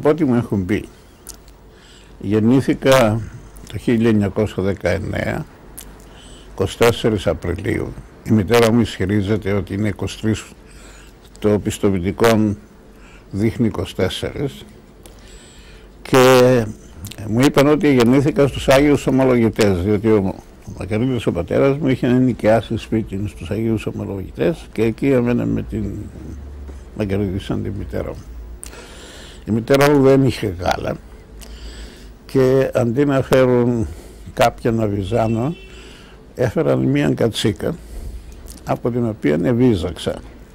από ό,τι μου έχουν πει, γεννήθηκα το 1919, 24 Απριλίου. Η μητέρα μου ισχυρίζεται ότι είναι 23, το πιστοποιητικό δείχνει 24, και μου είπαν ότι γεννήθηκα στους Άγιους Ομολογητές, διότι ο Μακαρίτης ο πατέρας μου είχε νοικιάσει σπίτι στους Αγίους Ομολογητές και εκεί έμενε με την Μακαρίτη σαν τη μητέρα μου. Η μητέρα μου δεν είχε γάλα και αντί να φέρουν κάποια ναβιζάνο, έφεραν μία κατσίκα από την οποία ευίζαξα.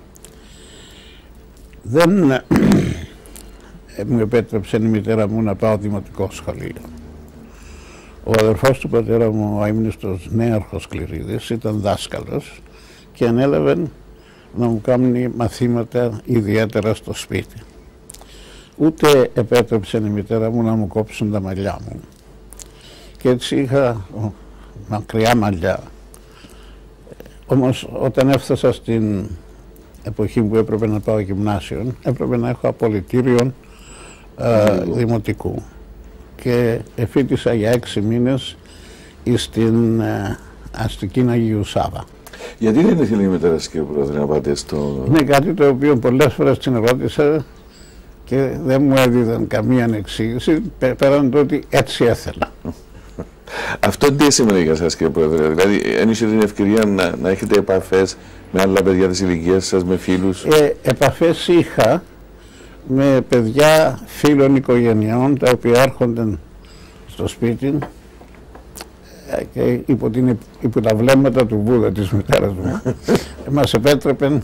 Δεν μου επέτρεψε η μητέρα μου να πάω δημοτικό σχολείο. Ο αδερφός του πατέρα μου, ο αείμνηστος Νέαρχος Κληρίδης, ήταν δάσκαλος και ανέλαβε να μου κάνει μαθήματα ιδιαίτερα στο σπίτι. Ούτε επέτρεψε η μητέρα μου να μου κόψουν τα μαλλιά μου. Και έτσι είχα μακριά μαλλιά. Όμως όταν έφτασα στην εποχή που έπρεπε να πάω γυμνάσιο, έπρεπε να έχω απολυτήριο δημοτικού. Και εφήτησα για 6 μήνες στην αστική Αγίου Σάβα. Γιατί δεν ήθελε η μητέρα σας, κύριε Πρόεδρε, να πάτε στο... Είναι κάτι το οποίο πολλές φορές την ρώτησα και δεν μου έδιδαν καμία εξήγηση, πέραν το ότι έτσι έθελα. Αυτό τι σημαίνει για σας, κύριε Πρόεδρε? Δηλαδή, αν είχε την ευκαιρία να έχετε επαφές με άλλα παιδιά της ηλικίας σας, με φίλους? Επαφές είχα με παιδιά φίλων οικογενειών, τα οποία έρχονταν στο σπίτι και υπό τα βλέμματα του Βούδα της μητέρας μου μας επέτρεπε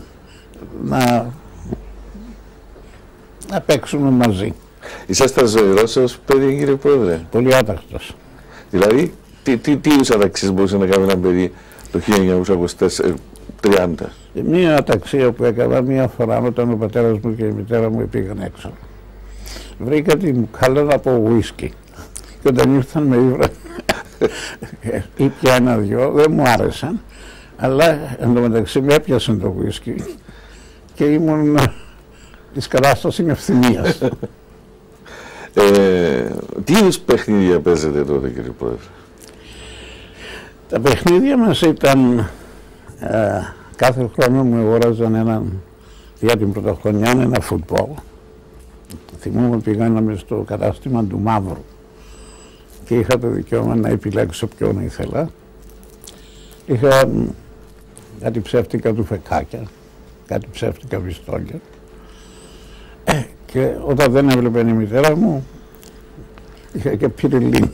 να παίξουμε μαζί. Είσαστε ζωηρός ως παιδί, κύριε Πρόεδρε? Πολύ άτακτος. Δηλαδή, τι είδους αταξίες μπορούσε να κάνει ένα παιδί το 1930? Μία αταξία που έκανα μία φορά όταν ο πατέρας μου και η μητέρα μου πήγαν έξω. Βρήκα την μπουκάλα από ουίσκι και όταν ήρθαν με ήβρα ήπια ένα-δυο, δεν μου άρεσαν, αλλά εντωμεταξύ με έπιασαν το ουίσκι και ήμουν της κατάστασης ευθυμίας. Τι είδους παιχνίδια παίζετε τότε, κύριε Πρόεδρε? Τα παιχνίδια μας ήταν κάθε χρόνο μου αγόραζαν για την πρωτοχρονιά ένα φουτμπόλ. Θυμούμαι πηγαίναμε στο κατάστημα του Μαύρου και είχα το δικαίωμα να επιλέξω ποιον ήθελα. Είχα κάτι ψεύτικα τουφεκάκια, κάτι ψεύτικα πιστόλια και όταν δεν έβλεπε η μητέρα μου είχα και πυριλί.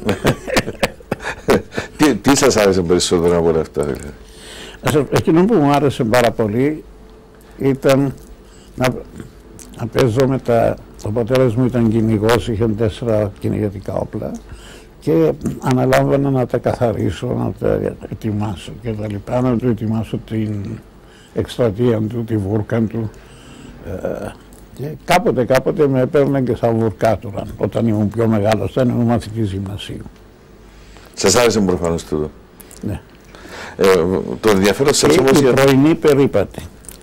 Τι σας άρεσε περισσότερο από όλα αυτά, δηλαδή? Εκείνο που μου άρεσε πάρα πολύ ήταν να παίζω με τα... Ο πατέρας μου ήταν κυνηγός, είχε 4 κυνηγετικά όπλα και αναλάμβανα να τα καθαρίσω, να τα ετοιμάσω και τα λοιπά, να του ετοιμάσω την εκστρατεία του, τη βούρκα του. Και κάποτε με έπαιρναν και σαν βουρκάτουρα, όταν ήμουν πιο μεγάλος, ήταν ο μαθητής γυμνασίου. Σας άρεσε προφανώς τούτο? Ναι. Το ενδιαφέρον σας όμως... Η πρωινή περίπατη.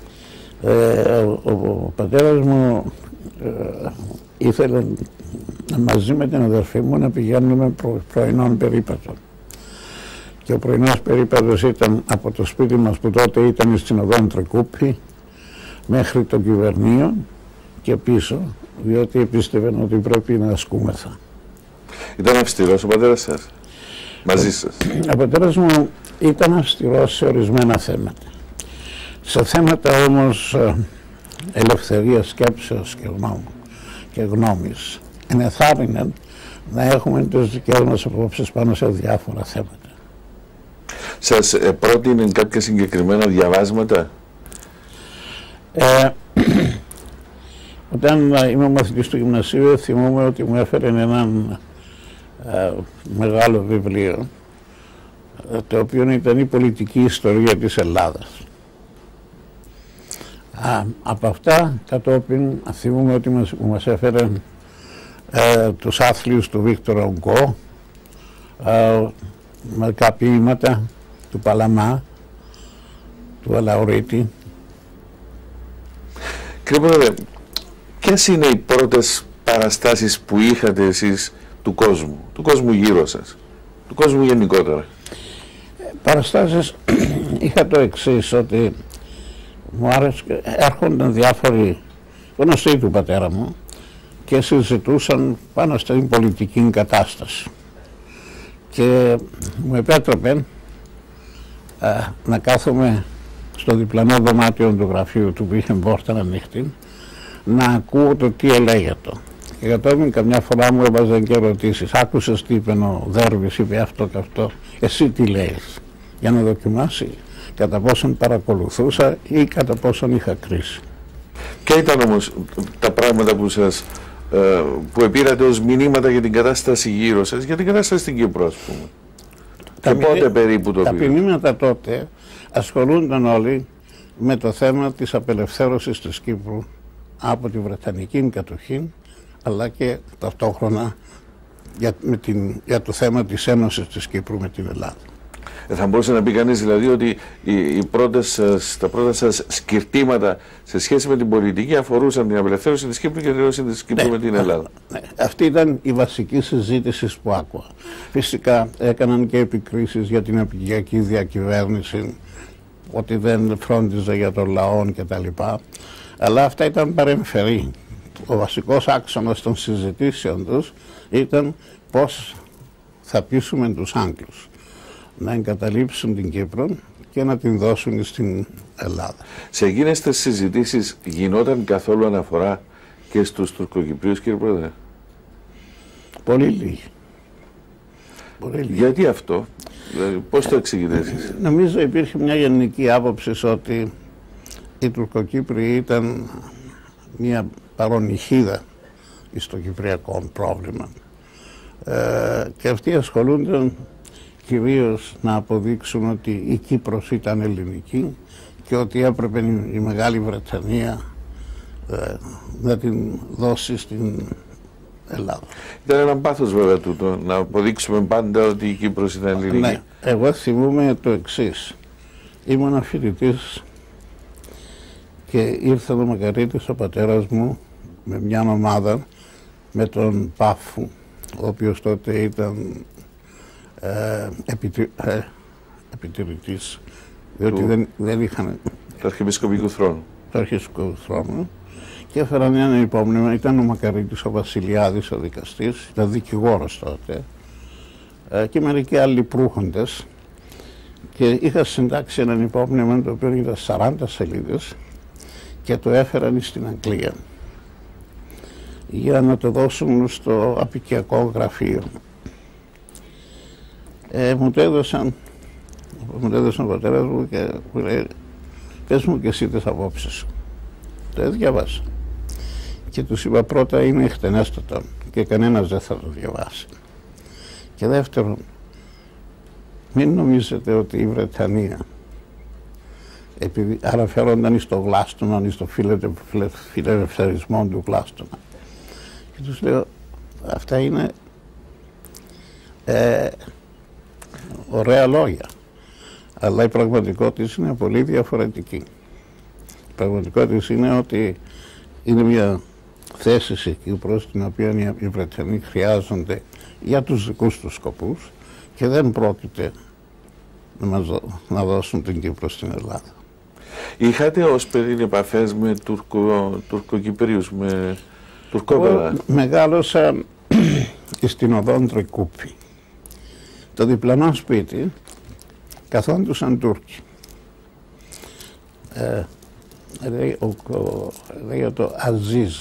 Ο πατέρας μου ήθελε μαζί με την αδερφή μου να πηγαίνουμε πρωινών περίπατων. Και ο πρωινός περίπατος ήταν από το σπίτι μας που τότε ήταν στην οδόν Τρικούπη μέχρι το Κυβερνείο και πίσω, διότι πίστευαν ότι πρέπει να ασκούμεθα. Ήταν αυστηρός ο πατέρας σας μαζί σας? Ο πατέρας μου ήταν αυστηρός σε ορισμένα θέματα. Σε θέματα όμως ελευθερίας σκέψεως και γνώμης ενεθάρρυναν να έχουμε τις δικές μας απόψεις πάνω σε διάφορα θέματα. Σας πρότεινε κάποια συγκεκριμένα διαβάσματα? Όταν είμαι μαθητής του γυμνασίου θυμούμαι ότι μου έφερε έναν μεγάλο βιβλίο, το οποίο ήταν η πολιτική ιστορία της Ελλάδας. Από αυτά κατόπιν θυμούμαι ότι μας έφερε τους άθλιους του Βίκτορα Ουγκό, μερικά ποίηματα του Παλαμά, του Αλαουρίτη. Κύριε Πρόεδρε, ποιες είναι οι πρώτες παραστάσεις που είχατε εσείς του κόσμου γύρω σας, του κόσμου γενικότερα? Παραστάσεις είχα το εξής, ότι μου άρεσε, έρχονταν διάφοροι γνωστοί του πατέρα μου και συζητούσαν πάνω στην πολιτική κατάσταση και μου επέτρεπε να κάθομαι στο διπλανό δωμάτιο του γραφείου του που είχε πόρτα ανοιχτή, να ακούω το τι έλεγεται. Και κατόπιν καμιά φορά μου έβαζαν και ερωτήσεις. Άκουσες τι είπε ο Δέρβης, είπε αυτό και αυτό, εσύ τι λέεις, για να δοκιμάσει κατά πόσον παρακολουθούσα ή κατά πόσον είχα κρίση. Ποια ήταν όμως τα πράγματα που επήρατε ως μηνύματα για την κατάσταση γύρω σας, για την κατάσταση στην Κύπρο, ας πούμε? Και πότε περίπου το πήρατε? Τα μηνύματα τότε ασχολούνταν όλοι με το θέμα της απελευθέρωσης της Κύπρου από τη Βρετανική κατοχή, αλλά και ταυτόχρονα για το θέμα της ένωσης της Κύπρου με την Ελλάδα. Θα μπορούσε να πει κανείς δηλαδή ότι τα πρώτα σας σκυρτήματα σε σχέση με την πολιτική αφορούσαν την απελευθέρωση της Κύπρου και την ένωση της Κύπρου με την Ελλάδα. Ναι. Αυτή ήταν η βασική συζήτηση που άκουγα. Φυσικά έκαναν και επικρίσεις για την απικιακή διακυβέρνηση, ότι δεν φρόντιζε για τον λαό κτλ. Αλλά αυτά ήταν παρεμφερή. Ο βασικός άξονας των συζητήσεων τους ήταν πώς θα πείσουμε τους Άγγλους να εγκαταλείψουν την Κύπρο και να την δώσουν στην Ελλάδα. Σε εκείνες τις συζητήσεις γινόταν καθόλου αναφορά και στους Τουρκοκυπρίους, κύριε Πρόεδρε? Πολύ λίγοι. Γιατί αυτό, δηλαδή, πώς το εξηγείτε εσείς? Νομίζω υπήρχε μια γενική άποψη ότι οι Τουρκοκύπριοι ήταν μια παρονυχίδα στο κυπριακό πρόβλημα και αυτοί ασχολούνταν κυρίως να αποδείξουν ότι η Κύπρος ήταν ελληνική και ότι έπρεπε η Μεγάλη Βρετανία να την δώσει στην Ελλάδα. Ήταν ένα πάθος βέβαια τούτο, να αποδείξουμε πάντα ότι η Κύπρος ήταν ελληνική. Ναι, εγώ θυμούμαι το εξής. Ήμουν φοιτητής και ήρθε ο Μακαρίτης, ο πατέρας μου, με μια ομάδα με τον Πάφου, ο οποίος τότε ήταν επιτηρητής, διότι δεν είχαν του Αρχιεπισκοπικού θρόνου. Το Αρχιεπισκοπικού θρόνου, και έφεραν ένα υπόμνημα. Ήταν ο Μακαρίτης, ο Βασιλιάδης, ο δικαστής, ήταν δικηγόρος τότε, και μερικοί άλλοι προύχοντες, και είχα συντάξει έναν υπόμνημα το οποίο ήταν 40 σελίδες και το έφεραν στην Αγγλία για να το δώσουν στο απικιακό γραφείο. Μου το έδωσαν ο πατέρας μου και μου λέει, πες μου και εσύ τις απόψεις σου. Το διαβάσα και τους είπα, πρώτα είναι εκτενέστατο και κανένας δεν θα το διαβάσει, και δεύτερον, μην νομίζετε ότι η Βρετανία, επειδή αναφέρονταν στο Γλάστονα, στο φιλελευθερισμό του Γλάστονα, και τους λέω, αυτά είναι ωραία λόγια, αλλά η πραγματικότητα είναι πολύ διαφορετική. Η πραγματικότητα είναι ότι είναι μια θέση σε Κύπρο την οποία οι Βρετανοί χρειάζονται για τους δικούς τους σκοπούς και δεν πρόκειται να δώσουν την Κύπρο στην Ελλάδα. Είχατε ως παιδί επαφές με Τουρκοκυπρίους, με Τουρκόπεδα? Μεγάλωσα στην οδόν Τρικούπη. Το διπλανό σπίτι καθόντουσαν Τούρκοι. Λέγεται το Αζίζ.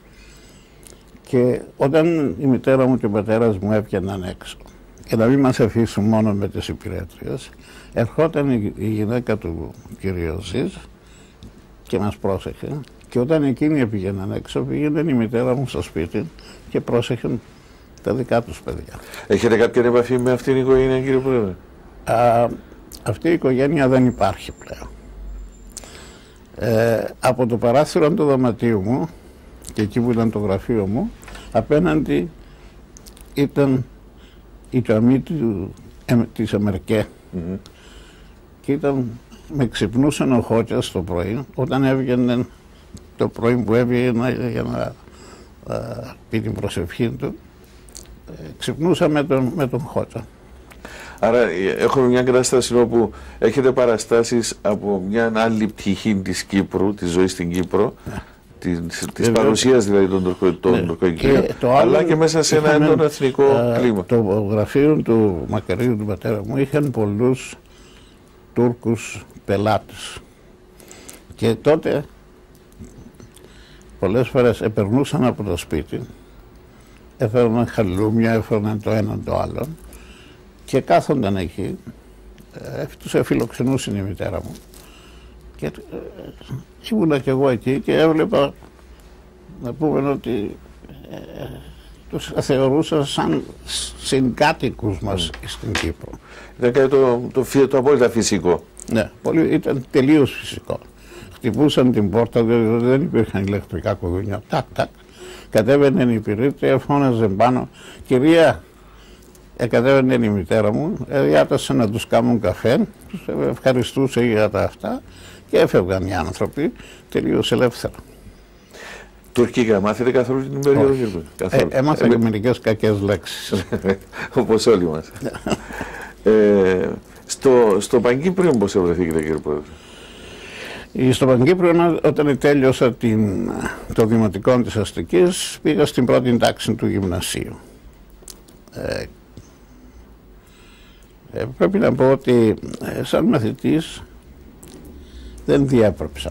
Και όταν η μητέρα μου και ο πατέρας μου έπιαναν έξω, και να μην μας αφήσουν μόνο με τις υπηρέτριες, ερχόταν η γυναίκα του κυρίου Αζίζ και μας πρόσεχε, και όταν εκείνοι πήγαιναν έξω, πήγαινε η μητέρα μου στο σπίτι και πρόσεχαν τα δικά τους παιδιά. Έχετε κάποια επαφή με αυτήν την οικογένεια, κύριε Πρόεδρε? Αυτή η οικογένεια δεν υπάρχει πλέον. Από το παράθυρο του δωματίου μου, και εκεί που ήταν το γραφείο μου, απέναντι ήταν η τζαμί της Αμερκέ. Και με ξυπνούσαν ο Χότσας το πρωί, όταν έβγαινε το πρωί που έβγαινε για να πει την προσευχή του, ξυπνούσα με τον Χότσα. Άρα έχουμε μια κατάσταση όπου έχετε παραστάσεις από μια άλλη πτυχή της Κύπρου, της ζωής στην Κύπρο, της παρουσίας δηλαδή των τουρκοκυπρίων, αλλά και μέσα σε ένα έντονο εθνικό κλίμα. Το γραφείο του μακαρίου του πατέρα μου είχαν πολλούς Τούρκους πελάτες και τότε πολλές φορές επερνούσαν από το σπίτι, έφερναν χαλούμια, έφερναν το ένα το άλλο και κάθονταν εκεί, τους εφιλοξενούσε η μητέρα μου και ήμουνα κι εγώ εκεί και έβλεπα, να πούμε ότι τους θεωρούσα σαν συγκάτοικους μας στην Κύπρο. Ήταν κάτι το απόλυτα φυσικό. Ναι, ήταν τελείως φυσικό. Χτυπούσαν την πόρτα, διότι δεν υπήρχαν ηλεκτρικά κουδούνια. Τάκ, τάκ. Κατέβαινε η πυρήτρια, φώναζε πάνω. Κυρία, κατέβαινε η μητέρα μου, διάτασε να τους κάνουν καφέ, τους ευχαριστούσε για τα αυτά και έφευγαν οι άνθρωποι τελείως ελεύθερα. Τουρκικά μάθετε καθόλου την περίοδο? Έμαθα και μερικές κακές λέξεις. Όπως όλοι μας. Στο Παγκύπριο πώς βρεθήκετε, κύριε Πρόεδρε? Στο Παγκύπριο, όταν τέλειωσα το δημοτικό της Αστικής, πήγα στην πρώτη τάξη του γυμνασίου. Πρέπει να πω ότι σαν μαθητής δεν διέπρεψα.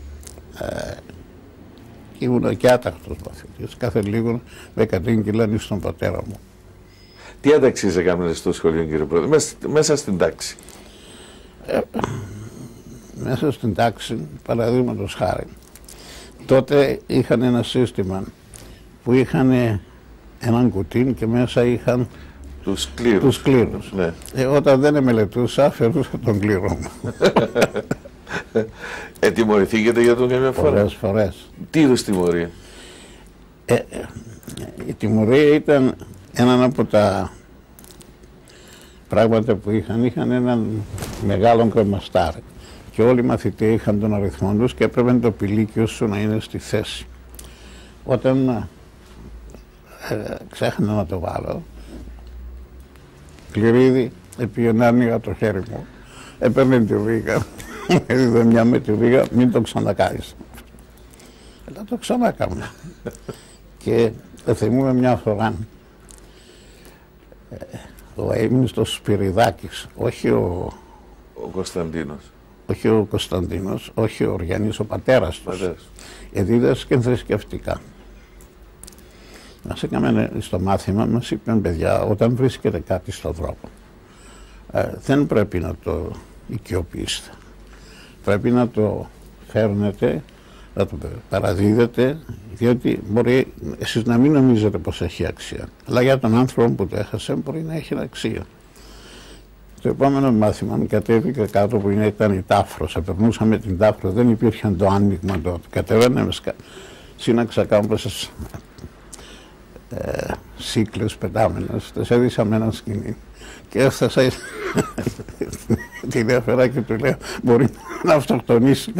Ήμουν και άτακτος μαθητής. Κάθε λίγο με κατήγγυλαν στον πατέρα μου. Τι ένταξης έκανες στο σχολείο, κύριε Πρόεδρε, μέσα στην τάξη? Μέσα στην τάξη, παραδείγματος χάρη, τότε είχαν ένα σύστημα που είχαν έναν κουτί και μέσα είχαν τους κλήρους. Ναι. Όταν δεν μελετούσα, αφαιρούσα τον κλήρο μου. Τιμωρηθήκετε για τον καμιά φορά? Πολλές φορές. Τι είδους τιμωρία? Η τιμωρία ήταν έναν από τα πράγματα που είχαν έναν μεγάλο κρεμαστάρι και όλοι οι μαθητές είχαν τον αριθμό τους και έπρεπε το πηλίκιο σου να είναι στη θέση. Όταν ξέχανα να το βάλω, κληρίδι, επειδή άνοιγα το χέρι μου, έπαιρνε τη βίγα, έδιδε μια με τη βίγα, μην το ξανακάνεις. Αλλά το ξανάκανα. Και θυμούμαι μια φορά, έμεινε στο Σπυριδάκης, όχι ο Κωνσταντίνος. Όχι ο Κωνσταντίνος, όχι ο Οργιανής, ο πατέρας τους. Δίδασκε θρησκευτικά. Μας έκαμε στο μάθημα, μας είπαν παιδιά, όταν βρίσκεται κάτι στον δρόμο, δεν πρέπει να το οικειοποιήσετε. Πρέπει να το φέρνετε, να το παραδίδετε, διότι μπορεί εσείς να μην νομίζετε πως έχει αξία. Αλλά για τον άνθρωπο που το έχασε μπορεί να έχει αξία. Το επόμενο μάθημα κατέβηκα κάτω που ήταν η Τάφρος, περνούσαμε την Τάφρο, δεν υπήρχε το άνοιγμα τότε. Κατέβαινε, σύναξα κάμποσες σύκλες πετάμενες, τις έδισα με ένα σκηνή και έφτασα την έφερα και του λέω μπορεί να αυτοκτονήσει.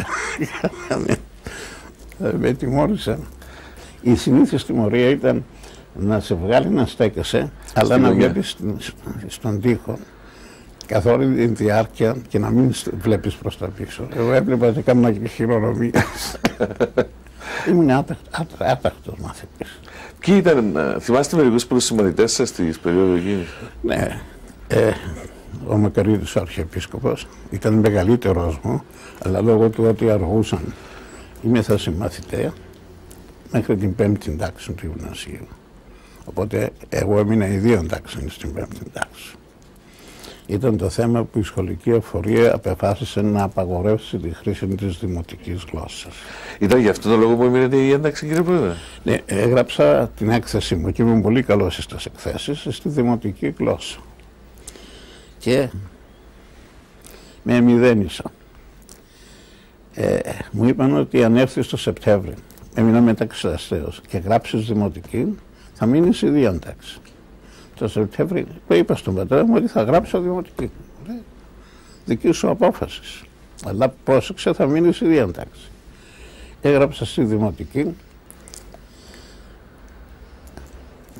Με τιμώρησαν. Η συνήθις τιμωρία ήταν να σε βγάλει να στέκεσαι, αλλά να βλέπεις στον τοίχο καθ' όλη την διάρκεια και να μην βλέπεις προς τα πίσω. Εγώ έβλεπα και κάνα και χειρονομίες. Ήμουν άτακτος μαθητής. Ποιοι ήταν, θυμάστε μερικούς από τους συμμαθητές σας στις περίοδο εκείνης? Ναι, ο Μακαρίτης ο Αρχιεπίσκοπος ήταν μεγαλύτερος μου, αλλά λόγω του ότι αργούσαν είμαι θα συμμαθητέα μέχρι την 5η τάξη του γυμνασίου. Οπότε εγώ έμεινα ιδίων τάξεων στην 5η τάξη. Ήταν το θέμα που η σχολική εφορία απεφάσισε να απαγορεύσει τη χρήση της δημοτικής γλώσσας. Ήταν γι' αυτό το λόγο που έμεινε η ένταξη, κύριε Πρόεδρε? Ναι, έγραψα την έκθεση μου και ήμουν πολύ καλός στις εκθέσεις στη δημοτική γλώσσα. Και με εμηδένισα. Μου είπαν ότι αν έρθεις το Σεπτέμβρη, έμεινα μεταξυδαστέως και γράψεις δημοτική, θα μείνεις ιδίων τάξη. Το Σεπτέμβρη που είπα στον πατέρα μου ότι θα γράψω δημοτική. Δική σου απόφαση. Αλλά πρόσεξε, θα μείνεις ιδίων τάξη. Έγραψα στη δημοτική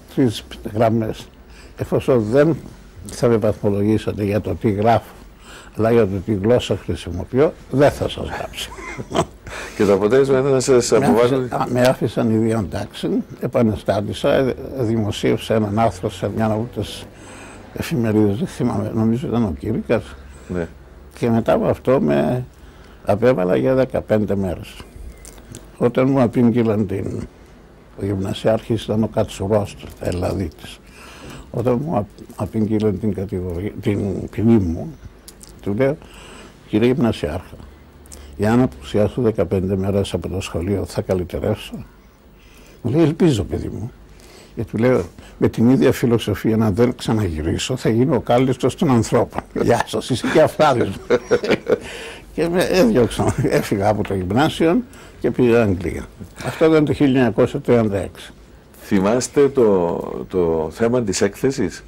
3 γραμμές. Εφόσον δεν θα με βαθμολογήσατε για το τι γράφω, αλλά για το τι γλώσσα χρησιμοποιώ, δεν θα σας γράψω. Και το αποτέλεσμα ήταν να σας αποβάλουν. Με άφησαν οι δύο εντάξει, επανεστάτησα, δημοσίευσα έναν άρθρο σε μια από τις εφημερίδες, δεν θυμάμαι, νομίζω ήταν ο Κήρυκας. Ναι. Και μετά από αυτό με απέβαλα για 15 μέρες. Όταν μου απήγγειλαν ο γυμνασιάρχης ήταν ο Κατσουρός, Ελλαδίτης. Όταν μου απήγγειλαν την ποινή μου, του λέω, κύριε γυμνασιάρχα, για να απουσιάσω 15 μέρες από το σχολείο θα καλυτερεύσω. Μου λέει, ελπίζω παιδί μου. Και του λέω, με την ίδια φιλοσοφία να δεν ξαναγυρίσω, θα γίνω ο κάλλιστος των ανθρώπων. Γεια σας, είσαι και αφράδες μου. Και με έδιωξαν, έφυγα από το γυμνάσιο και πήγα Αγγλία. Αυτό ήταν το 1936. Θυμάστε το θέμα της έκθεσης?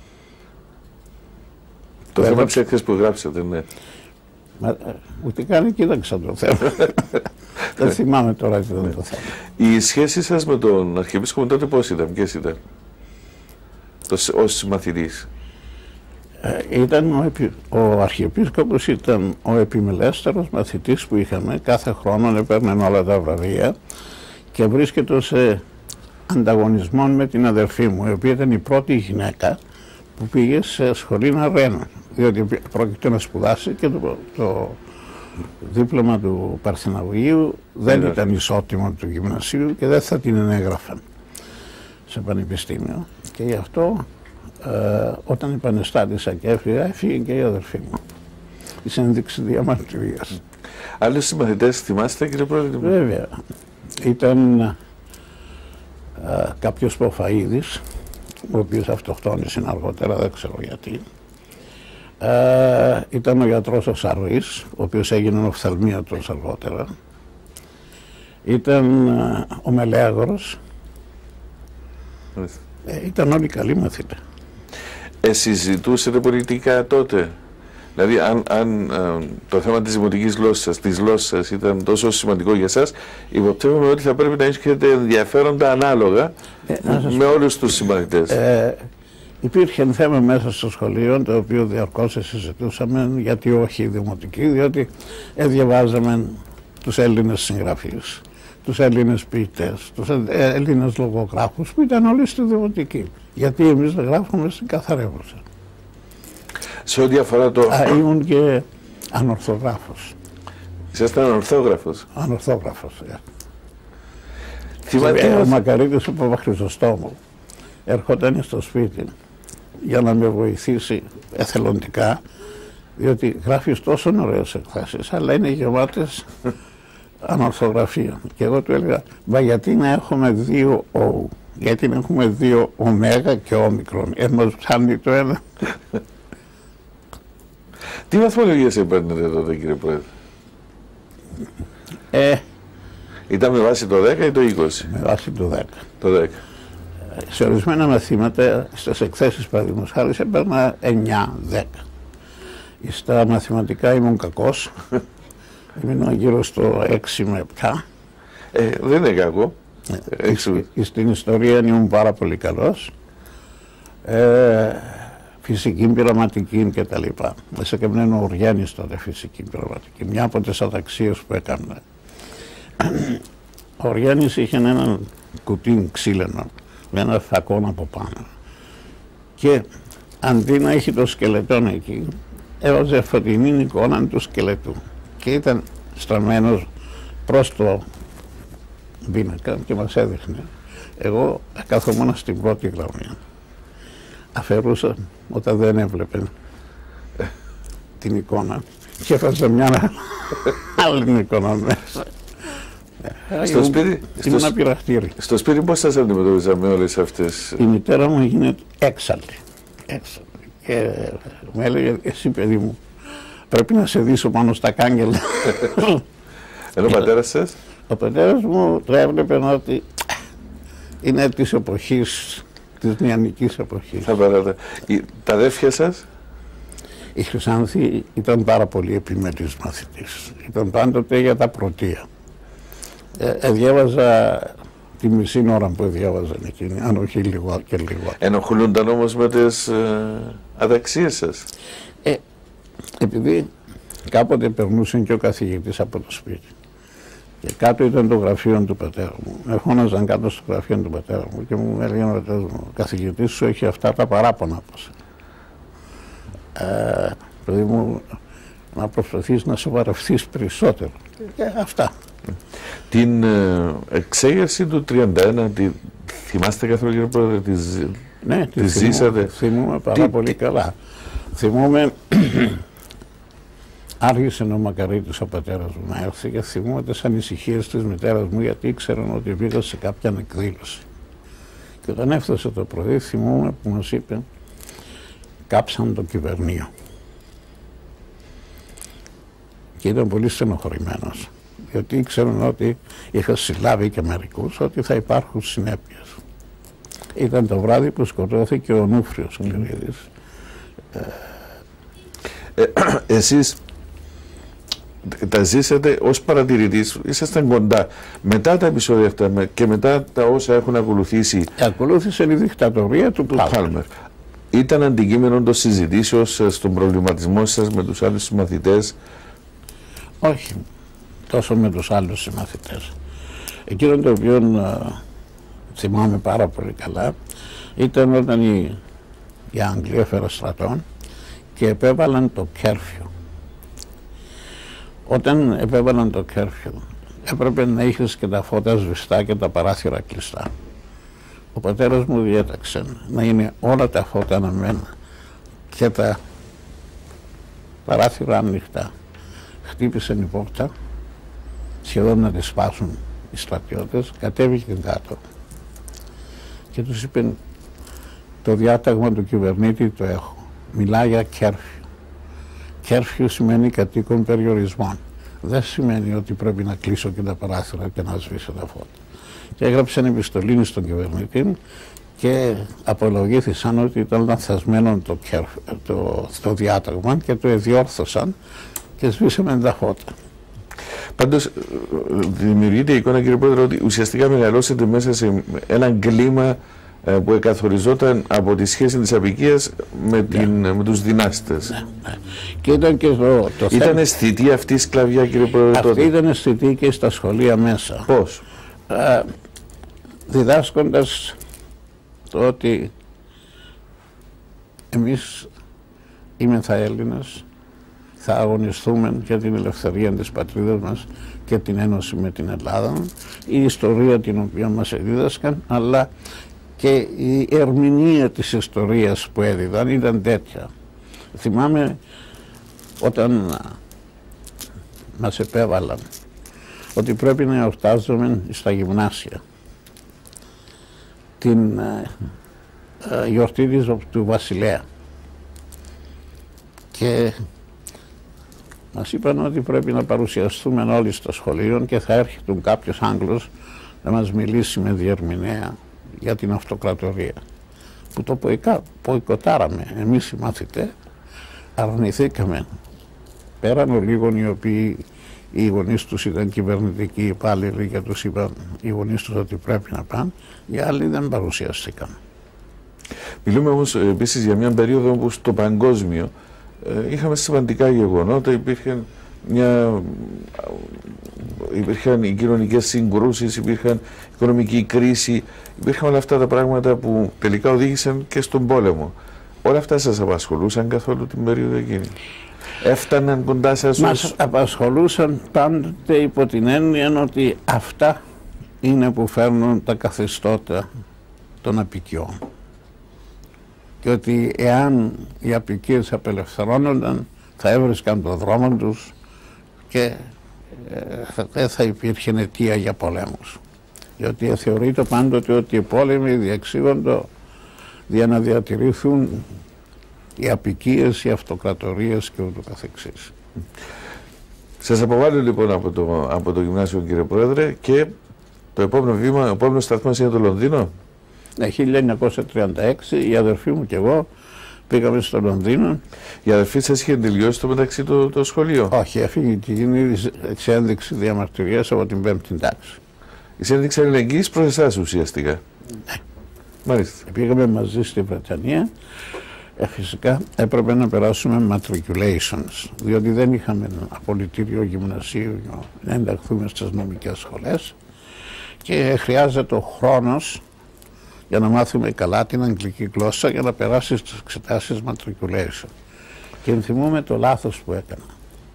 Το θέμα της έκθεσης που γράψατε, ναι. Ούτε καν κοίταξα το θέμα. Δεν θυμάμαι τώρα τι ήταν το θέμα. Η σχέση σας με τον Αρχιεπίσκοπο τότε πώς ήταν, ποιες ήταν, ως μαθητής? Ο Αρχιεπίσκοπος ήταν ο επιμελέστερος μαθητής που είχαμε. Κάθε χρόνο έπαιρνε όλα τα βραβεία και βρίσκεται σε ανταγωνισμό με την αδερφή μου, η οποία ήταν η πρώτη γυναίκα που πήγε σε σχολή Αρένα, διότι πρόκειται να σπουδάσει και το δίπλωμα του Παρθεναγωγείου δεν ήταν ισότιμο του γυμνασίου και δεν θα την ενέγραφαν σε πανεπιστήμιο. Και γι' αυτό όταν επανεστάτησα και έφυγε και η αδερφή μου. Η ένδειξη διαμαρτυρίας. Άλλους συμμαθητές θυμάστε, κύριε Πρόεδρε? Βέβαια. Ήταν κάποιος Ποφαΐδης, ο οποίος αυτοκτόνησε αργότερα, δεν ξέρω γιατί. Ήταν ο γιατρός ο Σαρροής, ο οποίος έγινε οφθαλμίατρος αργότερα. Ήταν ο Μελέαγορος. Ήταν όλοι καλοί μαθητές. Συζητούσατε πολιτικά τότε? Δηλαδή, αν το θέμα της δημοτικής γλώσσας, της γλώσσας ήταν τόσο σημαντικό για εσάς, υποπτεύομαι ότι θα πρέπει να έχετε ενδιαφέροντα ανάλογα με όλους τους συμμαθητές. Υπήρχε θέμα μέσα στο σχολείο, το οποίο διαρκώς συζητούσαμε, γιατί όχι η δημοτική, διότι διαβάζαμε τους Έλληνες συγγραφείς, τους Έλληνες ποιητές, τους Έλληνες λογογράφους που ήταν όλοι στη δημοτική. Γιατί εμείς δεν γράφουμε στην καθαρή γλώσσα. Σε ό,τι αφορά το... Ήμουν και ανορθογράφος. Ήσασταν ανορθόγραφος? Ανορθόγραφος, Θυμάται... Ο Μακαρίτης ο Παπαχρυσοστόμου ερχόταν στο σπίτι για να με βοηθήσει εθελοντικά, διότι γράφεις τόσο ωραίες εκθέσεις, αλλά είναι γεμάτες ανορθογραφία. Και εγώ του έλεγα, μα γιατί να έχουμε 2 Ο, γιατί να έχουμε 2 Ωμέγα και Όμικρον, μας ψάνει το ένα. Τι βαθμολογίες παίρνετε τότε, κύριε Πρόεδρε? Ήταν με βάση το 10 ή το 20? Με βάση το 10. Το 10. Σε ορισμένα μαθήματα, στις εκθέσεις παραδείγματος χάρη, έπαιρνα 9-10. Στα μαθηματικά ήμουν κακός. Ήμουν γύρω στο 6 με 7. Δεν είναι κακό. Στην ιστορία ήμουν πάρα πολύ καλός. Φυσική, πειραματική και τα λοιπά. Μέσα και έμεινε ο Οργιάννης τότε φυσική, πειραματική. Μια από τις αταξίες που έκανα. Ο Οργιάννης είχε έναν κουτί ξύλινο με ένα φακόν από πάνω. Και αντί να έχει το σκελετόν εκεί, έβαζε φωτεινή εικόνα του σκελετού. Και ήταν στραμμένος προς το πίνακα και μας έδειχνε. Εγώ καθόμουν στην πρώτη γραμμή. Αφαιρούσα όταν δεν έβλεπε την εικόνα και έφαζα μια άλλη εικόνα μέσα. Στο σπίτι, ήμουν απειραχτήρι. Στο σπίτι πώς σας αντιμετωπίζαμε όλες αυτές? Η μητέρα μου έγινε έξαλλη. Και μου έλεγε, εσύ παιδί μου, πρέπει να σε δείσω πάνω στα κάγκελα. Ενώ ο πατέρας σας? Ο πατέρας μου το έβλεπε ότι είναι της εποχής, της νεανικής εποχής. Τα αδέρφια σας? Η Χρυσάνθη ήταν πάρα πολύ επιμελής μαθητής. Ήταν πάντοτε για τα πρωτεία. Διάβαζα τη μισή ώρα που διάβαζαν εκείνοι, αν όχι λίγο και λίγο. Ενοχλούνταν όμως με τις αδαξίες σας? Επειδή κάποτε περνούσε και ο καθηγητής από το σπίτι και κάτω ήταν το γραφείο του πατέρα μου, με φώναζαν κάτω στο γραφείο του πατέρα μου και μου έλεγαν ο καθηγητής σου έχει αυτά τα παράπονα από σένα. Παιδί μου, να προσπαθείς να σοβαρευτείς περισσότερο και αυτά. Την εξέγερση του 31 θυμάστε καθόλου, κύριε Πρόεδρε? Ναι, τη ζήσατε? Θυμούμαι πάρα πολύ καλά. Θυμούμαι άρχισε ο Μακαρίτης ο πατέρας μου να έρθει και θυμούμαι τις ανησυχίες της μητέρας μου, γιατί ήξεραν ότι πήγα σε κάποια εκδήλωση. Και όταν έφτασε το πρωί θυμούμαι που μας είπε κάψαν το κυβερνείο. Και ήταν πολύ στενοχωρημένος, γιατί ήξεραν ότι είχα συλλάβει και μερικούς ότι θα υπάρχουν συνέπειες. Ήταν το βράδυ που σκοτώθηκε ο Νούφριος Κληρίδης. Εσείς τα ζήσατε ως παρατηρητής, ήσασταν κοντά. Μετά τα επεισόδια αυτά και μετά τα όσα έχουν ακολουθήσει. Ακολούθησε η δικτατορία του Πάλμερ. Ήταν αντικείμενο των συζητήσεων σας, στον προβληματισμό σας με τους άλλους συμμαθητές? Όχι τόσο με τους άλλους συμμαθητές. Εκείνο το οποίο θυμάμαι πάρα πολύ καλά ήταν όταν η Αγγλία έφερε στρατών και επέβαλαν το κέρφιο. Όταν επέβαλαν το κέρφιο έπρεπε να είχες και τα φώτα σβηστά και τα παράθυρα κλειστά. Ο πατέρας μου διέταξε να είναι όλα τα φώτα αναμένα και τα παράθυρα ανοιχτά. Χτύπησαν η πόρτα, σχεδόν να τη σπάσουν οι στρατιώτες, κατέβηκαν κάτω και τους είπε το διάταγμα του κυβερνήτη το έχω. Μιλάει για κέρφιο. Κέρφιο σημαίνει κατοίκων περιορισμών. Δεν σημαίνει ότι πρέπει να κλείσω και τα παράθυρα και να σβήσω τα φώτα. Και έγραψαν επιστολή στον κυβερνήτη και απολογήθησαν ότι ήταν λανθασμένο το διάταγμα και το εδιόρθωσαν και σβήσαμε τα φώτα. Πάντως δημιουργείται η εικόνα, κύριε Πρόεδρε, ότι ουσιαστικά μεγαλώσετε μέσα σε έναν κλίμα που εκαθοριζόταν από τη σχέση της αποικίας με τους δυνάστες. Ναι, ναι. Και ήταν και ήταν αισθητή αυτή η σκλαβιά, κύριε Πρόεδρε? Αυτή ήταν αισθητή και στα σχολεία μέσα. Πώς? Διδάσκοντας το ότι εμείς είμεθα Έλληνες, θα αγωνιστούμε για την ελευθερία της πατρίδας μας και την ένωση με την Ελλάδα, η ιστορία την οποία μας δίδασκαν, αλλά και η ερμηνεία της ιστορίας που έδιδαν ήταν τέτοια. Θυμάμαι όταν μας επέβαλαν ότι πρέπει να εορτάζουμε στα γυμνάσια την γιορτή του Βασιλέα και μας είπαν ότι πρέπει να παρουσιαστούμε όλοι στο σχολείο και θα έρχεται κάποιος Άγγλος να μας μιλήσει με διερμηνέα για την αυτοκρατορία, που το ποικοτάραμε εμείς οι μαθητές, αρνηθήκαμε. Πέραν ολίγων οι οποίοι οι γονείς τους ήταν κυβερνητικοί υπάλληλοι και τους είπαν οι γονείς τους ότι πρέπει να πάνε, οι άλλοι δεν παρουσιαστήκαν. Μιλούμε όμως επίσης για μια περίοδο όπου στο παγκόσμιο είχαμε σημαντικά γεγονότα, υπήρχαν οι κοινωνικές συγκρούσεις, υπήρχαν οικονομική κρίση, υπήρχαν όλα αυτά τα πράγματα που τελικά οδήγησαν και στον πόλεμο. Όλα αυτά σας απασχολούσαν καθόλου την περίοδο εκείνη? Έφταναν κοντά σας? Μας απασχολούσαν πάντοτε υπό την έννοια ότι αυτά είναι που φέρνουν τα καθεστώτα των αποικιών. Και ότι εάν οι αποικίες απελευθερώνονταν θα έβρισκαν τον δρόμο τους και δεν θα υπήρχε αιτία για πολέμους. Γιατί θεωρείται πάντοτε ότι οι πόλεμοι διεξήγονται για να διατηρηθούν οι αποικίες, οι αυτοκρατορίες και ούτω καθεξής. Σας αποβάλλω λοιπόν από το γυμνάσιο, κύριε Πρόεδρε, και το επόμενο βήμα, ο επόμενος σταθμός είναι το Λονδίνο. Ναι, 1936 η αδερφή μου και εγώ πήγαμε στο Λονδίνο. Η αδερφή σας είχε τελειώσει το μεταξύ το σχολείο? Όχι, έφυγε και γίνει εξένδειξη διαμαρτυρίας από την 5η τάξη. Η συνέντευξη αλληλεγγύης προς εσάς ουσιαστικά. Ναι. Μάλιστα. Πήγαμε μαζί στη Βρετανία. Φυσικά έπρεπε να περάσουμε matriculations, διότι δεν είχαμε απολυτήριο γυμνασίου να ενταχθούμε στις νομικές σχολές και χρειάζεται ο χρόνος για να μάθουμε καλά την αγγλική γλώσσα για να περάσει στις εξετάσεις matriculation. Και θυμούμαι το λάθος που έκανα.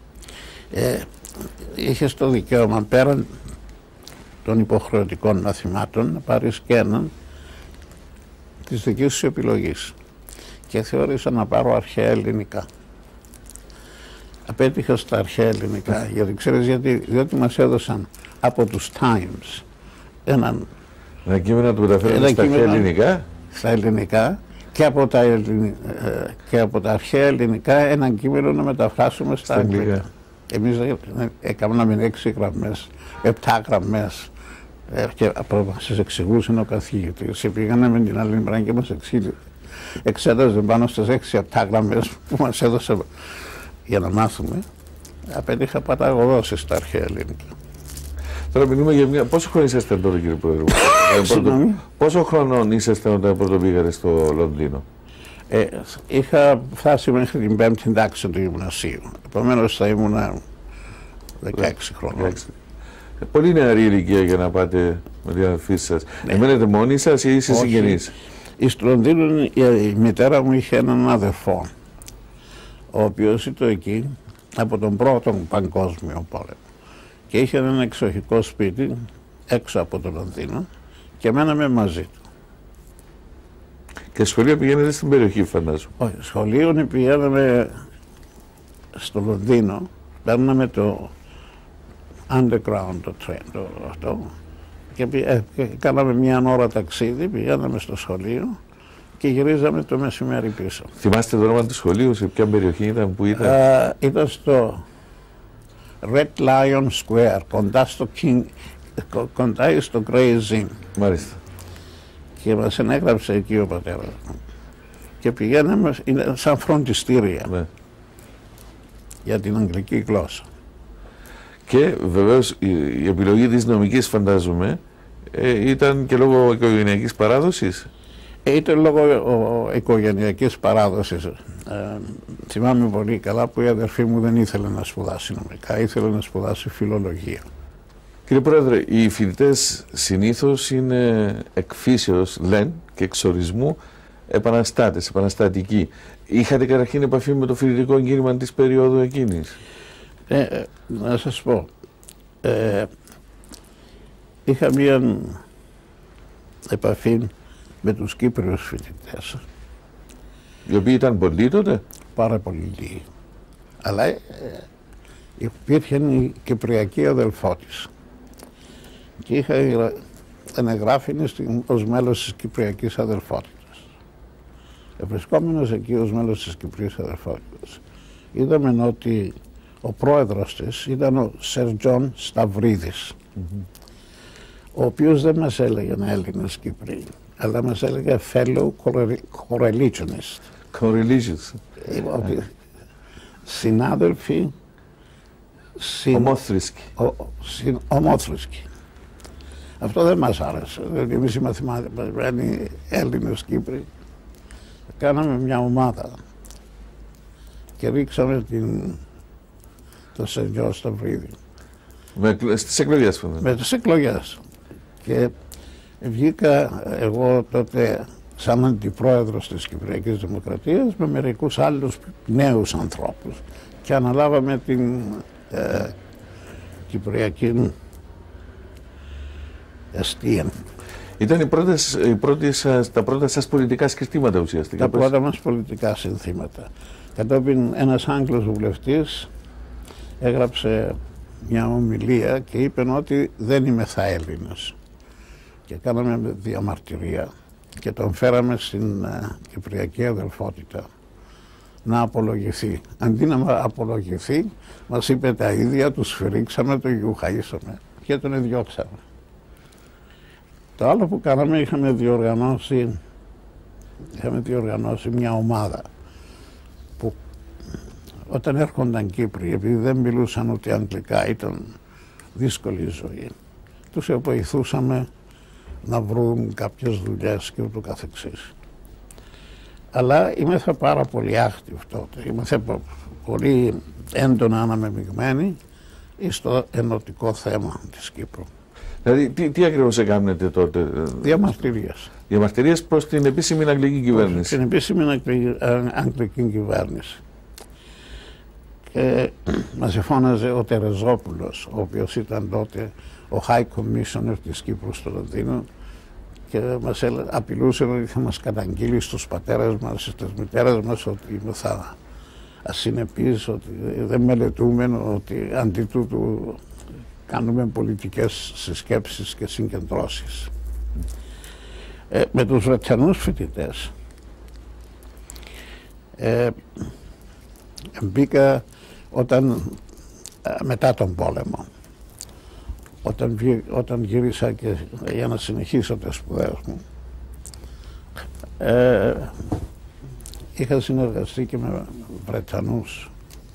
Είχες το δικαίωμα πέραν των υποχρεωτικών μαθημάτων να πάρεις και έναν της δικής σου επιλογής. Και θεώρησα να πάρω αρχαία ελληνικά. Απέτυχα στα αρχαία ελληνικά, γιατί ξέρεις γιατί, διότι μας έδωσαν από τους Times ένα κείμενο να το μεταφέρουμε στα αρχαία ελληνικά. Στα ελληνικά και από τα αρχαία ελληνικά ένα κείμενο να μεταφράσουμε στα αγγλικά. Εμείς έκαναμε 6 γραμμές, 7 γραμμές και μας εξηγούσε ο καθηγητής. Πήγαμε με την άλλη μέρα και μας εξέταζε πάνω στις 6-7 γραμμές που μας έδωσε για να μάθουμε. Απέτυχα παταγωδώσεις στα αρχαία ελληνικά. Τώρα μιλούμε για μια... Πόσο χρόνο είσαστε τώρα, κύριε Πρόεδρε? Πόσο χρονών είσαστε όταν πρώτο πήγατε στο Λονδίνο? Είχα φτάσει μέχρι την 5η τάξη του γυμνασίου. Επομένως θα ήμουν 16 χρόνων. Πολύ νεαρή ηλικία για να πάτε με την αδελφή σας. Ναι. Μένετε μόνοι σας ή είστε συγγενείς? Στο Λονδίνο η μητέρα μου είχε έναν αδερφό, ο οποίος ήταν εκεί από τον πρώτο παγκόσμιο πόλεμο και είχε ένα εξοχικό σπίτι έξω από το Λονδίνο και μέναμε μαζί του. Και σχολείο πηγαίνετε στην περιοχή, φαντάζομαι? Όχι, σχολείο πηγαίναμε στο Λονδίνο, παίρναμε το underground, το train, αυτό, και κάναμε μια ώρα ταξίδι, πηγαίναμε στο σχολείο και γυρίζαμε το μεσημέρι πίσω. Θυμάστε το όνομα του σχολείου, σε ποια περιοχή ήταν, που ήταν? Ήταν στο Red Lion Square, κοντά στο Gray's Inn. Μάλιστα. Και μας ενέγραψε εκεί ο πατέρας μου. Και πηγαίναμε, είναι σαν φροντιστήρια, ναι, για την αγγλική γλώσσα. Και βεβαίως η επιλογή της νομικής, φαντάζομαι, ήταν και λόγω οικογενειακής παράδοσης. Ήταν λόγω οικογενειακής παράδοσης. Θυμάμαι πολύ καλά που η αδερφή μου δεν ήθελε να σπουδάσει νομικά, ήθελε να σπουδάσει φιλολογία. Κύριε Πρόεδρε, οι φοιτητές συνήθως είναι εκφύσεως, λένε, και εξορισμού επαναστάτες, επαναστατικοί. Είχατε καταρχήν επαφή με το φοιτητικό κίνημα της περίοδου εκείνης? Να σας πω, είχα μία επαφή με τους Κύπριους φοιτητές. Οι οποίοι ήταν πολλοί τότε? Πάρα πολύ λίγοι. Αλλά υπήρχε η κυπριακή αδελφό της. Και είχα εγγράφει ως μέλος της κυπριακής αδελφότητας. Βρισκόμενος εκεί ως μέλος της κυπριακής αδελφότητας, είδαμε ότι ο πρόεδρος της ήταν ο Σερ Τζον Σταυρίδης, ο οποίος δεν μας έλεγε Έλληνες Κύπριοι, αλλά μας έλεγε fellow correligionist. Correligionist. Συνάδελφοι ομόθρησκοι. Αυτό δεν μας άρεσε, διότι εμείς οι μαθηματικοί Έλληνες Κύπροι κάναμε μια ομάδα και ρίξαμε το Σεντζό Σταυρίδη. Στις εκλογές? Με τις εκλογές. Και βγήκα εγώ τότε σαν αντιπρόεδρος της Κυπριακής Δημοκρατίας με μερικούς άλλους νέους ανθρώπους και αναλάβαμε την Κυπριακή αστεία. Ήταν τα πρώτα σας πολιτικά σκεφτήματα ουσιαστικά? Τα πρώτα μας πολιτικά συνθήματα. Κατόπιν ένας Άγγλος βουλευτής έγραψε μια ομιλία και είπε ότι δεν είμαι θα Έλληνας. Και κάναμε διαμαρτυρία και τον φέραμε στην Κυπριακή Αδελφότητα να απολογηθεί. Αντί να απολογηθεί, μας είπε τα ίδια, του σφυρίξαμε, το γιουχαΐσαμε και τον διώξαμε. Το άλλο που κάναμε, είχαμε διοργανώσει μια ομάδα που όταν έρχονταν Κύπροι, επειδή δεν μιλούσαν ούτε αγγλικά, ήταν δύσκολη η ζωή, τους βοηθούσαμε να βρουν κάποιες δουλειές και ούτω καθεξής. Αλλά είμαστε πάρα πολύ active τότε, είμαστε πολύ έντονα αναμειγμένοι στο ενωτικό θέμα της Κύπρου. Δηλαδή, τι ακριβώς έκανετε τότε? Διαμαρτυρίες. Διαμαρτυρίες προς την επίσημη αγγλική κυβέρνηση. Την επίσημη αγγλική κυβέρνηση. Και μας εφώναζε ο Τερεζόπουλος, ο οποίος ήταν τότε ο High Commissioner της Κύπρου στο Λονδίνο, και μας απειλούσε ότι θα μας καταγγείλει στους πατέρες μας, στις μητέρες μας, ότι θα ασυνεπείς, ότι δεν μελετούμε, ότι αντί τούτου κάνουμε πολιτικές συσκέψεις και συγκεντρώσεις. Με τους Βρετανούς φοιτητές μπήκα μετά τον πόλεμο, όταν γύρισα και για να συνεχίσω τις σπουδές μου, είχα συνεργαστεί και με Βρετανούς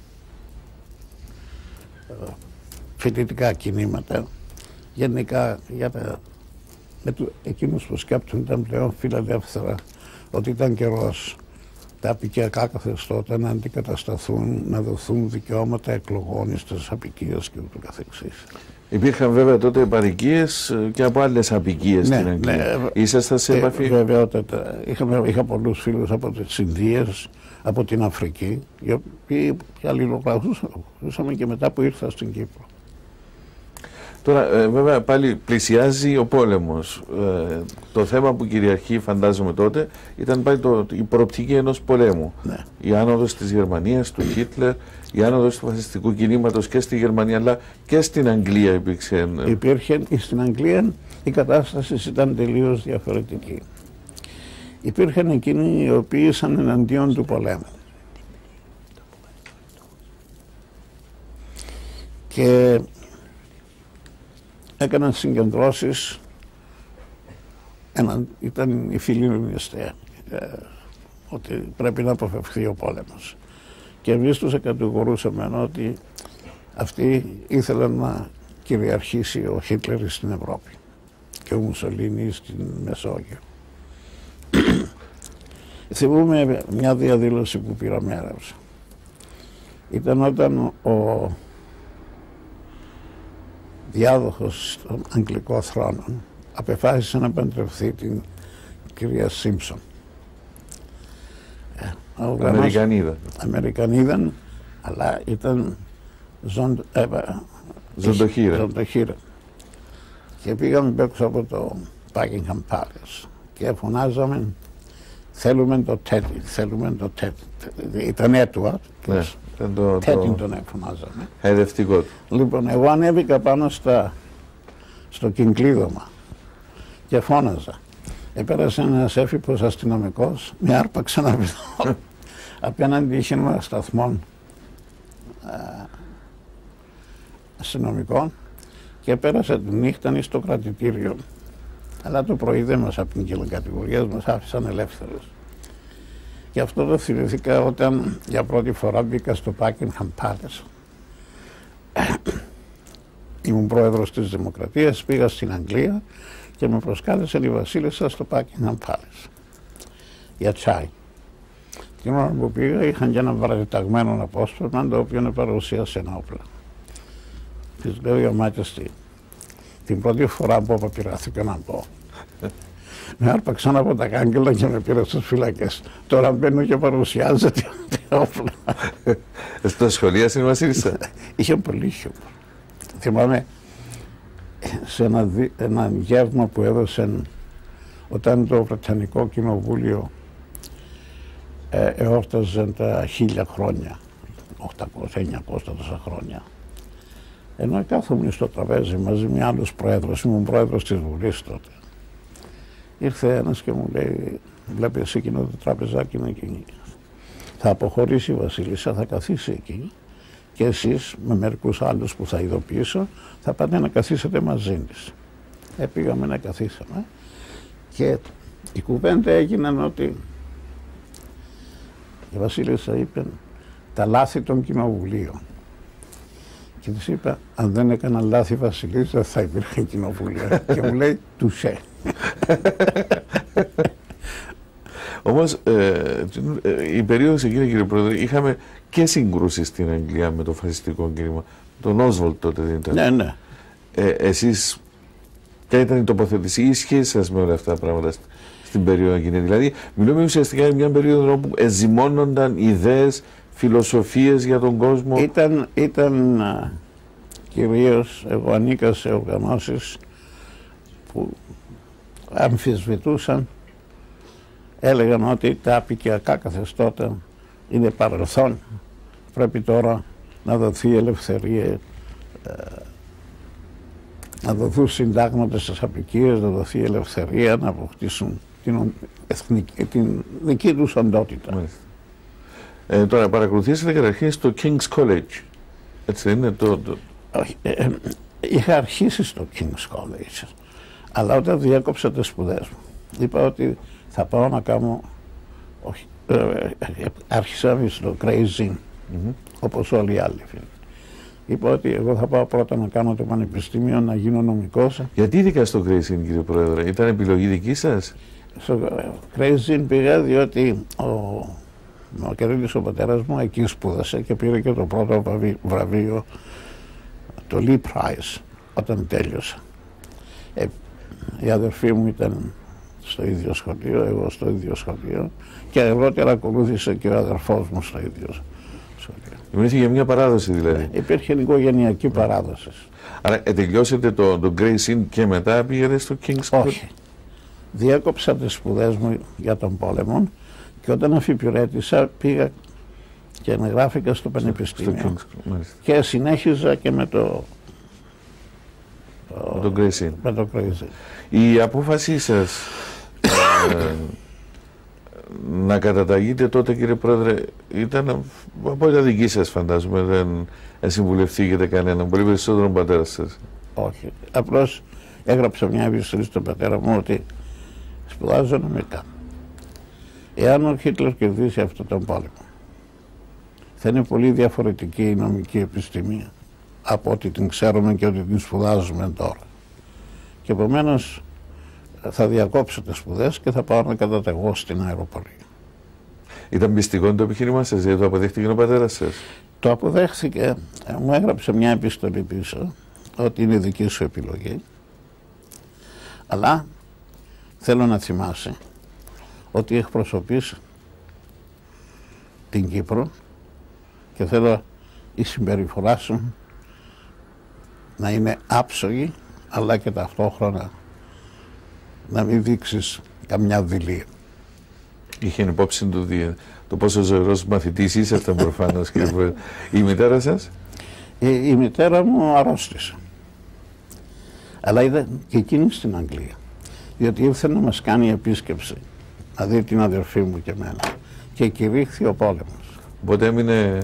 φοιτητικά κινήματα, γενικά με εκείνους που σκέπτονταν πλέον φιλελεύθερα ότι ήταν καιρός τα απικιακά καθεστώτα να αντικατασταθούν, να δοθούν δικαιώματα εκλογών στις απικίες και ούτω καθεξής. Υπήρχαν βέβαια τότε επαρικίες και από άλλες απικίες στην Αγγλία. Ναι, ήσασταν σε επαφή? Βεβαιότατα. Είχα πολλούς φίλους από τις Ινδίες, από την Αφρική, οι οποίοι αλληλογραφούσαμε και μετά που ήρθα στην Κύπρο. Τώρα βέβαια πάλι πλησιάζει ο πόλεμος. Το θέμα που κυριαρχεί, φαντάζομαι τότε, ήταν πάλι η προοπτική ενός πολέμου. Ναι. Η άνοδος της Γερμανίας, του Χίτλερ, η άνοδος του φασιστικού κινήματος και στη Γερμανία, αλλά και στην Αγγλία υπήρξε. Στην Αγγλία η κατάσταση ήταν τελείως διαφορετική. Υπήρχαν εκείνοι οι οποίοι ήσαν εναντίον του πολέμου. Και έκαναν συγκεντρώσεις, ήταν οι φιλινιστές, ότι πρέπει να αποφευχθεί ο πόλεμος. Και εμείς τους κατηγορούσαμε ότι αυτοί ήθελαν να κυριαρχήσει ο Χίτλερ στην Ευρώπη και ο Μουσολίνι στην Μεσόγειο. Θυμούμαι μια διαδήλωση που πήρα μέρος. Ήταν όταν ο διάδοχος των Αγγλικών θρόνων απεφάσισε να παντρευτεί την κυρία Σίμψον. Αμερικανίδα, αλλά ήταν ζωντοχύρα. Και πήγαμε έξω από το Buckingham Palace και φωνάζαμε θέλουμε το Τέτι, θέλουμε το Τέτι. Ήταν Έτουαρτ. Τέτοιον τον εφωνάζαμε. Χαϊδευτικό του. Λοιπόν, εγώ ανέβηκα πάνω στο κυκλίδωμα και φώναζα. Επέρασε ένας έφυπος αστυνομικός, με άρπαξε να πηδώ. Απέναντι είχε ένα σταθμό αστυνομικών και πέρασε τη νύχτα στο κρατητήριο. Αλλά το πρωί δεν μας από την κατηγορία μας άφησαν ελεύθερους. Και αυτό το θυμηθήκα όταν για πρώτη φορά μπήκα στο Buckingham Palace. Ήμουν πρόεδρος της Δημοκρατίας, πήγα στην Αγγλία και με προσκάλεσε η Βασίλισσα στο Buckingham Palace για τσάι. Την ώρα που πήγα είχαν και ένα βαρεταγμένο απόσπασμα το οποίο παρουσίασε ένα όπλο. Της λέω για Majesty, την πρώτη φορά που αποπειράθηκα να πω. Με άρπαξαν από τα κάγκελα και με πήρε στις φυλακές. Τώρα μπαίνω και παρουσιάζεται όπλα. Στο σχολείο η Βασίλισσα? Είχε πολύ χιούμορ. Θυμάμαι σε ένα γεύμα που έδωσαν όταν το Βρετανικό Κοινοβούλιο εόρταζε τα 1000 χρόνια, 800-900 τόσα χρόνια. Ενώ κάθομαι στο τραπέζι μαζί με άλλους πρόεδρους, ήμουν πρόεδρος της Βουλής τότε. Ήρθε ένας και μου λέει, βλέπεις εκείνο το τραπεζάκι είναι εκεί. Θα αποχωρήσει η Βασίλισσα, θα καθίσει εκεί και εσείς με μερικούς άλλους που θα ειδοποιήσω θα πάτε να καθίσετε μαζί της. Πήγαμε να καθίσαμε και η κουβέντα έγινε ότι η Βασίλισσα είπε τα λάθη των κοινοβουλίων. Και της είπα, αν δεν έκανα λάθη Βασιλής, δεν θα υπήρχε κοινοβουλία. Και μου λέει, τουσέ. Όμως, η περίοδος εκείνη, κύριε Πρόεδρε, είχαμε και συγκρούσεις στην Αγγλία με το φασιστικό κίνημα. Τον Όσβολτ τότε δεν ήταν. Ναι, ναι. Εσείς, ποια ήταν η τοποθέτηση ή η σχέση σας με όλα αυτά τα πράγματα στην περίοδο εκείνη? Δηλαδή, μιλούμε ουσιαστικά για μια περίοδο όπου εζυμώνονταν ιδέες, φιλοσοφίες για τον κόσμο. Ήταν κυρίως, εγώ ανήκα σε οργανώσεις που αμφισβητούσαν, έλεγαν ότι τα απικιακά καθεστώτα είναι παρελθόν, πρέπει τώρα να δοθεί ελευθερία, να δοθούν συντάγματα στις απικίες, να δοθεί ελευθερία, να αποκτήσουν την δική τους οντότητα. Τώρα παρακολουθήσατε καταρχήν στο King's College, έτσι είναι Όχι, είχα αρχίσει στο King's College, αλλά όταν διέκοψα τις σπουδές μου, είπα ότι θα πάω να κάνω, άρχισα στο Crazy, όπως όλοι οι άλλοι φίλοι. Είπα ότι εγώ θα πάω πρώτα να κάνω το πανεπιστήμιο, να γίνω νομικός. Γιατί ειδικά στο Crazy, κύριε Πρόεδρε, ήταν επιλογή δική σας? Στο Crazy πήγα διότι ο Κερίλης, ο πατέρας μου, εκεί σπούδασε και πήρε και το πρώτο βραβείο, το Lee Prize, όταν τέλειωσα. Η αδερφή μου ήταν στο ίδιο σχολείο, εγώ στο ίδιο σχολείο και αργότερα ακολούθησε και ο αδερφός μου στο ίδιο σχολείο. Υπήρχε μια παράδοση δηλαδή. Υπήρχε οικογενειακή παράδοση. Άρα τελειώσετε το Gray's Inn και μετά πήγατε στο King's College? Όχι. Διέκοψα τις σπουδές μου για τον πόλεμο και όταν αφιπηρέτησα πήγα και εγγράφηκα στο Πανεπιστήμιο και συνέχιζα και με το Gray's Inn. Με το Gray's Inn. Η απόφασή σας να καταταγείτε τότε, κύριε Πρόεδρε, ήταν από τα δική σας, φαντάζομαι, δεν συμβουλευτήκετε κανέναν, πολύ περισσότερο τον πατέρα σας? Όχι, απλώς έγραψα μια επιστολή στον πατέρα μου ότι σπουδάζω νομικά. Εάν ο Χίτλερ κερδίσει αυτόν τον πόλεμο, θα είναι πολύ διαφορετική η νομική επιστημία από ό,τι την ξέρουμε και ό,τι την σπουδάζουμε τώρα. Και επομένως θα διακόψω τις σπουδές και θα πάω να καταταγώ στην αεροπορία. Ήταν πιστικό το επιχείρημά σας, γιατί το αποδέχτηκε ο πατέρας σας? Το αποδέχθηκε, μου έγραψε μια επιστολή πίσω ότι είναι δική σου επιλογή, αλλά θέλω να θυμάσαι ότι εκπροσωπείς την Κύπρο και θέλω η συμπεριφορά σου να είναι άψογη, αλλά και ταυτόχρονα να μην δείξεις καμιά δειλία. Είχε υπόψη του το πόσο ζωηρός μαθητής ήσασταν προφανώς, κύριε Πρόεδρε. Η μητέρα σας? Η μητέρα μου αρρώστησε. Αλλά είδα και εκείνη στην Αγγλία. Διότι ήρθε να μας κάνει επίσκεψη, να δει την αδερφή μου και εμένα. Και κηρύχθη ο πόλεμος. Οπότε έμεινε...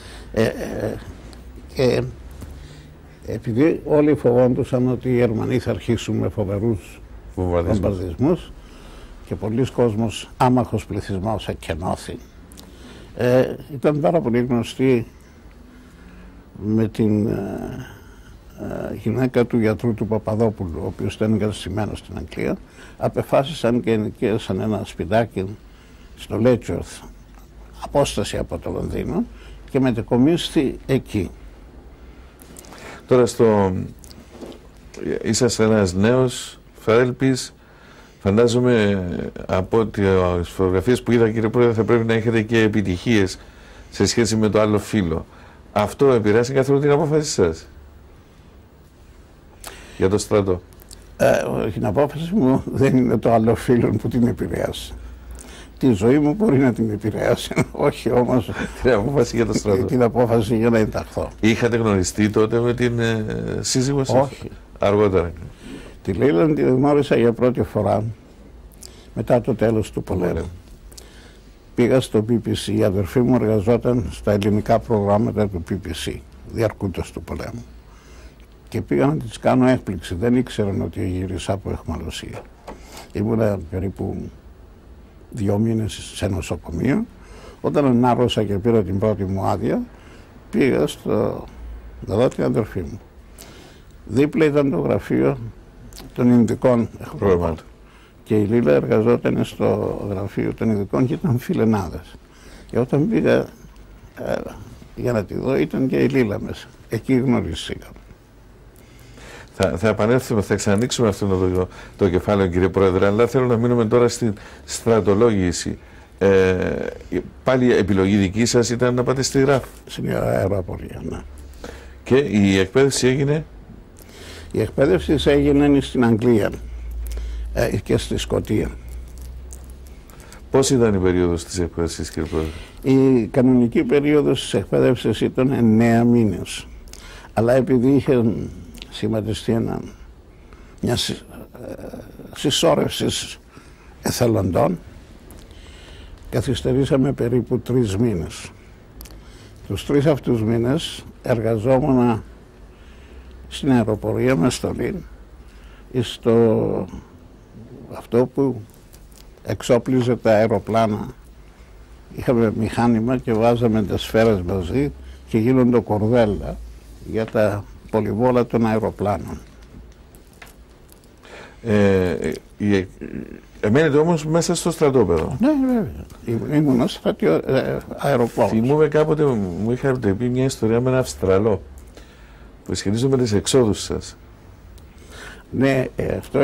επειδή όλοι φοβόντουσαν ότι οι Γερμανοί θα αρχίσουν με φοβερούς βομβαρδισμούς και πολλοί κόσμος, άμαχος πληθυσμός, εκενώθη. Ήταν πάρα πολύ γνωστή με την γυναίκα του γιατρού του Παπαδόπουλου, ο οποίος ήταν εγκαταστημένος στην Αγγλία. Απεφάσισαν και ενοικίασαν ένα σπιτάκι στο Letchworth, απόσταση από το Λονδίνο, και μετεκομίστη εκεί. Τώρα είσαστε ένας νέος φαρέλπης, φαντάζομαι από τις φωτογραφίες που είδα, κύριε Πρόεδρε, θα πρέπει να έχετε και επιτυχίες σε σχέση με το άλλο φύλο. Αυτό επηρεάσει καθόλου την απόφαση σας για το στρατό? Την απόφαση μου δεν είναι το άλλο φύλο που την επηρεάσει. Τη ζωή μου μπορεί να την επηρεάσει, όχι όμως την απόφαση για το στρατό. Την απόφαση για να ενταχθώ. Είχατε γνωριστεί τότε με την σύζυγό σας? Όχι. Αργότερα? Τη Λέιλαν τη γνώρισα για πρώτη φορά μετά το τέλος του πολέμου. Πήγα στο BBC, η αδερφή μου εργαζόταν στα ελληνικά προγράμματα του BBC, διαρκούντας του πολέμου. Και πήγα να της κάνω έκπληξη, δεν ήξεραν ότι γύρισα από αιχμαλωσία. Ήμουνα περίπου 2 μήνες σε νοσοκομείο. Όταν ανάρρωσα και πήρα την πρώτη μου άδεια, πήγα στο να δω την αδερφή μου. Δίπλα ήταν το γραφείο των Ινδικών εκπροβάτων. Και η Λίλα εργαζόταν στο γραφείο των Ινδικών και ήταν φιλενάδες. Και όταν πήγα για να τη δω, ήταν και η Λίλα μέσα. Εκεί γνωριστήκαμε. Θα επανέλθουμε, θα ξανανοίξουμε αυτό το κεφάλαιο, κύριε Πρόεδρε, αλλά θέλω να μείνουμε τώρα στην στρατολόγηση. Πάλι επιλογή δική σας ήταν να πάτε στη ΡΑΦ. Στην αεροπορία, ναι. Και η εκπαίδευση έγινε? Η εκπαίδευση έγινε στην Αγγλία και στη Σκωτία. Πώς ήταν η περίοδος της εκπαίδευσης, κύριε Πρόεδρε? Η κανονική περίοδος της εκπαίδευσης ήταν 9 μήνες. Αλλά επειδή είχε σχηματιστεί μια συσσόρευση εθελοντών, καθυστερήσαμε περίπου 3 μήνες. Τους 3 αυτούς μήνες εργαζόμουν στην αεροπορία με στολή στο αυτό που εξόπλιζε τα αεροπλάνα. Είχαμε μηχάνημα και βάζαμε τις σφαίρες μαζί και γίνονται κορδέλα για τα πολυβόλα των αεροπλάνων. Μένετε όμως μέσα στο στρατόπεδο? Ναι, βέβαια. Ήμουν αεροπλάνο. Θυμούμαι κάποτε μου είχατε πει μια ιστορία με ένα Αυστραλό που σχετίζεται με τις εξόδους σας. Ναι, αυτό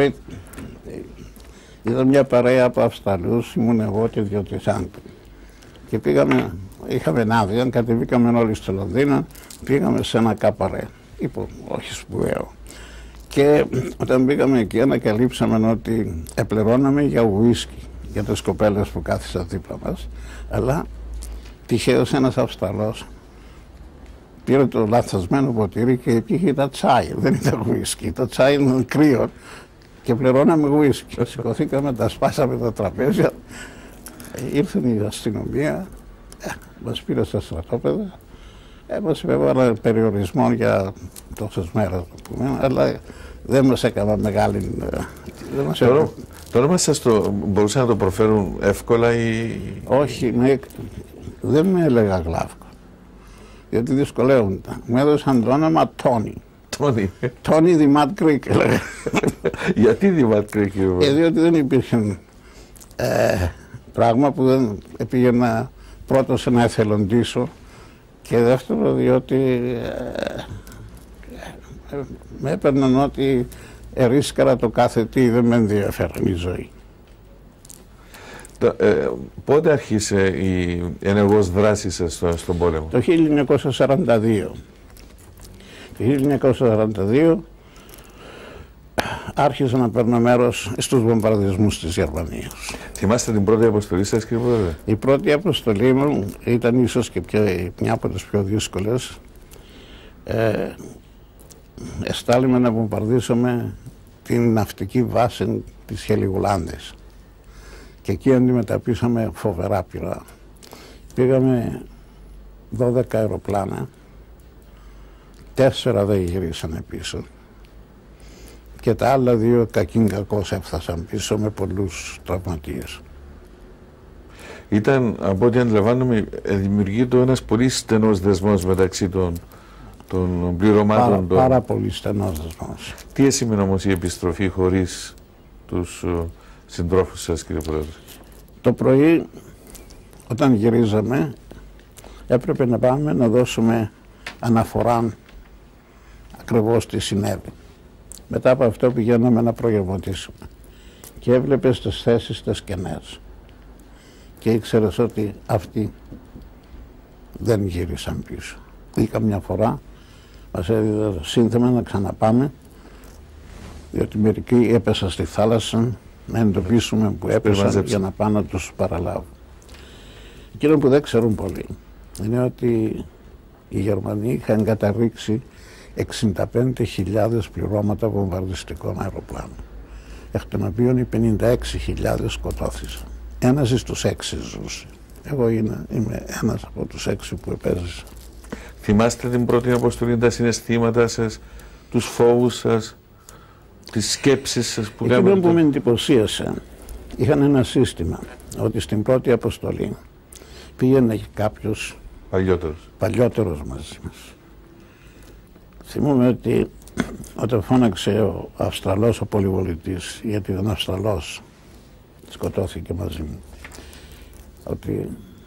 ήταν μια παρέα από Αυστραλούς, ήμουν εγώ και 2-3 Άγγλοι. Και πήγαμε, είχαμε άδεια, κατεβήκαμε όλοι στο Λονδίνο, πήγαμε σε ένα καπαρέ, όχι σπουδαίο. Και όταν πήγαμε εκεί ανακαλύψαμε ότι επληρώναμε για ουίσκι, για τις κοπέλες που κάθισαν δίπλα μας, αλλά τυχαίως ένας Αυστραλός πήρε το λαθασμένο ποτήρι και εκεί είχε τα τσάι, δεν ήταν ουίσκι, το τσάι ήταν κρύο και πληρώναμε ουίσκι. Σηκωθήκαμε, τα σπάσαμε τα τραπέζια, ήρθε η αστυνομία, μας πήρε στα στρατόπεδα, μας έβαλε περιορισμό για τόσες μέρες, αλλά δεν μας έκανα μεγάλη... Το όνομα σας μπορούσαν να το προφέρουν εύκολα ή... Όχι, δεν με έλεγα Γλάφκο, γιατί δυσκολεύονταν. Μου έδωσαν το όνομα Τόνι. Τόνι Δημάτ Κρίκ έλεγα. Γιατί Δημάτ Κρίκ? Διότι δεν υπήρχε πράγμα που δεν πήγαινα πρώτος να εθελοντήσω και δεύτερο διότι με έπαιρναν ότι ρίσκαρα το κάθε τι, δεν με ενδιαφέραν η ζωή. Πότε άρχισε η ενεργός δράση σας στον πόλεμο? Το 1942. Το 1942 άρχισα να παίρνω μέρος στους βομβαρδισμούς της Γερμανίας. Θυμάστε την πρώτη αποστολή σας, κύριε Πρόεδρε? Η πρώτη αποστολή μου ήταν ίσως και μια από τις πιο δύσκολες. Εστάλουμε να βομβαρδίσουμε την ναυτική βάση της Χελιγουλάνδης και εκεί αντιμετωπίσαμε φοβερά πυρά. Πήγαμε 12 αεροπλάνα, 4 δεν γυρίσανε πίσω και τα άλλα 2 κακήν κακώς έφτασαν πίσω με πολλούς τραυματίες. Ήταν, από ό,τι αντιλαμβάνομαι, δημιουργείται ένας πολύ στενός δεσμός μεταξύ των πληρωμάτων. Πάρα πολύ στενός δεσμός. Τι έσημενε όμως η επιστροφή χωρίς τους συντρόφους σας, κύριε Πρόεδρε? Το πρωί, όταν γυρίζαμε, έπρεπε να πάμε να δώσουμε αναφορά ακριβώς τι συνέβη. Μετά από αυτό πηγαίναμε να προγευματίσουμε και έβλεπες τις θέσεις τις κενές και ήξερες ότι αυτοί δεν γύρισαν πίσω. Ή καμιά φορά μας έδιδε σύνθεμα να ξαναπάμε, διότι μερικοί έπεσαν στη θάλασσα να εντοπίσουμε που έπεσαν για να πάνε να τους παραλάβουν. Εκείνο που δεν ξέρουν πολλοί είναι ότι οι Γερμανοί είχαν καταρρίξει 65.000 πληρώματα βομβαρδιστικών αεροπλάνων, εκ των οποίων οι 56.000 σκοτώθησαν. Ένας στους 6 ζούσε. Εγώ είμαι ένας από τους 6 που επέζησα. Θυμάστε την πρώτη αποστολή, τα συναισθήματά σας, τους φόβους σας, τις σκέψεις σας που κάνατε? Εκείνο που με εντυπωσίασε, είχαν ένα σύστημα ότι στην πρώτη αποστολή πήγαινε κάποιος παλιότερος μαζί μας θυμούμαι ότι όταν φώναξε ο Αυστραλός ο πολυβολητής, γιατί ήταν Αυστραλός, σκοτώθηκε μαζί μου, ότι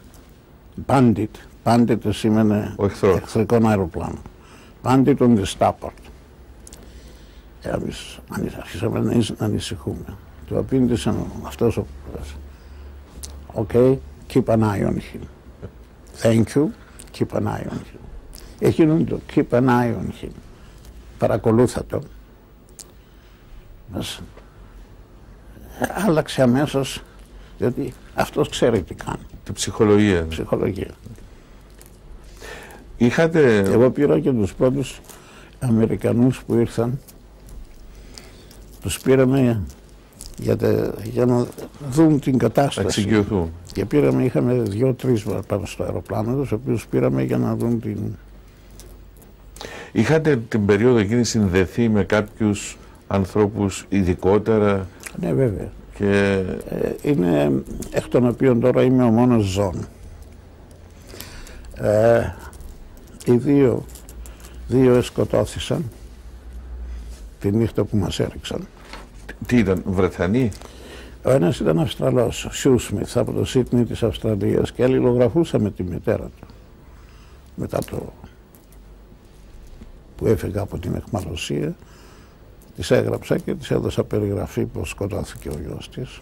bandit σήμαινε εχθρικό αεροπλάνο. Bandit on the starboard. Εμείς αρχίσαμε να ανησυχούμε. Του απήντησαν αυτός ο OK, keep an eye on him. Thank you, keep an eye on him. Εκείνον το keep an eye on him. Παρακολούθα το. Μας άλλαξε αμέσως, διότι αυτός ξέρει τι κάνει. Τη ψυχολογία. Ψυχολογία. Είχατε... Εγώ πήρα και τους πρώτους Αμερικανούς που ήρθαν, τους πήραμε για να δουν την κατάσταση. Και είχαμε 2-3 πάνω στο αεροπλάνο, τους οποίους πήραμε για να δουν την... Είχατε την περίοδο εκείνη συνδεθεί με κάποιους ανθρώπους ειδικότερα? Ναι, βέβαια. Και... είναι εκ των οποίων τώρα είμαι ο μόνος ζών. Οι δύο σκοτώθησαν τη νύχτα που μας έριξαν. Τι ήταν, Βρετανοί? Ο ένας ήταν Αυστραλός, Σιου Σμιθ, από το Σίδνεϊ της Αυστραλίας, και αλληλογραφούσα με τη μητέρα του μετά το που έφυγα από την αιχμαλωσία. Της έγραψα και της έδωσα περιγραφή πως σκοτώθηκε ο γιος της.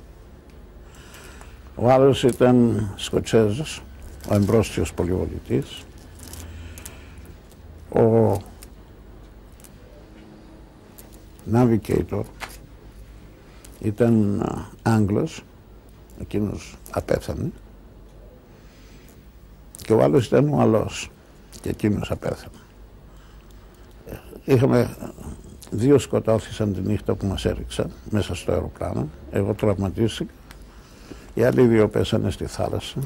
Ο άλλος ήταν Σκοτσέζος, ο εμπρόστιος πολυβολητής. Ο navigator ήταν Άγγλος, εκείνος απέθανε, και ο άλλος ήταν Ουαλός και εκείνος απέθανε. Είχαμε 2 σκοτώθησαν τη νύχτα που μας έριξαν μέσα στο αεροπλάνο. Εγώ τραυματίστηκα. Οι άλλοι 2 πέσανε στη θάλασσα.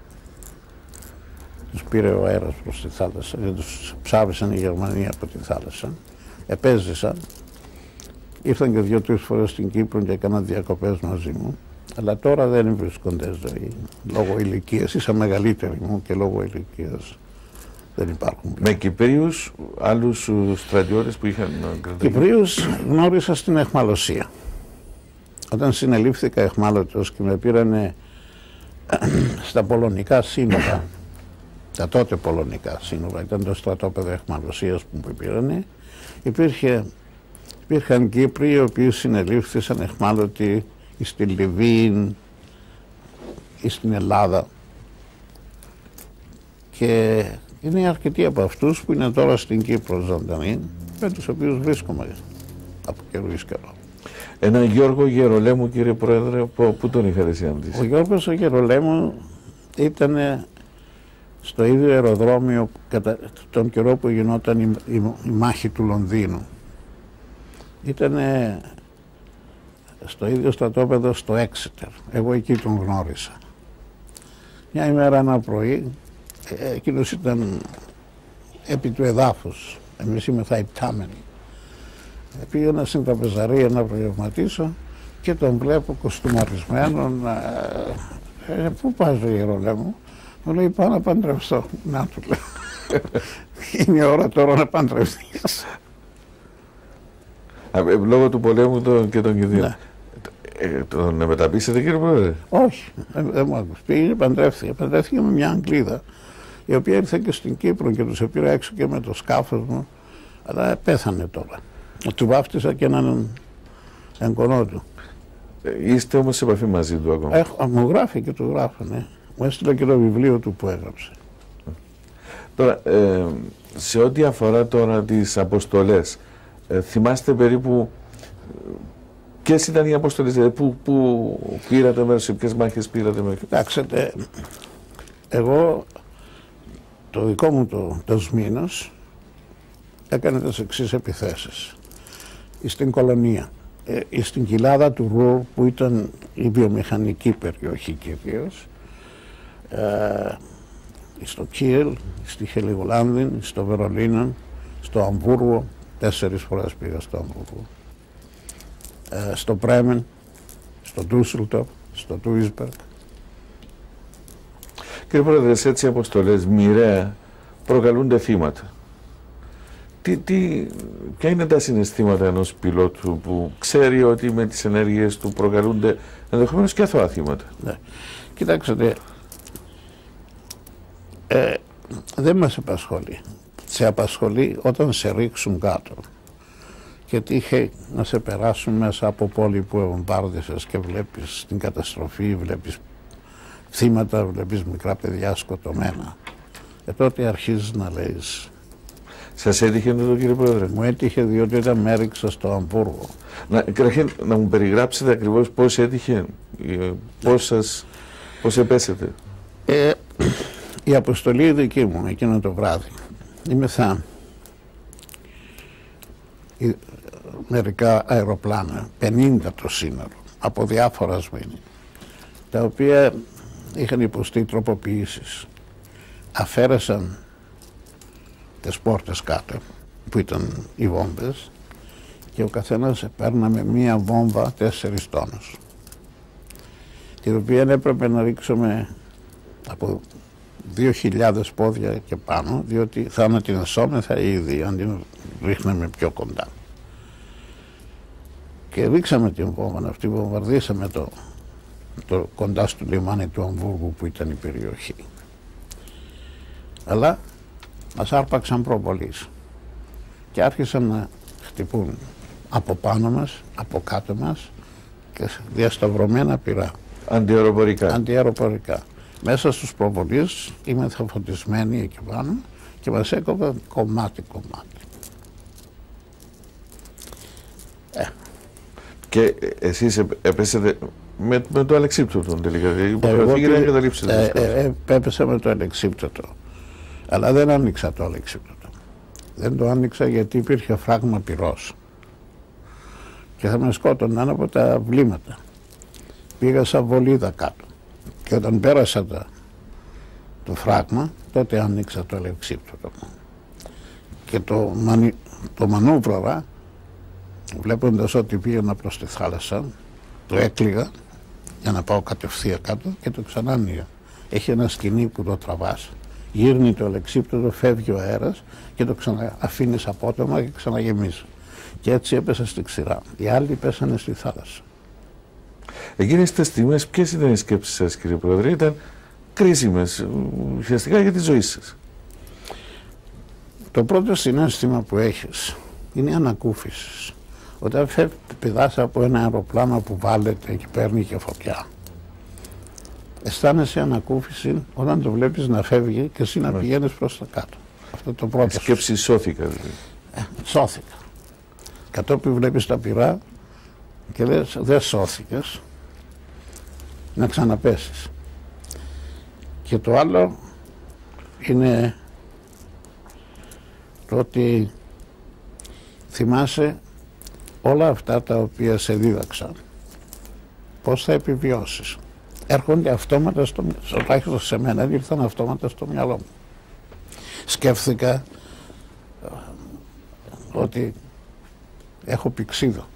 Τους πήρε ο αέρας προς τη θάλασσα και τους ψάβησαν οι Γερμανοί από τη θάλασσα. Επέζησαν. Ήρθαν και 2-3 φορές στην Κύπρο και έκαναν διακοπές μαζί μου. Αλλά τώρα δεν βρίσκονται ζωή. Λόγω ηλικίας, ίσα μεγαλύτερη μου και λόγω ηλικίας δεν υπάρχουν πλέον. Με Κυπρίους, άλλους στρατιώτες που είχαν κρατήσει? Κυπρίους γνώρισα στην αιχμαλωσία. Όταν συνελήφθηκα αιχμάλωτος και με πήρανε στα πολωνικά σύνορα, τα τότε πολωνικά σύνορα, ήταν το στρατόπεδο αιχμαλωσίας που με πήρανε, υπήρχαν Κύπροι οι οποίοι συνελήφθησαν αιχμάλωτοι στη Λιβύη ή στην Ελλάδα, και είναι αρκετοί από αυτούς που είναι τώρα στην Κύπρο ζωντανοί, με τους οποίους βρίσκομαι από καιρού εις καιρό. Έναν Γιώργο Γερολέμου, κύριε Πρόεδρε, πού τον είχατε συναντήσει? Ο Γιώργος ο Γερολέμου ήταν στο ίδιο αεροδρόμιο κατά τον καιρό που γινόταν η μάχη του Λονδίνου. Ήταν στο ίδιο στρατόπεδο στο Έξετερ. Εγώ εκεί τον γνώρισα. Μια ημέρα ένα πρωί, εκείνος ήταν επί του εδάφους, εμείς ήμεθα υπτάμενοι. Πήγαινα στην τραπεζαρία να προγραμματίσω και τον βλέπω κοστούμαρισμένον. Πού πας, Γερολέμου? Μου λέει, πάω να παντρευτώ. Να, του λέω. Είναι η ώρα τώρα να παντρευτείς. Λόγω του πολέμου και των κινδύνων. Ναι. Τον μεταπίσετε, κύριε Πρόεδρε? Όχι, δεν μου άκουσε. Πήγε, παντρεύτηκε. Παντρεύτηκε με μια Αγγλίδα, η οποία ήρθε και στην Κύπρο και τους πήρα έξω και με το σκάφος μου, αλλά πέθανε τώρα. Του βάφτισα και έναν εγγονό του. Είστε όμως σε επαφή μαζί του ακόμα? Μου γράφει και του γράφω, ναι. Μου έστειλε και το βιβλίο του που έγραψε. Τώρα, σε ό,τι αφορά τώρα τις αποστολές, θυμάστε περίπου ποιες ήταν οι αποστολές, δηλαδή πού πήρατε μέρος, σε ποιες μάχες πήρατε μέρος? Κοιτάξτε, εγώ το δικό μου το Σμήνος έκανε τις εξής επιθέσεις. Στην Κολονία, στην κοιλάδα του Ρουρ, που ήταν η βιομηχανική περιοχή κυρίως, στο Κίελ, στη Χελιγολάνδη, στο Βερολίνο, στο Αμβούργο, 4 φορές πήγα στο Αμβούργο, στο Πρέμεν, στο Ντούσελτορφ, στο Ντούισμπεργκ. Κύριε Πρόεδρε, σε έτσι αποστολές μοιραία προκαλούνται θύματα. Ποια είναι τα συναισθήματα ενός πιλότου που ξέρει ότι με τις ενέργειες του προκαλούνται ενδεχομένως και αθώα θύματα? Ναι. Κοιτάξτε, δεν μας απασχολεί. Σε απασχολεί όταν σε ρίξουν κάτω και τύχε να σε περάσουν μέσα από πόλη που βομβάρδισες και βλέπεις την καταστροφή, βλέπεις θύματα, βλέπεις μικρά παιδιά σκοτωμένα. Τότε αρχίζεις να λέεις. Σας έτυχε εδώ, κύριε Πρόεδρε? Μου έτυχε, διότι όταν με έριξα στο Αμβούργο. Καταρχήν, να μου περιγράψετε ακριβώς πώς έτυχε, πώς επέσετε. Η αποστολή δική μου εκείνο το βράδυ. Μερικά αεροπλάνα, 50 το σύνολο, από διάφορα σβήνη, τα οποία είχαν υποστεί τροποποιήσεις. Αφαίρεσαν τις πόρτες κάτω, που ήταν οι βόμβες, και ο καθένας παίρναμε μία βόμβα 4 τόνους, την οποία έπρεπε να ρίξουμε από 2.000 πόδια και πάνω, διότι θα ανατινασόμεθα ήδη αν την ρίχναμε πιο κοντά. Και ρίξαμε την βόμβα αυτή, βομβαρδίσαμε το κοντά στο λιμάνι του Αμβούργου που ήταν η περιοχή. Αλλά μας άρπαξαν προβολείς και άρχισαν να χτυπούν από πάνω μας, από κάτω μας και διασταυρωμένα πυρά. Αντιαεροπορικά. Μέσα στους προβολείς ήμασταν φωτισμένοι εκεί πάνω και μας έκοβαν κομμάτι-κομμάτι. Και εσείς έπεσετε με το αλεξίπτωτο τελικά, υποχρεωθήκατε να καταλήψετε. Έπεσα με το αλεξίπτωτο, αλλά δεν άνοιξα το αλεξίπτωτο. Δεν το άνοιξα γιατί υπήρχε φράγμα πυρός και θα με σκότωναν από τα βλήματα. Πήγα σαν βολίδα κάτω και όταν πέρασα το φράγμα, τότε άνοιξα το αλεξίπτωτο μου. Και το μανούβρωα, βλέποντας ότι πήγαινα προς τη θάλασσα, το έκλειγα για να πάω κατευθείαν κάτω και το ξανά άνοιγα. Έχει ένα σκηνή που το τραβάς, γύρνει το αλεξίπτωτο, φεύγει ο αέρας και το ξανααφήνεις απότομα και ξαναγεμίζει. Και έτσι έπεσα στη ξηρά. Οι άλλοι πέσανε στη θάλασσα. Εκείνες τις στιγμές ποιες ήταν οι σκέψεις σας, κύριε Πρόεδρε? Ήταν κρίσιμες ουσιαστικά για τη ζωή σας. Το πρώτο συναίσθημα που έχεις είναι η ανακούφιση. Όταν πηδάς από ένα αεροπλάνο που βάλετε και παίρνει και φωτιά, αισθάνεσαι ανακούφιση όταν το βλέπεις να φεύγει και εσύ να πηγαίνεις προς τα κάτω. Αυτό το πρώτο. Η σκέψη σώθηκα δηλαδή. Σώθηκα. Κατόπιν βλέπεις τα πυρά και λες δεν σώθηκες, να ξαναπέσεις. Και το άλλο είναι το ότι θυμάσαι όλα αυτά τα οποία σε δίδαξαν, πώς θα επιβιώσεις. Έρχονται αυτόματα τουλάχιστον σε μένα, ήρθαν αυτόματα στο μυαλό μου. Σκέφθηκα ότι έχω πηξίδα.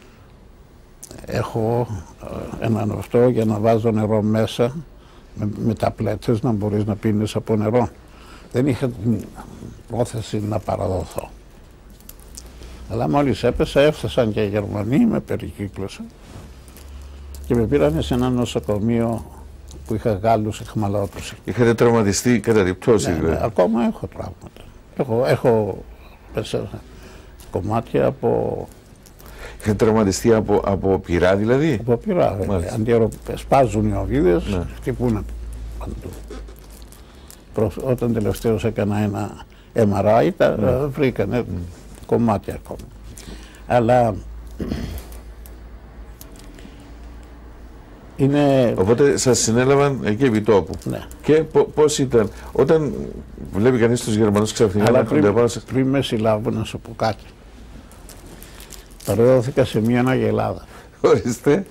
Έχω έναν αυτό για να βάζω νερό μέσα, με ταπλέτες να μπορείς να πίνεις από νερό. Δεν είχα την πρόθεση να παραδοθώ. Αλλά μόλις έπεσα, έφτασαν και οι Γερμανοί, με περικύκλωσαν και με πήρανε σε ένα νοσοκομείο που είχα Γάλλους αιχμαλώτους. Είχατε τραυματιστεί κατά την πτώση, δηλαδή? Ναι, ακόμα έχω τραύματα. Έχω κομμάτια από... Είχατε τραυματιστεί από πυρά, δηλαδή? Από πυρά, σπάζουν οι οβίδες, ναι. Χτυπούν παντού. Όταν τελευταίως έκανα ένα MRI, τα βρήκανε κομμάτια ακόμα. Αλλά είναι... Οπότε σας συνέλαβαν εκεί επί τόπου. Ναι. Και πώς ήταν, όταν βλέπει κανείς τους Γερμανούς ξαφνικά να έρχονται πάνω σας? Πριν με συλλάβουν, να σου πω κάτι. Παραδόθηκα σε μια αναγελάδα. Ορίστε.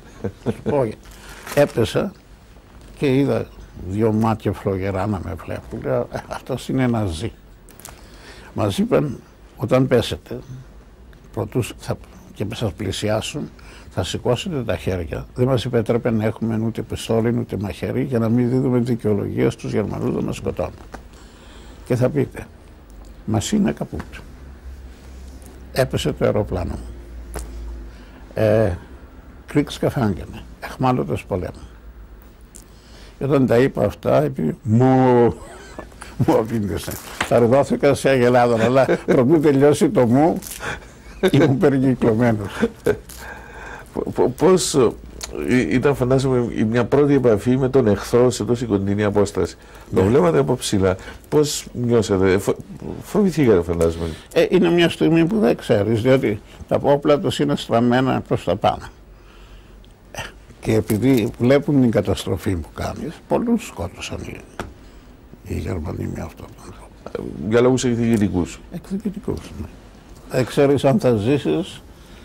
Έπεσα και είδα 2 μάτια φλογερά να με βλέπουν. Λέω, αυτός είναι ένα ζει. Μας είπαν, όταν πέσετε, και σας πλησιάσουν, θα σηκώσετε τα χέρια. Δεν μας επέτρεπε να έχουμε ούτε πιστόλι ούτε μαχαίρι για να μην δίδουμε δικαιολογία στους Γερμανούς να μας σκοτώνουν. Και θα πείτε, μας είναι καπούτ. έπεσε το αεροπλάνο μου. Kriegskafangene, εχμάλωτος πολέμου. Και όταν τα είπα αυτά, μου απήντησε. Θα ρεδώθηκα σε αγελάδων, αλλά προτού τελειώσει το μου, ήμουν περικυκλωμένος. Πώς ήταν, φαντάζομαι, μια πρώτη επαφή με τον εχθρό σε τόση κοντινή απόσταση? Το βλέπατε από ψηλά. Πώς νιώσατε? Φοβηθήκατε, φαντάζομαι? Είναι μια στιγμή που δεν ξέρεις, διότι τα όπλα τους είναι στραμμένα προς τα πάνω. Και επειδή βλέπουν την καταστροφή που κάνεις, πολλούς σκότωσαν οι Γερμανοί με αυτόν τον τρόπο. Για λόγους εκδικητικούς? Εκδικητικούς, ναι. Δεν ξέρεις αν θα ζήσεις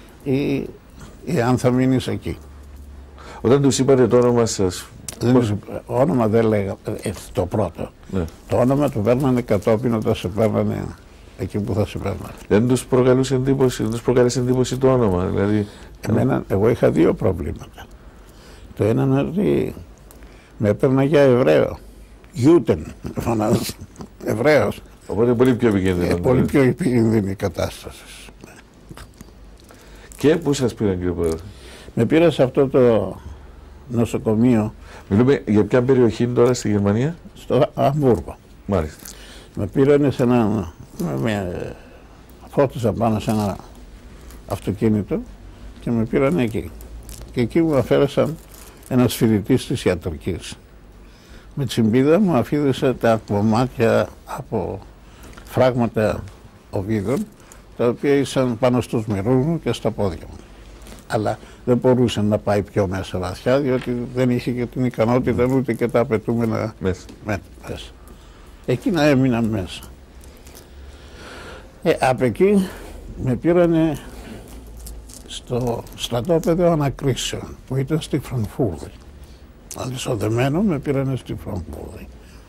ή αν θα μείνεις εκεί. Όταν τους είπατε το όνομα σας? Όνομα δεν λέγα, το πρώτο. Ναι. Το όνομα το παίρνανε κατόπιν όταν σε παίρνανε εκεί που θα σε παίρνανε. Δεν τους προκαλούσε εντύπωση, δεν τους προκαλούσε εντύπωση το όνομα? Δηλαδή... Εγώ είχα δύο προβλήματα. Το ένα είναι ότι με έπαιρνα για Εβραίο. Γιούτεν, φωνάζω. Εβραίος. Οπότε πολύ πιο επικίνδυνο. Πολύ πιο επικίνδυνη η κατάσταση. Και πού σας πήραν, κύριε Πρόεδρε? Με πήρε σε αυτό το νοσοκομείο. Μιλούμε για ποια περιοχή τώρα στη Γερμανία? Στο Αμβούργο. Μάλιστα. Με πήραν σε ένα... Φώτισα πάνω σε ένα αυτοκίνητο και με πήραν εκεί. Και εκεί μου αφαίρεσαν ένας φοιτητής της ιατρικής. Με τσιμπίδα μου αφίδησε τα κομμάτια από φράγματα οβίδων, τα οποία ήσαν πάνω στους μυρούς μου και στα πόδια μου. Αλλά δεν μπορούσε να πάει πιο μέσα βαθιά, διότι δεν είχε και την ικανότητα ούτε και τα απαιτούμενα μέσα. Εκείνα έμειναν μέσα. Από εκεί με πήρανε στο στρατόπεδο ανακρίσεων που ήταν στη Φραγκφούρτη. Αλυσοδεμένο με πήρανε στη Φραγκφούρτη.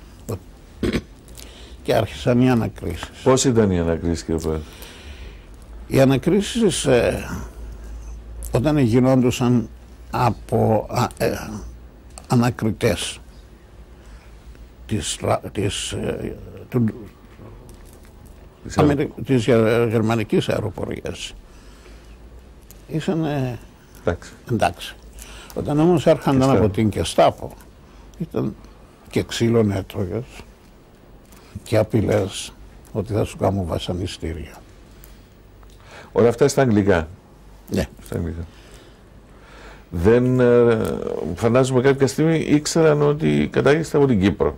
Και άρχισαν οι ανακρίσεις. Πώς ήταν οι ανακρίσεις, κύριε Πρόεδρε? Οι ανακρίσεις όταν γινόντουσαν από ανακριτές της γερμανικής αεροπορίας ήσαν εντάξει. Όταν όμως έρχονταν από την Κεστάπο ήταν και ξύλο έτρωγες και απειλές ότι θα σου κάνουν βασανιστήρια. Όλα αυτά στα αγγλικά? Ναι. Στα αγγλικά. Δεν φαντάζομαι κάποια στιγμή ήξεραν ότι κατάγεστε από την Κύπρο.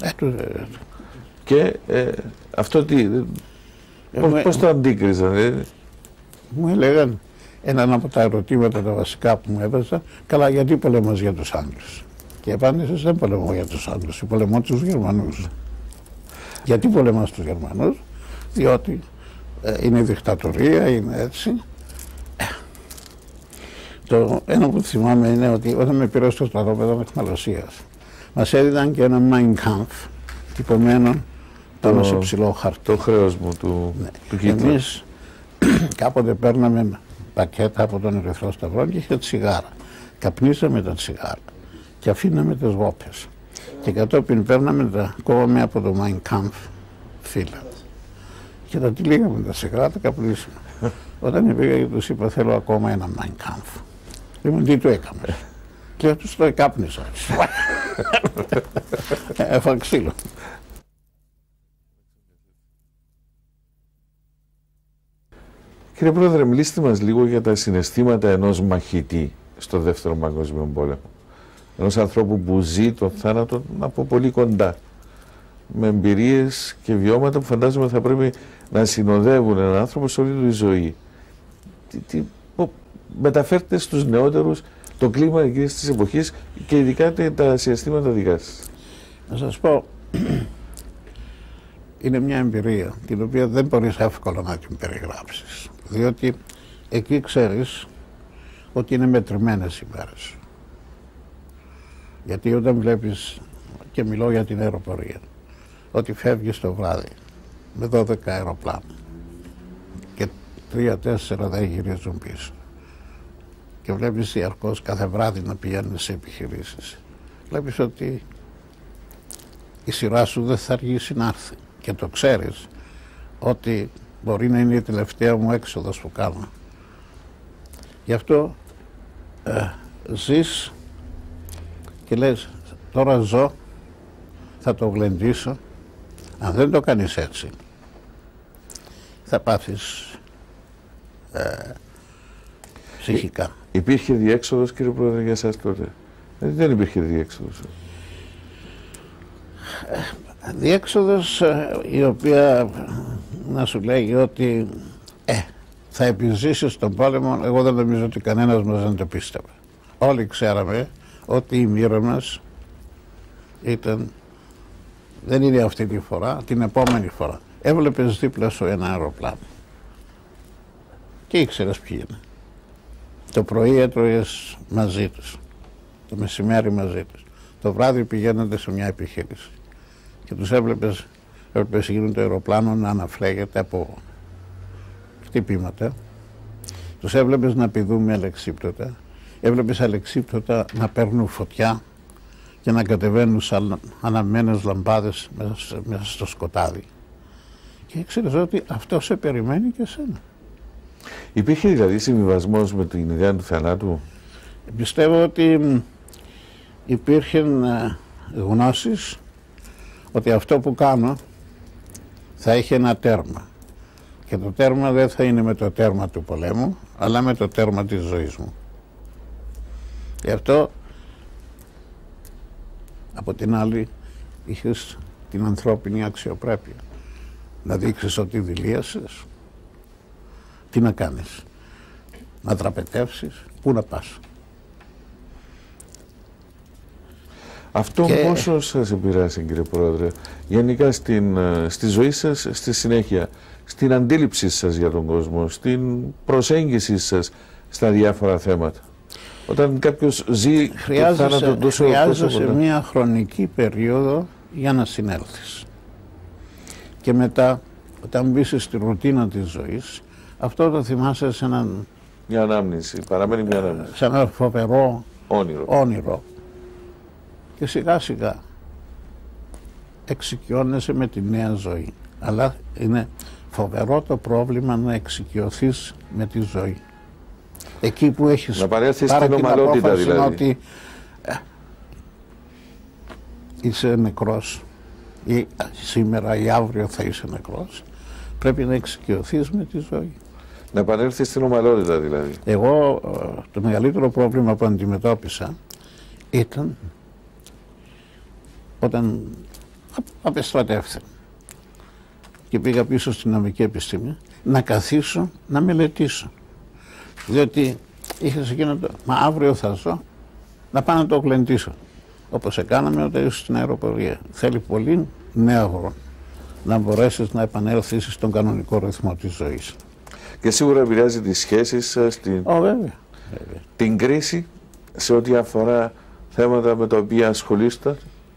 Και αυτό τι, πώς το αντίκριζαν? Μου έλεγαν έναν από τα ερωτήματα τα βασικά που μου έβαζαν, καλά, γιατί πολεμάς για τους Άγγλους? Και απάντησες, δεν πολεμώ για τους Άγγλους, πολεμώ τους Γερμανούς. Γιατί πολεμάς τους Γερμανούς? Διότι είναι δικτατορία, είναι έτσι. Το ένα που θυμάμαι είναι ότι όταν με πήρε στο στρατόπεδο αιχμαλωσίας, μας έδιναν και ένα Mein Kampf τυπωμένο πάνω σε ψηλό χαρτί. Το χρέος μου του Κίτλερ. Εμείς κάποτε παίρναμε πακέτα από τον Ερυθρό Σταυρό και είχε τσιγάρα. Καπνίζαμε τα τσιγάρα και αφήναμε τις βόπες. Και κατόπιν κόβαμε από το Mein Kampf φύλλα. Και τα τυλίγαμε τα τσιγάρα, τα καπνίσαμε. Όταν πήγα και τους είπα, θέλω ακόμα ένα Mein Kampf. Είπαν, τι του έκαμε? Και τους το εκάπνισα. Έφαγα ξύλο. Κύριε Πρόεδρε, μιλήστε μας λίγο για τα συναισθήματα ενός μαχητή στο Δεύτερο Παγκόσμιο Πόλεμο. Ενός ανθρώπου που ζει τον θάνατο από πολύ κοντά. Με εμπειρίες και βιώματα που φαντάζομαι θα πρέπει να συνοδεύουν έναν άνθρωπο σε όλη του τη ζωή. Μεταφέρτε στους νεότερους το κλίμα εκείνης της εποχής και ειδικά τα συναισθήματα δικά σας. Να σας πω, είναι μια εμπειρία την οποία δεν μπορείς εύκολα να την περιγράψεις. Διότι εκεί ξέρεις ότι είναι μετρημένες οι μέρες. Γιατί όταν βλέπεις, και μιλώ για την αεροπορία, ότι φεύγεις το βράδυ με 12 αεροπλάνα και 3-4 δεν γυρίζουν πίσω και βλέπεις διαρκώς κάθε βράδυ να πηγαίνεις σε επιχειρήσεις, βλέπεις ότι η σειρά σου δεν θα αργήσει να έρθει και το ξέρεις ότι μπορεί να είναι η τελευταία μου έξοδος που κάνω. Γι' αυτό ζεις και λες τώρα ζω, θα το γλεντήσω. Αν δεν το κάνεις έτσι θα πάθεις ψυχικά. Υπήρχε διέξοδος, κύριε Πρόεδρε, για εσάς τότε? Δεν υπήρχε διέξοδος. Διέξοδος η οποία να σου λέγει ότι θα επιζήσεις τον πόλεμο, εγώ δεν νομίζω ότι κανένας μας δεν το πίστευε. Όλοι ξέραμε ότι η μοίρα μας δεν είναι αυτή τη φορά, την επόμενη φορά. Έβλεπες δίπλα σου ένα αεροπλάνο και ήξερες ποιοι είναι. Το πρωί έτρωγες μαζί τους, το μεσημέρι μαζί τους, το βράδυ πηγαίνατε σε μια επιχείρηση και τους έβλεπες γύρω το αεροπλάνο να αναφλέγεται από χτυπήματα, τους έβλεπες να πηδούν αλεξίπτωτα, έβλεπες αλεξίπτωτα να παίρνουν φωτιά και να κατεβαίνουν σαν αναμμένες λαμπάδες μέσα στο σκοτάδι. Και ήξερες ότι αυτό σε περιμένει και εσένα. Υπήρχε δηλαδή συμβιβασμός με την ιδέα του θανάτου? Πιστεύω ότι υπήρχαν γνώσεις ότι αυτό που κάνω θα έχει ένα τέρμα. Και το τέρμα δεν θα είναι με το τέρμα του πολέμου, αλλά με το τέρμα της ζωής μου. Γι' αυτό, από την άλλη, είχες την ανθρώπινη αξιοπρέπεια. Να δείξεις ότι δηλίασες, τι να κάνεις, να τραπετεύσεις, πού να πας. Αυτό πόσο σας επηρεάσει, κύριε Πρόεδρε, γενικά στη ζωή σας, στη συνέχεια, στην αντίληψή σας για τον κόσμο, στην προσέγγιση σας στα διάφορα θέματα? Όταν κάποιος ζει το θάνατο τόσο χρειάζεσαι μια χρονική περίοδο για να συνέλθεις. Και μετά, όταν μπεις στη ρουτίνα της ζωής, αυτό το θυμάσαι σε έναν... Μια ανάμνηση, παραμένει μια ανάμνηση. Σε ένα φοβερό όνειρο. Και σιγά σιγά εξοικειώνεσαι με τη νέα ζωή. Αλλά είναι φοβερό το πρόβλημα να εξοικειωθείς με τη ζωή. Εκεί που έχεις πάρει την απόφαση δηλαδή, ότι είσαι νεκρός ή σήμερα ή αύριο θα είσαι νεκρός, πρέπει να εξοικειωθείς με τη ζωή. Να επανέλθεις στην ομαλότητα δηλαδή. Εγώ το μεγαλύτερο πρόβλημα που αντιμετώπισα ήταν όταν απεστρατεύθηκα και πήγα πίσω στην νομική επιστήμη να καθίσω να μελετήσω. Διότι είχες εκείνο το, μα αύριο θα ζω, να πάω να το γλεντήσω. Όπως έκαναμε όταν ήσουν στην αεροπορία. Θέλει πολύ νέο να μπορέσεις να επανέλθεις στον κανονικό ρυθμό της ζωής. Και σίγουρα επηρεάζει τις σχέσεις σας, την κρίση σε ό,τι αφορά θέματα με τα οποία ασχολείστε.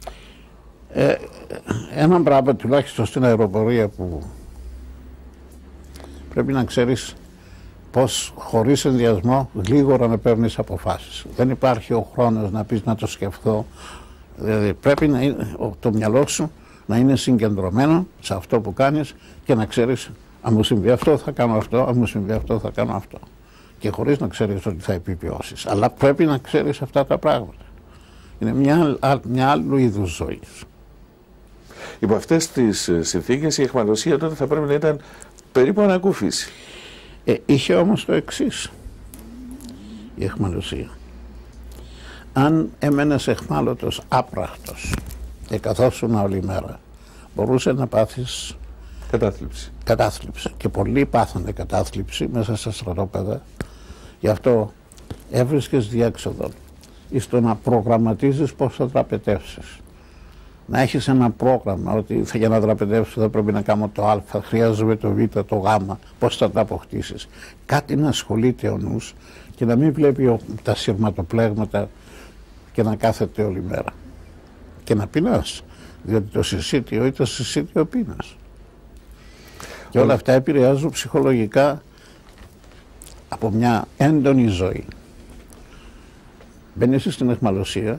Ένα πράγμα τουλάχιστον στην αεροπορία που πρέπει να ξέρεις πως χωρίς ενδιασμό γλίγορα να παίρνεις αποφάσεις. Δεν υπάρχει ο χρόνος να πεις να το σκεφτώ. Δηλαδή πρέπει να είναι, το μυαλό σου να είναι συγκεντρωμένο σε αυτό που κάνεις και να ξέρεις αν μου συμβεί αυτό θα κάνω αυτό, αν μου συμβεί αυτό θα κάνω αυτό. Και χωρίς να ξέρεις ότι θα επιβιώσεις. Αλλά πρέπει να ξέρεις αυτά τα πράγματα. Είναι μια άλλου είδους ζωή. Υπό αυτές τις συνθήκες η αιχμαλωσία τότε θα πρέπει να ήταν περίπου ανακούφιση. Είχε όμως το εξής η αιχμαλωσία. Αν έμενες αιχμάλωτος άπραχτος και καθόσουν όλη μέρα, μπορούσε να πάθεις κατάθλιψη. Και πολλοί πάθανε κατάθλιψη μέσα στα στρατόπεδα. Γι' αυτό έβρισκες διέξοδο στο να προγραμματίζεις πώς θα τραπετεύσεις. Να έχεις ένα πρόγραμμα ότι για να δραπετεύσεις θα πρέπει να κάνω το α, χρειάζομαι το β, το γ, πώς θα τα αποκτήσεις. Κάτι να ασχολείται ο νους και να μην βλέπει τα σειρματοπλέγματα και να κάθεται όλη μέρα. Και να πεινάς, διότι το συσίτιο ή το συσίτιο πείνας. Και όλα αυτά επηρεάζουν ψυχολογικά από μια έντονη ζωή. Μπαίνεις στην αιχμαλωσία.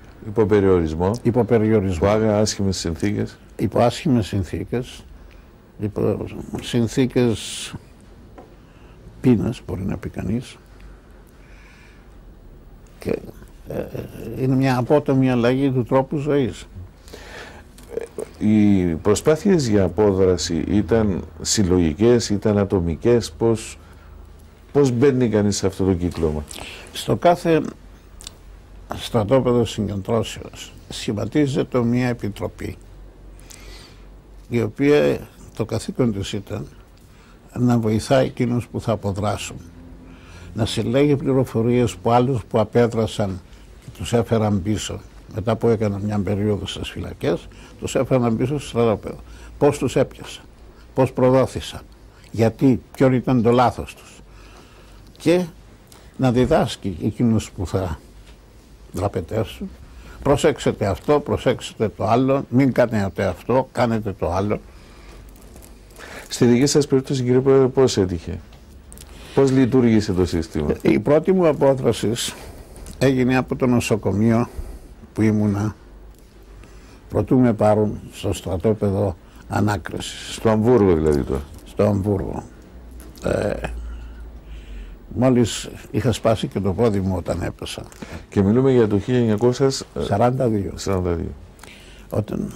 Υποπεριορισμό. Υπό άσχημες συνθήκες. Υπό άσχημες συνθήκες. υπό συνθήκες πείνας, μπορεί να πει κανείς, και είναι μια απότομη αλλαγή του τρόπου ζωής. Οι προσπάθειες για απόδραση ήταν συλλογικές, ήταν ατομικές, πώς μπαίνει κανείς σε αυτό το κύκλωμα? Στο κάθε στρατόπεδο συγκεντρώσεως σχηματίζεται μια επιτροπή, η οποία το καθήκον της ήταν να βοηθάει εκείνους που θα αποδράσουν, να συλλέγει πληροφορίες που άλλους που απέδρασαν και τους έφεραν πίσω, μετά που έκαναν μια περίοδο στις φυλακές, τους έφεραν πίσω στο στρατόπεδο. Πώς τους έπιασαν, πώς προδόθησαν, γιατί, ποιο ήταν το λάθος τους, και να διδάσκει εκείνους που θα δραπετεύσουν: προσέξτε αυτό, προσέξτε το άλλο, μην κάνετε αυτό, κάνετε το άλλο. Στη δική σας περίπτωση, κύριε Πρόεδρε, πώς έτυχε? Πώς λειτουργήσε το σύστημα? Η πρώτη μου απόδραση έγινε από το νοσοκομείο που ήμουνα προτού με πάρουν στο στρατόπεδο ανάκρισης. Στο Αμβούργο δηλαδή τώρα? Στο Αμβούργο. Μόλις είχα σπάσει και το πόδι μου όταν έπεσα. Και μιλούμε για το 1942. Όταν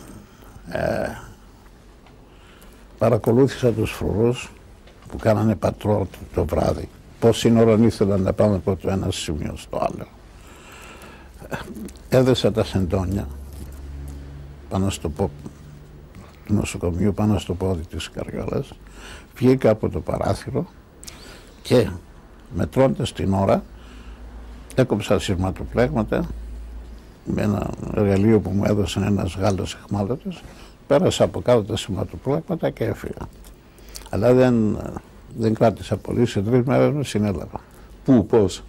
παρακολούθησα τους φρουρούς που κάνανε πατρόλ το βράδυ, πώς σύνορων ήθελαν να πάμε από το ένα σημείο στο άλλο. Έδεσα τα σεντόνια πάνω στο του νοσοκομείου, πάνω στο πόδι της καριόλας, βγήκα από το παράθυρο και μετρώντας την ώρα έκοψα σειρματοπλέγματα με ένα εργαλείο που μου έδωσε ένας Γάλλος αιχμάλωτος, πέρασα από κάτω τα σειρματοπλέγματα και έφυγα. Αλλά δεν κράτησα πολύ, σε 3 μέρες με συνέλαβα. Πού, πώς?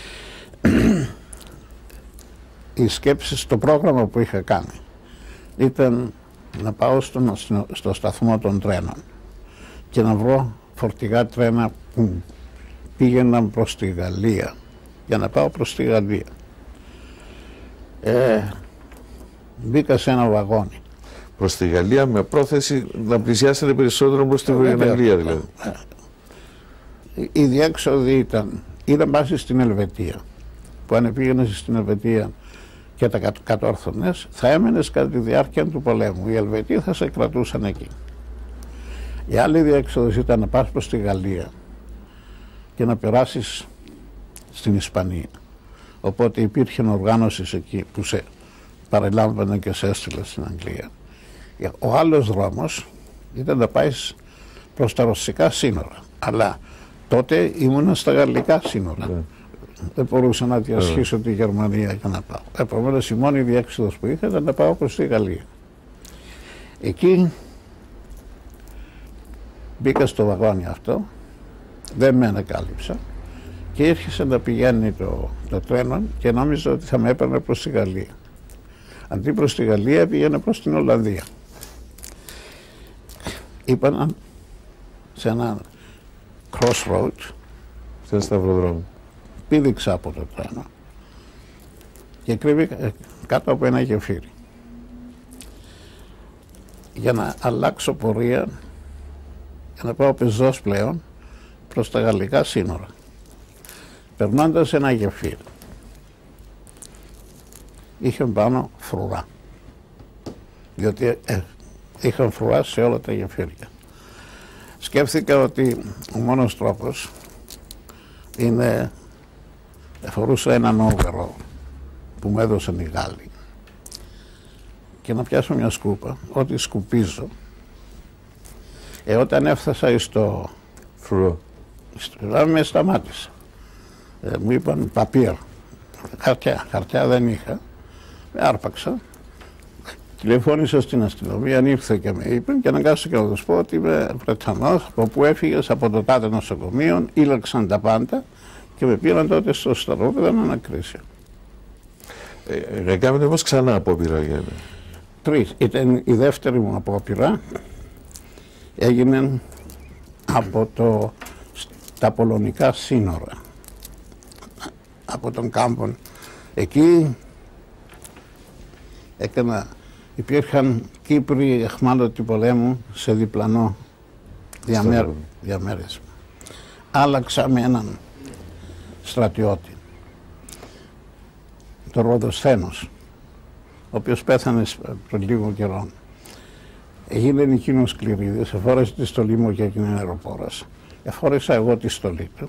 Οι σκέψεις, το πρόγραμμα που είχα κάνει ήταν να πάω στο σταθμό των τρένων και να βρω φορτηγά τρένα που πήγαιναν προς τη Γαλλία, για να πάω προς τη Γαλλία. Μπήκα σε ένα βαγόνι. Προς τη Γαλλία με πρόθεση να πλησιάσετε περισσότερο προς τη Βορειοαναγγλία δηλαδή? Η διέξοδη ήταν πάση στην Ελβετία, που αν πήγαινες στην Ελβετία και τα κατόρθωνες, θα έμενες κατά τη διάρκεια του πολέμου. Οι Ελβετοί θα σε κρατούσαν εκεί. Η άλλη διέξοδος ήταν να πας προς τη Γαλλία και να περάσεις στην Ισπανία. Οπότε υπήρχε οργάνωση εκεί που σε παρελάμβανε και σε έστειλε στην Αγγλία. Ο άλλος δρόμος ήταν να πάει προς τα ρωσικά σύνορα. Αλλά τότε ήμουνα στα γαλλικά σύνορα. Δεν μπορούσα να διασχίσω τη Γερμανία για να πάω. Επομένως η μόνη διέξοδος που είχα ήταν να πάω προς τη Γαλλία. Εκεί μπήκα στο βαγόνι αυτό, δεν με ανακάλυψα και ήρχισε να πηγαίνει το τρένο και νόμιζα ότι θα με έπαιρνε προς τη Γαλλία. Αντί προς τη Γαλλία πήγαινε προς την Ολλανδία. Είπαν σε ένα crossroad, σε ένα σταυροδρόμι. πήδηξα από το τρένο και κρύβηκα κάτω από ένα γεφύρι για να αλλάξω πορεία, για να πάω πεζός πλέον προς τα γαλλικά σύνορα, περνώντας ένα γεφύρι. Είχε πάνω φρουρά, διότι είχαν φρουρά σε όλα τα γεφύρια. Σκέφτηκα ότι ο μόνος τρόπος είναι, φορούσα έναν όβερο που μου έδωσαν οι Γάλλοι, και να πιάσω μια σκούπα, ό,τι σκουπίζω. Όταν έφτασα στο φρουρό, με σταμάτησα. Μου είπαν παπίρ, χαρτιά δεν είχα, με άρπαξα. Τηλεφώνησα στην αστυνομία, ήρθε και με είπε και αναγκάστηκα να τους πω ότι είμαι Βρετανός, από που έφυγες από το τάδε νοσοκομείο, ήλαξαν τα πάντα και με πήραν τότε στο στρατόπεδο να ανακρίσει. Κάνετε όμως ξανά απόπειρα? 3. Ήταν η δεύτερη μου απόπειρα. Έγινε από τα πολωνικά σύνορα, από τον κάμπον. Εκεί υπήρχαν Κύπροι αιχμάλωτοι πολέμου σε διπλανό διαμέρισμα. Άλλαξα με έναν στρατιώτη, τον Ροδοσθένος, ο οποίος πέθανε πριν λίγο καιρό. Έγινε εκείνος Κληρίδης, εφόρεσε τη στολή μου και έγινε αεροπόρος. Εφόρεσα εγώ τη στολή του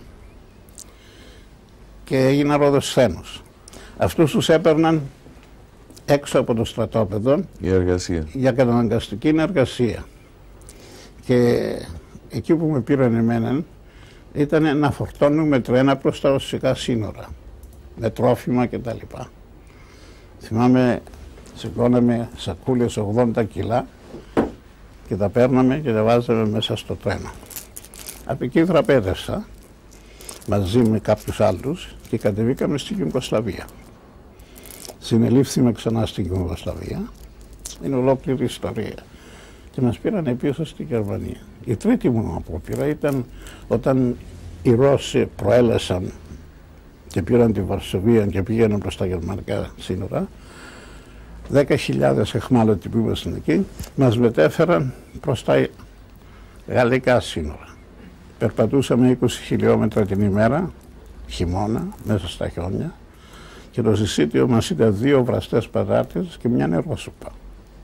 και έγινα Ροδοσθένος. Αυτούς τους έπαιρναν έξω από το στρατόπεδο για καταναγκαστική εργασία. Και εκεί που με πήραν εμένα ήταν να φορτώνουμε τρένα προς τα ρωσικά σύνορα, με τρόφιμα κτλ. Θυμάμαι, σηκώναμε σακούλες 80 κιλά και τα παίρναμε και τα βάζαμε μέσα στο τρένο. Από εκεί δραπέτευσα μαζί με κάποιους άλλους και κατεβήκαμε στην Ιουγκοσλαβία. Συνελήφθημε ξανά στην Ιουγκοσλαβία. Είναι ολόκληρη ιστορία. Και μας πήραν πίσω στη Γερμανία. Η τρίτη μου απόπειρα ήταν όταν οι Ρώσοι προέλασαν και πήραν τη Βαρσοβία και πήγαιναν προς τα γερμανικά σύνορα. 10.000 εχμάλωτοι που ήμασταν εκεί μας μετέφεραν προς τα γαλλικά σύνορα. Περπατούσαμε 20 χιλιόμετρα την ημέρα, χειμώνα, μέσα στα χιόνια, και το συσίτιο μας ήταν 2 βραστές πατάτες και μια νερόσουπα.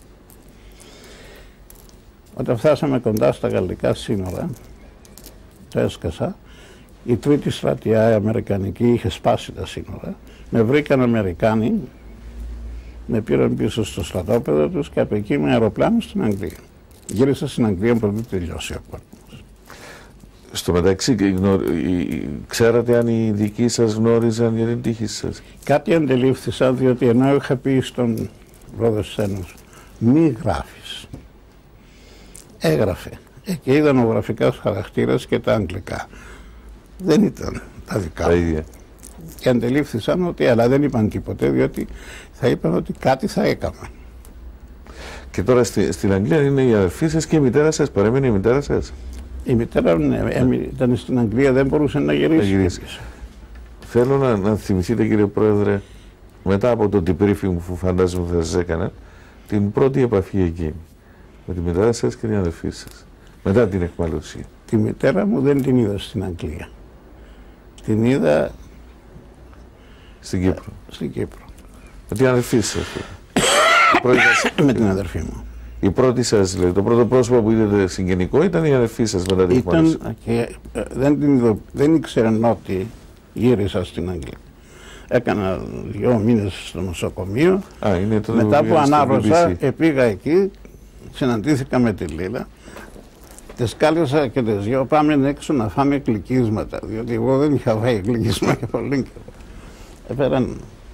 Όταν φτάσαμε κοντά στα γαλλικά σύνορα, το έσκασα, η τρίτη στρατιά, η αμερικανική, είχε σπάσει τα σύνορα. Με βρήκαν Αμερικάνοι, με πήραν πίσω στο στρατόπεδο τους και από εκεί με αεροπλάνο στην Αγγλία. Γύρισα στην Αγγλία πρωτού τελειώσει ο πόλεμος. Στο μεταξύ, ξέρατε αν οι δικοί σας γνώριζαν για την τύχη σας? Κάτι αντελήφθησα, διότι ενώ είχα πει στον Ροδοσθένος μη γράφεις, έγραφε. Και είδαν ο γραφικός χαρακτήρας και τα αγγλικά. Δεν ήταν τα δικά μου. Και αντελήφθησαν ότι, αλλά δεν είπαν τίποτε, διότι θα είπαν ότι κάτι θα έκανα. Και τώρα στην Αγγλία είναι η αδερφή σας και η μητέρα σας, παρέμεινε η μητέρα σας? Η μητέρα ήταν στην Αγγλία, δεν μπορούσε να γυρίσει. Θέλω να θυμηθείτε, κύριε Πρόεδρε, μετά από το debriefing που φαντάζομαι θα σας έκανα, την πρώτη επαφή εκεί με τη μητέρα σας και την αδερφή σας, μετά την εκμάλωσή. Τη μητέρα μου δεν την είδα στην Αγγλία. Την είδα στην Κύπρο. Στην Κύπρο. Με την αδερφή σας. Με την αδερφή μου. Η πρώτη σας, δηλαδή, το πρώτο πρόσωπο που είδατε συγγενικό ήταν η αδερφή σας μετά την εκμάλωση. Και δεν ήξεραν ότι γύρισα στην Αγγλία. Έκανα 2 μήνες στο νοσοκομείο. Μετά που ανάρρωσα, πήγα εκεί, συναντήθηκα με τη Λίλα. Τις κάλεσα και τις 2, πάμε έξω να φάμε γλυκίσματα, διότι εγώ δεν είχα φάει γλυκίσμα για πολύ καιρό. Έφεραν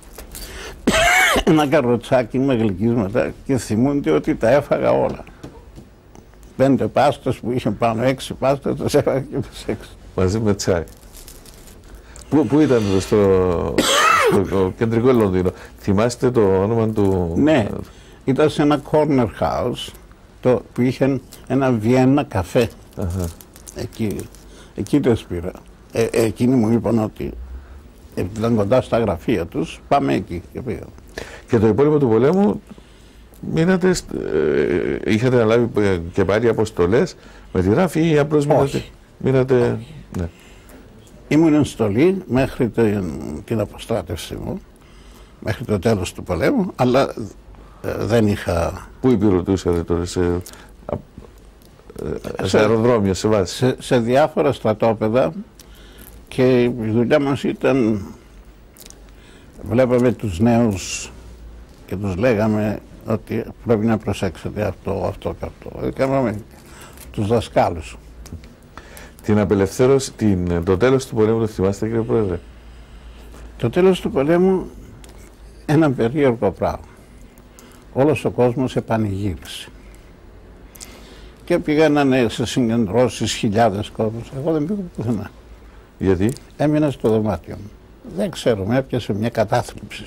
ένα καροτσάκι με γλυκίσματα και θυμούνται ότι τα έφαγα όλα. 5 πάστες που είχε πάνω, 6 πάστες, τις έφαγα και τις 6. Μαζί με τσάι. Πού ήταν στο κεντρικό Λονδίνο? Θυμάστε το όνομα του? Ναι, ήταν σε ένα corner house που είχε ένα Βιέννα καφέ. Εκεί το πήρα. Εκείνοι μου είπαν ότι ήταν κοντά στα γραφεία τους, πάμε εκεί και πήγαμε. Και το υπόλοιπο του πολέμου μείνατε, είχατε αναλάβει και πάλι αποστολές με τη ράφη ή απλώς μείνατε? Ναι. Ήμουν εν στολή μέχρι την αποστράτευση μου, μέχρι το τέλος του πολέμου, αλλά δεν είχα... Πού υπηρετούσατε τώρα, σε αεροδρόμια, σε βάση? Σε διάφορα στρατόπεδα, και η δουλειά μας ήταν, βλέπαμε τους νέους και τους λέγαμε ότι πρέπει να προσέξετε αυτό και αυτό. Κάναμε τους δασκάλους. Την απελευθέρωση, το τέλος του πολέμου το θυμάστε, κύριε Πρόεδρε? Το τέλος του πολέμου, ένα περίεργο πράγμα. Όλος ο κόσμος επανηγύρισε. Και πήγαιναν σε συγκεντρώσεις χιλιάδες κόσμους. Εγώ δεν πήγα πουθενά. Γιατί? Έμεινα στο δωμάτιο μου. Δεν ξέρω, με έπιασε μια κατάθλιψη.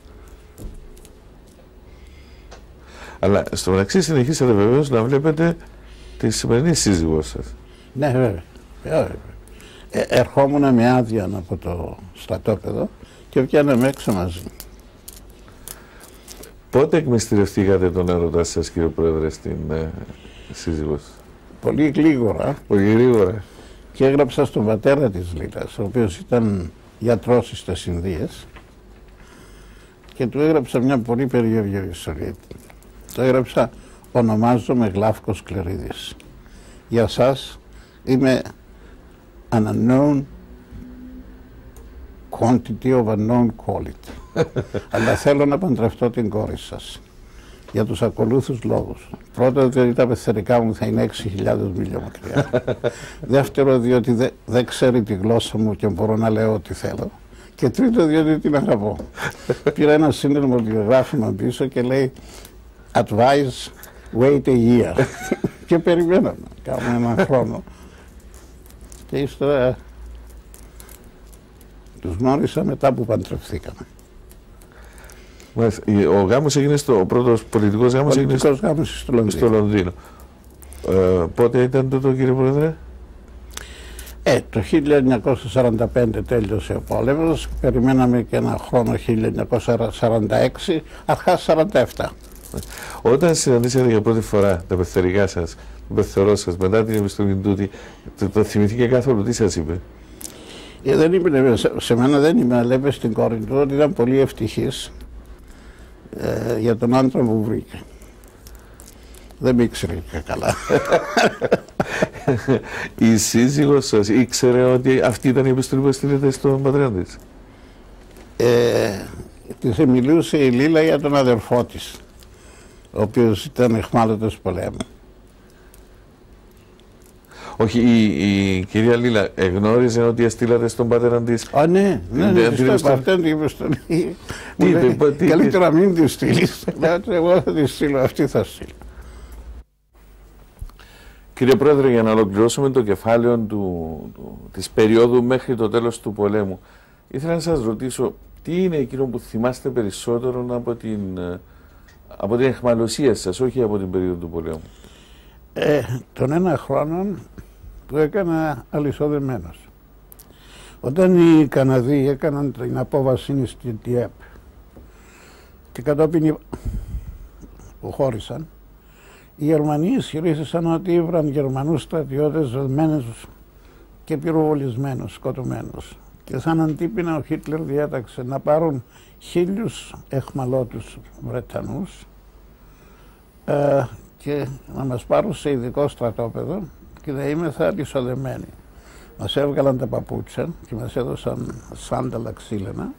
Αλλά στο μεταξύ συνεχίσατε βεβαίως να βλέπετε τη σημερινή σύζυγό σας. Ναι, βέβαια. Ερχόμουν με άδεια από το στρατόπεδο και βγαίναμε έξω μαζί. Πότε εκμυστηρευτήκατε τον έρωτά σας, κύριε Πρόεδρε, στην σύζυγό σας? πολύ γλίγορα. Πολύ γρήγορα. Και έγραψα στον πατέρα της Λίλας, ο οποίος ήταν γιατρός στις Ινδίες, και του έγραψα μια πολύ περίεργη ιστορία. Το έγραψα: ονομάζομαι Γλάφκος Κλερίδης. Για σας είμαι an unknown quantity of unknown quality. Αλλά θέλω να παντρευτώ την κόρη σας. Για τους ακολούθους λόγους. Πρώτο, διότι τα πεθερικά μου θα είναι 6.000 μίλια μακριά. Δεύτερο, διότι δεν ξέρει τη γλώσσα μου και μπορώ να λέω ό,τι θέλω. Και τρίτο, διότι την αγαπώ. Πήρα ένα σύνδρομο βιογράφημα πίσω και λέει advice, wait a year. Και περιμέναμε, κάνουμε έναν χρόνο. Και ύστερα τους γνώρισα μετά που παντρευτήκαμε. Ο γάμος έγινε ο πρώτος πολιτικός γάμος έγινε στο Λονδίνο. Πότε ήταν το κύριε Πρόεδρε? Το 1945 τέλειωσε ο πόλεμος, περιμέναμε και ένα χρόνο 1946, αρχάς 47. Όταν συναντήσατε για πρώτη φορά τα πεθερικά σας, τον πεθερό σας, μετά την επιστολή τούτη, το θυμηθήκε καθόλου, τι σας είπε? Δεν είπε, σε μένα δεν είμαι, αλλά είπε στην κόρη του ότι ήταν πολύ ευτυχής για τον άντρα που βρήκε. Δεν με ήξερε και καλά. Η σύζυγος σας ήξερε ότι αυτή ήταν η επιστολή που έστειλετε στον πατέρα της? Της μιλούσε η Λίλα για τον αδερφό της, ο οποίος ήταν αιχμάλωτος πολέμου. Όχι, η κυρία Λίλα εγνώριζε ότι έστειλατε στον πατέρα της? Ναι, αυτό είναι η επιστολή. Καλύτερα μην τη στείλεις. Εγώ θα τη στείλω, αυτή θα στείλω. Κύριε Πρόεδρε, για να ολοκληρώσουμε το κεφάλαιο της περίοδου μέχρι το τέλος του πολέμου, ήθελα να σας ρωτήσω τι είναι εκείνο που θυμάστε περισσότερο από την αιχμαλωσία σας, όχι από την περίοδο του πολέμου? Τον ένα χρόνο που έκανα αλυσοδεμένος. Όταν οι Καναδοί έκαναν την απόβαση στην ΤΙΕΠ και κατόπιν χώρισαν, οι Γερμανοί ισχυρίστηκαν ότι ήβραν Γερμανούς στρατιώτες δεδμένους και πυροβολισμένους, σκοτωμένους. Και σαν αντίπεινα ο Χίτλερ διέταξε να πάρουν 1.000 αιχμαλώτους Βρετανούς και να μας πάρουν σε ειδικό στρατόπεδο και να είμεθα αλυσοδεμένοι. Μας έβγαλαν τα παπούτσια και μας έδωσαν σάνταλα ξύλινα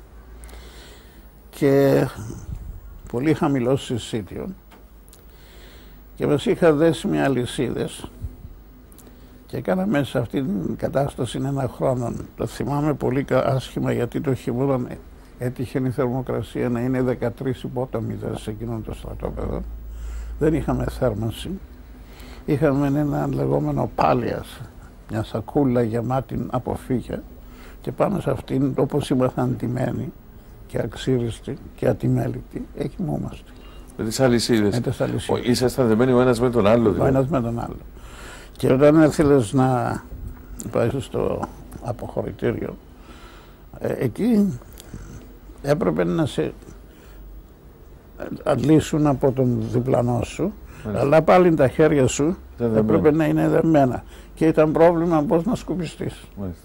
και πολύ χαμηλό συσίτιο και μας είχαν δέσει με αλυσίδες και έκανα μέσα σε αυτή την κατάσταση ένα χρόνο. Το θυμάμαι πολύ άσχημα, γιατί το χειμώνα έτυχε η θερμοκρασία να είναι 13 υπότομιδες σε εκείνο το στρατόπεδο. Δεν είχαμε θέρμανση. Είχαμε ένα λεγόμενο πάλιας, μια σακούλα γεμάτη από φύγια, και πάνω σε αυτήν, όπως ήμασταν αντιμένοι και αξίριστοι και ατιμέλητοι, κοιμόμαστε. Με τις αλυσίδες. Ήσασταν δεμένοι ο ένας με τον άλλο? Ο ένας με τον άλλο. Και όταν έθελες να πάει στο αποχωρητήριο, εκεί έπρεπε να σε αντλήσουν από τον διπλανό σου, αλλά πάλι τα χέρια σου έπρεπε να είναι δεμένα και ήταν πρόβλημα πώς να σκουπιστείς.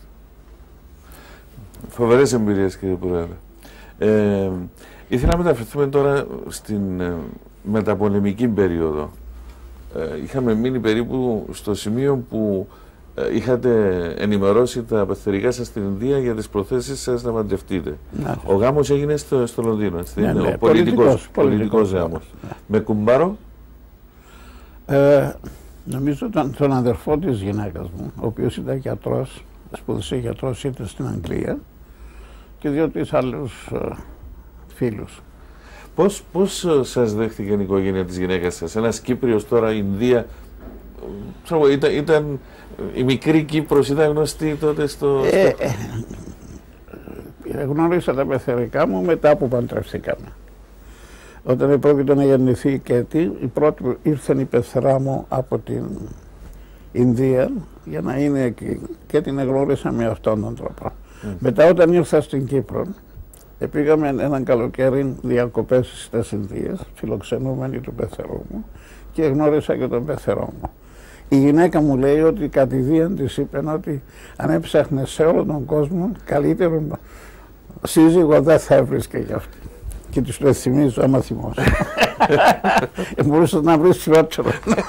Φοβερές εμπειρίες, κύριε Πρόεδρε. Ήθελα να μεταφερθούμε τώρα στην μεταπολεμική περίοδο. Είχαμε μείνει περίπου στο σημείο που είχατε ενημερώσει τα πεθερικά σας στην Ινδία για τις προθέσεις σας να παντρευτείτε. Ναι. Ο γάμος έγινε στο Λονδίνο, έτσι? Ναι, ναι, ο πολιτικός γάμος. Ναι. Με κουμπάρο? Νομίζω τον αδερφό της γυναίκας μου, ο οποίος ήταν γιατρός, σπούδασε γιατρός, ήρθε στην Αγγλία, και δύο-τρεις άλλους φίλους. Πώς σας δέχτηκε η οικογένεια της γυναίκας σας? Ένας Κύπριος τώρα, Ινδία, ήταν η μικρή Κύπρος, ήταν γνωστή τότε γνώρισα τα πεθερικά μου μετά που παντρευτήκαμε. Όταν πρόκειται να γεννηθεί η Κέτη, η πρώτη ήρθε η πεθερά μου από την Ινδία για να είναι εκεί και την εγνώρισα με αυτόν τον τρόπο. Μετά, όταν ήρθα στην Κύπρο, πήγαμε έναν καλοκαίρι διακοπές στις Ινδίες, φιλοξενούμενοι του πεθερού μου, και γνώρισα και τον πεθερό μου. Η γυναίκα μου λέει ότι κατηδίαν της είπε ότι αν έψαχνε σε όλο τον κόσμο, καλύτερο σύζυγο δεν θα έβρισκε για αυτή. Και της το θυμίζω, άμα θυμώσαι. Μπορούσες να βρεις χειρότερο.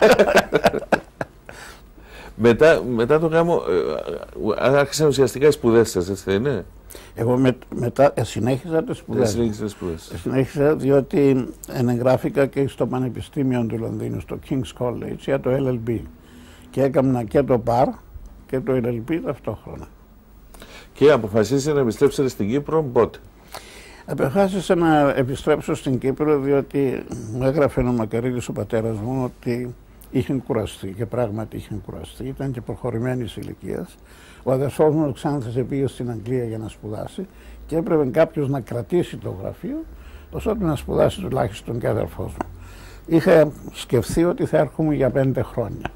Μετά το γάμο, άρχισαν ουσιαστικά οι σπουδές σας, έτσι δεν είναι? Εγώ μετά συνέχιζα τις σπουδές. Συνέχιζα διότι εγγράφηκα και στο Πανεπιστήμιο του Λονδίνου, στο King's College, για το LLB. Και έκανα και το Bar και το LLB ταυτόχρονα. Και αποφασίσατε να επιστρέψετε στην Κύπρο πότε? Αποφάσισα να επιστρέψω στην Κύπρο διότι μου έγραφε ο Μακαρίτης ο πατέρας μου ότι είχε κουραστεί και πράγματι είχε κουραστεί, ήταν και προχωρημένης ηλικίας. Ο αδερφός μου Ξάνθης πήγε στην Αγγλία για να σπουδάσει και έπρεπε κάποιος να κρατήσει το γραφείο ώστε να σπουδάσει τουλάχιστον και αδερφός μου. Είχα σκεφτεί ότι θα έρχομαι για 5 χρόνια.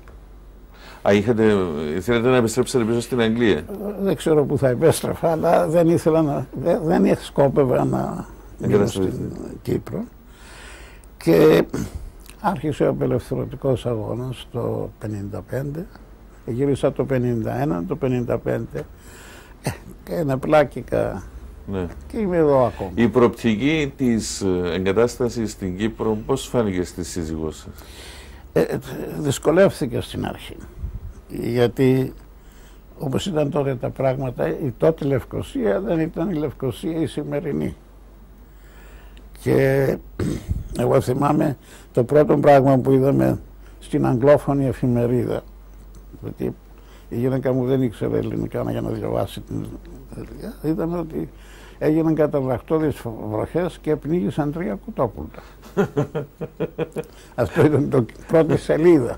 Θέλετε να επιστρέψετε πίσω στην Αγγλία? Δεν ξέρω που θα επέστρεφα, αλλά δεν σκόπευα να μείνω στην Κύπρο. Και άρχισε ο απελευθερωτικός αγώνας το 1955, γύρισα το 1951, το 1955 και ενεπλάκηκα και είμαι εδώ ακόμα. Η προοπτική της εγκατάστασης στην Κύπρο πώς φάνηκε στη σύζυγό σας? Δυσκολεύτηκα στην αρχή, γιατί όπως ήταν τότε τα πράγματα, η τότε Λευκοσία δεν ήταν η Λευκοσία η σημερινή. Και εγώ θυμάμαι το πρώτο πράγμα που είδαμε στην αγγλόφωνη εφημερίδα, γιατί η γυναίκα μου δεν ήξερε ελληνικά για να διαβάσει την ελληνικά, ήταν ότι έγιναν καταρρακτώδεις βροχές και πνίγησαν 3 κουτόπουλτα. Αυτό ήταν το πρώτη σελίδα.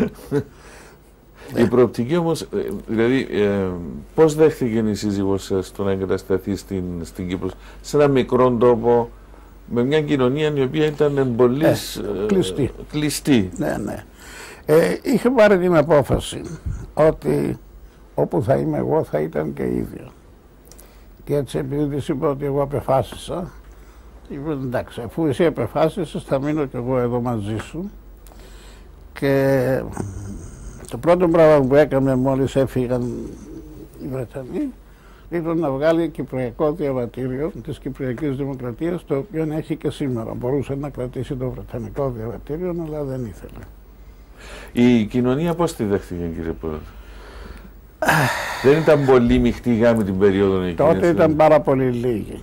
Η προοπτική όμως, δηλαδή πώς δέχτηκε η σύζυγός σας το να εγκατασταθεί στην Κύπρο, σε ένα μικρό τόπο, με μια κοινωνία η οποία ήταν πολύ κλειστή. Ναι. Είχε πάρει την απόφαση ότι όπου θα είμαι εγώ θα ήταν και ίδια. Και έτσι επειδή της είπα ότι εγώ απεφάσισα, είπε εντάξει, αφού εσύ απεφάσισες θα μείνω και εγώ εδώ μαζί σου. Και το πρώτο πράγμα που έκαμε μόλις έφυγαν οι Βρετανοί ήταν να βγάλει κυπριακό διαβατήριο της Κυπριακής Δημοκρατίας, το οποίο έχει και σήμερα. Μπορούσε να κρατήσει το βρετανικό διαβατήριο, αλλά δεν ήθελε. Η κοινωνία πώς τη δέχτηκε, κύριε Πρόεδρε? Δεν ήταν πολύ μειχτή η γάμη την περίοδο εκείνη? Τότε ήταν πάρα πολύ λίγη.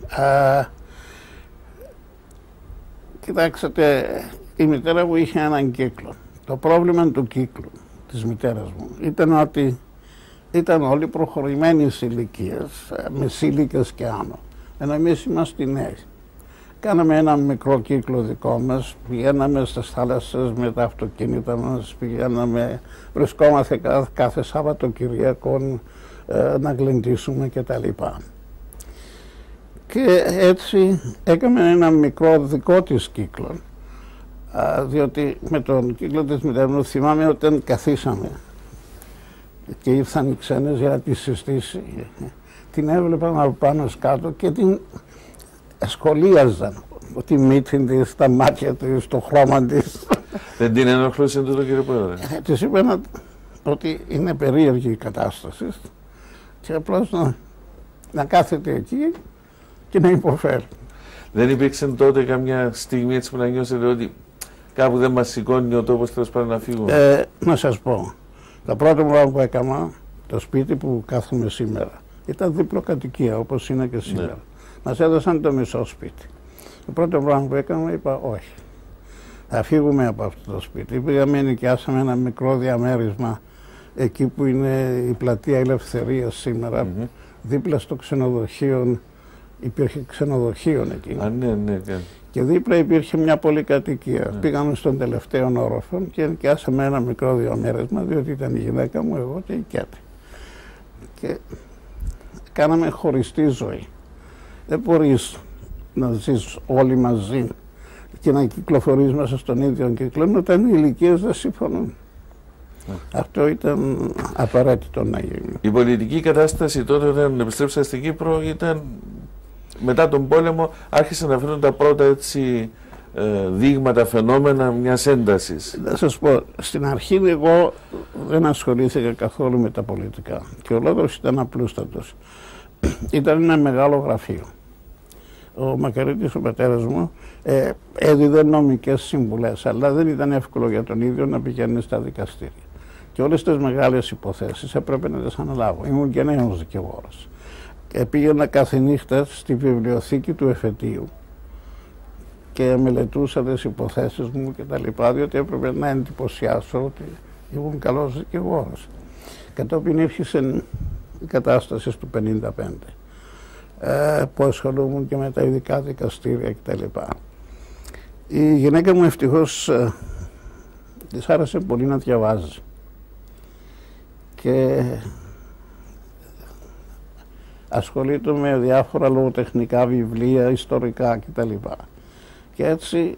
Κοιτάξτε, η μητέρα μου είχε έναν κύκλο. Το πρόβλημα του κύκλου της μητέρας μου ήταν ότι ήταν όλοι προχωρημένης ηλικίας, μεσήλικες και άνω. Ενώ εμείς είμαστε νέοι. Κάναμε ένα μικρό κύκλο δικό μας, πηγαίναμε στις θάλασσες με τα αυτοκίνητα μας, βρισκόμαστε κάθε Σαββατοκυριακό να γλεντήσουμε κτλ. Και έτσι έκαμε ένα μικρό δικό της κύκλο, διότι με τον κύκλο της μητέρας μου θυμάμαι όταν καθίσαμε και ήρθαν οι ξένες για να τη συστήσει, την έβλεπαν από πάνω κάτω και την σχολίαζαν, τη μύτη της, τα μάτια της, το χρώμα της. Δεν την ενοχλούσε τούτο, κύριε Πρόεδρε? Της είπαν ότι είναι περίεργη η κατάσταση και απλώς να κάθεται εκεί και να υποφέρει. Δεν υπήρξε τότε καμιά στιγμή έτσι που να νιώσετε ότι κάπου δεν μας σηκώνει ο τόπος, τέλος πάντων να φύγουμε? Να σας πω, το πρώτο πράγμα που έκανα, το σπίτι που κάθομαι σήμερα, ήταν διπλοκατοικία όπως είναι και σήμερα. Ναι. Μας έδωσαν το μισό σπίτι. Το πρώτο πράγμα που έκανα, είπα όχι. Θα φύγουμε από αυτό το σπίτι. Πήγαμε, νοικιάσαμε ένα μικρό διαμέρισμα εκεί που είναι η πλατεία Ελευθερίας σήμερα, δίπλα στο ξενοδοχείο. Υπήρχε ξενοδοχείο εκεί. Ναι. Και δίπλα υπήρχε μια πολυκατοικία. Πήγαμε στον τελευταίο όροφο και νοικιάσαμε ένα μικρό διαμέρισμα, διότι ήταν η γυναίκα μου, εγώ και η Κέτη. Και κάναμε χωριστή ζωή. Δεν μπορείς να ζεις όλοι μαζί και να κυκλοφορείς μέσα στον ίδιο κύκλο όταν οι ηλικίες δεν συμφωνούν. Αυτό ήταν απαραίτητο να γίνει. Η πολιτική κατάσταση τότε όταν επιστρέψατε στην Κύπρο ήταν, μετά τον πόλεμο άρχισαν να φέρουν τα πρώτα έτσι δείγματα, φαινόμενα μιας έντασης. Να σας πω, στην αρχή εγώ δεν ασχολήθηκα καθόλου με τα πολιτικά και ο λόγος ήταν απλούστατος. Ήταν ένα μεγάλο γραφείο. Ο Μακαρίτης, ο πατέρας μου, έδιδε νομικές συμβουλές, αλλά δεν ήταν εύκολο για τον ίδιο να πηγαίνει στα δικαστήρια. Και όλες τις μεγάλες υποθέσεις έπρεπε να τις αναλάβω. Ήμουν και νέος δικηγόρος. Πήγαινα κάθε νύχτα στη βιβλιοθήκη του εφετείου και μελετούσα τις υποθέσεις μου και τα λοιπά, διότι έπρεπε να εντυπωσιάσω ότι ήμουν καλός δικηγόρος. Κατόπιν ήρθε η κατάσταση του 1955, που ασχολούμουν και με τα ειδικά δικαστήρια κτλ. Η γυναίκα μου ευτυχώς της άρεσε πολύ να διαβάζει και ασχολείται με διάφορα λογοτεχνικά βιβλία, ιστορικά κτλ. Και έτσι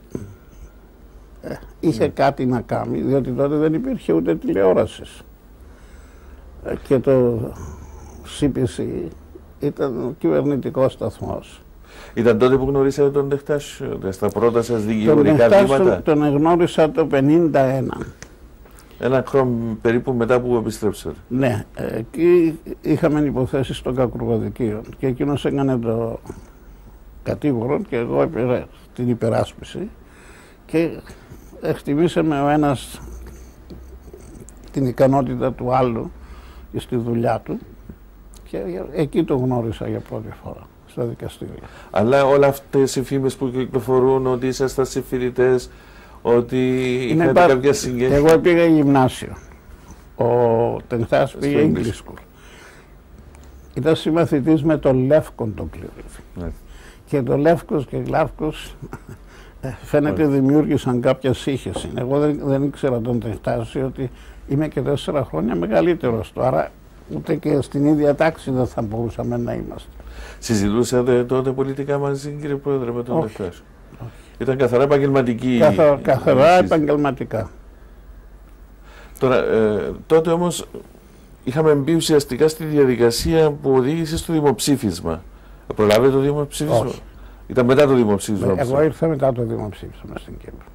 είχε κάτι να κάνει, διότι τότε δεν υπήρχε ούτε τηλεόραση. Και το CPC ήταν ο κυβερνητικός σταθμός. Ήταν τότε που γνωρίσατε τον Τεχτάσιο, στα πρώτα σας δικηγορικά βήματα? Τον εγνώρισα το 1951. Ένα χρόνο περίπου μετά που επιστρέψατε. Ναι, εκεί είχαμε υποθέσεις στο Κακουργοδικείο και εκείνος έκανε το κατήγορο και εγώ έπαιρα την υπεράσπιση και εκτιμήσαμε ο ένας την ικανότητα του άλλου στη δουλειά του και εκεί το γνώρισα για πρώτη φορά στα δικαστήρια. Αλλά όλα αυτές οι φήμες που κυκλοφορούν ότι ήσασταν συμφιλητές, ότι είχατε κάποια συγγένεια? Εγώ πήγα γυμνάσιο. Ο Τεχτάς πήγε English School. Ήταν συμμαθητής με τον Λεύκον τον Κληρίδη. Και το Λεύκος και Γλάφκος φαίνεται δημιούργησαν κάποια σύγχυση. Εγώ δεν ήξερα τον Τεχτάσιο ότι είμαι και 4 χρόνια μεγαλύτερος του, άρα ούτε και στην ίδια τάξη δεν θα μπορούσαμε να είμαστε. Συζητούσατε τότε πολιτικά μαζί, κύριε Πρόεδρε, με τον Τεχτάσιο? Ήταν καθαρά επαγγελματική? Καθαρά επαγγελματικά. Τώρα, τότε όμως είχαμε μπει ουσιαστικά στη διαδικασία που οδήγησε στο δημοψήφισμα. Προλάβετε το δημοψήφισμα? Όχι. Ήταν μετά το δημοψήφισμα? Εγώ ήρθα μετά το δημοψήφισμα στην Κύπρο.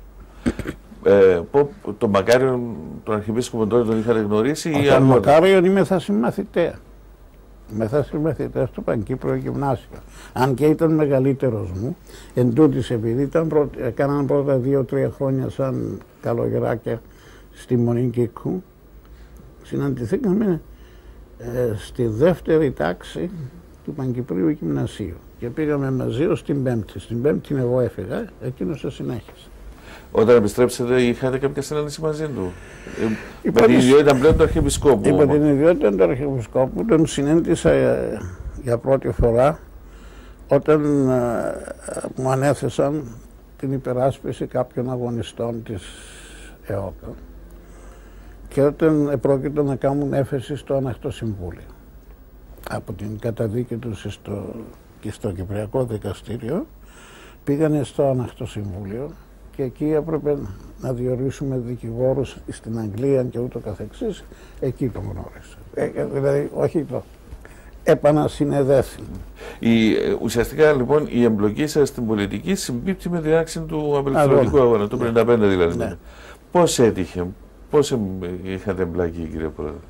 Τον Μακάριον, τον Αρχιεπίσκοπο τότε τον είχατε γνωρίσει? Τον Μακάριον είμαι θα συμμαθητέα. Είμαι συμμαθητέα του Πανκύπρου Γυμνάσιο. Αν και ήταν μεγαλύτερος μου, εν τούτης, επειδή έκαναν πρώτα 2-3 χρόνια σαν καλογεράκια στη Μονή Κίκου, συναντηθήκαμε στη δεύτερη τάξη του Πανκυπρίου Γυμνασίου και πήγαμε μαζί ως την Πέμπτη. Στην Πέμπτη εγώ έφυγα, εκείνος το συνέχισε. Όταν επιστρέψατε, είχατε κάποια συνάντηση μαζί του? Με την ιδιότητα πλέον του Αρχιεπισκόπου? Με την ιδιότητα του Αρχιεπισκόπου τον συνέντησα για πρώτη φορά όταν μου ανέθεσαν την υπεράσπιση κάποιων αγωνιστών της ΕΟΚΑ και όταν επρόκειτο να κάνουν έφεση στο Ανοιχτό Συμβούλιο. Από την καταδίκη τους και στο Κυπριακό Δικαστήριο πήγανε στο Ανοιχτό Συμβούλιο και εκεί έπρεπε να διορίσουμε δικηγόρους στην Αγγλία και ούτω καθεξής. Εκεί το γνώρισα. Δηλαδή, όχι το επανασυνεδέθη. Ουσιαστικά λοιπόν η εμπλοκή σας στην πολιτική συμπίπτει με την άξη του απελευθερωτικού αγώνα, το 1955 δηλαδή. Ναι. Πώς έτυχε, πώς είχατε εμπλακεί, κύριε Πρόεδρε?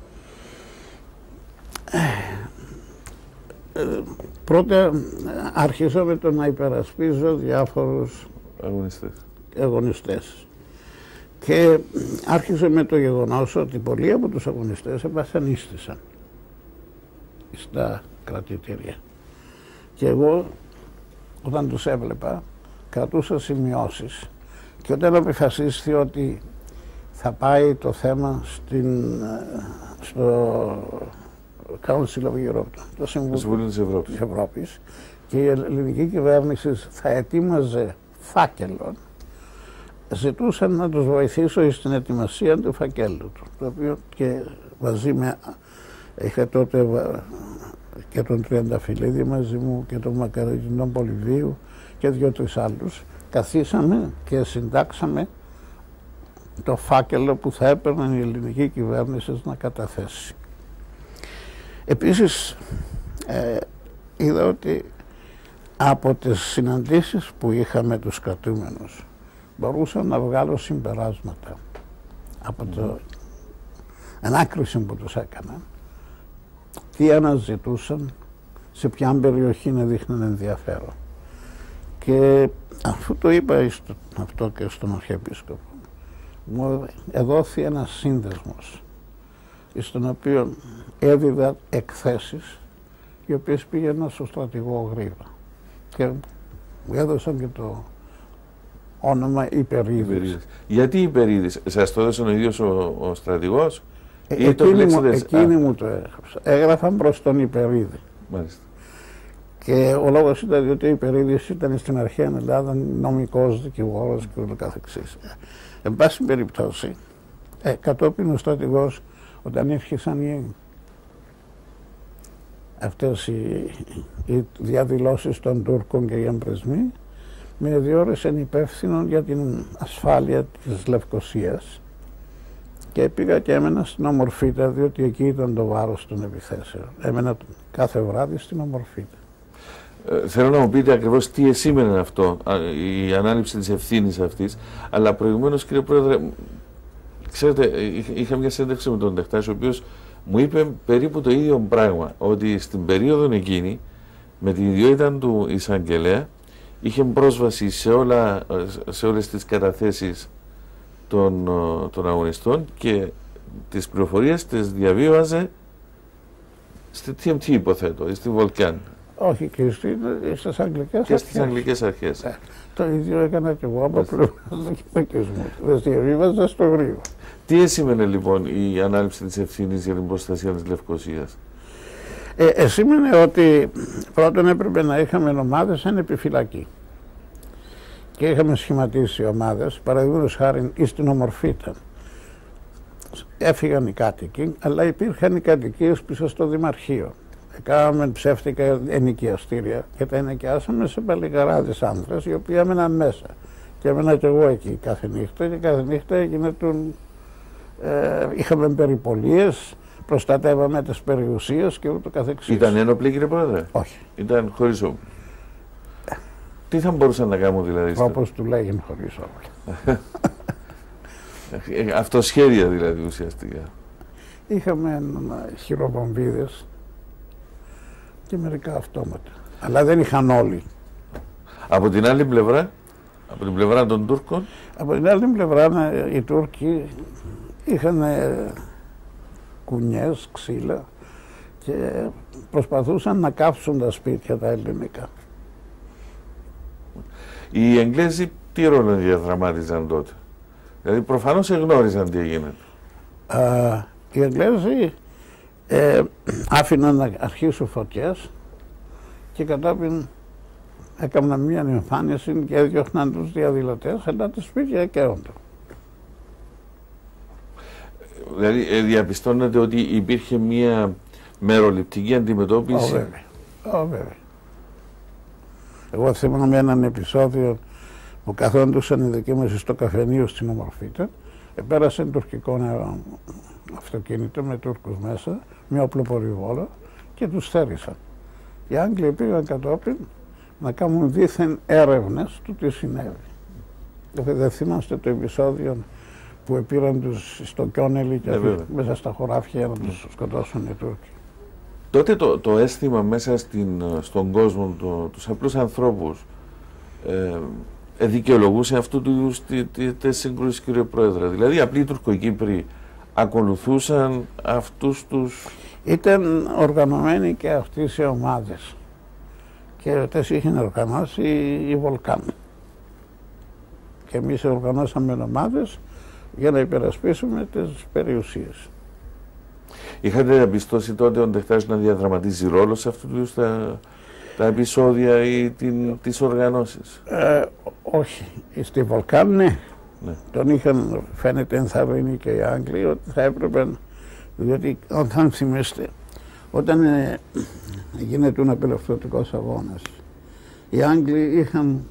Πρώτα άρχισα με το να υπερασπίζω διάφορους αγωνιστές. Και άρχισε με το γεγονός ότι πολλοί από τους αγωνιστές βασανίστησαν στα κρατητήρια. Και εγώ όταν τους έβλεπα κρατούσα σημειώσεις και όταν αποφασίστη ότι θα πάει το θέμα στο Council of Europe, το Συμβούλιο της Ευρώπης, και η ελληνική κυβέρνηση θα ετοίμαζε φάκελο, ζητούσαν να τους βοηθήσω στην ετοιμασία του φακέλου του, το οποίο και μαζί με, είχα τότε και τον Τριανταφυλλίδη μαζί μου και τον Μακαρίτινο Πολυβίου και 2-3 άλλους, καθίσαμε και συντάξαμε το φάκελο που θα έπαιρνε η ελληνική κυβέρνηση να καταθέσει. Επίσης είδα ότι από τις συναντήσεις που είχαμε τους κρατούμενους μπορούσα να βγάλω συμπεράσματα από την ανάκριση που τους έκανα, τι αναζητούσαν, σε ποια περιοχή να δείχνουν ενδιαφέρον. Και αφού το είπα αυτό και στον Αρχιεπίσκοπο, μου εδόθη ένας σύνδεσμος, στον οποίο έδιδα εκθέσεις οι οποίες πήγαιναν στο στρατηγό Γρήβα και μου έδωσαν και το όνομα Υπερίδης. Γιατί Υπερίδης, σας το έδωσε ο ίδιος ο στρατηγός ή εκείνη μου το έγραψα. Έγραφαν προς τον Υπερίδη. Μάλιστα. Και ο λόγος ήταν διότι ο Υπερίδης ήταν στην αρχαία Ελλάδα νομικός, δικηγόρος και ούτω καθεξής. Εν πάση περιπτώσει, κατόπιν ο στρατηγός, όταν ήρχεσαν αυτές οι διαδηλώσεις των Τούρκων και οι εμπρεσμοί, με διόρισαν υπεύθυνον για την ασφάλεια της Λευκωσίας και πήγα και έμενα στην Ομορφήτα, διότι εκεί ήταν το βάρος των επιθέσεων. Έμενα κάθε βράδυ στην Ομορφήτα. Θέλω να μου πείτε ακριβώς τι σήμαινε αυτό, η ανάληψη της ευθύνης αυτής, αλλά προηγουμένως, κύριε Πρόεδρε, ξέρετε, είχα μια συνέντευξη με τον Τεχτάση, ο οποίος μου είπε περίπου το ίδιο πράγμα, ότι στην περίοδο εκείνη, με την ιδιότητα του εισαγγελέα, είχε πρόσβαση σε όλες τις καταθέσεις των αγωνιστών και τις πληροφορίες τις διαβίβαζε στη TMT, υποθέτω, στη Βολκάν. Όχι, και στις αγγλικές και στις αγγλικές αρχές. Το ίδιο έκανα και εγώ από πλευράς δικαιωματισμού. Δεν διαβίβαζα στο Γρήβο. Τι σήμαινε λοιπόν η ανάληψη της ευθύνης για την προστασία της Λευκωσίας? Σήμαινε ότι πρώτον έπρεπε να είχαμε ομάδες σαν επιφυλακή. Και είχαμε σχηματίσει ομάδες, παραδείγματος χάρη στην Ομορφήτα. Έφυγαν οι κάτοικοι, αλλά υπήρχαν οι κατοικίες πίσω στο Δημαρχείο. Κάναμε ψεύτικα ενοικιαστήρια και τα ενοικιάσαμε σε παλικαράδες άνδρες, οι οποίοι έμεναν μέσα. Και έμενα και εγώ εκεί κάθε νύχτα και κάθε νύχτα έγινε είχαμε περιπολίες, προστατεύαμε τις περιουσίες και ούτω καθεξής. Ήταν ένοπλοι, κύριε Πρόεδρε? Όχι. Ήταν χωρίς όπλα. Τι θα μπορούσαν να κάνουν δηλαδή? Όπως του λέγουν, χωρίς όπλα. Αυτοσχέδια δηλαδή ουσιαστικά. Είχαμε χειροβομβίδες και μερικά αυτόματα. Αλλά δεν είχαν όλοι. Από την άλλη πλευρά, από την πλευρά των Τούρκων? Από την άλλη πλευρά οι Τούρκοι είχαν κουνιές, ξύλα και προσπαθούσαν να κάψουν τα σπίτια τα ελληνικά. Οι Εγγλέζοι τι ρόλο διαδραμάτιζαν τότε? Δηλαδή προφανώς εγνώριζαν τι έγινε. Οι Εγγλέζοι άφηναν να αρχίσουν φωτιές και κατόπιν έκαναν μια εμφάνιση και έδιωχναν τους διαδηλωτές, αλλά τα σπίτια εκαίονται. Δηλαδή διαπιστώνεται ότι υπήρχε μια μεροληπτική αντιμετώπιση? Βέβαια. Εγώ θυμάμαι έναν επεισόδιο που καθόντουσαν οι δικοί μας στο καφενείο στην Ομορφήτα, πέρασε τουρκικό αυτοκίνητο με Τούρκους μέσα, με οπλοπορυβόλα και τους θέρισαν. Οι Άγγλοι πήγαν κατόπιν να κάνουν δήθεν έρευνες του τι συνέβη. Δεν θυμάστε το επεισόδιο που πήραν τους στο Κιόνελι και μέσα στα χωράφια να τους σκοτώσουν οι Τούρκοι. Τότε το αίσθημα μέσα στον κόσμο, τους απλούς ανθρώπους, δικαιολογούσε αυτού του είδους τη σύγκρουση, κύριε Πρόεδρε? Δηλαδή οι απλοί Τουρκοκύπροι ακολουθούσαν αυτούς τους... Ήταν οργανωμένοι και αυτοί σε ομάδες και τις είχαν οργανώσει η Βολκάν. Και εμείς οργανώσαμε ομάδες για να υπερασπίσουμε τις περιουσίες. Είχατε διαπιστώσει τότε ο Τεχτάς να διαδραματίζει ρόλο σε αυτού του είδους τα επεισόδια ή τις οργανώσεις? Όχι. Στη Βολκάν ναι. Τον είχαν, φαίνεται, ενθαρρύνει και οι Άγγλοι ότι θα έπρεπε, διότι όταν θυμίστε, όταν γίνεται ένα απελευθερωτικός αγώνας, οι Άγγλοι είχαν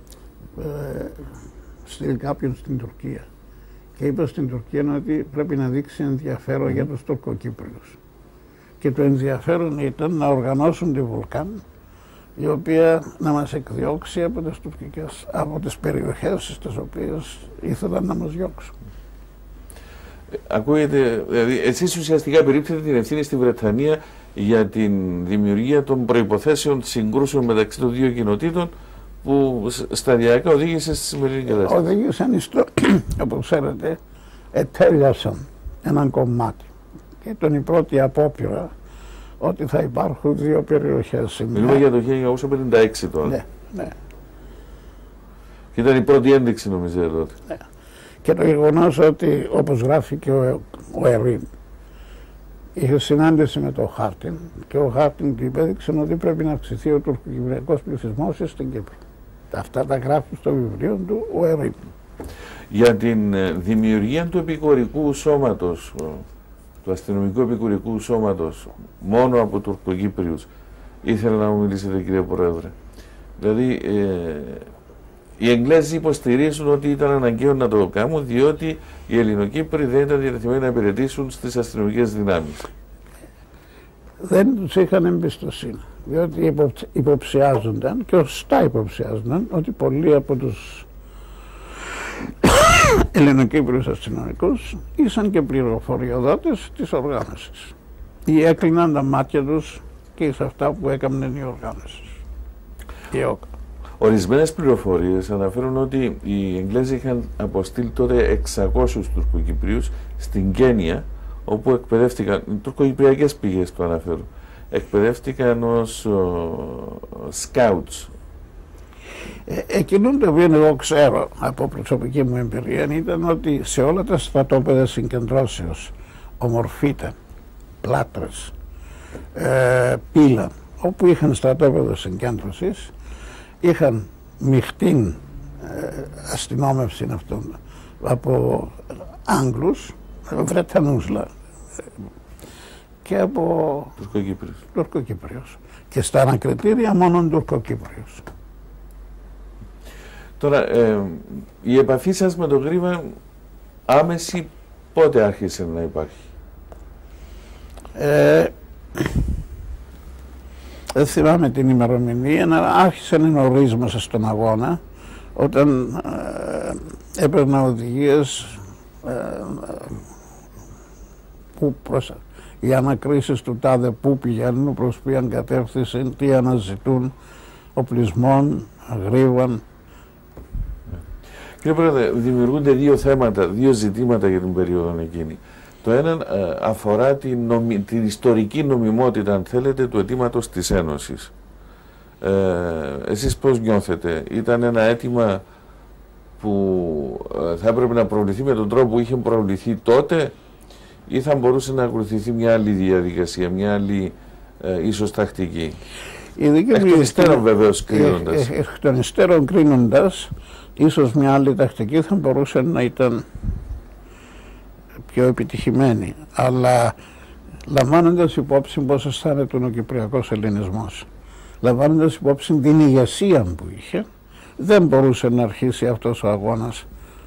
στείλει κάποιον στην Τουρκία και είπε στην Τουρκία ότι πρέπει να δείξει ενδιαφέρον για τους Τουρκοκύπριους. Και το ενδιαφέρον ήταν να οργανώσουν τη Βολκάν η οποία να μας εκδιώξει από τις περιοχές στις οποίες ήθελαν να μας διώξουν. Ακούγεται, δηλαδή εσείς ουσιαστικά περίπτετε την ευθύνη στη Βρετανία για την δημιουργία των προϋποθέσεων συγκρούσεων μεταξύ των δύο κοινοτήτων που σταδιακά οδήγησε στη σημερινή κατάσταση. Οδήγησαν, όπως ξέρετε, ετέλειασαν έναν κομμάτι και ήταν η πρώτη απόπειρα ότι θα υπάρχουν δύο περιοχές. Μιλούμε για το 1956 τώρα. Ναι, ναι. Και ήταν η πρώτη ένδειξη νομίζω τότε. Ναι. Και το γεγονός ότι, όπως γράφει και ο Ερήν, είχε συνάντηση με τον Χάρτιν και ο Χάρτιν του υπέδειξε ότι πρέπει να αυξηθεί ο τουρκοκυπριακός πληθυσμός στην Κύπρο. Αυτά τα γράφει στο βιβλίο του ο Ερήν. Για την δημιουργία του επικουρικού σώματος, του αστυνομικού επικουρικού σώματος, μόνο από Τουρκοκύπριους, ήθελα να μου μιλήσετε κύριε Πρόεδρε. Δηλαδή, οι Εγγλέζοι υποστηρίζουν ότι ήταν αναγκαίο να το κάνουν, διότι οι Ελληνοκύπροι δεν ήταν διατεθειμένοι να υπηρετήσουν στις αστυνομικές δυνάμεις. Δεν τους είχαν εμπιστοσύνη, διότι υποψιάζονταν, και ωστά υποψιάζονταν, ότι πολλοί από τους Ελληνοκύπριους αστυνομικούς ήσαν και πληροφοριοδότες της οργάνωσης ή έκλειναν τα μάτια τους και σε αυτά που έκαναν οι οργάνωσες. Ορισμένες πληροφορίες αναφέρουν ότι οι Εγγλέζοι είχαν αποστείλει τότε 600 Τουρκοκυπρίους στην Κένια, όπου εκπαιδεύτηκαν, τουρκοκυπριακές πηγές το αναφέρουν, εκπαιδεύτηκαν ως σκάουτς. Εκείνο το οποίο εγώ ξέρω από προσωπική μου εμπειρία ήταν ότι σε όλα τα στρατόπεδα συγκεντρώσεως, Ομορφίτα, Πλάτρες, Πύλα, όπου είχαν στρατόπεδο συγκέντρωσης, είχαν μειχτήν αστυνόμευση αυτών από Άγγλους, Βρετανούς και από Τουρκοκύπριους. Και στα ανακριτήρια μόνον Τουρκοκύπριους. Τώρα, η επαφή σας με τον Γρίβα άμεση πότε άρχισε να υπάρχει? Δεν θυμάμαι την ημερομηνία, αλλά άρχισε νωρίς μέσα στον αγώνα, όταν έπαιρνα οδηγίες οι ανακρίσεις του τάδε που πηγαίνουν, προς ποιαν κατεύθυνση, τι αναζητούν, οπλισμών, Γρίβαν. Κύριε Πρόεδρε, δημιουργούνται δύο ζητήματα για την περίοδο εκείνη. Το ένα αφορά την ιστορική νομιμότητα, αν θέλετε, του αιτήματος της Ένωσης. Εσείς πώς νιώθετε? Ήταν ένα αίτημα που θα έπρεπε να προβληθεί με τον τρόπο που είχε προβληθεί τότε, ή θα μπορούσε να ακολουθηθεί μια άλλη διαδικασία, μια άλλη ίσως τακτική? Εκ των υστέρων βεβαίως κρίνοντας. Εκ των υστέρων κρίνοντας, ίσως μια άλλη τακτική θα μπορούσε να ήταν πιο επιτυχημένη, αλλά λαμβάνοντας υπόψη πώς αισθάνεται ο κυπριακός ελληνισμός, λαμβάνοντας υπόψη την ηγεσία που είχε, δεν μπορούσε να αρχίσει αυτός ο αγώνας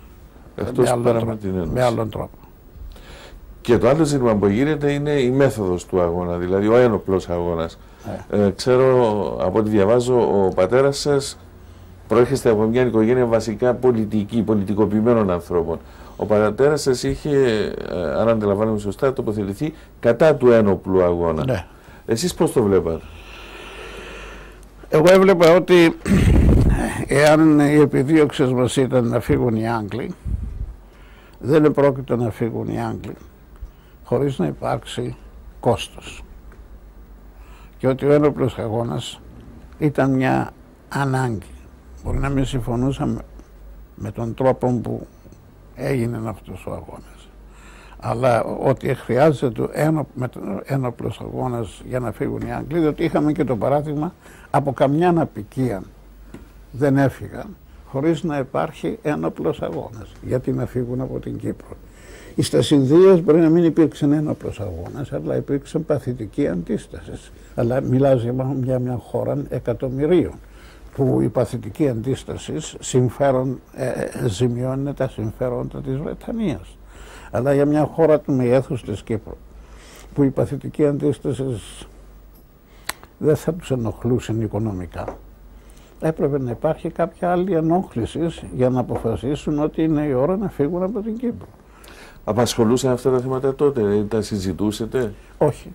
με άλλον τρόπο. Και το άλλο ζήτημα που γίνεται είναι η μέθοδος του αγώνα, δηλαδή ο ένοπλος αγώνας. Ξέρω, από ό,τι διαβάζω, ο πατέρας σας προέρχεστε από μια οικογένεια βασικά πολιτικοποιημένων ανθρώπων. Ο πατέρας σας είχε, αν αντιλαμβάνομαι σωστά, τοποθετηθεί κατά του ένοπλου αγώνα. Ναι. Εσείς πώς το βλέπατε? Εγώ έβλεπα ότι εάν η επιδίωξη μας ήταν να φύγουν οι Άγγλοι, δεν επρόκειτο να φύγουν οι Άγγλοι χωρίς να υπάρξει κόστος. Και ότι ο ένοπλος αγώνας ήταν μια ανάγκη. Μπορεί να μην συμφωνούσαμε με τον τρόπο που έγινε αυτός ο αγώνας, αλλά ότι χρειάζεται ένοπλος αγώνας για να φύγουν οι Άγγλοι, διότι είχαμε και το παράδειγμα από καμιά απικία δεν έφυγαν χωρίς να υπάρχει ένοπλος αγώνας γιατί να φύγουν από την Κύπρο. Στις Ινδίες μπορεί να μην υπήρξε ένοπλος αγώνας, αλλά υπήρξε παθητική αντίσταση. Αλλά μιλάς για μια χώρα εκατομμυρίων, που η παθητική αντίσταση ζημιώνει τα συμφέροντα της Βρετανίας. Αλλά για μια χώρα του μεγέθους της Κύπρου, που η παθητική αντίσταση δεν θα τους ενοχλούσαν οικονομικά. Έπρεπε να υπάρχει κάποια άλλη ενόχληση για να αποφασίσουν ότι είναι η ώρα να φύγουν από την Κύπρο. Απασχολούσαν αυτά τα θέματα τότε, τα συζητούσετε? Όχι.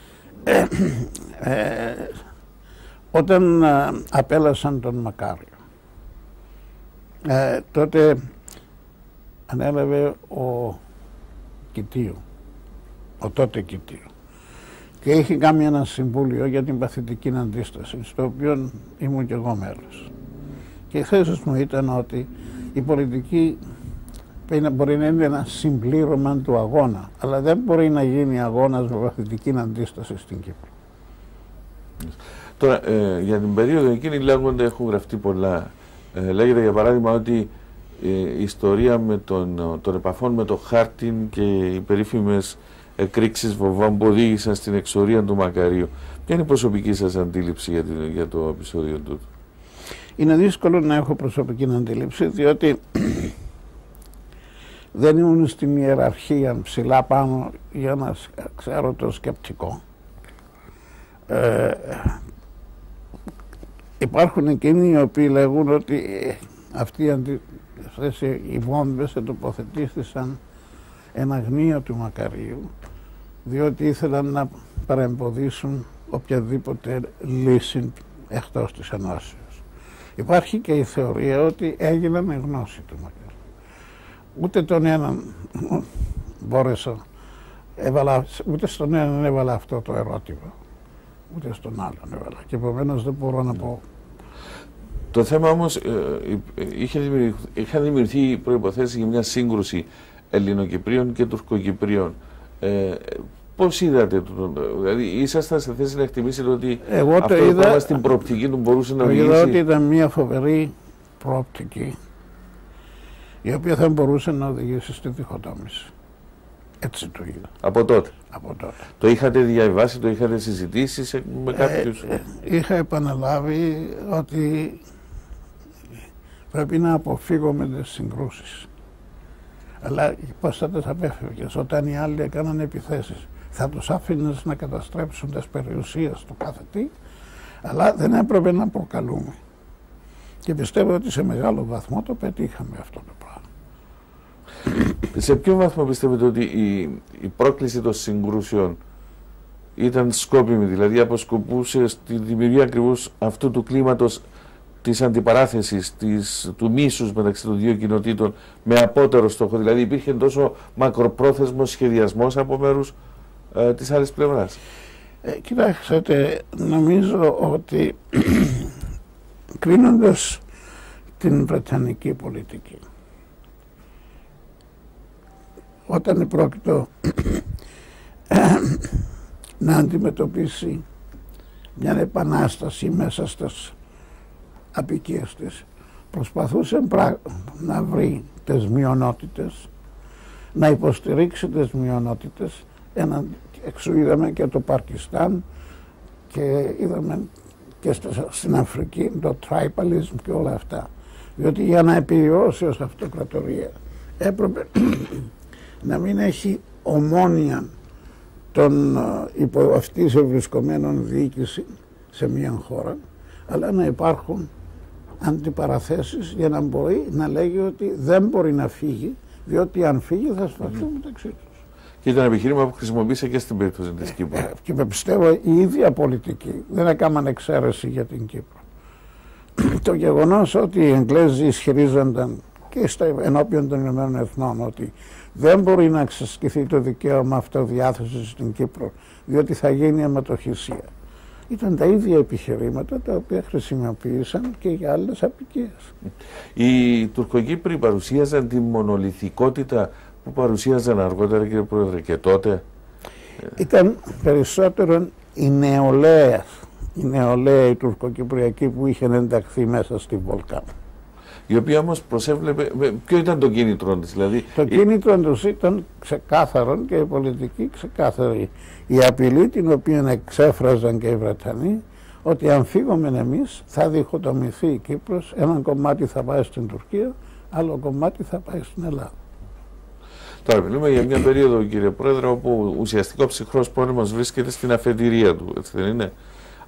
Όταν απέλασαν τον Μακάριο, τότε ανέλαβε ο Κητίου, ο τότε Κητίου, και είχε κάνει ένα συμβούλιο για την παθητική αντίσταση, στο οποίο ήμουν και εγώ μέλος. Και η θέση μου ήταν ότι η πολιτική μπορεί να είναι ένα συμπλήρωμα του αγώνα, αλλά δεν μπορεί να γίνει αγώνας με παθητική αντίσταση στην Κύπρο. Τώρα, για την περίοδο εκείνη λέγονται, έχουν γραφτεί πολλά. Λέγεται για παράδειγμα ότι η ιστορία με των επαφών με το Χάρτιν και οι περίφημες εκρήξεις βοβών που οδήγησαν στην εξορία του Μακαρίου. Ποια είναι η προσωπική σας αντίληψη για το επεισόδιο τούτο? Είναι δύσκολο να έχω προσωπική αντίληψη, διότι δεν ήμουν στην ιεραρχία ψηλά πάνω για να ξέρω το σκεπτικό. Υπάρχουν εκείνοι οι οποίοι λέγουν ότι αυτές οι βόμβες τοποθετήθησαν εν αγνία του Μακαρίου, διότι ήθελαν να παρεμποδίσουν οποιαδήποτε λύση εκτός της ενώσεως. Υπάρχει και η θεωρία ότι έγιναν με γνώση του Μακαρίου. Ούτε τον έναν μπόρεσα, ούτε στον έναν έβαλα αυτό το ερώτημα, ούτε στον άλλον έβαλα, και επομένως δεν μπορώ να πω. Το θέμα όμως, είχαν δημιουργηθεί προϋποθέσεις για μια σύγκρουση Ελληνοκυπρίων και Τουρκοκυπρίων. Πώς είδατε το, δηλαδή ήσασταν σε θέση να εκτιμήσετε ότι αυτό το πράγμα στην προοπτική του μπορούσε να οδηγήσει? Είδα ότι ήταν μια φοβερή προοπτική, η οποία θα μπορούσε να οδηγήσει στη διχοτόμηση. Έτσι το είδα. Από τότε? Από τότε. Το είχατε διαβάσει, το είχατε συζητήσει με κάποιους? Είχα επαναλάβει ότι πρέπει να αποφύγουμε τις συγκρούσεις. Αλλά πώς θα τις απέφευγες όταν οι άλλοι έκαναν επιθέσεις? Θα τους άφηνες να καταστρέψουν τις περιουσίες του κάθε τι, αλλά δεν έπρεπε να προκαλούμε. Και πιστεύω ότι σε μεγάλο βαθμό το πετύχαμε αυτό το πράγμα. Σε ποιο βαθμό πιστεύετε ότι η πρόκληση των συγκρούσεων ήταν σκόπιμη, δηλαδή αποσκοπούσε στη δημιουργία ακριβώς αυτού του κλίματος της αντιπαράθεσης, του μίσους μεταξύ των δύο κοινοτήτων, με απότερο στόχο? Δηλαδή υπήρχε τόσο μακροπρόθεσμος σχεδιασμός από μέρους της άλλης πλευράς? Κοιτάξτε, νομίζω ότι κρίνοντας την βρετανική πολιτική, όταν πρόκειται να αντιμετωπίσει μια επανάσταση μέσα στις απικίες της, προσπαθούσε να βρει τις μειονότητες, να υποστηρίξει τις μειονότητες. Εξού είδαμε και το Πακιστάν και είδαμε και στην Αφρική το tribalism και όλα αυτά. Διότι για να επιβιώσει ως αυτοκρατορία έπρεπε να μην έχει ομόνοια των υπό αυτής ευρισκομένων διοίκηση σε μια χώρα, αλλά να υπάρχουν αντιπαραθέσεις για να μπορεί να λέγει ότι δεν μπορεί να φύγει, διότι αν φύγει θα σφαχθούν μεταξύ τους. Και ήταν επιχείρημα που χρησιμοποίησε και στην περίπτωση της Κύπρου. Και πιστεύω η ίδια πολιτική δεν έκαναν εξαίρεση για την Κύπρο. Το γεγονός ότι οι Εγγλέζοι ισχυρίζονταν και ενώπιον των Ηνωμένων Εθνών ότι δεν μπορεί να εξασκηθεί το δικαίωμα αυτοδιάθεσης στην Κύπρο, διότι θα γίνει αιματοχυσία. Ήταν τα ίδια επιχειρήματα τα οποία χρησιμοποίησαν και για άλλες απικίες. Οι Τουρκοκύπροι παρουσίαζαν τη μονολιθικότητα που παρουσίαζαν αργότερα, κύριε Πρόεδρε, και τότε? Ήταν περισσότερο η νεολαία η τουρκοκυπριακή που είχε ενταχθεί μέσα στη Βολκάν. Η οποία όμως προσέβλεπε, ποιο ήταν το κίνητρο της, δηλαδή? Το κίνητρο τους ήταν ξεκάθαρο και η πολιτική ξεκάθαρη. Η απειλή την οποία εξέφραζαν και οι Βρετανοί, ότι αν φύγουμε εμείς θα διχοτομηθεί η Κύπρος, ένα κομμάτι θα πάει στην Τουρκία, άλλο κομμάτι θα πάει στην Ελλάδα. Τώρα μιλούμε για μια περίοδο, κύριε Πρόεδρε, όπου ουσιαστικά ο ψυχρός πόλεμος βρίσκεται στην αφετηρία του, έτσι δεν είναι?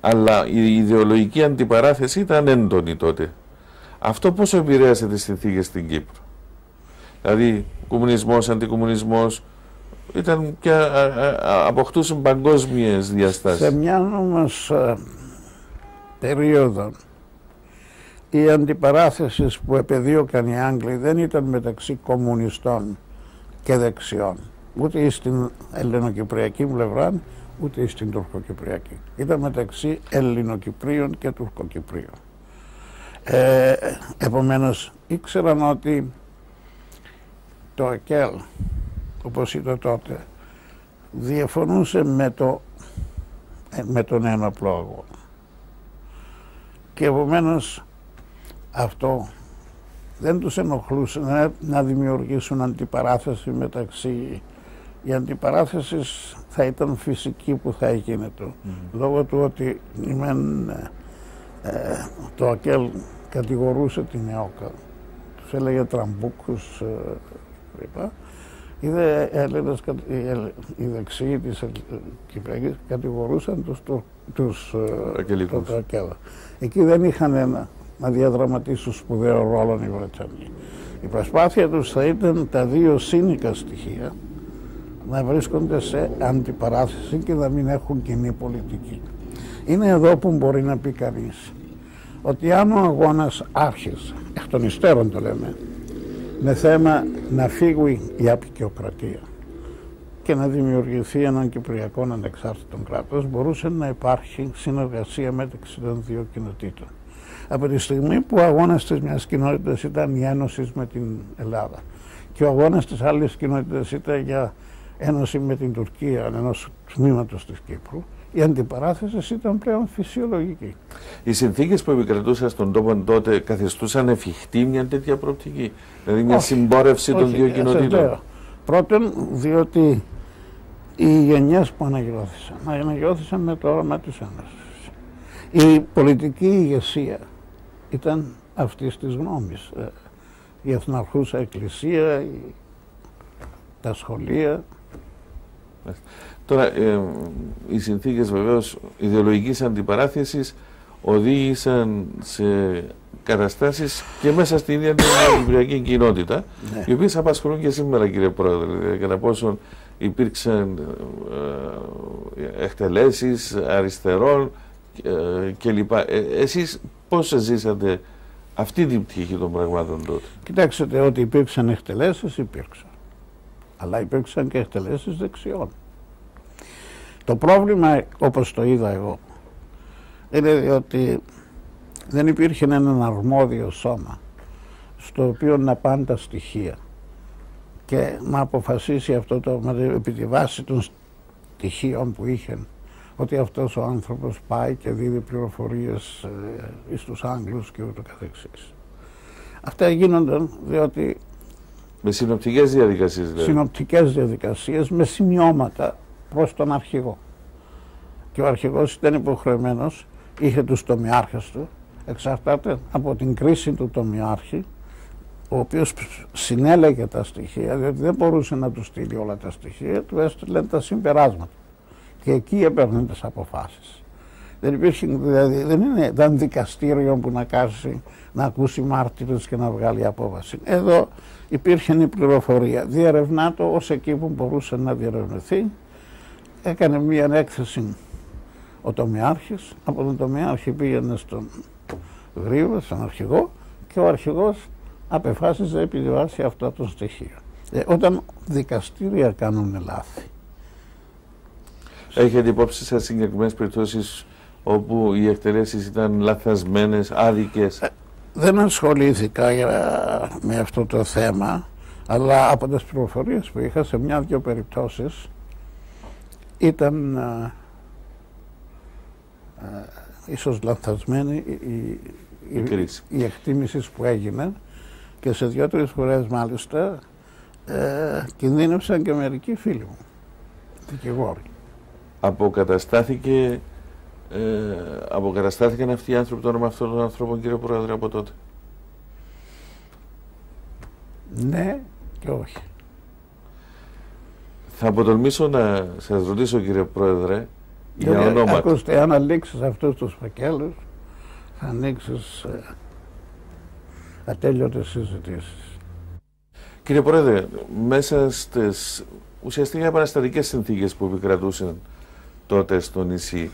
Αλλά η ιδεολογική αντιπαράθεση ήταν έντονη τότε. Αυτό πόσο επηρέασε τις συνθήκες στην Κύπρο? Δηλαδή, κομμουνισμός, αντικομμουνισμός, ήταν και αποκτούσαν παγκόσμιες διαστάσεις. Σε μια όμως περίοδο, οι αντιπαράθεσεις που επεδίωκαν οι Άγγλοι δεν ήταν μεταξύ κομμουνιστών και δεξιών, ούτε στην ελληνοκυπριακή πλευρά, ούτε στην τουρκοκυπριακή. Ήταν μεταξύ Ελληνοκυπρίων και Τουρκοκυπρίων. Επομένως, ήξεραν ότι το ΑΚΕΛ, όπως ήταν τότε, διαφωνούσε με τον ένοπλο αγώνα. Και επομένως αυτό δεν τους ενοχλούσε να δημιουργήσουν αντιπαράθεση μεταξύ. Η αντιπαράθεση θα ήταν φυσική που θα γίνεται, λόγω του ότι το ΑΚΕΛ κατηγορούσε την ΕΟΚΑ, τους έλεγε τραμπούκους κλπ. Οι δεξιοί της Κυπριακής κατηγορούσαν τους ΑΚΕΛ. Εκεί δεν είχαν να διαδραματίσουν σπουδαίο ρόλο οι Βρετανοί. Η προσπάθεια τους θα ήταν τα δύο σύνικα στοιχεία να βρίσκονται σε αντιπαράθεση και να μην έχουν κοινή πολιτική. Είναι εδώ που μπορεί να πει κανείς ότι αν ο αγώνας άρχισε, εκ των υστέρων το λέμε, με θέμα να φύγει η αποικιοκρατία και να δημιουργηθεί έναν κυπριακό ανεξάρτητο κράτος, μπορούσε να υπάρχει συνεργασία μεταξύ των δύο κοινοτήτων. Από τη στιγμή που ο αγώνας της μιας κοινότητας ήταν η ένωση με την Ελλάδα και ο αγώνας της άλλης κοινότητας ήταν για ένωση με την Τουρκία, ενός τμήματος της Κύπρου, η αντιπαράθεση ήταν πλέον φυσιολογική. Οι συνθήκες που επικρατούσαν στον τόπο τότε καθιστούσαν εφικτή μια τέτοια προοπτική, δηλαδή μια συμπόρευση των δύο κοινοτήτων? Πρώτον, διότι οι γενιές που αναγιώθησαν με το όραμα της Ένωσης. Η πολιτική ηγεσία ήταν αυτής της γνώμης. Η εθναρχούσα εκκλησία, τα σχολεία. Τώρα, οι συνθήκες βεβαίως ιδεολογικής αντιπαράθεσης οδήγησαν σε καταστάσεις και μέσα στην ίδια την κυπριακή κοινότητα, ναι, οι οποίες απασχολούν και σήμερα, κύριε Πρόεδρε, κατά πόσον υπήρξαν εκτελέσεις αριστερών κλπ. Εσείς πώς ζήσατε αυτή την πτυχή των πραγμάτων τότε? Κοιτάξτε, ότι υπήρξαν εκτελέσεις, υπήρξαν. Αλλά υπήρξαν και εκτελέσεις δεξιών. Το πρόβλημα, όπως το είδα εγώ, είναι ότι δεν υπήρχε έναν αρμόδιο σώμα στο οποίο να πάνε τα στοιχεία και να αποφασίσει αυτό επί τη βάση των στοιχείων που είχε, ότι αυτός ο άνθρωπος πάει και δίδει πληροφορίες στους Άγγλους και ούτω καθεξής. Αυτά γίνονταν διότι... Με συνοπτικές διαδικασίες δηλαδή. Συνοπτικές διαδικασίες με σημειώματα προς τον αρχηγό. Και ο αρχηγός ήταν υποχρεωμένος, είχε τους τομιάρχες του, εξαρτάται από την κρίση του τομιάρχη, ο οποίος συνέλεγε τα στοιχεία, διότι δεν μπορούσε να του στείλει όλα τα στοιχεία, του έστειλε τα συμπεράσματα. Και εκεί έπαιρνε τις αποφάσεις. Δεν υπήρχε, δηλαδή, δεν ήταν δικαστήριο που να ακούσει μάρτυρες και να βγάλει απόφαση. Εδώ υπήρχε η πληροφορία. Διερευνά το ως εκεί που μπορούσε να διερευνηθεί. Έκανε μία έκθεση ο τομιάρχης, από τον τομιάρχη πήγαινε στον γρήβο, στον αρχηγό, και ο αρχηγός απεφάσιζε επί τη βάση αυτά των στοιχείων. Όταν δικαστήρια κάνουν λάθη. Έχετε υπόψη σε συγκεκριμένες περιπτώσεις όπου οι εκτελέσεις ήταν λαθασμένες, άδικες? Δεν ασχολήθηκα με αυτό το θέμα, αλλά από τις πληροφορίες που είχα σε μια-δυο περιπτώσεις ήταν ίσως λανθασμένη η εκτίμηση που έγινε, και σε 2-3 φορές μάλιστα κινδύνευσαν και μερικοί φίλοι μου, δικηγόροι. Αποκαταστάθηκαν αυτοί οι άνθρωποι, το όνομα αυτών των ανθρώπων, κύριε Πρόεδρε, από τότε? Ναι και όχι. Θα αποτολμήσω να σας ρωτήσω, κύριε Πρόεδρε, Για ονόματα. Ακούστε, αν ανοίξεις αυτούς τους φακέλους, θα ανοίξεις ατέλειωτες συζητήσεις. Κύριε Πρόεδρε, μέσα στις ουσιαστικά επαναστατικές συνθήκες που επικρατούσαν τότε στο νησί,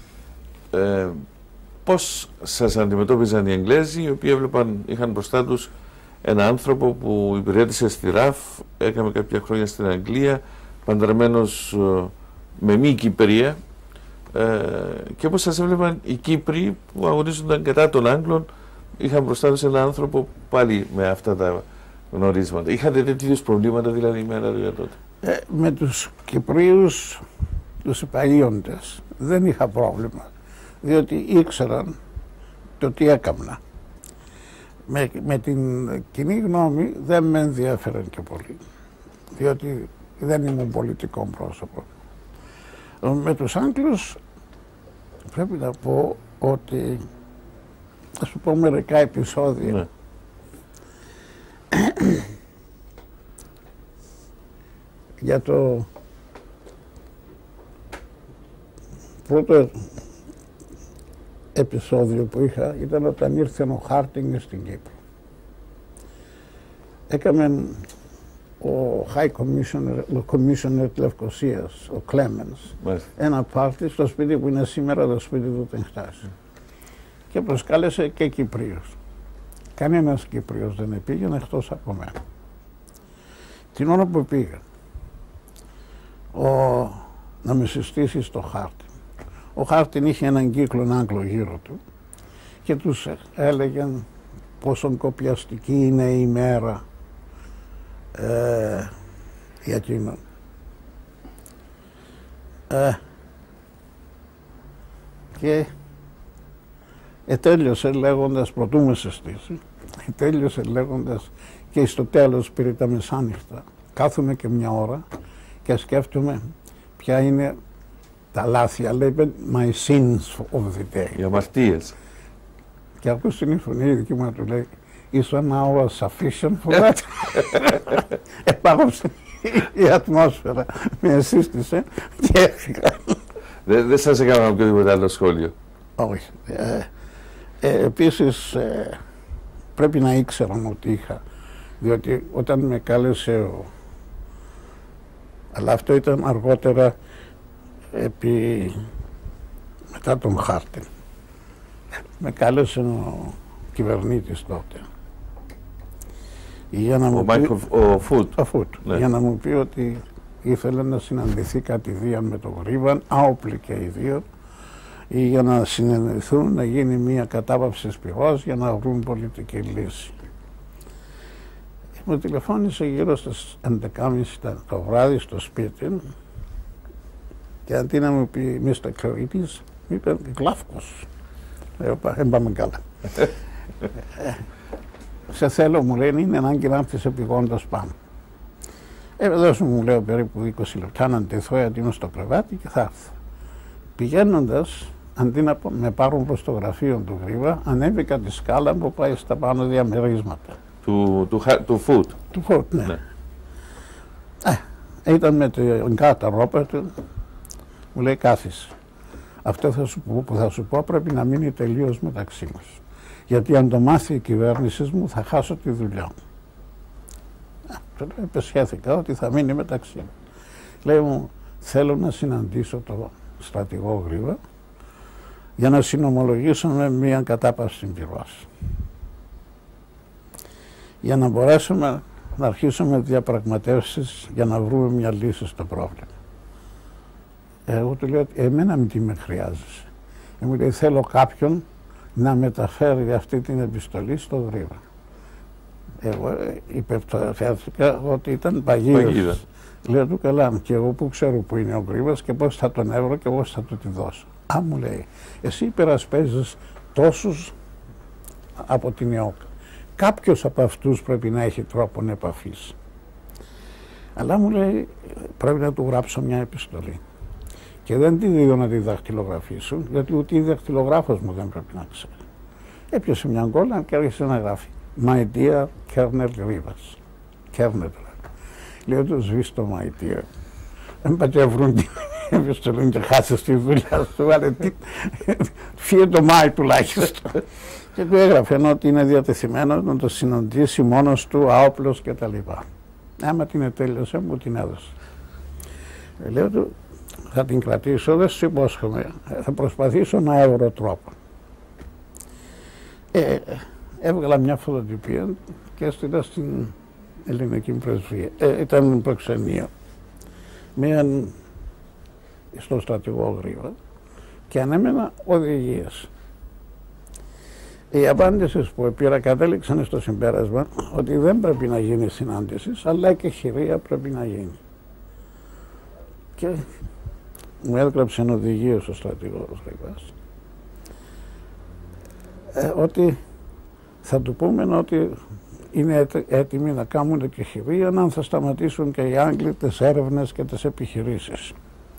πώς σας αντιμετώπιζαν οι Εγγλέζοι, οι οποίοι είχαν μπροστά τους ένα άνθρωπο που υπηρέτησε στη ΡΑΦ, έκαμε κάποια χρόνια στην Αγγλία, παντρεμένος με μη Κυπρία, και όπως σας έβλεπαν οι Κύπροι που αγωνίζονταν κατά των Άγγλων, είχαν μπροστά τους ένα άνθρωπο πάλι με αυτά τα γνωρίσματα. Είχατε τέτοιους προβλήματα δηλαδή με ένα τότε? Με τους Κυπρίους, τους υπαλλίοντες, δεν είχα πρόβλημα, διότι ήξεραν το τι έκαμνα. Με την κοινή γνώμη δεν με ενδιαφέραν και πολύ, διότι δεν ήμουν πολιτικό πρόσωπο. Με τους Άγγλους πρέπει να πω ότι, θα σου πω μερικά επεισόδια. Ναι. Για το πρώτο επεισόδιο που είχα ήταν όταν ήρθε ο Χάρτινγκ στην Κύπρο. Έκαμε ο High Commissioner της Λευκωσίας, ο Κλέμενς, ένα πάρτι στο σπίτι που είναι σήμερα το σπίτι του Τενχτάση. Και προσκάλεσε και Κυπρίους. Κανένας Κύπριος δεν πήγαινε εκτός από μένα. Την ώρα που πήγα να με συστήσει στο Χάρτιν. Ο Χάρτιν είχε έναν κύκλο Άγγλο γύρω του και τους έλεγαν πόσο κοπιαστική είναι η μέρα για εκείνον. Και τέλειωσε λέγοντας, πρωτού με συστήσει, τέλειωσε λέγοντας και στο τέλος πήρε τα μεσάνυχτα. Κάθομαι και μια ώρα και σκέφτομαι ποια είναι τα λάθη, λέει my sins of the day. Οι αμαρτίες. Και ακούς την φωνή δική μου να του λέει is an hour sufficient for that? Επάγωψε η ατμόσφαιρα, με σύστησε και έφυγα. Δεν σας έκανα οποιοδήποτε άλλο σχόλιο? Όχι. Επίσης πρέπει να ήξεραν ότι είχα, διότι όταν με κάλεσε αλλά αυτό ήταν αργότερα μετά τον Χάρτιν. Με κάλεσε ο κυβερνήτης τότε. Για να ο Φούτ. Ναι. Για να μου πει ότι ήθελε να συναντηθεί κατηδίαν με τον Γρίβαν, άοπλοι και οι δύο, ή για να συνεννοηθούν, να γίνει μια κατάπαυση πυρός για να βρουν πολιτική λύση. Μου τηλεφώνησε γύρω στις 11.30 το βράδυ στο σπίτι και αντί να μου πει Mr. Κλωρίτης, μου είπε Γλάφκος. Δεν πάμε καλά. Σε θέλω, μου λένε, είναι ανάγκη να έρθεις επειγόντως πάνω. Δώσου μου, λέω, περίπου 20 λεπτά να αντιθώ, γιατί είμαι στο κρεβάτι και θα έρθω. Πηγαίνοντας, αντί να με πάρουν προς το γραφείο του Γρίβα, ανέβηκα τη σκάλα που πάει στα πάνω διαμερίσματα. Του Φούτ. Του Φούτ, ναι. Ήταν με τον Κάτα Ρόπερ του, μου λέει κάθισε. Αυτό που θα σου πω πρέπει να μείνει τελείως μεταξύ μας. Γιατί αν το μάθει η κυβέρνηση μου θα χάσω τη δουλειά μου. Επεσχέθηκα ότι θα μείνει μεταξύ μου. Λέει μου, θέλω να συναντήσω τον στρατηγό Γρίβα για να συνομολογήσουμε μια κατάπαυση πυρός. Για να μπορέσουμε να αρχίσουμε διαπραγματεύσεις για να βρούμε μια λύση στο πρόβλημα. Εγώ του λέω, εμένα μην τι με χρειάζεσαι. Μου λέει, θέλω κάποιον να μεταφέρει αυτή την επιστολή στο Γρίβα. Εγώ υπερτρέφηκα ότι ήταν παγίδας. Λέω του καλά, και εγώ που ξέρω που είναι ο Γρίβας και πώς θα τον έβρω και πώς θα του τη δώσω. Α, μου λέει, εσύ υπερασπέζεις τόσους από την ΕΟΚ. Κάποιος από αυτούς πρέπει να έχει τρόπο επαφής. Αλλά μου λέει, πρέπει να του γράψω μια επιστολή. Και δεν τη δίδω να τη δαχτυλογραφήσουν, γιατί ούτε η δαχτυλογράφος μου δεν πρέπει να ξέρει. Έπιασε μια γκόλα και άρχισε να γράφει. My dear Colonel Rivas. Colonel. Λέω του σβήσει το my dear. Δεν πάτε βρουν επιστολή και χάσεις τη δουλειά σου, αλλά φύγε το Μάη τουλάχιστον. Και του έγραφε ότι είναι διατεθειμένος να το συναντήσει μόνος του, άοπλος κτλ. Άμα την ετέλειωσε, μου την έδωσε. Λέω του, θα την κρατήσω, δεν σου υπόσχομαι, θα προσπαθήσω να έβρω τρόπο. Έβγαλα μια φωτοτυπία και έστειλα στην ελληνική πρεσβεία. Ήταν προξενείο. Στο στρατηγό Γρήβα και ανέμενα οδηγίες. Οι απάντησεις που πήρα κατέληξαν στο συμπέρασμα ότι δεν πρέπει να γίνει συνάντηση, αλλά και χειρία πρέπει να γίνει. Και μου έγραψε οδηγίες ο στρατηγός Γρήβας ότι θα του πούμε ότι είναι έτοιμοι να κάνουν και χειρία αν θα σταματήσουν και οι Άγγλοι τις έρευνες και τις επιχειρήσεις.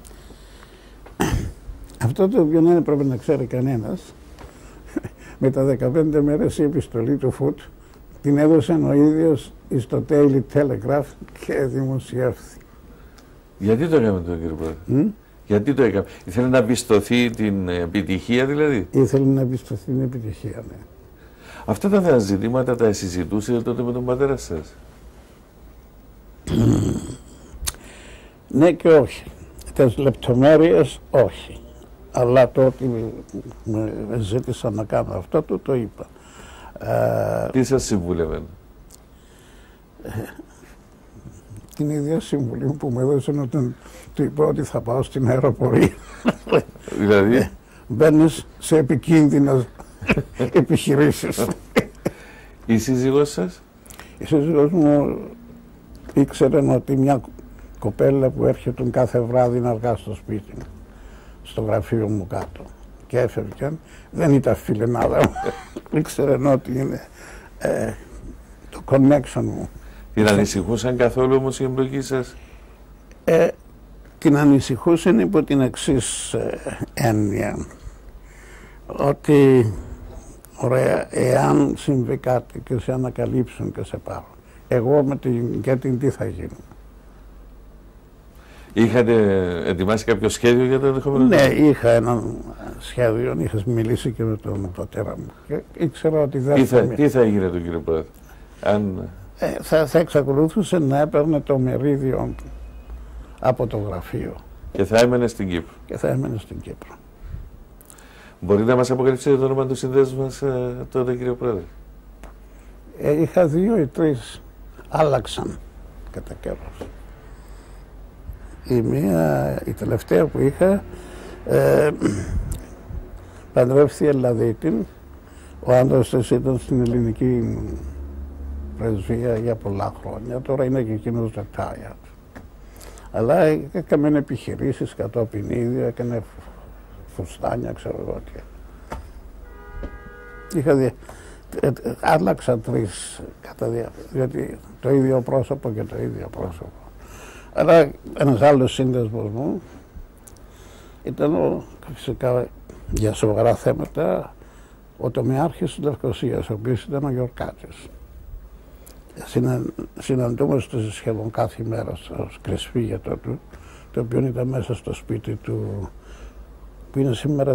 Αυτό το οποίο δεν πρέπει να ξέρει κανένας, με τα 15 μέρες η επιστολή του Φουτ την έδωσε ο ίδιος στο Daily Telegraph και δημοσιεύθη. Γιατί το έκαμε το, κύριε Πρόεδρε? Γιατί το έκαμε? Ήθελε να πιστωθεί την επιτυχία δηλαδή? Ήθελε να πιστωθεί την επιτυχία, ναι. Αυτά τα ζητήματα τα συζητούσατε τότε με τον πατέρα σας? Ναι και όχι. Τις λεπτομέρειες όχι. Αλλά το ότι με ζήτησα να κάνω αυτό το είπα. Τι σας συμβούλευε? Την ίδια συμβουλή που μου έδωσε όταν του είπα ότι θα πάω στην αεροπορία. Δηλαδή? Μπαίνεις σε επικίνδυνες επιχειρήσεις. Η σύζυγός σας? Η σύζυγός μου ήξερε ότι μια κοπέλα που έρχεται κάθε βράδυ να αργά στο σπίτι μου, στο γραφείο μου κάτω, και έφευγε, δεν ήταν φιλενάδα μου. Ήξερε ότι είναι το connection μου. Την ανησυχούσαν καθόλου όμως η εμπλοκή σας? Την ανησυχούσαν υπό την εξής έννοια, ότι ωραία, εάν συμβεί κάτι και σε ανακαλύψουν και σε πάρουν, εγώ με την Γκέτιν τι θα γίνω? Είχατε ετοιμάσει κάποιο σχέδιο για το ενδεχόμενο? Ναι, είχα ένα σχέδιο, είχα μιλήσει και με τον πατέρα μου και ήξερα ότι δεν τι θα έγινε τον κύριο Πρόεδρε? Θα εξακολουθούσε να έπαιρνε το μερίδιο του από το γραφείο. Και θα έμενε στην Κύπρο. Και θα έμενε στην Κύπρο. Μπορείτε να μας αποκαλύψετε το όνομα του συνδέσμου μας τότε, κύριε Πρόεδρε? Είχα 2 ή 3, άλλαξαν κατά καιρός. Η τελευταία που είχα παντρεύτηκε Ελλαδίτη. Ο άντρας της ήταν στην ελληνική πρεσβεία για πολλά χρόνια. Τώρα είναι και εκείνος retired. Αλλά έκαμε επιχειρήσεις κατόπιν ίδια, έκανε φουστάνια, ξέρω εγώ τι. Άλλαξα 3 κατά διάρκεια, διότι το ίδιο πρόσωπο και το ίδιο πρόσωπο. Αλλά ένας άλλος σύνδεσμος μου ήταν φυσικά για σοβαρά θέματα ο τομεάρχης της Λευκωσίας, ο οποίος ήταν ο Γιορκάτης. Συναντούμαστε σχεδόν κάθε μέρα στο κρεσφύγετο του, το οποίο ήταν μέσα στο σπίτι του, που είναι σήμερα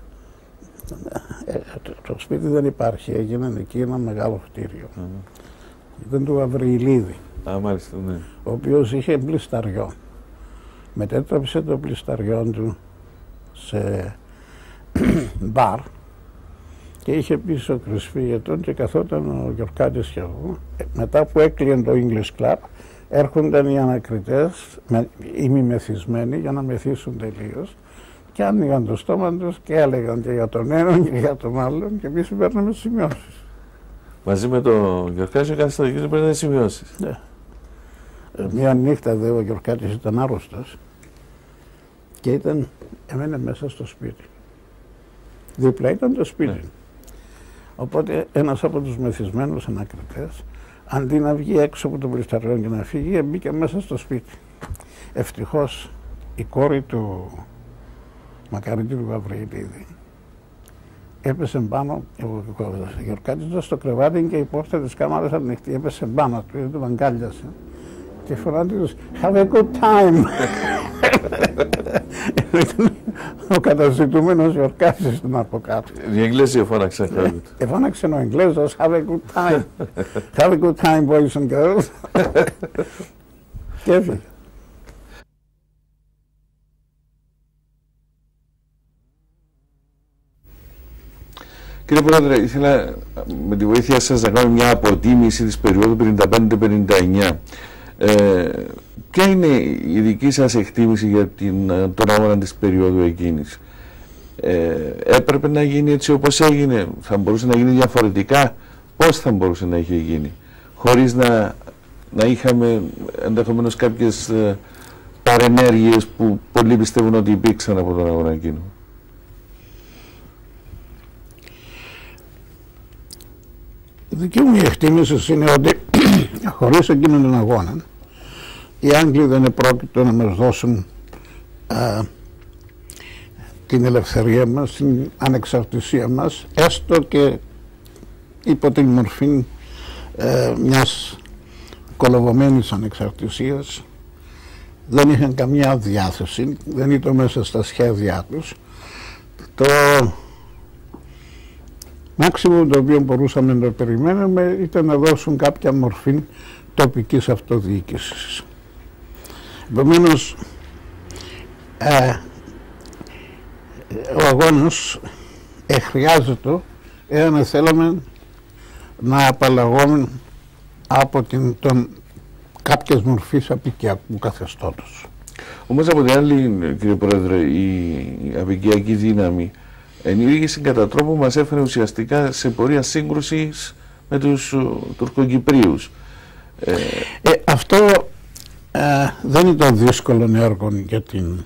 το σπίτι δεν υπάρχει, έγινε εκεί ένα μεγάλο κτίριο. Ήταν του Αβριλίδη. Μάλιστα, ναι. Ο οποίος είχε πλυσταριό. Μετέτρεψε το πλυσταριό του σε μπαρ και είχε πίσω κρυσφύγετον και καθόταν ο Γιορκάτης και εγώ. Μετά που έκλεινε το English Club, έρχονταν οι ανακριτές, οι μη μεθυσμένοι, για να μεθύσουν τελείως και άνοιγαν το στόμα τους και έλεγαν και για τον έναν και για τον άλλον και εμείς παίρναμε σημειώσεις. Μαζί με τον Γιορκάτη κάθε στρατηγής παίρνανε σημειώσεις. Ναι. Μια νύχτα δε ο Γιορκάτης ήταν άρρωστος και έμενε μέσα στο σπίτι. Δίπλα ήταν το σπίτι. Ναι. Οπότε ένας από τους μεθυσμένους ανακριτές, αντί να βγει έξω από το πλυσταριό και να φύγει, μπήκε μέσα στο σπίτι. Ευτυχώς η κόρη του Μακαρίτη του Γαβριλίδη έπεσε πάνω, ο Γιορκάτης ήταν στο κρεβάτι και η πόρτα της κάμαρας ανοιχτή, έπεσε πάνω του, τον αγκάλιασε και φωνάζει τους «Have a good time». Ο καταζητούμενος Ιορκάσης τον από κάτω. Οι Εγγλέζοι φώναξαν. Φώναξε ο Εγγλέζος, have a good time. Have a good time, boys and girls. Και έφυγε. Κύριε Πρόεδρε, ήθελα με τη βοήθεια σας να κάνω μια αποτίμηση της περίοδου 55-59. Ποια είναι η δική σας εκτίμηση για τον αγώνα της περίοδου εκείνης? Έπρεπε να γίνει έτσι όπως έγινε? Θα μπορούσε να γίνει διαφορετικά? Πώς θα μπορούσε να είχε γίνει χωρίς να είχαμε ενδεχομένως κάποιες παρενέργειες που πολλοί πιστεύουν ότι υπήρξαν από τον αγώνα εκείνο? Η δική μου εκτίμηση είναι ότι χωρίς εκείνον τον αγώνα οι Άγγλοι δεν επρόκειτο να μας δώσουν την ελευθερία μας, την ανεξαρτησία μας, έστω και υπό την μορφή μιας κολοβωμένης ανεξαρτησίας. Δεν είχαν καμιά διάθεση, δεν ήταν μέσα στα σχέδιά τους. Το μάξιμο το οποίο μπορούσαμε να περιμένουμε ήταν να δώσουν κάποια μορφή τοπικής αυτοδιοίκησης. Επομένως, ο αγώνας χρειάζεται εάν θέλαμε να απαλλαγούμε από τον κάποιες μορφής απικιακού καθεστώτος. Όμως από την άλλη, κύριε Πρόεδρε, η απικιακή δύναμη ενήργησε κατά τρόπο που μας έφερε ουσιαστικά σε πορεία σύγκρουσης με τους Τουρκοκυπρίους. Αυτό δεν ήταν δύσκολο έργο για την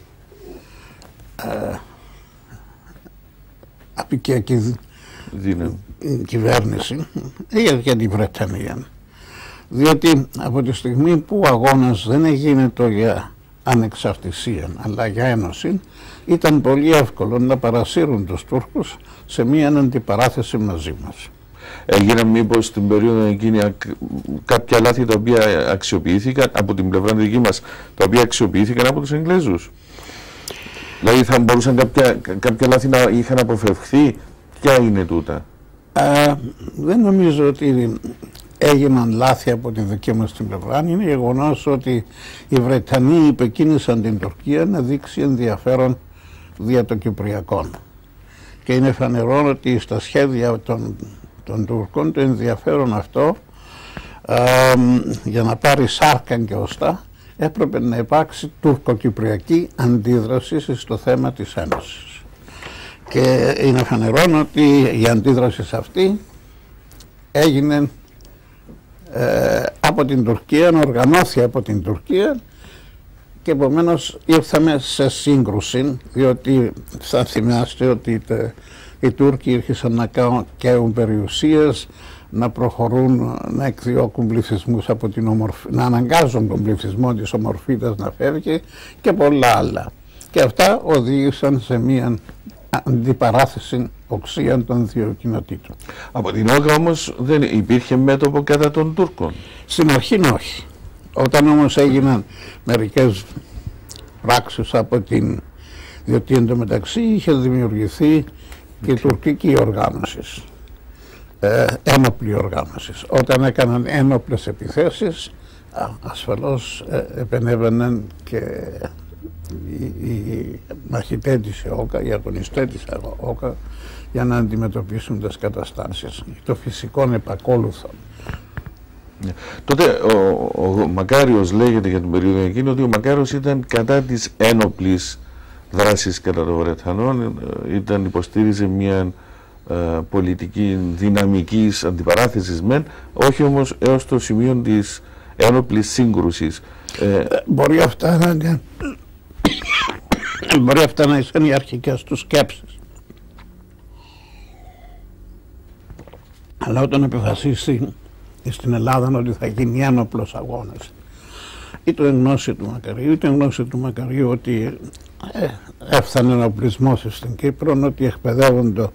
απικιακή κυβέρνηση, για την Βρετανία. Διότι από τη στιγμή που ο αγώνας δεν έγινε το για ανεξαρτησία αλλά για ένωση, ήταν πολύ εύκολο να παρασύρουν τους Τούρκους σε μία αντιπαράθεση μαζί μας. Έγιναν μήπως στην περίοδο εκείνη κάποια λάθη τα οποία αξιοποιήθηκαν από την πλευρά δική μας, τα οποία αξιοποιήθηκαν από τους Εγγλέζους? Δηλαδή θα μπορούσαν κάποια λάθη να είχαν αποφευχθεί? Ποια είναι τούτα? Δεν νομίζω ότι έγιναν λάθη από τη δική μας την πλευρά. Είναι γεγονός ότι οι Βρετανοί υπεκίνησαν την Τουρκία να δείξει ενδιαφέρον δια των Κυπριακών. Και είναι φανερό ότι στα σχέδια των Τούρκων το ενδιαφέρον αυτό για να πάρει σάρκα και οστά έπρεπε να υπάρξει τουρκοκυπριακή αντίδραση στο θέμα της Ένωσης. Και είναι φανερό ότι η αντίδραση αυτή έγινε από την Τουρκία, οργανώθηκε από την Τουρκία και επομένως ήρθαμε σε σύγκρουση, διότι θα θυμάστε ότι οι Τούρκοι ήρχαν να κάνουν περιουσίες, να προχωρούν, να εκδιώκουν πληθυσμούς από την να αναγκάζουν τον πληθυσμό της ομορφίτας να φεύγει και πολλά άλλα. Και αυτά οδήγησαν σε μια αντιπαράθεση οξύαν των δύο κοινοτήτων. Από την Όγα όμως δεν υπήρχε μέτωπο κατά των Τούρκων? Στην αρχή όχι. Όταν όμως έγιναν μερικές πράξεις από την... διότι εντωμεταξύ είχε δημιουργηθεί και η τουρκική οργάνωση, ένοπλη οργάνωση. Όταν έκαναν ένοπλες επιθέσεις, ασφαλώς επενέβαιναν και οι μαχητές της ΕΟΚΑ, οι αγωνιστές της ΕΟΚΑ, για να αντιμετωπίσουν τις καταστάσεις. Το φυσικό επακόλουθο. Τότε ο Μακάριος λέγεται για την περίοδο εκείνη ότι ο Μακάριος ήταν κατά της ένοπλης δράσης κατά των Βρετανών, υποστήριζε μια πολιτική δυναμικής αντιπαράθεσης μεν, όχι όμως έως το σημείο της ένοπλης σύγκρουσης. Μπορεί αυτά να είναι οι αρχικές του σκέψεις. Αλλά όταν αποφασίσει στην Ελλάδα ότι θα γίνει ένοπλος αγώνας, είτε εν γνώση του Μακαρίου, είτε εν γνώση του Μακαρίου ότι έφτανε ενοπλισμός στην Κύπρο, ότι εκπαιδεύονται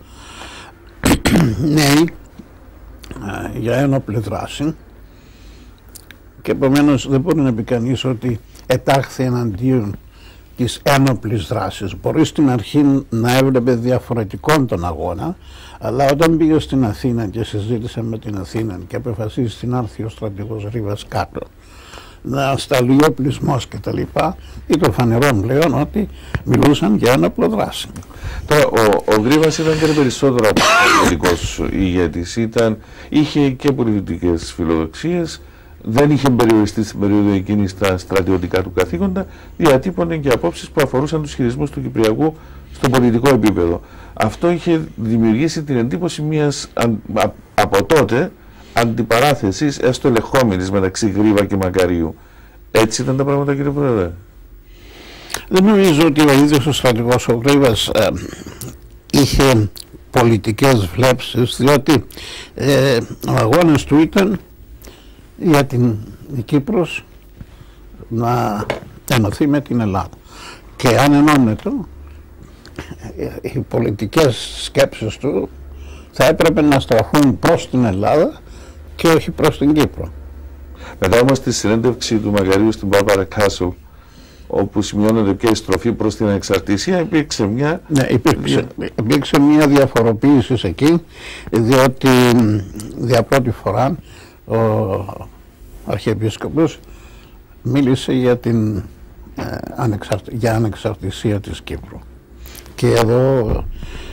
νέοι για ένοπλη δράση, και επομένως δεν μπορεί να πει κανείς ότι ετάχθη εναντίον της ένοπλης δράσης. Μπορεί στην αρχή να έβλεπε διαφορετικόν τον αγώνα, αλλά όταν πήγε στην Αθήνα και συζήτησε με την Αθήνα και αποφασίσει να έρθει ο στρατηγός Ρίβας κάτω, να σταλεί οπλισμός και τα λοιπά, ήταν φανερό πλέον ότι μιλούσαν για ένοπλο δράση. Τώρα, ο Γρίβας ήταν και περισσότερο από πολιτικός ηγέτης. Είχε και πολιτικές φιλοδοξίες, δεν είχε περιοριστεί στην περίοδο εκείνη στα στρατιωτικά του καθήκοντα, διατύπωνε και απόψεις που αφορούσαν τους χειρισμούς του Κυπριακού στο πολιτικό επίπεδο. Αυτό είχε δημιουργήσει την εντύπωση μιας από τότε αντιπαράθεσης, έστω ελεγχόμενης, μεταξύ Γρίβα και Μακαρίου. Έτσι ήταν τα πράγματα, κύριε Πρόεδρε? Δεν νομίζω ότι ο ίδιος ο στρατηγός ο Γρίβας είχε πολιτικές βλέψεις, διότι ο αγώνας του ήταν για την Κύπρος να ενωθεί με την Ελλάδα, και αν ενώνεται, οι πολιτικές σκέψεις του θα έπρεπε να στραφούν προς την Ελλάδα και όχι προς την Κύπρο. Μετά όμως τη συνέντευξη του Μακαρίου στην Barbara Castle, όπου σημειώνεται και η στροφή προς την ανεξαρτησία, υπήρξε μια... Ναι, υπήρξε μια διαφοροποίηση εκεί, διότι για πρώτη φορά ο Αρχιεπίσκοπος μίλησε για την ανεξαρτησία της Κύπρου. Και εδώ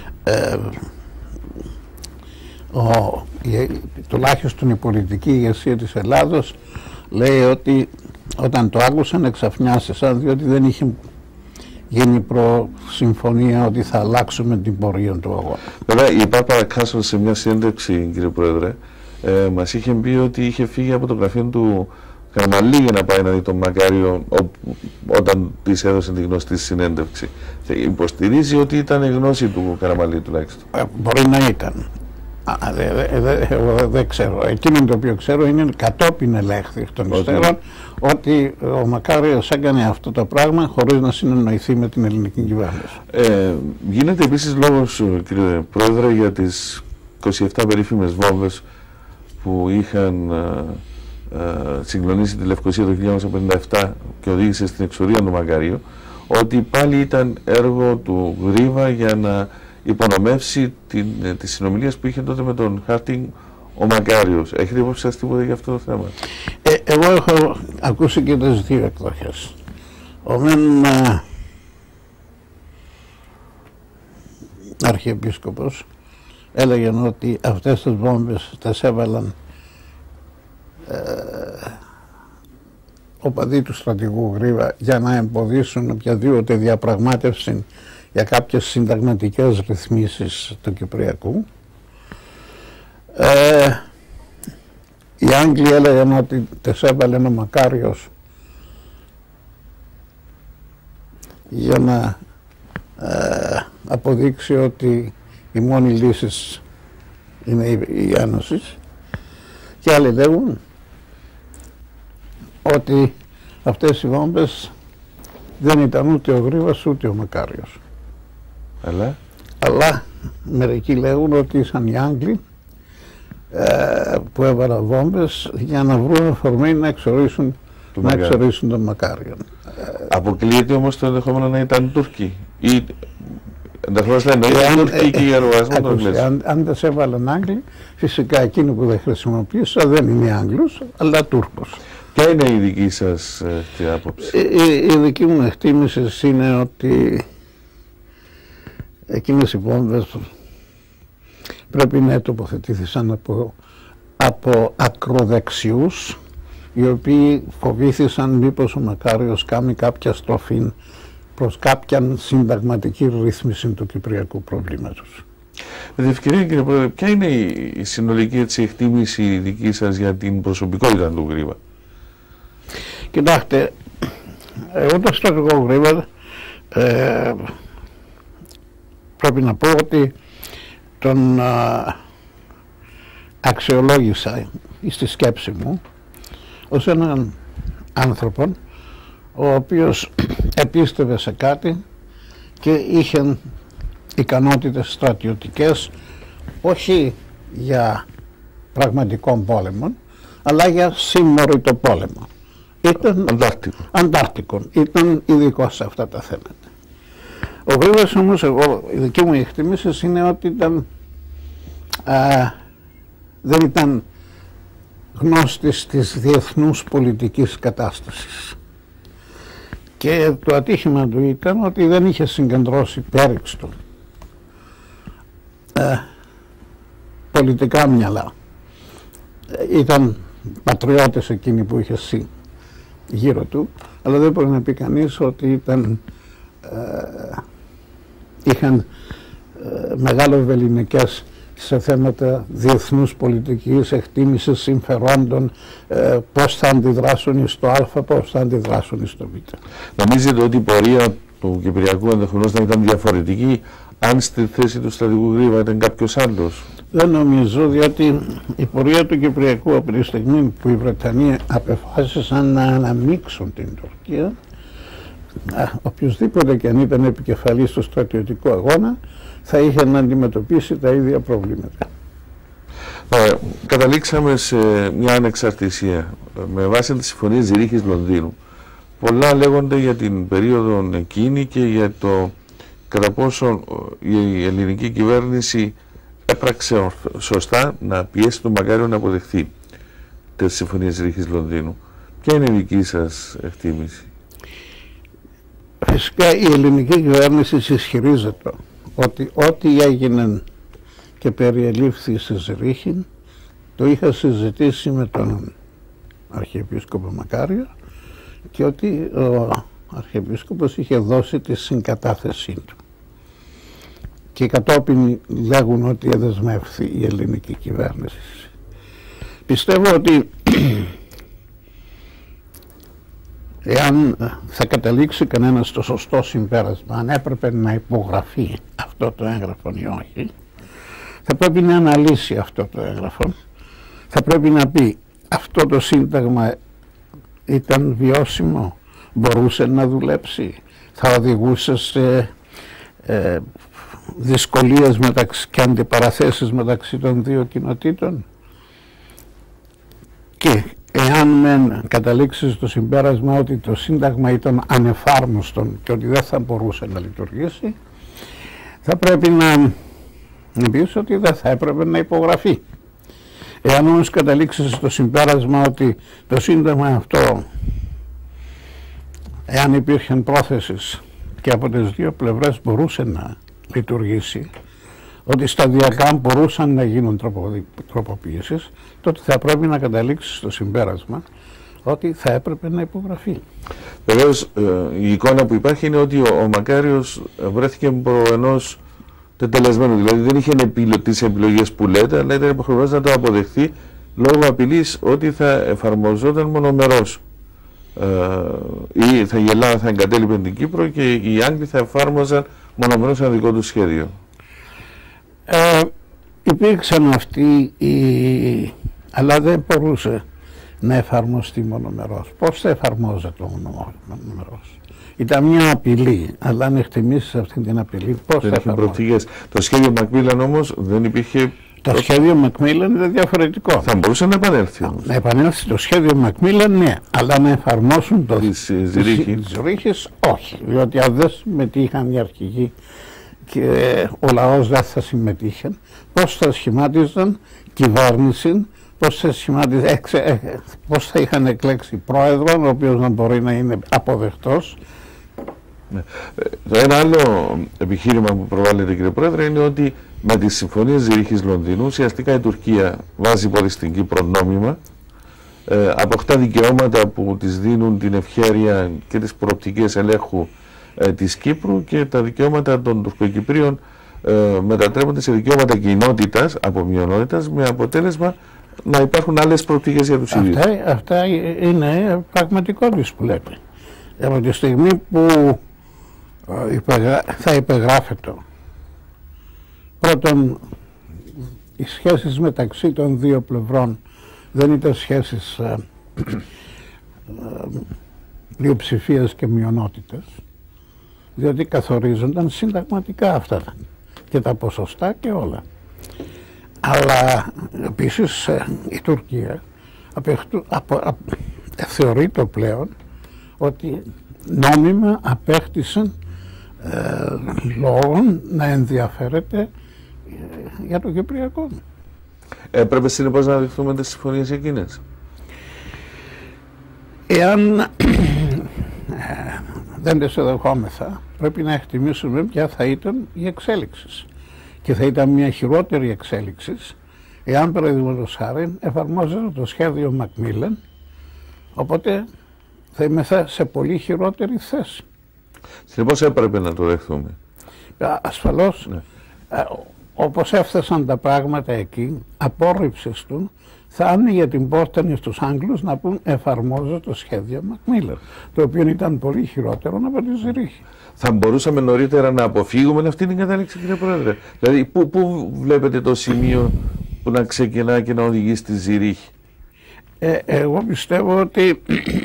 τουλάχιστον η πολιτική ηγεσία της Ελλάδος λέει ότι όταν το άκουσαν εξαφνιάστησαν, διότι δεν είχε γίνει συμφωνία ότι θα αλλάξουμε την πορεία του αγώνα. Βέβαια, η Barbara Castle σε μια συνέντευξη, κύριε Πρόεδρε, μας είχε πει ότι είχε φύγει από το γραφείο του Καραμαλή για να πάει να δει τον Μακάριο όταν της έδωσε τη γνωστή συνέντευξη. Υποστηρίζει ότι ήταν γνώση του Καραμαλή τουλάχιστον. Μπορεί να ήταν. Δεν ξέρω. Εκείνο το οποίο ξέρω είναι κατόπιν ελέγχθη εκ των υστέρων ότι ο Μακάριος έκανε αυτό το πράγμα χωρίς να συνεννοηθεί με την ελληνική κυβέρνηση. Γίνεται επίσης λόγος, κύριε Πρόεδρε, για τις 27 περίφημες βόμβες που είχαν συγκλονίσει τη Λευκοσία το 1957 και οδήγησε στην εξορία του Μακαρίου, ότι πάλι ήταν έργο του Γρίβα για να υπονομεύσει τις συνομιλίες που είχε τότε με τον Χάρτινγκ ο Μακάριος. Έχετε υπόψη σας τίποτα για αυτό το θέμα? Εγώ έχω ακούσει και τις δύο εκδοχές. Ο μεν Αρχιεπίσκοπος έλεγε ότι αυτές τις βόμβες τις έβαλαν οπαδοί του στρατηγού Γρίβα για να εμποδίσουν οποιαδήποτε διαπραγμάτευση για κάποιες συνταγματικές ρυθμίσεις του Κυπριακού. Οι Άγγλοι έλεγαν ότι τις έβαλε ο Μακάριος για να αποδείξει ότι η μόνη λύση είναι η Ένωση, και άλλοι λέγουν ότι αυτές οι βόμβες δεν ήταν ούτε ο Γρίβας ούτε ο Μακάριος. Αλλά μερικοί λέγουν ότι ήσαν οι Άγγλοι που έβαλαν βόμβες για να βρουν αφορμή να εξορίσουν τον Μακάριο. Αποκλείεται όμως το ενδεχόμενο να ήταν Τούρκοι ή ενδεχομένως να είναι Τούρκοι και οι εργαζόμενοι των Αγγλών. Αν δεν σε έβαλαν Άγγλοι, φυσικά εκείνο που δεν χρησιμοποίησα δεν είναι Άγγλος αλλά Τούρκος. Ποια είναι η δική σας άποψη? Η δική μου εκτίμηση είναι ότι εκείνες οι βόμβες πρέπει να τοποθετήθησαν από ακροδεξιούς, οι οποίοι φοβήθησαν μήπως ο Μακάριος κάνει κάποια στροφή προς κάποια συνταγματική ρύθμιση του κυπριακού προβλήματος. Με την ευκαιρία, κύριε Πρόεδρε, ποια είναι η συνολική εκτίμηση δική σας για την προσωπικότητα του Γρίβα? Κοιτάξτε, εγώ το στρατηγό Γρίβα πρέπει να πω ότι τον αξιολόγησα στη σκέψη μου ως έναν άνθρωπο ο οποίος επίστευε σε κάτι και είχε ικανότητες στρατιωτικές όχι για πραγματικό πόλεμο αλλά για σύμμορυτο πόλεμο. ήταν Αντάρτικων. Ήταν ειδικό σε αυτά τα θέματα. Ο Γρήβας όμως, η δική μου εκτίμηση είναι ότι δεν ήταν γνώστης της διεθνούς πολιτικής κατάστασης. Και το ατύχημα του ήταν ότι δεν είχε συγκεντρώσει πέριξτο πολιτικά μυαλά. Ήταν πατριώτες εκείνοι που είχε γύρω του, αλλά δεν μπορεί να πει κανείς ότι είχαν μεγάλο ευεληνικές σε θέματα διεθνούς πολιτικής, εκτίμησης συμφερόντων, πώς θα αντιδράσουν στο Α, πώς θα αντιδράσουν στο Β. Νομίζετε ότι η πορεία του Κυπριακού ενδεχομένως να ήταν διαφορετική αν στη θέση του στρατηγού Γρήβα ήταν κάποιος άλλος? Δεν νομίζω, διότι η πορεία του Κυπριακού από τη στιγμή που οι Βρετανοί απεφάσισαν να αναμίξουν την Τουρκία, οποιοδήποτε και αν ήταν επικεφαλής στο στρατιωτικό αγώνα, θα είχε να αντιμετωπίσει τα ίδια προβλήματα. Καταλήξαμε σε μια ανεξαρτησία με βάση τις συμφωνίες Ζηρίχης Λονδίνου. Πολλά λέγονται για την περίοδο εκείνη και για το κατά πόσο η ελληνική κυβέρνηση έπραξε σωστά να πιέσει τον Μακάριο να αποδεχθεί τις συμφωνίες Ζηρίχης Λονδίνου. Ποια είναι η δική σας εκτίμηση? Φυσικά η ελληνική κυβέρνηση ισχυρίζεται ότι ό,τι έγινε και περιελήφθη σε Ζηρίχη το είχα συζητήσει με τον Αρχιεπίσκοπο Μακάριο και ότι ο Αρχιεπίσκοπος είχε δώσει τη συγκατάθεσή του. Και κατόπιν λέγουν ότι εδεσμεύθη η ελληνική κυβέρνηση. Πιστεύω ότι εάν θα καταλήξει κανένας στο σωστό συμπέρασμα, αν έπρεπε να υπογραφεί αυτό το έγγραφο ή όχι, θα πρέπει να αναλύσει αυτό το έγγραφο, θα πρέπει να πει αυτό το σύνταγμα ήταν βιώσιμο, μπορούσε να δουλέψει, θα οδηγούσε σε δυσκολίες και αντιπαραθέσεις μεταξύ των δύο κοινοτήτων, και εάν μεν καταλήξει στο συμπέρασμα ότι το σύνταγμα ήταν ανεφάρμοστο και ότι δεν θα μπορούσε να λειτουργήσει, θα πρέπει να πεις ότι δεν θα έπρεπε να υπογραφεί. Εάν όμως καταλήξει στο συμπέρασμα ότι το σύνταγμα αυτό, εάν υπήρχαν πρόθεσεις και από τις δύο πλευρές μπορούσε να λειτουργήσει, ότι σταδιακά μπορούσαν να γίνουν τροποποιήσεις, τότε θα πρέπει να καταλήξει στο συμπέρασμα ότι θα έπρεπε να υπογραφεί. Βεβαίως η εικόνα που υπάρχει είναι ότι ο Μακάριος βρέθηκε προ ενός τετελεσμένου, δηλαδή δεν είχε τις επιλογές που λέτε, αλλά ήταν υποχρεωμένος να το αποδεχθεί λόγω απειλής ότι θα εφαρμοζόταν μονομερός. Ή η Ελλάδα θα εγκατέλειπε την Κύπρο και οι Άγγλοι θα εφάρμοζαν μονομερός ένα δικό του σχέδιο. Υπήρξαν αυτοί αλλά δεν μπορούσε να εφαρμοστεί μονομερός. Πώς θα εφαρμόζεται μονομερός? Ήταν μια απειλή, αλλά αν εκτιμήσεις αυτή την απειλή, πώς θα εφαρμόζεται? Το σχέδιο Μακμίλαν όμως δεν υπήρχε. Το σχέδιο Μακμίλαν είναι διαφορετικό. Θα μπορούσε να επανέλθει όμως. Να επανέλθει το σχέδιο Μακμίλαν, ναι, αλλά να εφαρμόσουν το Ζηρίχης, όχι. Διότι αν δεν συμμετείχαν οι αρχηγοί και ο λαός δεν θα συμμετείχε, πώς θα σχημάτιζαν κυβέρνηση, πώς θα είχαν εκλέξει πρόεδρο, ο οποίος να μπορεί να είναι αποδεκτός. Το ένα άλλο επιχείρημα που προβάλλεται, κύριε Πρόεδρε, είναι ότι με τις συμφωνίες Ζηρίχης Λονδίνου ουσιαστικά η Τουρκία βάζει πόδι στην Κύπρο νόμιμα, αποκτά δικαιώματα που της δίνουν την ευχέρεια και τις προοπτικές ελέγχου της Κύπρου, και τα δικαιώματα των Τουρκοκυπρίων μετατρέπονται σε δικαιώματα κοινότητας από μειονότητας, με αποτέλεσμα να υπάρχουν άλλες προοπτικές για τους ίδιους. Αυτά είναι πραγματικότητες που λέτε. Από τη στιγμή που θα υπεγράφεται, πρώτον, οι σχέσεις μεταξύ των δύο πλευρών δεν ήταν σχέσεις πλειοψηφίας και μειονότητας, διότι καθορίζονταν συνταγματικά αυτά και τα ποσοστά και όλα. Αλλά επίσης η Τουρκία θεωρείται πλέον ότι νόμιμα απέκτησαν λόγων να ενδιαφέρεται για το Κυπριακό. Πρέπει συνεπώς να δεχθούμε τις συμφωνίες εκείνες. Εάν δεν τις εδεχόμεθα, πρέπει να εκτιμήσουμε ποια θα ήταν η εξέλιξη. Και θα ήταν μια χειρότερη εξέλιξη εάν, παραδείγματος χάρη, εφαρμόζεται το σχέδιο Μακμίλαν, οπότε θα είμαστε σε πολύ χειρότερη θέση. Συνεπώς έπρεπε να το δεχθούμε. Ασφαλώς, ναι. Όπως έφτασαν τα πράγματα εκεί, απόρριψες του θα άνοιγε την πόρτα στους Άγγλους να πούν εφαρμόζεται το σχέδιο Μακμίλαν, το οποίο ήταν πολύ χειρότερο από τη Ζηρίχη. Θα μπορούσαμε νωρίτερα να αποφύγουμε αυτή την κατάληξη, κύριε Πρόεδρε? Δηλαδή, πού βλέπετε το σημείο που να ξεκινά και να οδηγεί στη Ζηρίχη? Εγώ πιστεύω ότι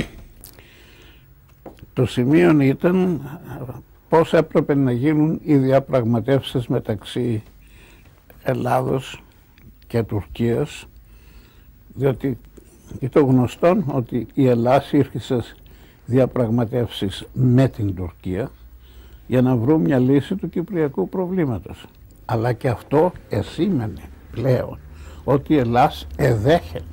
το σημείο ήταν πώς έπρεπε να γίνουν οι διαπραγματεύσεις μεταξύ Ελλάδος και Τουρκίας, διότι ήταν γνωστό ότι η Ελλάδα ήρθε σε διαπραγματεύσεις με την Τουρκία για να βρουν μια λύση του κυπριακού προβλήματος. Αλλά και αυτό εσήμενε πλέον ότι η Ελλάδα εδέχεται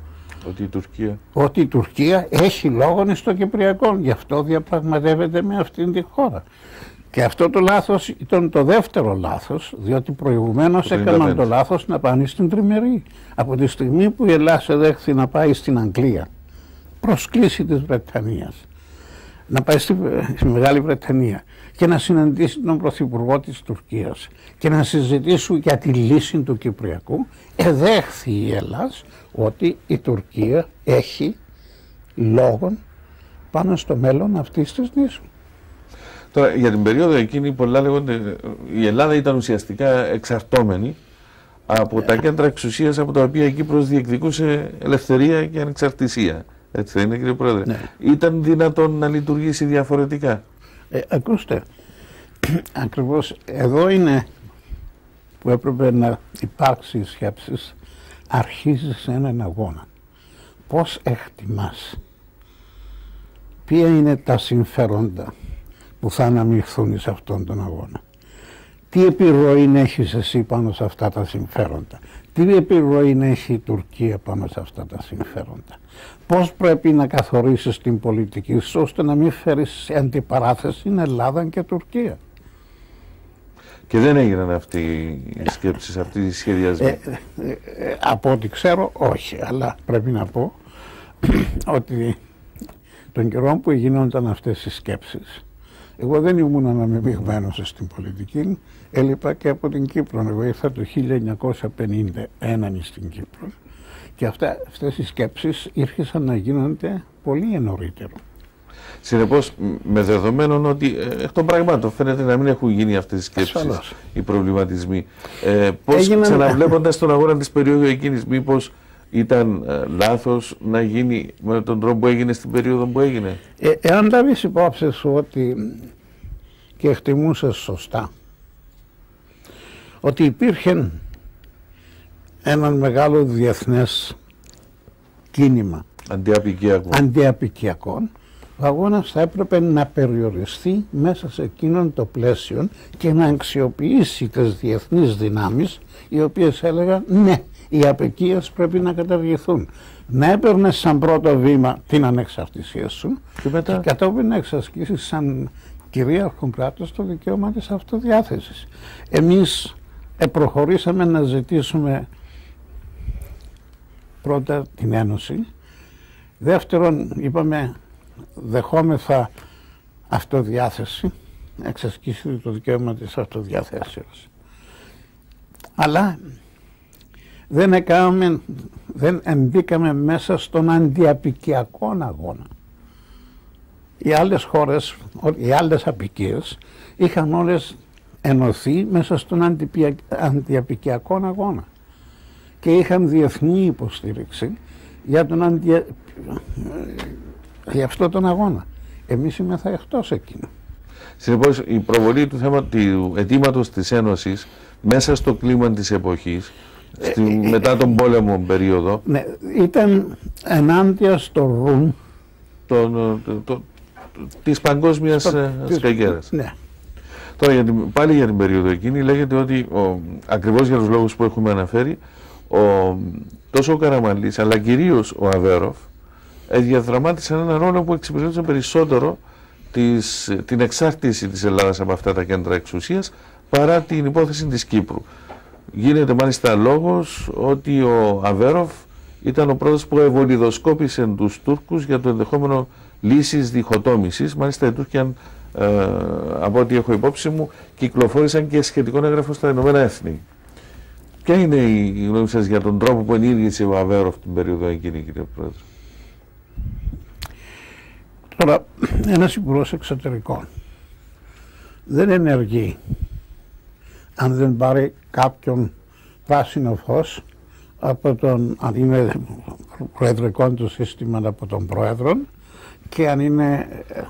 ότι η Τουρκία έχει λόγο στο Κυπριακό, γι' αυτό διαπραγματεύεται με αυτήν τη χώρα. Και αυτό το λάθος ήταν το δεύτερο λάθος, διότι προηγουμένως έκαναν το λάθος να πάνε στην τριμερή. Από τη στιγμή που η Ελλάδα δέχθη να πάει στην Αγγλία, προσκλήση της Βρετανίας, να πάει στη Μεγάλη Βρετανία και να συναντήσει τον Πρωθυπουργό της Τουρκίας και να συζητήσουν για τη λύση του Κυπριακού, εδέχθη η Ελλάδα ότι η Τουρκία έχει λόγο πάνω στο μέλλον αυτής της νήσου. Τώρα, για την περίοδο εκείνη, πολλά λέγονται, η Ελλάδα ήταν ουσιαστικά εξαρτώμενη από τα κέντρα εξουσίας από τα οποία η Κύπρος διεκδικούσε ελευθερία και ανεξαρτησία. Έτσι δεν είναι, κύριε Πρόεδρε? Ναι. Ήταν δυνατόν να λειτουργήσει διαφορετικά? Ακούστε, ακριβώς εδώ είναι που έπρεπε να υπάρξει η σκέψη. Αρχίζει σε έναν αγώνα. Πώς εκτιμάς ποια είναι τα συμφέροντα που θα αναμειχθούν σε αυτόν τον αγώνα? Τι επιρροή έχεις εσύ πάνω σε αυτά τα συμφέροντα? Τι επιρροή έχει η Τουρκία πάνω σε αυτά τα συμφέροντα? Πώς πρέπει να καθορίσεις την πολιτική σου ώστε να μην φέρεις σε αντιπαράθεση Ελλάδα και Τουρκία? Και δεν έγιναν αυτοί οι σκέψεις, αυτοί οι σχεδιασμοί? Από ό,τι ξέρω όχι, αλλά πρέπει να πω ότι τον καιρό που γινόταν αυτές οι σκέψεις, εγώ δεν ήμουν αναμειγμένος στην πολιτική, έλειπα και από την Κύπρο. Εγώ ήρθα το 1951 στην Κύπρο και αυτές οι σκέψεις ήρχαν να γίνονται πολύ νωρίτερο. Συνεπώς, με δεδομένων ότι εκ των πραγμάτων φαίνεται να μην έχουν γίνει αυτές οι σκέψεις, ασφαλώς, οι προβληματισμοί, πώς ξαναβλέποντας τον αγώνα της περίοδου εκείνης, μήπως ήταν λάθος να γίνει με τον τρόπο που έγινε στην περίοδο που έγινε? Εάν λάβεις υπόψη σου ότι, και εκτιμούσες σωστά, ότι υπήρχε έναν μεγάλο διεθνές κίνημα αντιαπικιακών, ο αγώνας θα έπρεπε να περιοριστεί μέσα σε εκείνον το πλαίσιο και να αξιοποιήσει τις διεθνείς δυνάμεις, οι οποίες έλεγαν ναι, οι απικίες πρέπει να καταργηθούν. Να έπαιρνες σαν πρώτο βήμα την ανεξαρτησία σου και κατόπιν να εξασκήσεις σαν κυρίαρχο κράτος το δικαίωμα της αυτοδιάθεσης. Εμείς προχωρήσαμε να ζητήσουμε πρώτα την Ένωση, δεύτερον είπαμε δεχόμεθα αυτοδιάθεση, εξασκήσει το δικαίωμα της αυτοδιάθεσης. Αλλά δεν εμπήκαμε μέσα στον αντιαπικιακό αγώνα. Οι άλλες χώρες, οι άλλες απικίες είχαν όλες ενωθεί μέσα στον αντιαπικιακό αγώνα και είχαν διεθνή υποστήριξη για αυτόν τον αγώνα. Εμείς είμαστε εκτός εκείνου. Συνεπώς, η προβολή του αιτήματος της Ένωσης μέσα στο κλίμα της εποχής, μετά τον πόλεμο περίοδο, ναι, ήταν ενάντια στο ρουν της παγκόσμιας σκαγέρας. Ναι. Τώρα πάλι για την περίοδο εκείνη λέγεται ότι ακριβώς για τους λόγους που έχουμε αναφέρει τόσο ο Καραμανλής αλλά κυρίως ο Αβέροφ διαδραμάτισαν ένα ρόλο που εξυπηρετούσε περισσότερο την εξάρτηση της Ελλάδας από αυτά τα κέντρα εξουσίας παρά την υπόθεση της Κύπρου. Γίνεται μάλιστα λόγος ότι ο Αβέροφ ήταν ο πρώτος που ευωλιδοσκόπησε τους Τούρκους για το ενδεχόμενο λύσης διχοτόμησης. Μάλιστα οι Τούρκοι, από ό,τι έχω υπόψη μου, κυκλοφόρησαν και σχετικό έγγραφο στα Ηνωμένα Έθνη. Ποια είναι η γνώμη σας για τον τρόπο που ενήργησε ο Αβέροφ την περίοδο εκείνη, κύριε Πρόεδρε? Τώρα, ένας υπουργός εξωτερικών δεν ενεργεί αν δεν πάρει κάποιον πράσινο φως από τον, αν είναι προεδρικό το σύστημα, από τον πρόεδρο, και αν είναι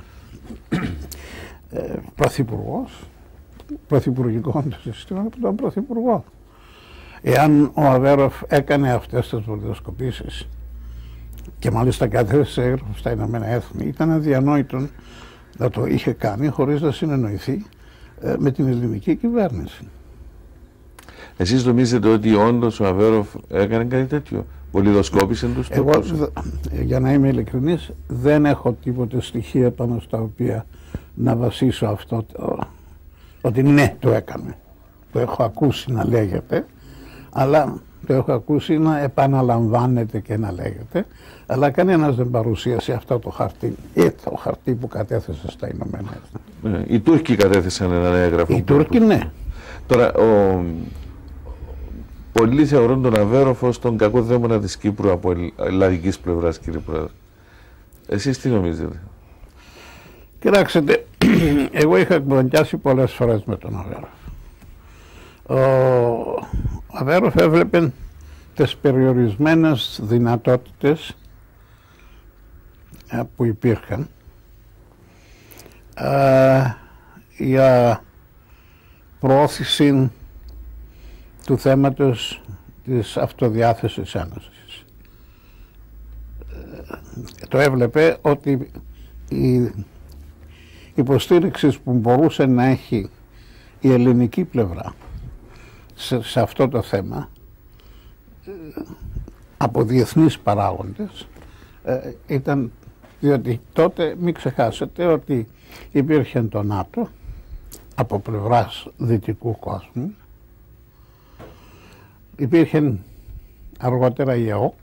πρωθυπουργικό το σύστημα από τον πρωθυπουργό. Εάν ο Αβέροφ έκανε αυτές τις βολιδοσκοπήσεις και μάλιστα κατέθεσε έγγραφο στα Ηνωμένα Έθνη, ήταν αδιανόητο να το είχε κάνει χωρίς να συνεννοηθεί με την ελληνική κυβέρνηση. Εσείς νομίζετε ότι όντως ο Αβέροφ έκανε κάτι τέτοιο? Βολιδοσκόπησε τους Τούρκους? Εγώ, για να είμαι ειλικρινής, δεν έχω τίποτε στοιχεία πάνω στα οποία να βασίσω αυτό ότι ναι, το έκανε. Το έχω ακούσει να λέγεται, αλλά το έχω ακούσει να επαναλαμβάνεται και να λέγεται, αλλά κανένας δεν παρουσίασε αυτό το χαρτί, το χαρτί που κατέθεσε στα Ηνωμένα Έθνη. Οι Τούρκοι κατέθεσαν ένα έγγραφο. Οι Τούρκοι, ναι. Τώρα, πολλοί θεωρούν τον Αβέροφ ως τον κακό δαίμονα της Κύπρου από ελλαδικής πλευράς, κύριε Πρόεδρε. Εσείς τι νομίζετε? Κοιτάξτε, εγώ είχα εκμοντιάσει πολλές φορές με τον Αβέροφ. Ο Αβέροφ έβλεπε τις περιορισμένες δυνατότητες που υπήρχαν για προώθηση του θέματος της αυτοδιάθεσης Ένωσης. Το έβλεπε ότι η υποστήριξη που μπορούσε να έχει η ελληνική πλευρά σε αυτό το θέμα από διεθνείς παράγοντες ήταν, διότι τότε μην ξεχάσετε ότι υπήρχε το ΝΑΤΟ από πλευράς δυτικού κόσμου, υπήρχε αργότερα η ΕΟΚ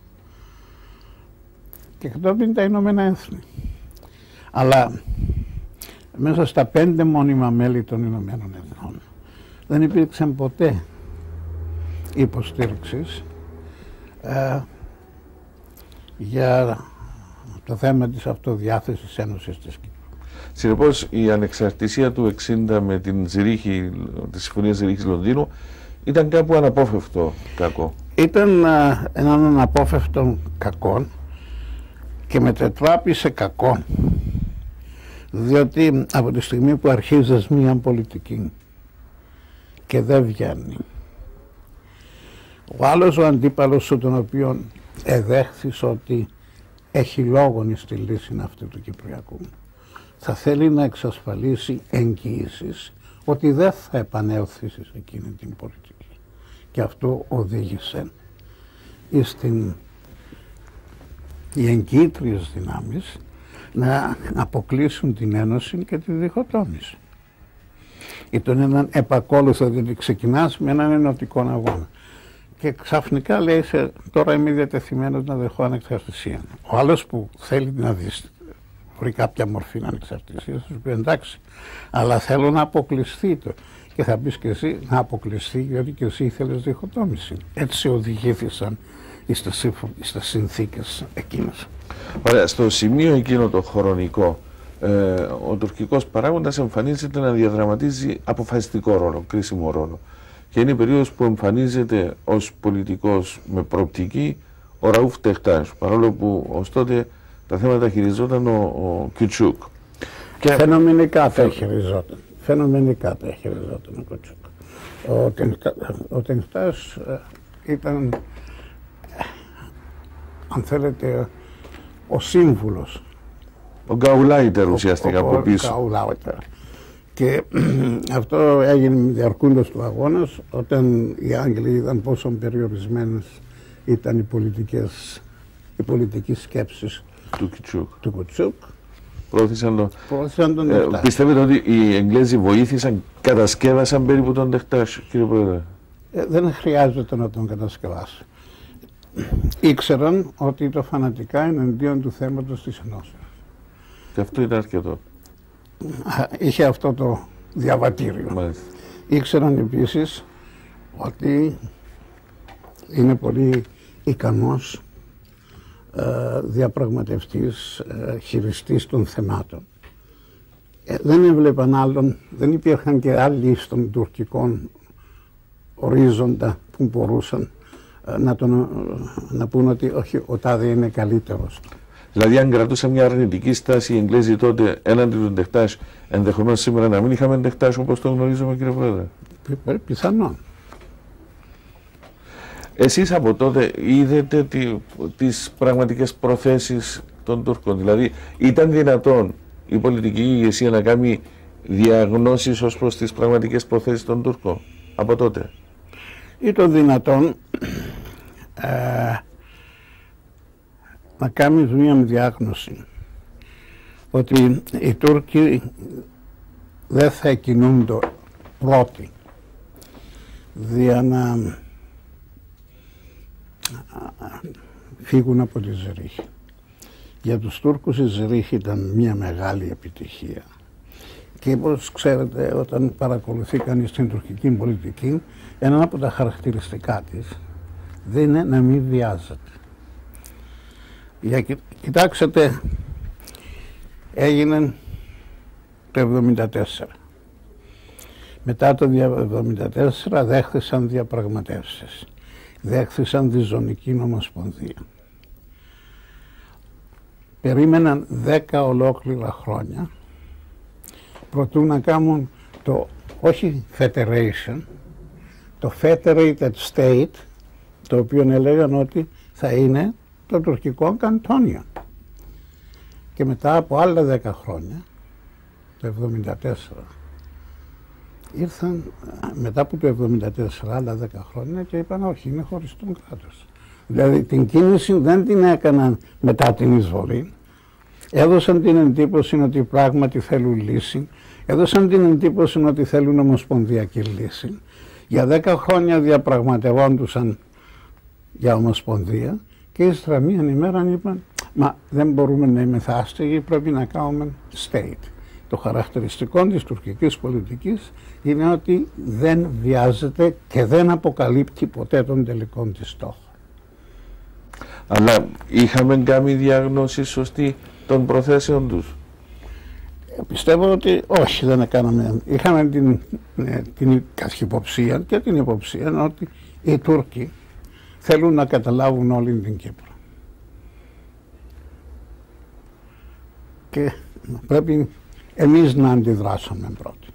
και κατόπιν τα Ηνωμένα Έθνη. Αλλά μέσα στα 5 μόνιμα μέλη των Ηνωμένων Εθνών δεν υπήρξαν ποτέ υποστήριξης για το θέμα της αυτοδιάθεσης Ένωσης της Κύπρου. Συνεπώς η ανεξαρτησία του 1960 με την Ζηρίχη, τη Συμφωνία Ζηρίχης Λονδίνου ήταν κάπου αναπόφευκτο κακό. Ήταν έναν αναπόφευκτο κακό και μετετράπη σε κακό, διότι από τη στιγμή που αρχίζεις μία πολιτική και δεν βγαίνει, ο άλλος ο αντίπαλος σου, τον οποίο εδέχθης ότι έχει λόγον στη λύση αυτή του Κυπριακού, θα θέλει να εξασφαλίσει εγγυήσεις ότι δεν θα επανέλθει σε εκείνη την πολιτική. Και αυτό οδήγησε οι εγκύτριες δυνάμεις να αποκλείσουν την Ένωση και τη διχοτόμηση. Ήταν έναν επακόλουθο, δηλαδή ξεκινάς με έναν ενωτικό αγώνα και ξαφνικά λέει τώρα είμαι διατεθειμένος να δεχώ ανεξαρτησία. Ο άλλος που θέλει να βρει κάποια μορφή ανεξαρτησίας θα σου πει εντάξει, αλλά θέλω να αποκλειστεί το. Και θα πεις και εσύ να αποκλειστεί γιατί και εσύ ήθελες διχοτόμηση. Έτσι οδηγήθησαν στις συνθήκες εκείνες. Ωραία, στο σημείο εκείνο το χρονικό, ο τουρκικός παράγοντας εμφανίζεται να διαδραματίζει αποφασιστικό ρόλο, κρίσιμο ρόλο. Και είναι η περίοδος που εμφανίζεται ως πολιτικός με προοπτική ο Ραούφ Τεχτάζ, παρόλο που ως τότε τα θέματα χειριζόταν ο Κιουτσούκ. Φαινομενικά τα χειριζόταν. Φαινομενικά τα χειριζόταν ο Κιουτσούκ. Ο Τεχτάζ ήταν, αν θέλετε, ο σύμβουλος Ο Γκαουλάιτερ ουσιαστικά από πίσω. Γκαουλάιτερ. Και αυτό έγινε διαρκούντος του αγώνας, όταν οι Άγγλοι είδαν πόσο περιορισμένες ήταν οι πολιτικές σκέψεις του Κουτσούκ. Προώθησαν τον Ντεχτάζ. Πιστεύετε ότι οι Εγγλέζοι βοήθησαν, κατασκεύασαν περίπου τον Ντεχτάζ, κύριε Πρόεδρε? Δεν χρειάζεται να τον κατασκευάσει. Ήξεραν ότι το φανατικά είναι εναντίον του θέματος της ενώσεως. Και αυτό ήταν αρκετό. Είχε αυτό το διαβατήριο. Μάλιστα. Ήξεραν επίσης ότι είναι πολύ ικανός διαπραγματευτής, χειριστής των θεμάτων. Δεν έβλεπαν άλλον, δεν υπήρχαν και άλλοι στον τουρκικό ορίζοντα που μπορούσαν να πούν ότι όχι, ο τάδε είναι καλύτερος. Δηλαδή, αν κρατούσαν μια αρνητική στάση οι Εγγλέζοι τότε έναντι του Ντεχτάζ, ενδεχομένως σήμερα να μην είχαμε Ντεχτάζ όπως το γνωρίζουμε, κύριε Πρόεδρε? Πιθανόν. Εσείς από τότε είδετε τις πραγματικές προθέσεις των Τούρκων? Δηλαδή, ήταν δυνατόν η πολιτική ηγεσία να κάνει διαγνώσεις ως προς τις πραγματικές προθέσεις των Τούρκων από τότε? Ήταν δυνατόν να κάνεις μια διάγνωση ότι οι Τούρκοι δεν θα κινούνται πρώτοι για να φύγουν από τη Ζερίχη. Για τους Τούρκους η Ζερίχη ήταν μια μεγάλη επιτυχία. Και όπως ξέρετε, όταν παρακολουθεί κανείς την τουρκική πολιτική, ένα από τα χαρακτηριστικά της δεν είναι να μην βιάζεται. Κοιτάξτε, έγινε το 1974. Μετά το 1974 δέχθησαν διαπραγματεύσεις. Δέχθησαν τη Ζωνική Ομοσπονδία. Περίμεναν 10 ολόκληρα χρόνια προτού να κάνουν το, όχι federation, το federated state, το οποίο έλεγαν ότι θα είναι το τουρκικό καντόνιο. Και μετά από άλλα 10 χρόνια, το 1974, ήρθαν μετά από το 1974 άλλα 10 χρόνια και είπαν όχι, είναι χωριστό κράτος. Δηλαδή την κίνηση δεν την έκαναν μετά την εισβολή. Έδωσαν την εντύπωση ότι πράγματι θέλουν λύση. Έδωσαν την εντύπωση ότι θέλουν ομοσπονδιακή λύση. Για 10 χρόνια διαπραγματευόντουσαν για ομοσπονδία και ύστερα μίαν ημέρα είπαν μα δεν μπορούμε να είμαστε άστεγοι, πρέπει να κάνουμε state. Το χαρακτηριστικό της τουρκικής πολιτικής είναι ότι δεν βιάζεται και δεν αποκαλύπτει ποτέ τον τελικό της στόχο. Αλλά είχαμε κάνει διάγνωση σωστή των προθέσεων τους? Πιστεύω ότι όχι, δεν έκαναμε. Είχαμε την καχυποψία και την υποψία ότι οι Τούρκοι θέλουν να καταλάβουν όλη την Κύπρο. Και πρέπει εμείς να αντιδράσουμε πρώτοι.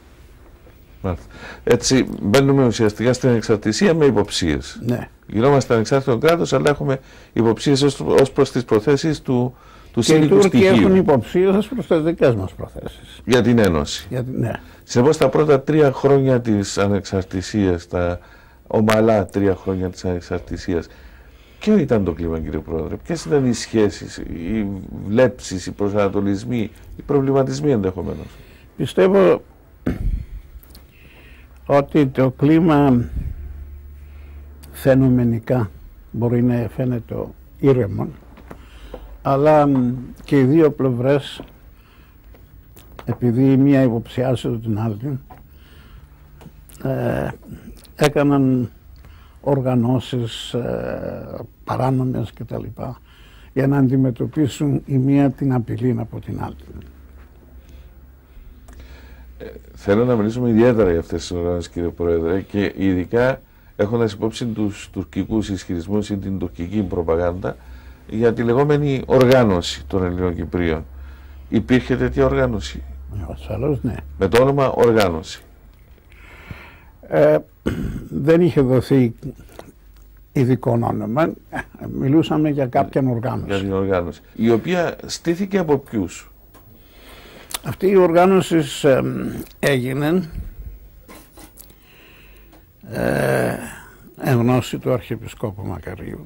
Έτσι μπαίνουμε ουσιαστικά στην ανεξαρτησία με υποψίες. Ναι. Γινόμαστε ανεξάρτητο κράτος, αλλά έχουμε υποψίες ως προς τις προθέσεις του σύλλογου στοιχείου. Και οι Τούρκοι έχουν υποψίες ως προς τις δικές μας προθέσεις. Για την Ένωση. Ναι. Συνεπώς τα πρώτα 3 χρόνια της ανεξαρτησίας, τα ομαλά 3 χρόνια της ανεξαρτησίας, ποιο ήταν το κλίμα, κύριε Πρόεδρε? Ποιες ήταν οι σχέσεις, οι βλέψεις, οι προσανατολισμοί, οι προβληματισμοί ενδεχομένως? Πιστεύω ότι το κλίμα φαινομενικά μπορεί να φαίνεται ήρεμο, αλλά και οι δύο πλευρές, επειδή η μία υποψιάζεται την άλλη, έκαναν οργανώσεις παράνομες κτλ. Για να αντιμετωπίσουν η μία την απειλή από την άλλη. Θέλω να μιλήσουμε ιδιαίτερα για αυτές τις οργανώσεις, κύριε Πρόεδρε, και ειδικά έχοντας υπόψη τους τουρκικούς ισχυρισμούς ή την τουρκική προπαγάνδα για τη λεγόμενη οργάνωση των Ελληνοκυπρίων. Υπήρχε τέτοια οργάνωση? Ασφαλώς ναι. Με το όνομα οργάνωση. Δεν είχε δοθεί ειδικό όνομα, μιλούσαμε για κάποια οργάνωση. Για την οργάνωση. Η οποία στήθηκε από ποιους? Αυτή η οργάνωση έγινε εν γνώση του Αρχιεπισκόπου Μακαρίου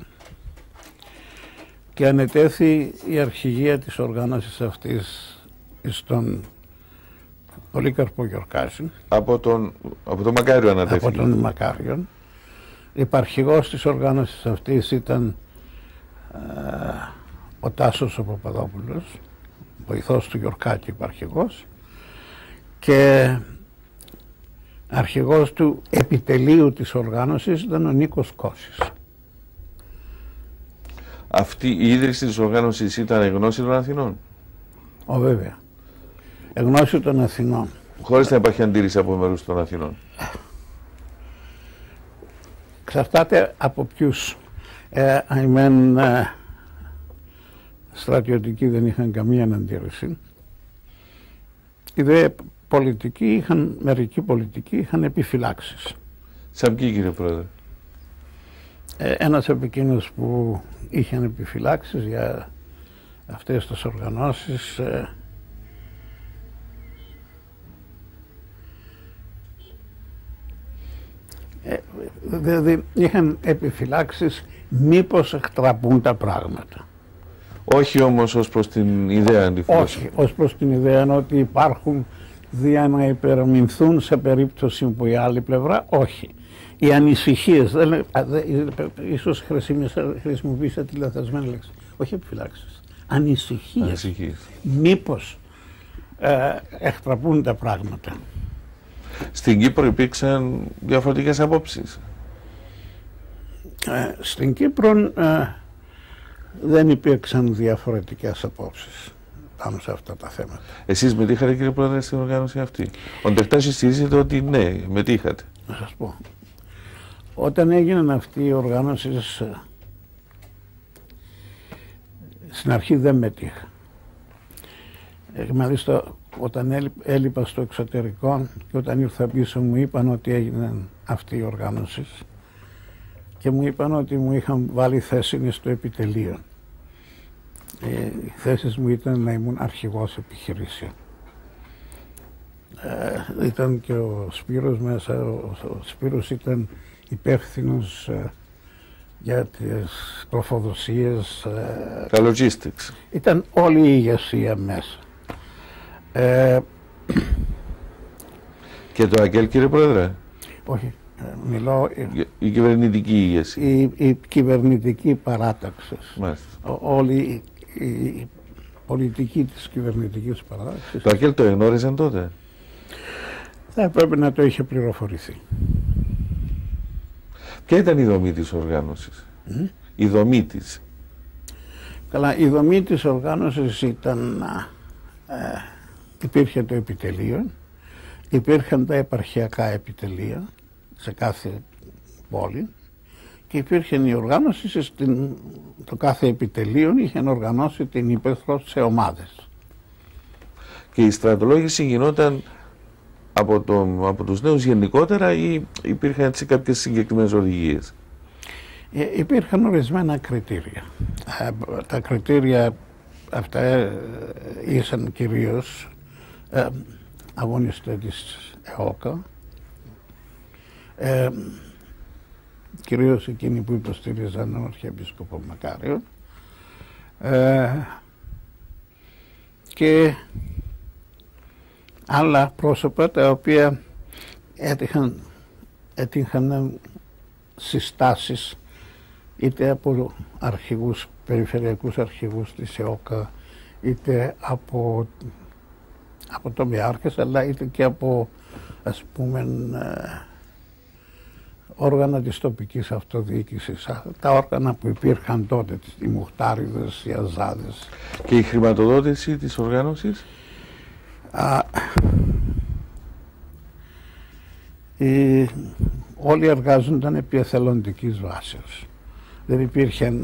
και ανετέθη η αρχηγία της οργάνωσης αυτής στον Πολύκαρπο Γιορκάση. Από τον Μακάριο ανατέθηκε. Από τον Μακάριον. Υπαρχηγός της οργάνωσης αυτής ήταν ο Τάσος ο Παπαδόπουλος, βοηθός του Γιορκάκη υπαρχηγός, και αρχηγός του επιτελείου της οργάνωσης ήταν ο Νίκος Κώσης. Αυτή η ίδρυση της οργάνωσης ήταν γνώση των Αθηνών? Βέβαια. Γνώση των Αθηνών. Χωρίς να υπάρχει αντίρρηση από μέρους των Αθηνών. Εξαρτάται από ποιους. Στρατιωτικοί δεν είχαν καμία αντίρρηση. Οι δε πολιτικοί μερικοί πολιτικοί είχαν επιφυλάξεις. Σαν ποιοι, κύριε Πρόεδρε? Ένας από εκείνους που είχαν επιφυλάξεις για αυτές τις οργανώσεις δηλαδή είχαν επιφυλάξεις μήπως εκτραπούν τα πράγματα. Όχι όμως ως προς την ιδέα αντιφυλάξης. Όχι, ως προς την ιδέα ότι υπάρχουν δια να υπερμηνθούν σε περίπτωση που η άλλη πλευρά, όχι. Οι ανησυχίες, ίσως χρησιμοποιήσατε τη λαθασμένη λέξη, όχι επιφυλάξεις, ανησυχίες. Μήπως εκτραπούν τα πράγματα. Στην Κύπρο υπήρξαν διαφορετικές απόψεις? Στην Κύπρο δεν υπήρξαν διαφορετικές απόψεις πάνω σε αυτά τα θέματα. Εσείς μετήχατε, κύριε Πρόεδρε, στην οργάνωση αυτή? Ο Ντεχτάσης στηρίζεται ότι ναι, μετήχατε. Να σας πω. Όταν έγινε αυτή η οργάνωση, στην αρχή δεν μετήχα. Μάλιστα, όταν έλειπα στο εξωτερικό και όταν ήρθα πίσω μου είπαν ότι έγινε αυτή η οργάνωση και μου είπαν ότι μου είχαν βάλει θέση στο επιτελείο. Οι θέσεις μου ήταν να ήμουν αρχηγός επιχειρήσεων. Ήταν και ο Σπύρος μέσα, ο Σπύρος ήταν υπεύθυνος για τις τροφοδοσίες. Τα logistics. Ήταν όλη η ηγεσία μέσα. Και το ΑΚΕΛ, κύριε Πρόεδρε? Όχι, μιλώ... Η κυβερνητική ηγεσία. Η κυβερνητική παράταξη. Όλη η πολιτική της κυβερνητικής παράταξης. Το ΑΚΕΛ το εγνώριζαν τότε? Θα έπρεπε να το είχε πληροφορηθεί. Ποια ήταν η δομή της οργάνωσης? Η δομή της? Καλά, η δομή της οργάνωσης ήταν... υπήρχε το επιτελείο, υπήρχαν τα επαρχιακά επιτελεία σε κάθε πόλη και υπήρχε η οργάνωση, το κάθε επιτελείο είχε οργανώσει την ύπαιθρο σε ομάδες. Και η στρατολόγηση γινόταν από τους νέους γενικότερα ή υπήρχαν έτσι κάποιες συγκεκριμένες οδηγίες? Υπήρχαν ορισμένα κριτήρια. Τα κριτήρια αυτά ήσαν κυρίως αγωνιστές της ΕΟΚΑ, κυρίως εκείνοι που υποστήριζαν τον Αρχιεπίσκοπο Μακάριο και άλλα πρόσωπα τα οποία έτυχαν συστάσεις είτε από αρχηγούς, περιφερειακούς αρχηγούς της ΕΟΚΑ, είτε από τομεάρχες, αλλά είτε και από, ας πούμε, όργανα της τοπικής αυτοδιοίκησης, τα όργανα που υπήρχαν τότε, οι μουχτάριδες, οι αζάδες. Και η χρηματοδότηση της οργάνωσης? Όλοι εργάζονταν επί εθελοντικής βάσης. Δεν υπήρχε,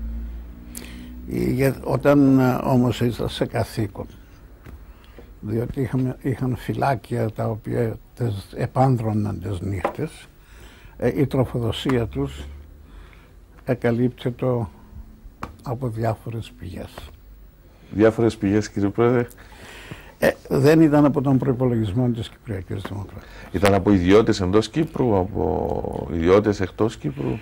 όταν όμως ήσαν σε καθήκον, διότι είχαν φυλάκια τα οποία επάνδρωναν τις νύχτες, η τροφοδοσία τους εκαλύπτεται από διάφορες πηγές. Διάφορες πηγές, κύριε Πρόεδρε. Δεν ήταν από τον προϋπολογισμό της Κυπριακής Δημοκρατίας. Ήταν από ιδιώτες εντός Κύπρου, από ιδιώτες εκτός Κύπρου.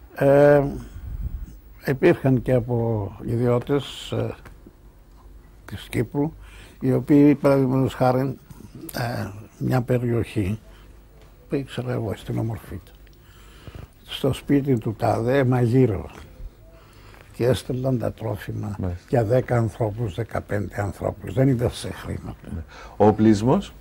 Υπήρχαν και από ιδιώτες της Κύπρου, οι οποίοι, παραδείγματος χάρη, μια περιοχή που ήξερα εγώ στην Ομορφήτα, στο σπίτι του τάδε μαγείρευαν και έστελναν τα τρόφιμα για 10 ανθρώπους, 15 ανθρώπους. Δεν ήταν σε χρήματα. Ο οπλισμός.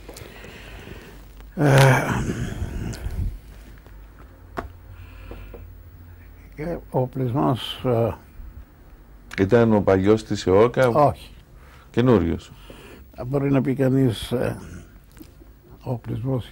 Ο οπλισμός... Ήταν ο παλιός της ΕΟΚΑ. Όχι. Καινούριος. Μπορεί να πει κανείς ο οπλισμός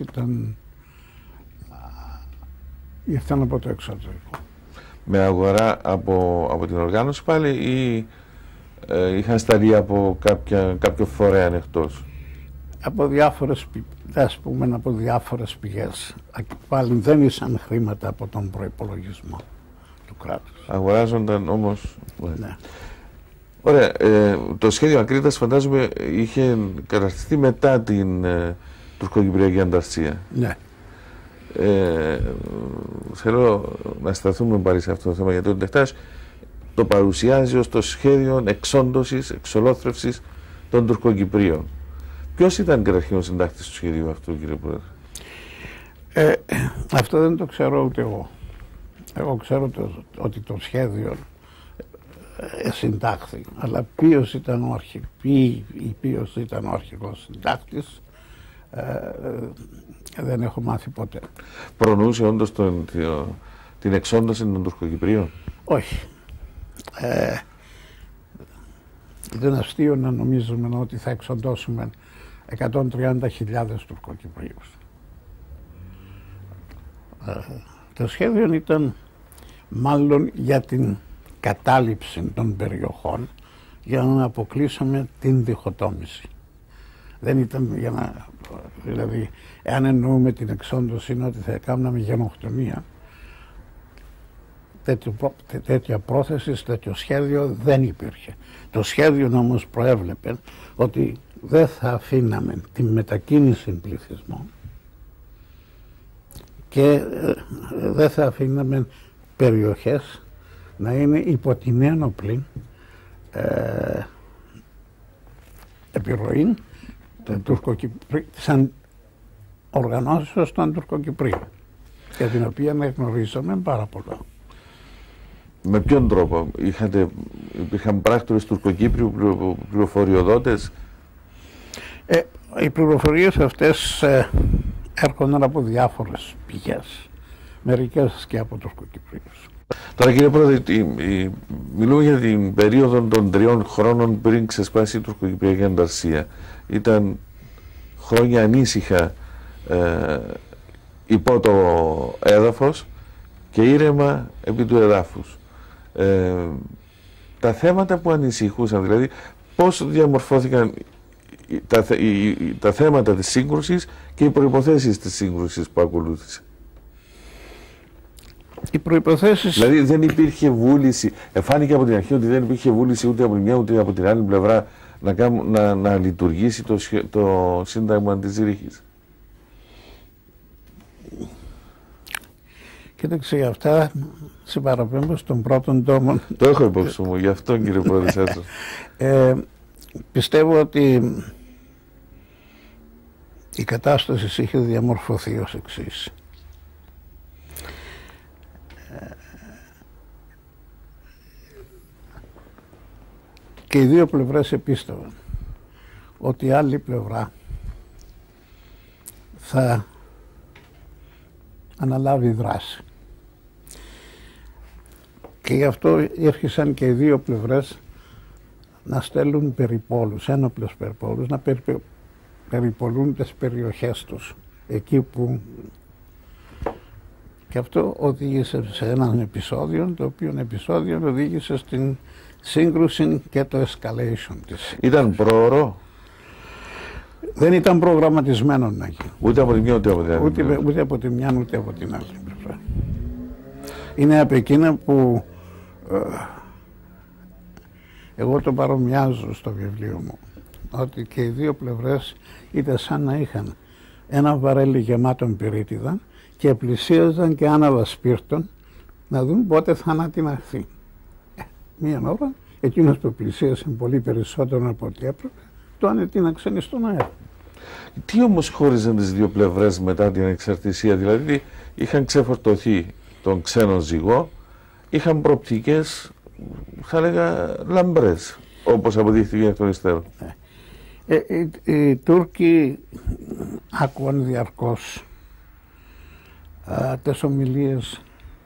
ήρθαν από το εξωτερικό. Με αγορά από την οργάνωση πάλι ή είχαν σταλεί από κάποιο φορέα εκτός? Από διάφορες, ας πούμε, από διάφορες πηγές. Πάλι δεν ήσαν χρήματα από τον προϋπολογισμό του κράτους. Αγοράζονταν όμως. Ναι. Ωραία. Το σχέδιο Ακρίτας φαντάζομαι είχε καταρτιστεί μετά την τουρκοκυπριακή ανταρσία. Ναι. Θέλω να σταθούμε πάλι σε αυτό το θέμα, γιατί ο Ντεχτάς το παρουσιάζει ως το σχέδιο εξόντωσης, εξολόθρευσης των Τουρκοκυπρίων. Ποιος ήταν καταρχήν ο συντάκτης του σχεδίου αυτού, κύριε Πρόεδρε? Αυτό δεν το ξέρω ούτε εγώ. Εγώ ξέρω ότι το σχέδιο συντάχθη, αλλά ποιος ήταν ο αρχικός συντάκτης δεν έχω μάθει ποτέ. Προνοούσε όντως την εξόντωση των Τουρκοκυπρίων? Όχι. Δεν αστείο να νομίζουμε ότι θα εξοντώσουμε 130.000 Τουρκοκυπρίους. Το σχέδιο ήταν μάλλον για την κατάληψη των περιοχών, για να αποκλείσουμε την διχοτόμηση. Δεν ήταν για να... Δηλαδή, εάν εννοούμε την εξόντωση είναι ότι θα κάνουμε γενοκτονία, τέτοια πρόθεση, τέτοιο σχέδιο δεν υπήρχε. Το σχέδιο όμως προέβλεπε ότι δεν θα αφήναμε τη μετακίνηση πληθυσμών και δεν θα αφήναμε περιοχές να είναι υπό την ένοπλη επιρροή σαν οργανώσεως των Τουρκοκυπρίων, για την οποία γνωρίζαμε πάρα πολλά. Με ποιον τρόπο? Υπήρχαν πράκτορες Τουρκοκύπριου, πληροφοριοδότες? Οι πληροφορίες αυτές έρχονταν από διάφορες πηγές, μερικές και από Τουρκοκυπρίους. Τώρα, κύριε Πρόεδρε, μιλούμε για την περίοδο των 3 χρόνων πριν ξεσπάσει η τουρκοκυπριακή ανταρσία. Ήταν χρόνια ανήσυχα υπό το έδαφος και ήρεμα επί του εδάφους. Τα θέματα που ανησυχούσαν, δηλαδή πώς διαμορφώθηκαν τα θέματα της σύγκρουσης και οι προϋποθέσεις της σύγκρουσης που ακολούθησε? Οι προϋποθέσεις... Δηλαδή δεν υπήρχε βούληση, φάνηκε από την αρχή ότι δεν υπήρχε βούληση ούτε από τη μια ούτε από την άλλη πλευρά να λειτουργήσει το Σύνταγμα της Ρήχης. Κοίταξε, για αυτά σε παραπέμπω στον πρώτον τόμο. Το έχω υπόψη μου, γι' αυτό, κύριε Πρόεδρε. Πιστεύω ότι η κατάσταση είχε διαμορφωθεί ως εξής. Και οι δύο πλευρές επίστευαν ότι η άλλη πλευρά θα αναλάβει δράση. Και γι' αυτό άρχισαν και οι δύο πλευρές να στέλνουν περιπόλους, ένοπλους περιπόλους, να περιπολούν τις περιοχές τους, εκεί που... Και αυτό οδήγησε σε έναν επεισόδιο, το οποίο επεισόδιο οδήγησε στην σύγκρουση και το escalation της. Ήταν πρόωρο? Δεν ήταν προγραμματισμένο να γίνει. Ούτε από τη μια ούτε από την άλλη. Ούτε από τη μια ούτε από την άλλη. Είναι από εκείνα που εγώ το παρομοιάζω στο βιβλίο μου, ότι και οι δύο πλευρές ήταν σαν να είχαν ένα βαρέλι γεμάτον πυρίτιδα και πλησίαζαν και άναβα σπίρτον να δουν πότε θα ανατιναχθεί. Μία ώρα εκείνος που πλησίασε πολύ περισσότερο από ό,τι έπρεπε το ανετίναξαν στον αέρα. Τι όμως χώριζαν τις δύο πλευρές μετά την ανεξαρτησία, δηλαδή είχαν ξεφορτωθεί τον ξένο ζυγό, είχαν προοπτικές, θα έλεγα, λαμπρές, όπως αποδείχθηκε εκ των υστέρων. Οι Τούρκοι άκουαν διαρκώς τις ομιλίες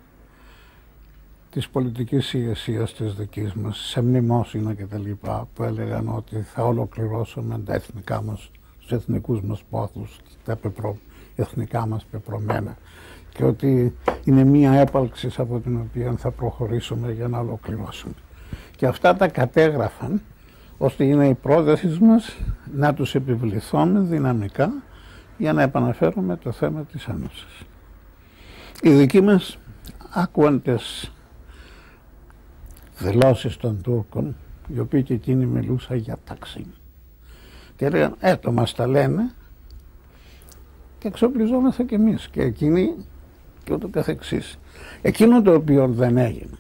της πολιτικής ηγεσίας της δικής μας, σε μνημόσυνα και τα λοιπά, που έλεγαν ότι θα ολοκληρώσουμε τα εθνικά μας, τους εθνικούς μας πόθους, τα εθνικά μας πεπρωμένα, και ότι είναι μία έπαλξη από την οποία θα προχωρήσουμε για να ολοκληρώσουμε. Και αυτά τα κατέγραφαν, ώστε είναι η πρόταση μας να τους επιβληθούμε δυναμικά για να επαναφέρουμε το θέμα της Ένωσης. Οι δικοί μας άκουαν τις δηλώσεις των Τούρκων, οι οποίοι και εκείνοι μιλούσαν για τάξη. Και έλεγαν, το μας τα λένε και εξοπλιζόμαστε κι εμείς και εκείνοι και ούτω καθεξής. Εκείνο το οποίο δεν έγινε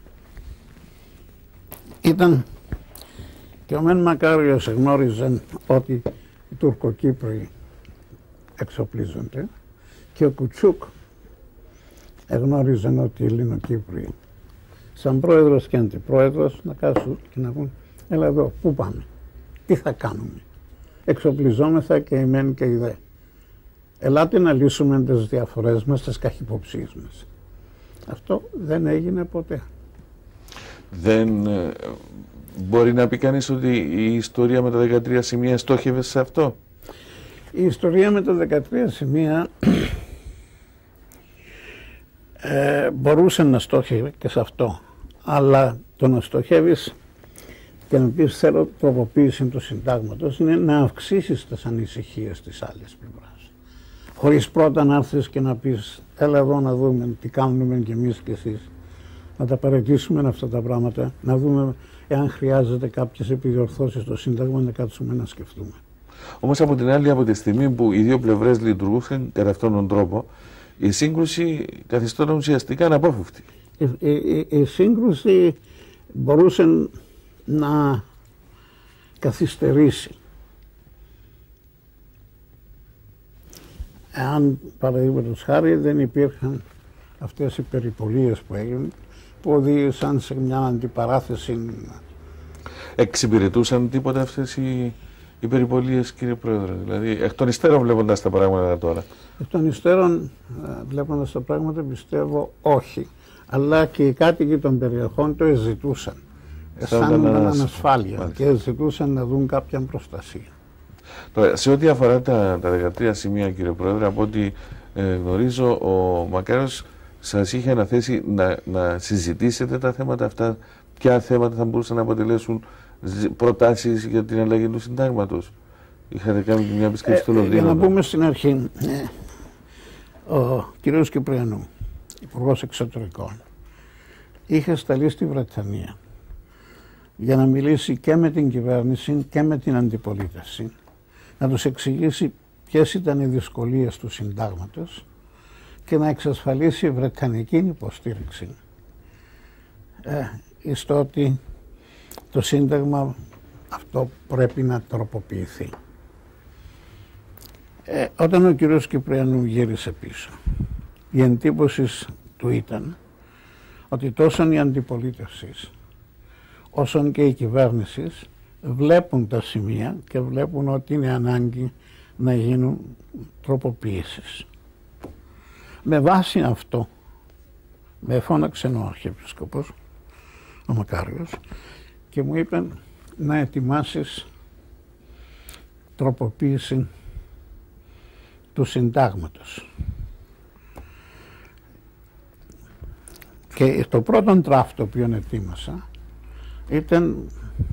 ήταν, και ο Μεν Μακάριος εγνώριζαν ότι οι Τουρκοκύπροι εξοπλίζονται και ο Κουτσούκ εγνώριζαν ότι οι Ελληνοκύπροι, σαν πρόεδρος και αντιπρόεδρος, να κάσουν και να πούν, έλα εδώ, πού πάμε, τι θα κάνουμε, εξοπλιζόμεθα και οι μεν και οι δε. Ελάτε να λύσουμε τις διαφορές μας, τις καχυποψίες μας. Αυτό δεν έγινε ποτέ. Δεν μπορεί να πει κανείς ότι η ιστορία με τα 13 σημεία στόχευε σε αυτό? Η ιστορία με τα 13 σημεία μπορούσε να στόχευε και σε αυτό. Αλλά το να στοχεύεις και να πεις θέλω τροποποίηση του συντάγματος είναι να αυξήσεις τις ανησυχίες της άλλης πλευράς. Χωρίς πρώτα να έρθεις και να πεις έλα εδώ να δούμε τι κάνουμε κι εμείς κι εσείς. Να τα παραιτήσουμε αυτά τα πράγματα, να δούμε εάν χρειάζεται κάποιες επιδιορθώσεις στο Σύνταγμα, να κάτσουμε να σκεφτούμε. Όμως από την άλλη, από τη στιγμή που οι δύο πλευρές λειτουργούσαν κατά αυτόν τον τρόπο, η σύγκρουση καθιστόταν ουσιαστικά αναπόφευκτη. Η σύγκρουση μπορούσε να καθυστερήσει. Εάν, παραδείγματος χάρη, δεν υπήρχαν αυτές οι περιπολίες που έγιναν, που οδήγησαν σε μια αντιπαράθεση. Εξυπηρετούσαν τίποτα αυτές οι περιπολίες, κύριε Πρόεδρε? Δηλαδή, εκ των υστέρων βλέποντας τα πράγματα τώρα. Εκ των υστέρων βλέποντας τα πράγματα πιστεύω όχι. Αλλά και οι κάτοικοι των περιοχών το ζητούσαν. Αισθάνονταν ανασφάλεια και ζητούσαν να δουν κάποια προστασία. Τώρα, σε ό,τι αφορά τα 13 σημεία, κύριε Πρόεδρε, από ό,τι γνωρίζω, ο Μακάριος σας είχε αναθέσει να συζητήσετε τα θέματα αυτά. Ποια θέματα θα μπορούσαν να αποτελέσουν προτάσεις για την αλλαγή του συντάγματος? Είχατε κάνει μια επισκέψη στο Λονδίνο? Για να πούμε στην αρχή, ο κ. Κυπριανού, Υπουργός Εξωτερικών, είχε σταλεί στη Βρετανία για να μιλήσει και με την κυβέρνηση και με την αντιπολίτευση, να τους εξηγήσει ποιες ήταν οι δυσκολίες του συντάγματος και να εξασφαλίσει βρετανική υποστήριξη στο ότι το σύνταγμα αυτό πρέπει να τροποποιηθεί. Όταν ο κύριος Κυπριανού γύρισε πίσω, η εντύπωση του ήταν ότι τόσο η αντιπολίτευση όσον και οι κυβέρνηση βλέπουν τα σημεία και βλέπουν ότι είναι ανάγκη να γίνουν τροποποιήσεις. Με βάση αυτό, με φώναξε ο Αρχιεπίσκοπος, ο Μακάριος, και μου είπε να ετοιμάσεις τροποποίηση του συντάγματος. Και το πρώτο draft το οποίο ετοίμασα ήταν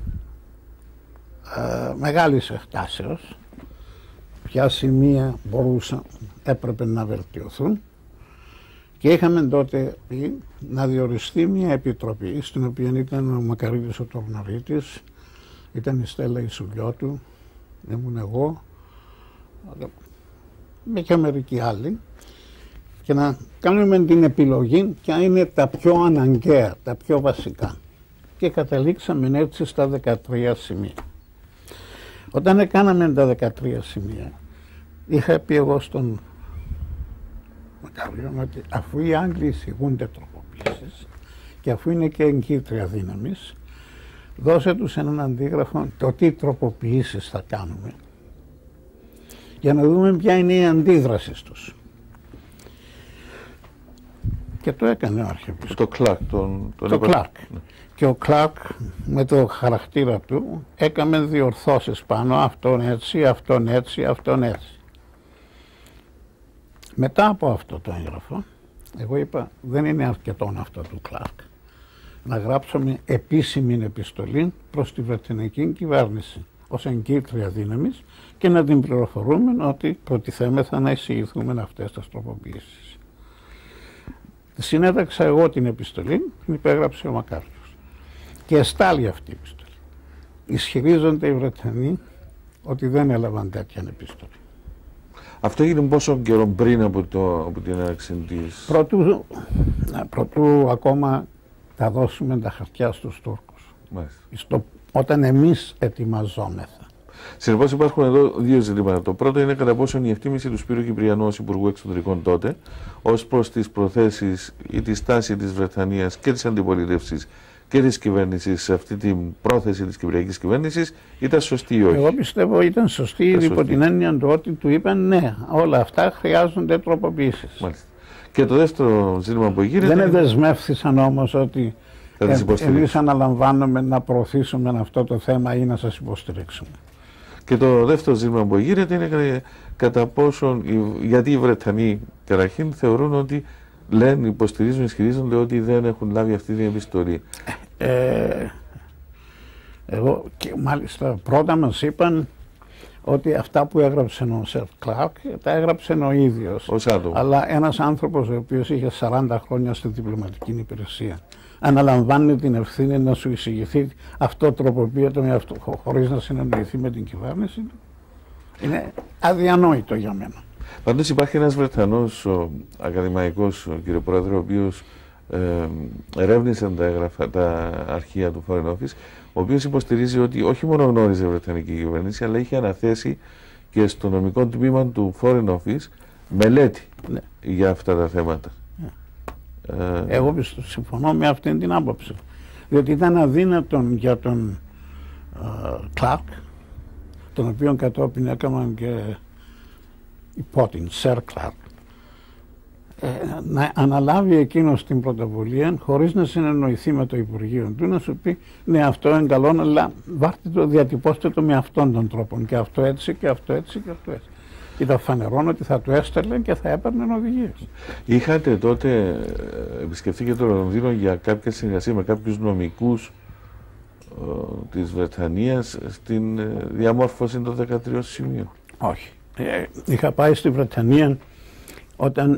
μεγάλης εκτάσεως, ποια σημεία έπρεπε να βελτιωθούν Και είχαμε τότε πει να διοριστεί μια επιτροπή, στην οποία ήταν ο Μακαρίτης ο Τορναρίτης, ήταν η Στέλλα η Σουλιώτου, ήμουν εγώ, και μερικοί άλλοι, και να κάνουμε την επιλογή ποια είναι τα πιο αναγκαία, τα πιο βασικά. Και καταλήξαμε έτσι στα 13 σημεία. Όταν έκαναμε τα 13 σημεία, είχα πει εγώ στον Μακαριό ότι αφού οι Άγγλοι εισηγούνται τροποποίησεις και αφού είναι και εγκύτρια δύναμης, δώσε τους έναν αντίγραφο το τι τροποποιήσεις θα κάνουμε για να δούμε ποια είναι η αντίδραση τους. Και το έκανε ο Αρχιεπίσκοπος. Το Κλάρκ. Το Κλάρκ. Και ο Κλάρκ με το χαρακτήρα του έκαμε διορθώσεις πάνω, αυτόν έτσι, αυτόν έτσι, αυτόν έτσι. Μετά από αυτό το έγγραφο, εγώ είπα δεν είναι αρκετό αυτό του Κλάρκ. Να γράψουμε επίσημη επιστολή προς τη Βρετανική κυβέρνηση ως εγκύτρια δύναμης και να την πληροφορούμε ότι προτιθέμεθα να εισηγηθούμε αυτές τις τροποποιήσεις. Συνέταξα εγώ την επιστολή, την υπέγραψε ο Μακάριος. Και εστάλει αυτή η επιστολή. Ισχυρίζονται οι Βρετανοί ότι δεν έλαβαν τέτοια επιστολή. Αυτό έγινε πόσο καιρό πριν από την έναρξη της... Πρωτού ακόμα τα δώσουμε τα χαρτιά στους Τούρκους. Όταν εμείς ετοιμαζόμεθα. Συνεπώς υπάρχουν εδώ δύο ζητήματα. Το πρώτο είναι κατά πόσον η εκτίμηση του Σπύρου Κυπριανού ως Υπουργού Εξωτερικών τότε ως προς τις προθέσεις ή τη στάση της Βρετανίας και της αντιπολίτευσης και της κυβέρνησης σε αυτή την πρόθεση της κυπριακής κυβέρνησης ήταν σωστή ή όχι? Εγώ πιστεύω ήταν σωστή υπό την έννοια του ότι του είπαν ναι, όλα αυτά χρειάζονται τροποποιήσεις. Μάλιστα. Και το δεύτερο ζήτημα που γίνεται... Δεν δεσμεύθησαν όμως ότι εμείς αναλαμβάνουμε να προωθήσουμε αυτό το θέμα ή να σας υποστηρίξουμε. Και το δεύτερο ζήτημα που γίνεται είναι κατά πόσον, γιατί οι Βρετανοί καταρχήν θεωρούν ότι λένε, υποστηρίζουν, ισχυρίζονται ότι δεν έχουν λάβει αυτή την επιστολή. Εγώ και μάλιστα πρώτα μας είπαν ότι αυτά που έγραψε ο Σερ Κλάρκ τα έγραψε ο ίδιος. Αλλά ένας άνθρωπος ο οποίος είχε 40 χρόνια στη διπλωματική υπηρεσία αναλαμβάνει την ευθύνη να σου εισηγηθεί αυτό τροποποιείται χωρίς να συνεννοηθεί με την κυβέρνηση του. Είναι αδιανόητο για μένα. Πάντως υπάρχει ένας Βρετανός ακαδημαϊκός, κύριε Πρόεδρε, ο οποίος ερεύνησε τα αρχεία του Foreign Office, ο οποίος υποστηρίζει ότι όχι μόνο γνώριζε η Βρετανική κυβέρνηση, αλλά είχε αναθέσει και στο νομικό τμήμα του Foreign Office μελέτη για αυτά τα θέματα. Εγώ συμφωνώ με αυτήν την άποψη. Διότι ήταν αδύνατον για τον Κλάρκ, τον οποίο κατόπιν έκαναν και υπότιν, Σερ Κλάρκ, να αναλάβει εκείνος την πρωτοβουλία χωρίς να συνεννοηθεί με το Υπουργείο του, να σου πει ναι, αυτό είναι καλό, αλλά διατυπώστε το με αυτόν τον τρόπο και αυτό έτσι και αυτό έτσι και αυτό έτσι. Ήταν φανερόν ότι θα του έστελνε και θα έπαιρνε οδηγίες. Είχατε τότε επισκεφθεί και το Λονδίνο για κάποια συνεργασία με κάποιους νομικούς της Βρετανίας στην διαμόρφωση των 13 σημείων? Όχι. Είχα πάει στη Βρετανία όταν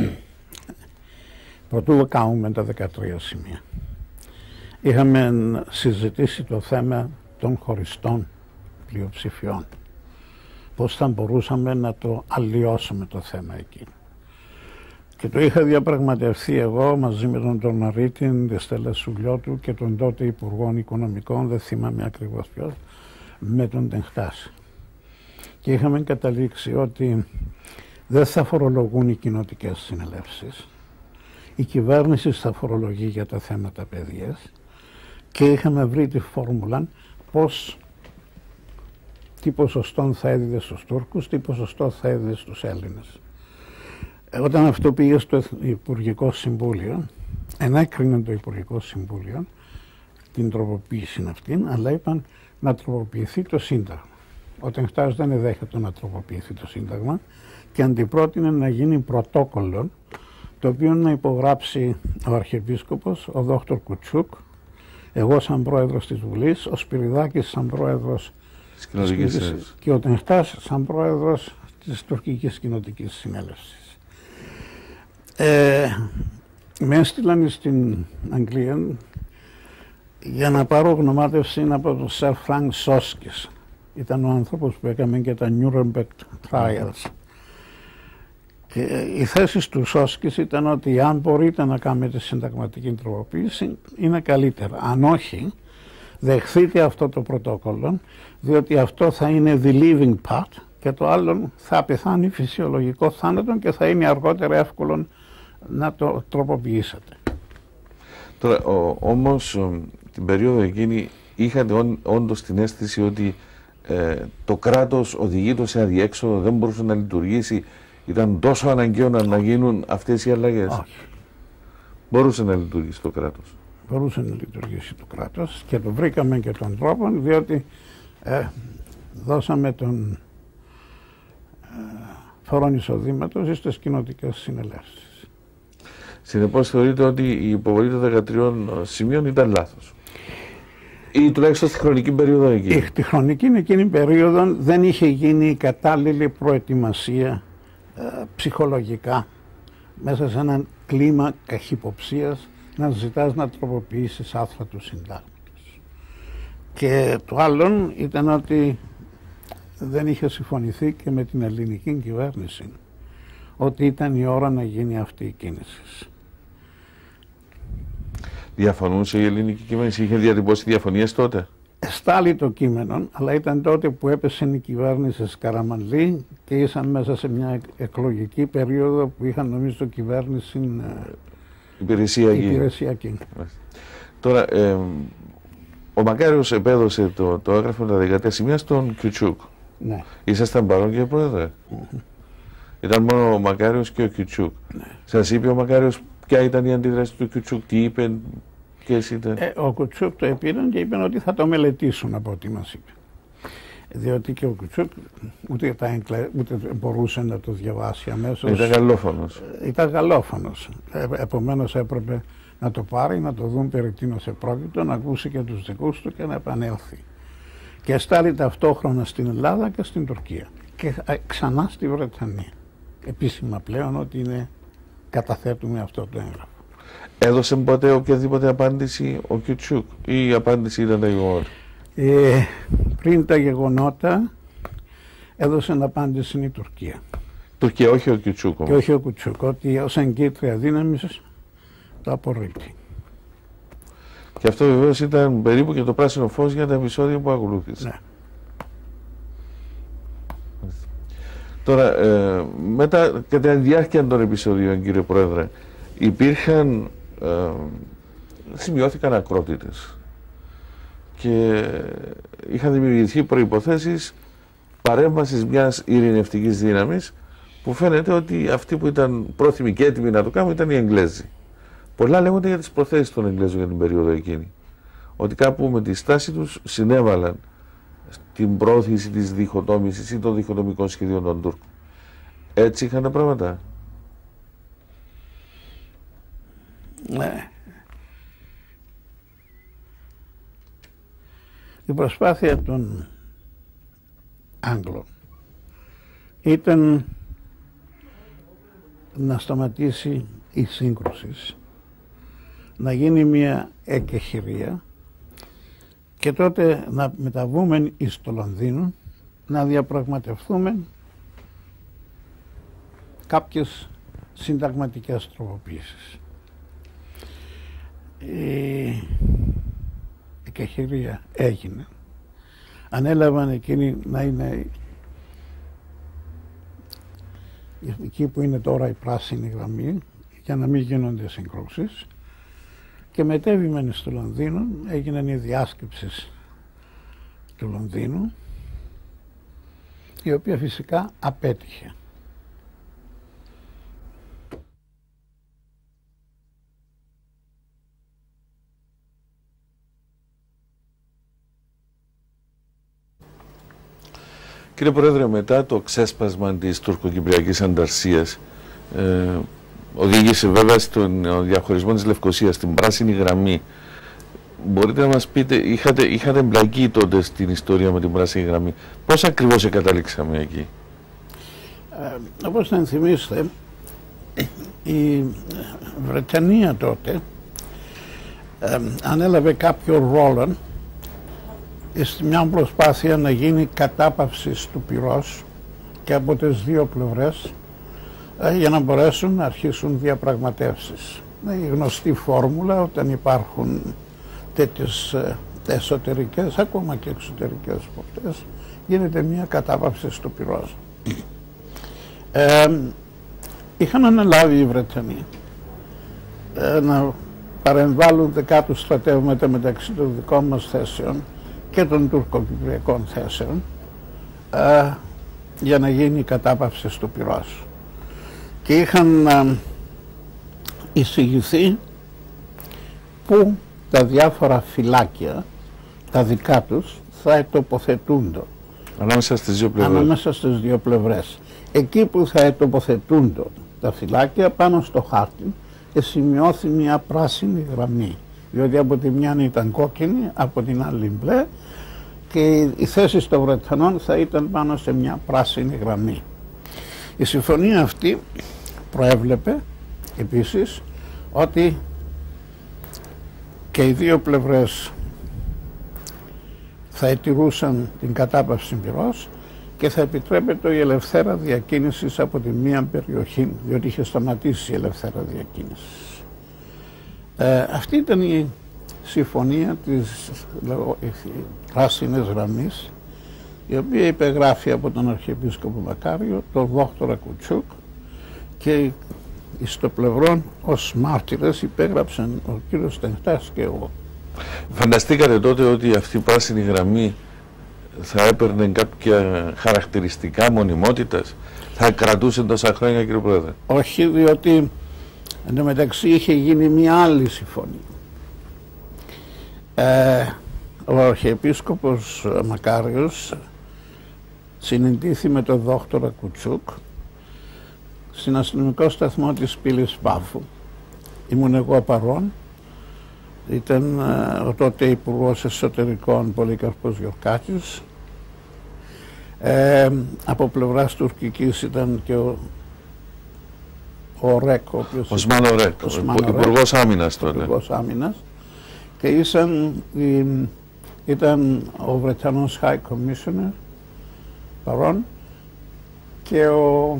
πρωτού κάνουμε τα 13 σημεία. Είχαμε συζητήσει το θέμα των χωριστών πλειοψηφιών. Πώς θα μπορούσαμε να το αλλοιώσουμε το θέμα εκείνο. Και το είχα διαπραγματευτεί εγώ μαζί με τον Τορναρίτη, τη Στέλλα Σουλιώτου και τον τότε Υπουργό Οικονομικών, δεν θυμάμαι ακριβώς ποιος, με τον Τενχτάση. Και είχαμε καταλήξει ότι δεν θα φορολογούν οι κοινοτικές συνελεύσεις, η κυβέρνηση θα φορολογεί για τα θέματα παιδείας και είχαμε βρει τη φόρμουλα πώς, τι ποσοστό θα έδιδε στους Τούρκους, τι ποσοστό θα έδιδε στους Έλληνες. Όταν αυτό πήγε στο Υπουργικό Συμβούλιο, ενέκρινε το Υπουργικό Συμβούλιο την τροποποίηση αυτήν, αλλά είπαν να τροποποιηθεί το Σύνταγμα. Ο Τενχτάς δεν δέχεται να τροποποιηθεί το Σύνταγμα και αντιπρότεινε να γίνει πρωτόκολλο, το οποίο να υπογράψει ο Αρχιεπίσκοπος, ο Δόκτωρ Κουτσούκ, εγώ σαν πρόεδρος της Βουλής, ο Σπυριδάκης σαν πρόεδρος και ο Τενχτάς σαν πρόεδρος της Τουρκικής Κοινοτικής Συνέλευσης. Με έστειλαν στην Αγγλία για να πάρω γνωμάτευση από τον Sir Frank Soskis. Ήταν ο άνθρωπος που έκαμε και τα Nuremberg Trials. Και η θέση του Soskis ήταν ότι αν μπορείτε να κάνετε συνταγματική τροποποίηση είναι καλύτερα. Αν όχι, δεχθείτε αυτό το πρωτόκολλο, διότι αυτό θα είναι the living part και το άλλο θα πεθάνει φυσιολογικό θάνατο και θα είναι αργότερα εύκολο να το τροποποιήσετε. Τώρα, όμως, την περίοδο εκείνη είχατε όντως την αίσθηση ότι το κράτος οδηγείται σε αδιέξοδο, δεν μπορούσε να λειτουργήσει, ήταν τόσο αναγκαίο να γίνουν αυτές οι αλλαγές? Όχι. Μπορούσε να λειτουργήσει το κράτος? Μπορούσε να λειτουργήσει το κράτος και το βρήκαμε και τον τρόπο, διότι δώσαμε τον φόρο εισοδήματος στις κοινοτικές συνελεύσεις. Συνεπώς θεωρείτε ότι η υποβολή των 13 σημείων ήταν λάθος? Ή τουλάχιστον στη χρονική περίοδο εκείνη? Στη χρονική εκείνη περίοδο δεν είχε γίνει η κατάλληλη προετοιμασία ψυχολογικά μέσα σε ένα κλίμα καχυποψίας να ζητάς να τροποποιήσεις άρθρα του συντάγματος. Και το άλλο ήταν ότι δεν είχε συμφωνηθεί και με την ελληνική κυβέρνηση ότι ήταν η ώρα να γίνει αυτή η κίνηση. Διαφωνούσε η ελληνική κυβέρνηση, είχε διατυπώσει διαφωνίες τότε? Εστάλει το κείμενο, αλλά ήταν τότε που έπεσε η κυβέρνηση Καραμανλή και ήσαν μέσα σε μια περίοδο που είχαν νομίζω το κυβέρνηση υπηρεσιακή. Τώρα, ο Μακάριος επέδωσε το έγγραφο τα 13 σημεία στον Κιουτσούκ. Ναι. Ήσασταν παρόν, κύριε Πρόεδρε? Ήταν μόνο ο Μακάριος και ο Κιουτσούκ. Ναι. Σας είπε ο Μακάριος ποια ήταν η αντίδραση του Κιουτσούκ, τι είπε, ποιες ήταν? Ο Κιουτσούκ το επήραν και είπαν ότι θα το μελετήσουν από ό,τι μας είπε. Διότι και ο Κιουτσούκ ούτε μπορούσε να το διαβάσει αμέσως. Ήταν γαλλόφωνος. Ήταν γαλλόφωνος. Επομένως έπρεπε να το πάρει, να το δουν περί τίνος επρόκειτο, να ακούσει και τους δικούς του και να επανέλθει. Και στάλει ταυτόχρονα στην Ελλάδα και στην Τουρκία. Και ξανά στη Βρετανία. Επίσημα πλέον ότι καταθέτουμε αυτό το έγγραφο. Έδωσε ποτέ οποιαδήποτε απάντηση ο Κιουτσούκ ή η απάντηση ήταν τα γεγονότα? Πριν τα γεγονότα έδωσε απάντηση η Τουρκία. Τουρκία, όχι ο Κιουτσούκ? Και όχι ο Κιουτσούκ, ότι ως εγκύτρια δύναμη το απορρίπτει. Και αυτό βεβαίως ήταν περίπου και το πράσινο φως για τα επεισόδια που ακολούθησαν. Ναι. Τώρα, μετά, κατά τη διάρκεια των επεισοδίων, κύριε Πρόεδρε, σημειώθηκαν ακρότητες και είχαν δημιουργηθεί προϋποθέσεις παρέμβασης μιας ειρηνευτικής δύναμης που φαίνεται ότι αυτοί που ήταν πρόθυμοι και έτοιμοι να το κάνουν ήταν οι Εγγλέζοι. Πολλά λέγονται για τις προθέσεις των Εγγλέζων για την περίοδο εκείνη. Ότι κάπου με τη στάση τους συνέβαλαν στην πρόθεση της διχοτόμησης ή των διχοτομικών σχεδίων των Τούρκων. Έτσι είχαν τα πράγματα? Ναι. Η προσπάθεια των Άγγλων ήταν να σταματήσει η σύγκρουση, να γίνει μια εκεχηρία και τότε να μεταβούμε εις το Λονδίνο να διαπραγματευτούμε κάποιες συνταγματικές τροποποίησεις. Η εκεχηρία έγινε. Ανέλαβαν εκείνοι να είναι εκεί που είναι τώρα η πράσινη γραμμή για να μην γίνονται συγκρούσεις και μετέβημεν στο Λονδίνο, έγιναν οι διάσκεψεις του Λονδίνου η οποία φυσικά απέτυχε. Κύριε Πρόεδρε, μετά το ξέσπασμα της τουρκοκυπριακής ανταρσίας οδήγησε βέβαια στον διαχωρισμό της Λευκωσίας, στην πράσινη γραμμή. Μπορείτε να μας πείτε, είχατε εμπλακεί τότε στην ιστορία με την πράσινη γραμμή. Πώς ακριβώς καταλήξαμε εκεί? Όπως θα ενθυμίστε, η Βρετανία τότε ανέλαβε κάποιο ρόλο στη μια προσπάθεια να γίνει κατάπαυση του πυρός και από τις δύο πλευρές για να μπορέσουν να αρχίσουν διαπραγματεύσεις. Είναι η γνωστή φόρμουλα όταν υπάρχουν τέτοιες εσωτερικές, ακόμα και εξωτερικές φορτές, γίνεται μια κατάπαυση του πυρός. Είχαν αναλάβει οι Βρετανοί να παρεμβάλλουν δεκάτους στρατεύματα μεταξύ των δικών μας θέσεων και των τουρκοκυπριακών θέσεων για να γίνει η κατάπαυση του πυρός. Και είχαν εισηγηθεί που τα διάφορα φυλάκια, τα δικά τους, θα τοποθετούνται. Ανάμεσα στις δύο πλευρές. Ανάμεσα στις δύο πλευρές. Εκεί που θα τοποθετούνται τα φυλάκια, πάνω στο χάρτη, σημειώθη μια πράσινη γραμμή. Διότι από τη μια ήταν κόκκινη, από την άλλη μπλε, και οι θέσεις των Βρετανών θα ήταν πάνω σε μια πράσινη γραμμή. Η συμφωνία αυτή προέβλεπε επίσης ότι και οι δύο πλευρές θα ετηρούσαν την κατάπαυση πυρός και θα επιτρέπεται η ελευθέρα διακίνηση από τη μία περιοχή, διότι είχε σταματήσει η ελευθέρα διακίνηση. Αυτή ήταν η συμφωνία της πράσινης γραμμής, η οποία υπεγράφει από τον Αρχιεπίσκοπο Μακάριο, τον Δόκτορα Κουτσούκ, και στο πλευρόν ως μάρτυρες υπέγραψαν ο κύριος Τενχτάς και εγώ. Φανταστήκατε τότε ότι αυτή η πράσινη γραμμή θα έπαιρνε κάποια χαρακτηριστικά μονιμότητας, θα κρατούσε τόσα χρόνια, κύριε Πρόεδρε? Όχι, διότι εν τω μεταξύ είχε γίνει μια άλλη συμφωνία. Ο Αρχιεπίσκοπος Μακάριος συναντήθη με τον Δόκτορα Κουτσούκ στην αστυνομικό σταθμό της πύλης Πάφου. Ήμουν εγώ παρόν. Ήταν ο τότε Υπουργός Εσωτερικών Πολύκαρπος Γιορκάκης. Από πλευράς τουρκικής ήταν και ο Ρέκ, ο οποίος Οσμάν Ρέκ, Υπουργός Άμυνας τότε. Υπουργός Άμυνας. Και ήταν ο Βρετανός High Commissioner παρόν και ο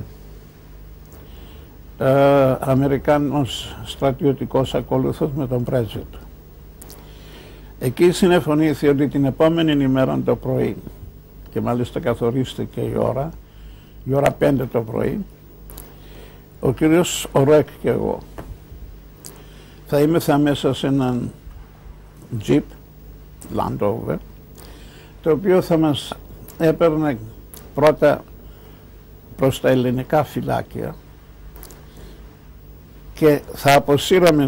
Αμερικάνος στρατιωτικός ακολούθος με τον πρέσβη του. Εκεί συνεφωνήθη ότι την επόμενη ημέρα το πρωί, και μάλιστα καθορίστηκε η ώρα 5 το πρωί, ο κύριος Ορέκ και εγώ θα είμεθα μέσα σε έναν Jeep Land Rover, το οποίο θα μας έπαιρνε πρώτα προς τα ελληνικά φυλάκια και θα αποσύραμε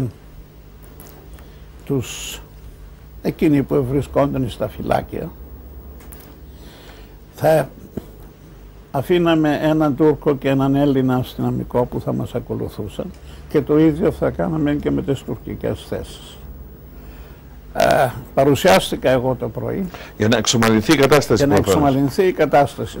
εκείνοι που βρισκόνταν στα φυλάκια, θα αφήναμε έναν Τούρκο και έναν Έλληνα αστυνομικό που θα μας ακολουθούσαν και το ίδιο θα κάναμε και με τις τουρκικές θέσεις. Παρουσιάστηκα εγώ το πρωί για να εξομαλυνθεί η κατάσταση. Για να εξομαλυνθεί η κατάσταση.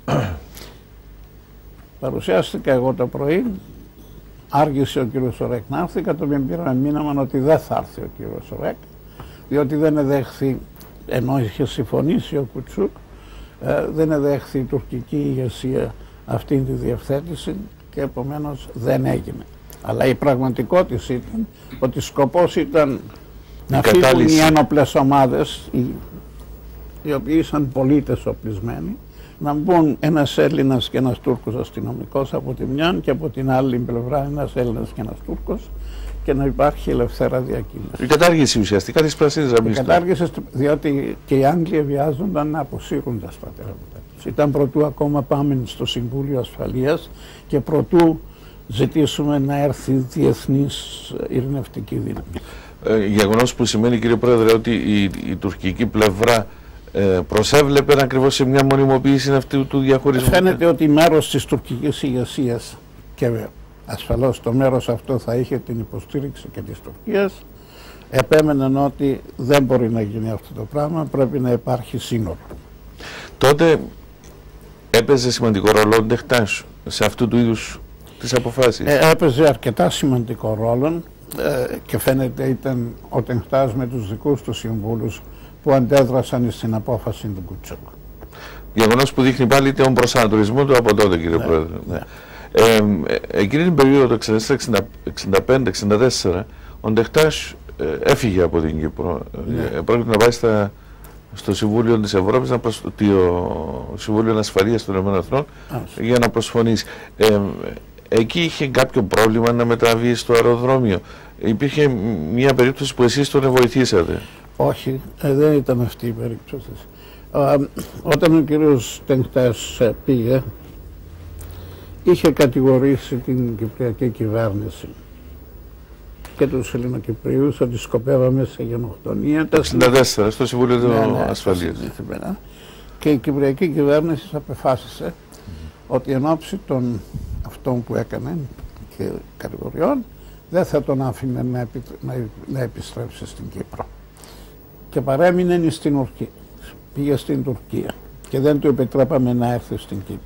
Παρουσιάστηκα εγώ το πρωί, άργησε ο κύριος Ορέκ να έρθει, κατόπιν πήραμε μήνυμα ότι δεν θα έρθει ο κύριος Ορέκ, διότι δεν εδέχθη, ενώ είχε συμφωνήσει ο Κουτσούκ, δεν εδέχθη η τουρκική ηγεσία αυτήν τη διευθέτηση και επομένως δεν έγινε. Αλλά η πραγματικότητα ήταν ότι σκοπός ήταν να φύγουν οι ένοπλες ομάδες, οι οποίοι ήσαν πολίτες οπλισμένοι, να μπουν ένας Έλληνας και ένας Τούρκος αστυνομικός από τη μια και από την άλλη πλευρά ένας Έλληνας και ένας Τούρκος και να υπάρχει ελευθερά διακίνηση. Η κατάργηση ουσιαστικά της πράσινης γραμμής. Η κατάργηση, διότι και οι Άγγλοι βιάζονταν να αποσύρουν τα στρατεύματα τους. Ήταν πρωτού ακόμα πάμε στο Συμβούλιο Ασφαλείας και πρωτού ζητήσουμε να έρθει διεθνής ειρηνευτική δύναμη. Γεγονός που σημαίνει, κύριε Πρόεδρε, ότι η τουρκική πλευρά προσέβλεπε ακριβώς σε μια μονιμοποίηση αυτού του διαχωρισμού. Φαίνεται ότι μέρος της τουρκικής ηγεσίας, και ασφαλώς το μέρος αυτό θα είχε την υποστήριξη και της Τουρκίας, επέμεναν ότι δεν μπορεί να γίνει αυτό το πράγμα, πρέπει να υπάρχει σύνορο. Τότε έπαιζε σημαντικό ρόλο ο Τενχτάς σε αυτού του είδους τις αποφάσεις. Έπαιζε αρκετά σημαντικό ρόλο και φαίνεται ήταν ο Τενχτάς με τους δικούς του συμβούλους που αντέδρασαν στην απόφαση του Κουτσούκ. Γεγονός που δείχνει πάλι τον προσανατολισμό του από τότε, κύριε Πρόεδρε. Ναι. Εκείνη την περίοδο το 1965-1964 ο Τενχτάς έφυγε από την Κύπρο. Πρόκειται να πάει στο Συμβούλιο της Ευρώπης, το Συμβούλιο Ασφαλείας των ΗΠΑ, για να προσφωνήσει. Εκεί είχε κάποιο πρόβλημα να μεταβεί στο αεροδρόμιο. Υπήρχε μια περίπτωση που εσείς τον βοηθήσατε. Όχι, δεν ήταν αυτή η περίπτωση. Όταν ο κύριος Τενχτάς πήγε, είχε κατηγορήσει την Κυπριακή κυβέρνηση και τους Ελληνοκυπρίους ότι σκοπεύαμε σε γενοκτονία. Το 1964 στο Συμβούλιο Ασφαλείας. Και η Κυπριακή κυβέρνηση απεφάσισε ότι εν ώψη των αυτών που έκανε και κατηγοριών δεν θα τον άφηνε να επιστρέψει στην Κύπρο. Και παρέμεινε στην Ορκή. Πήγε στην Τουρκία και δεν του επιτρέπαμε να έρθει στην Κύπρο.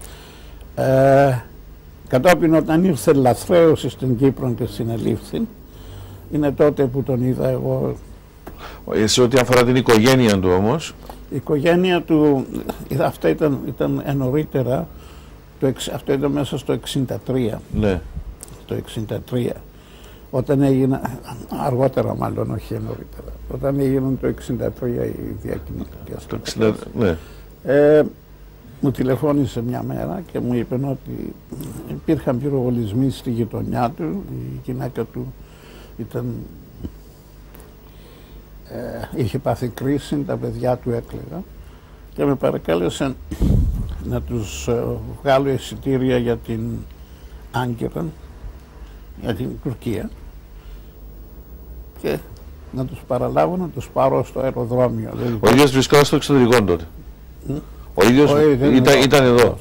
Κατόπιν όταν ήρθε λαθρέως στην Κύπρο και συνελήφθη, είναι τότε που τον είδα εγώ. Σε ό,τι αφορά την οικογένεια του όμως. Η οικογένεια του, αυτά ήταν νωρίτερα, αυτό ήταν μέσα στο 1963. Ναι. Το 1963. Όταν έγινε, αργότερα μάλλον, όχι νωρίτερα, όταν έγιναν το 1963 οι διακινητικές. Ναι. Μου τηλεφώνησε μια μέρα και μου είπε ότι υπήρχαν πυροβολισμοί στη γειτονιά του, η γυναίκα του είχε πάθει κρίση, τα παιδιά του έκλαιγαν και με παρακάλεσε να τους βγάλω εισιτήρια για την Άγκυρα, για την Τουρκία, και να τους παραλάβω να τους πάρω στο αεροδρόμιο. Ο ίδιος βρισκόταν στο εξωτερικό τότε. Ο ίδιος ήταν εδώ.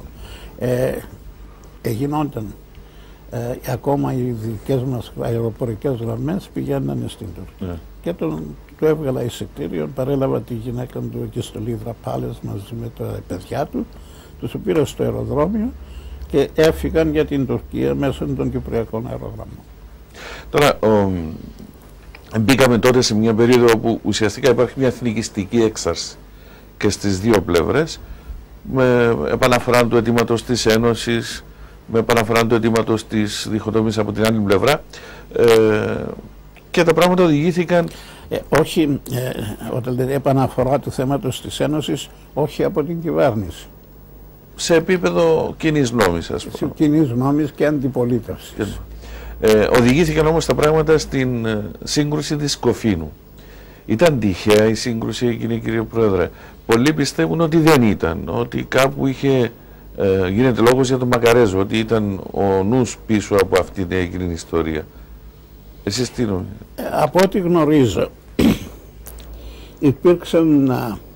Γινόταν. Ακόμα οι δικές μας αεροπορικές γραμμές πηγαίνανε στην Τουρκία. Και του έβγαλα εισιτήριο, παρέλαβα τη γυναίκα του εκεί στο Λίδρα Πάλες μαζί με τα παιδιά του, τους πήρα στο αεροδρόμιο και έφυγαν για την Τουρκία μέσω των Κυπριακών αερογραμμών. Τώρα, μπήκαμε τότε σε μια περίοδο όπου ουσιαστικά υπάρχει μια εθνικιστική έξαρση και στις δύο πλευρές, με επαναφορά του αιτήματος της Ένωσης, με επαναφορά του αιτήματος της διχοτομίας από την άλλη πλευρά, και τα πράγματα οδηγήθηκαν. Όχι, όταν λέει επαναφορά του θέματος της Ένωσης, όχι από την κυβέρνηση. Σε επίπεδο κοινής νόμης, ας πούμε. Κοινής νόμης και αντιπολίτευσης. Οδηγήθηκαν όμως τα πράγματα στην σύγκρουση της Σκοφίνου. Ήταν τυχαία η σύγκρουση εκείνη, κύριε Πρόεδρε? Πολλοί πιστεύουν ότι δεν ήταν, ότι κάπου γίνεται λόγος για τον Μακαρέζο, ότι ήταν ο νους πίσω από αυτή την εκείνη ιστορία. Εσείς τι νομίζετε? Από ό,τι γνωρίζω, υπήρξαν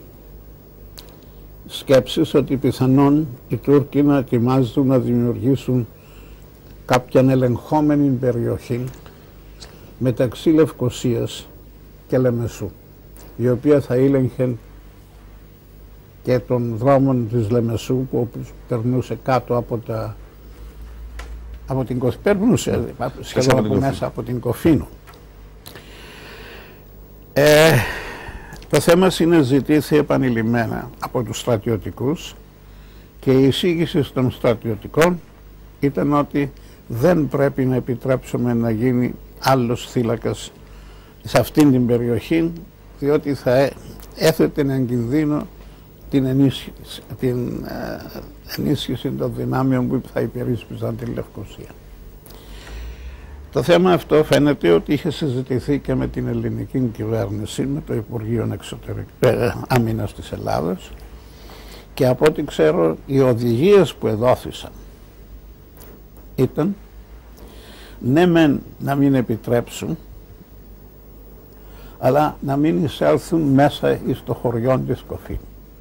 σκέψεις ότι πιθανόν οι Τούρκοι να ετοιμάζουν να δημιουργήσουν κάποια ελεγχόμενη περιοχή μεταξύ Λευκωσίας και Λεμεσού, η οποία θα ήλεγχε και των δρόμων της Λεμεσού που περνούσε κάτω από την Κοφίνου, περνούσε σχεδόν από μέσα από την Κοφίνου. Το θέμα ζητήθη επανειλημμένα από τους στρατιωτικούς και η εισήγηση των στρατιωτικών ήταν ότι δεν πρέπει να επιτρέψουμε να γίνει άλλος θύλακας σε αυτήν την περιοχή, διότι θα έθετε εν κινδύνο την ενίσχυση των δυνάμεων που θα υπερίσπιζαν την Λευκωσία. Το θέμα αυτό φαίνεται ότι είχε συζητηθεί και με την ελληνική κυβέρνηση, με το Υπουργείο Άμυνας της Ελλάδας, και από ό,τι ξέρω οι οδηγίες που εδόθησαν ήταν ναι μεν να μην επιτρέψουν, αλλά να μην εισέλθουν μέσα στο χωριό της Κοφίνου.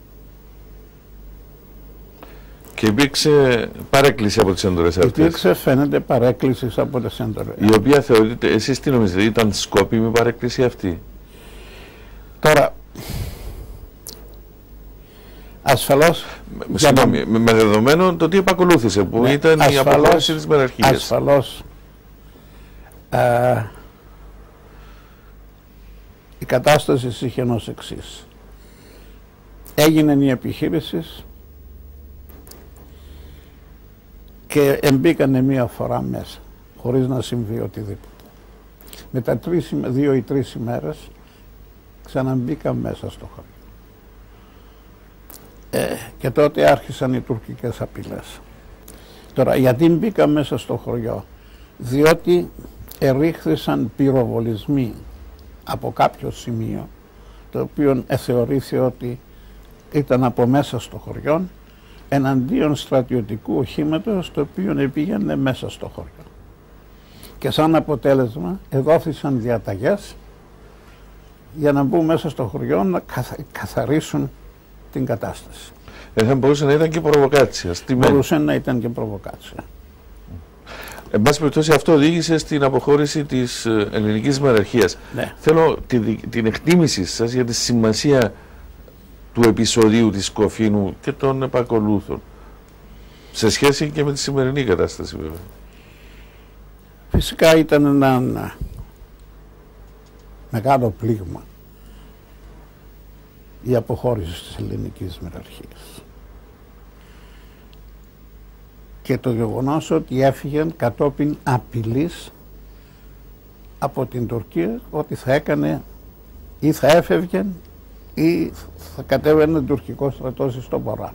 Και υπήρξε παρέκκληση από τις έντορες αυτές. Υπήρξε, φαίνεται, παρέκκληση από τις έντορες. Η οποία θεωρείται, εσείς τι νομίζετε, ήταν σκόπιμη παρέκκληση αυτή? Τώρα, Ασφαλώς. Συγγνώμη, με δεδομένο το τι επακολούθησε, που ήταν η αποχώρηση της μεραρχίας. Ασφαλώς. Η κατάσταση είχε ως εξής. Έγινε η επιχείρηση και εμπήκανε μία φορά μέσα, χωρίς να συμβεί οτιδήποτε. Μετά 2 ή 3 ημέρες ξαναμπήκαν μέσα στο χωριό. Και τότε άρχισαν οι τουρκικές απειλές. Τώρα, γιατί μπήκαν μέσα στο χωριό? Διότι ερίχθησαν πυροβολισμοί από κάποιο σημείο, το οποίο θεωρήθηκε ότι ήταν από μέσα στο χωριό, εναντίον στρατιωτικού οχήματος, το οποίο πήγαινε μέσα στο χωριό. Και σαν αποτέλεσμα εδόθησαν διαταγές για να μπουν μέσα στο χωριό να καθαρίσουν την κατάσταση. Θα μπορούσε να ήταν και προβοκάτσια. Μπορούσε να ήταν και προβοκάτσια. Εν πάση περιπτώσει, αυτό οδήγησε στην αποχώρηση της ελληνικής μεραρχίας. Ναι. Θέλω την εκτίμηση σας για τη σημασία του επεισοδίου της Σκοφίνου και των επακολούθων, σε σχέση και με τη σημερινή κατάσταση, βέβαια. Φυσικά ήταν ένα μεγάλο πλήγμα η αποχώρηση της ελληνικής μεραρχίας. Και το γεγονός ότι έφυγαν κατόπιν απειλής από την Τουρκία ότι θα έκανε ή θα έφευγαν ή θα κατέβαινε τουρκικό στρατός στον Βορρά.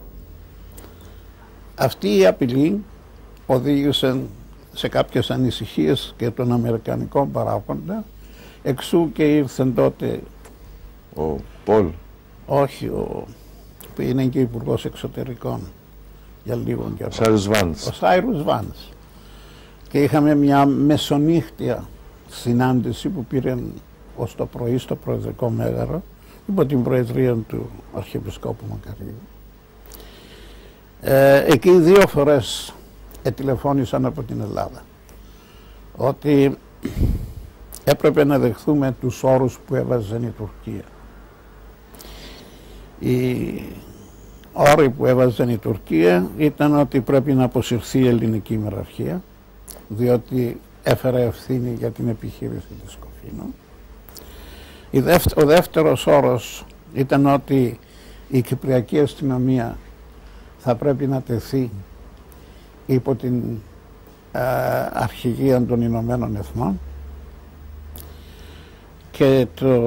Αυτή η απειλή οδήγησε σε κάποιες ανησυχίες και των Αμερικανικών παράγοντα, εξού και ήρθαν τότε ο Πολ. Όχι, που είναι και υπουργός εξωτερικών για λίγο καιρό. Ο Σάιρους Βάνς. Και είχαμε μια μεσονύχτια συνάντηση που πήραν ως το πρωί στο Προεδρικό Μέγαρο υπό την προεδρία του Αρχιεπισκόπου Μακαρίου. Εκεί 2 φορές τηλεφώνησαν από την Ελλάδα ότι έπρεπε να δεχθούμε τους όρους που έβαζε η Τουρκία. Οι όροι που έβαζε η Τουρκία ήταν ότι πρέπει να αποσυρθεί η ελληνική μεραρχία, διότι έφερε ευθύνη για την επιχείρηση της Σκοφίνου. Ο δεύτερος όρος ήταν ότι η Κυπριακή αστυνομία θα πρέπει να τεθεί υπό την αρχηγία των Ηνωμένων Εθνών, και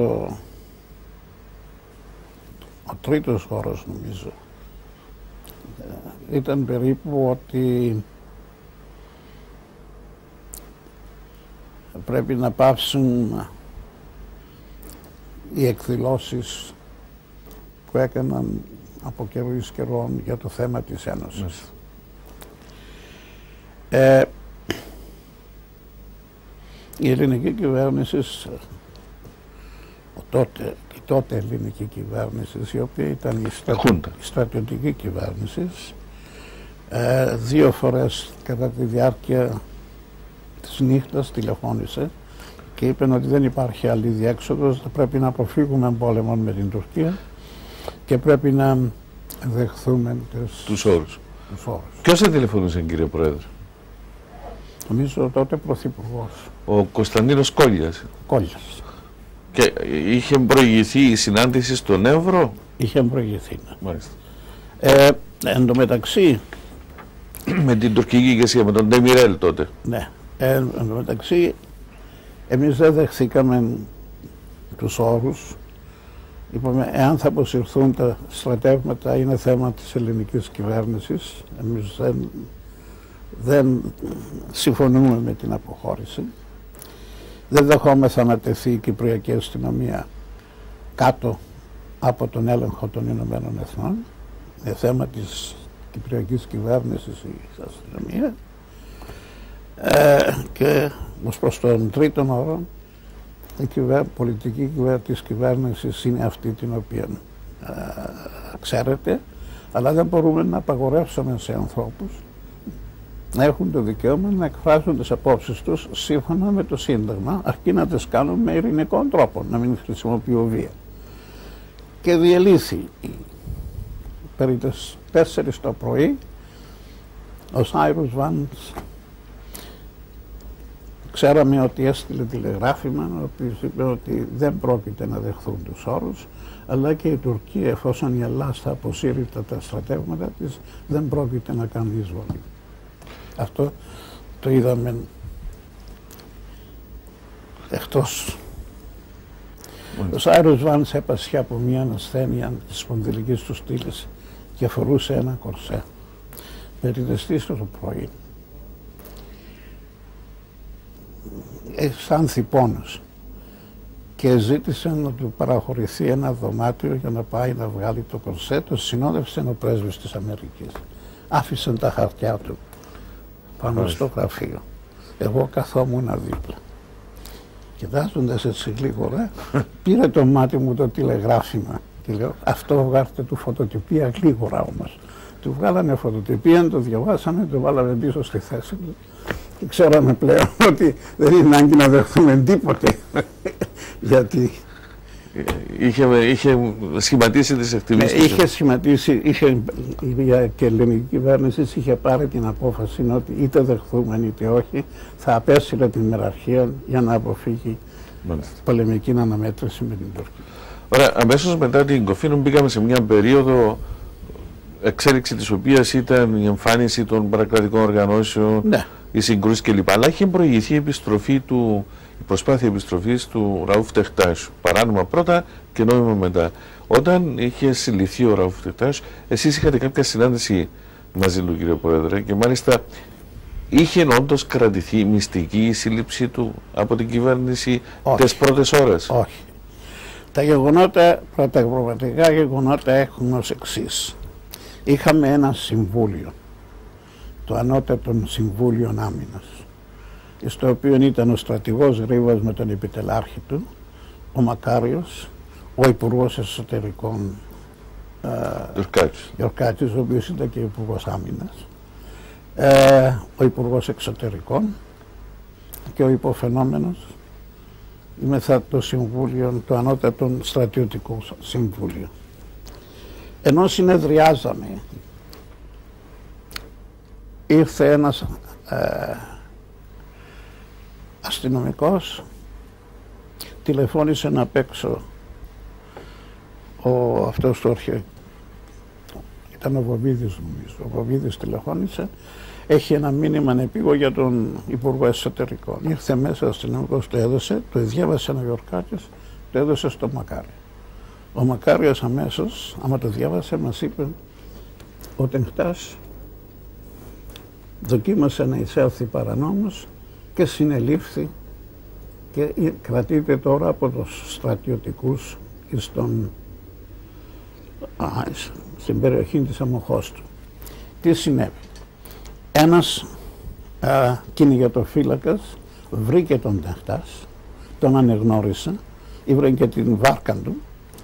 ο τρίτος όρος, νομίζω, ήταν περίπου ότι πρέπει να πάψουν οι εκδηλώσεις που έκαναν από καιρού εις καιρών για το θέμα της Ένωσης. Η ελληνική κυβέρνηση, η τότε ελληνική κυβέρνηση, η οποία ήταν η στρατιωτική κυβέρνηση, 2 φορές κατά τη διάρκεια της νύχτας τηλεφώνησε και είπε ότι δεν υπάρχει άλλη διέξοδος, θα πρέπει να αποφύγουμε πόλεμο με την Τουρκία και πρέπει να δεχθούμε τους όρους. Ποιος θα τηλεφωνούσε, κύριε Πρόεδρε? Νομίζω τότε Πρωθυπουργός. Ο Κωνσταντίνος Κόλλιας. Και είχε προηγηθεί η συνάντηση στον Εύρο? Είχε προηγηθεί, ναι. Μάλιστα. Εν τω μεταξύ... με την τουρκική ηγεσία, με τον Ντεμιρέλ τότε. Ναι. Εν τω μεταξύ, εμείς δεν δεχθήκαμε τους όρους. Είπαμε, εάν θα αποσυρθούν τα στρατεύματα είναι θέμα της ελληνικής κυβέρνησης. Εμείς δεν συμφωνούμε με την αποχώρηση. Δεν δεχόμεθα να τεθεί η Κυπριακή αστυνομία κάτω από τον έλεγχο των Ηνωμένων Εθνών. Είναι θέμα της Κυπριακής κυβέρνησης η αστυνομία. Και ως προς τον τρίτον όρο, η πολιτική της κυβέρνησης είναι αυτή την οποία ξέρετε, αλλά δεν μπορούμε να απαγορεύσουμε σε ανθρώπους να έχουν το δικαίωμα να εκφράζουν τις απόψεις τους σύμφωνα με το Σύνταγμα, αρκεί να τις κάνουν με ειρηνικό τρόπο, να μην χρησιμοποιούν βία. Και διελήθη περί τις 4 το πρωί, ο Σάιρους Βάνς ξέραμε ότι έστειλε τηλεγράφημα, ο οποίος είπε ότι δεν πρόκειται να δεχθούν τους όρους, αλλά και η Τουρκία, εφόσον η Ελλάδα θα αποσύρει τα στρατεύματα της, δεν πρόκειται να κάνει εισβολή. Αυτό το είδαμε εκτός. Ο Σάιρους Βάνς έπασχε από μια ασθένεια της σπονδυλικής του στήλης και φορούσε ένα κορσέ. Περί τις 4 το πρωί αισθάνθη πόνος και ζήτησε να του παραχωρηθεί ένα δωμάτιο για να πάει να βγάλει το κορσέ. Το συνόδευσε ο πρέσβης της Αμερικής. Άφησαν τα χαρτιά του πάνω στο γραφείο. Εγώ καθόμουν δίπλα. Κοιτάζοντας έτσι γλίγορα, πήρε το μάτι μου το τηλεγράφημα και λέω, αυτό βγάλετε του φωτοτυπία γλίγορα όμως. Του βγάλανε φωτοτυπία, το διαβάσαμε, το βάλαμε πίσω στη θέση του και ξέραμε πλέον ότι δεν είναι ανάγκη να δεχθούμε τίποτε. Γιατί είχε σχηματίσει τις εκτιμήσεις. Είχε σχηματίσει, και η ελληνική κυβέρνηση είχε πάρει την απόφαση ότι είτε δεχθούμε είτε όχι θα απέσυρε την ιεραρχία για να αποφύγει πολεμική αναμέτρηση με την Τουρκία. Ωραία, αμέσως μετά την Κοφίνου μπήκαμε σε μια περίοδο εξέλιξη της οποίας ήταν η εμφάνιση των παρακρατικών οργανώσεων, ναι, οι συγκρούσεις κλπ. Αλλά είχε προηγηθεί η προσπάθεια επιστροφής του Ραούφ Τεχτάσου. Παράνομα πρώτα και νόμιμα μετά. Όταν είχε συλληφθεί ο Ραούφ Τεχτάσου, εσείς είχατε κάποια συνάντηση μαζί του, κύριε Πρόεδρε, και μάλιστα είχε όντως κρατηθεί μυστική η σύλληψή του από την κυβέρνηση τις πρώτες ώρες? Όχι. Τα γεγονότα, τα πραγματικά γεγονότα έχουν ως εξής. Είχαμε ένα συμβούλιο, το Ανώτατο Συμβούλιο Άμυνας, στο οποίο ήταν ο στρατηγός Ρίβας με τον επιτελάρχη του, ο Μακάριος, ο Υπουργός Εσωτερικών Γιορκάτσης, ο οποίος ήταν και Υπουργός Άμυνας, ο Υπουργός Εξωτερικών και ο υποφαινόμενος μεθα το Συμβούλιο, το Ανώτατο Στρατιωτικό Συμβούλιο. Ενώ συνεδριάζαμε, ήρθε ένας αστυνομικός, τηλεφώνησε να παίξω αυτός το αρχαίο, ήταν ο Βοβίδης νομίζω, ο Βοβίδης τηλεφώνησε, έχει ένα μήνυμα επίγον για τον Υπουργό Εσωτερικών. Ήρθε μέσα ο αστυνομικός, το έδωσε, το διάβασε ένα Γιορκάτης, το έδωσε στο Μακάριο. Ο Μακάριος αμέσως, άμα το διάβασε, μας είπε ο Τεχτάς δοκίμασε να εισέλθει παρανόμως και συνελήφθη και κρατείται τώρα από τους στρατιωτικούς στην περιοχή της Αμοχώστου. Τι συνέβη? Ένας κυνηγετοφύλακας βρήκε τον Τεχτάς, τον ανεγνώρισε, ήβρε και την βάρκα του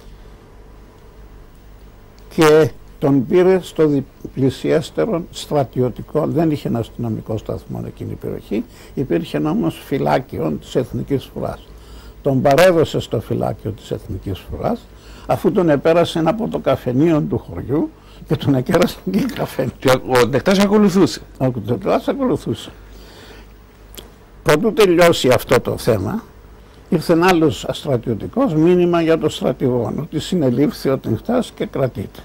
και τον πήρε στο διπλησιέστερο στρατιωτικό, δεν είχε ένα αστυνομικό σταθμό εκείνη η περιοχή, υπήρχε όμως φυλάκιο της Εθνικής Φρουράς. Τον παρέδωσε στο φυλάκιο της Εθνικής Φρουράς, αφού τον επέρασε από το καφενείο του χωριού και τον εκέρασε και καφενείο. Ο Τεχτάς ακολουθούσε. Ο Τεχτάς ακολουθούσε. Πρωτού τελειώσει αυτό το θέμα, ήρθε ένα άλλος στρατιωτικός μήνυμα για τον στρατηγό, ότι συνελήφθη ο Τεχτάς και κρατείται.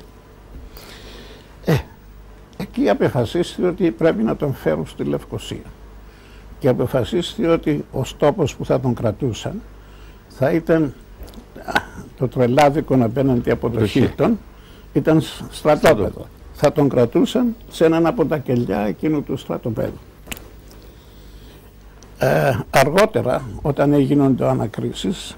Εκεί απεφασίστηκε ότι πρέπει να τον φέρουν στη Λευκοσία και απεφασίστηκε ότι ο τόπος που θα τον κρατούσαν θα ήταν το Τρελάδικο απέναντι από το Χίλτον, ήταν στρατόπεδο. Θα τον κρατούσαν σε έναν από τα κελιά εκείνου του στρατοπέδου. Αργότερα, όταν έγιναν ανακρίσεις,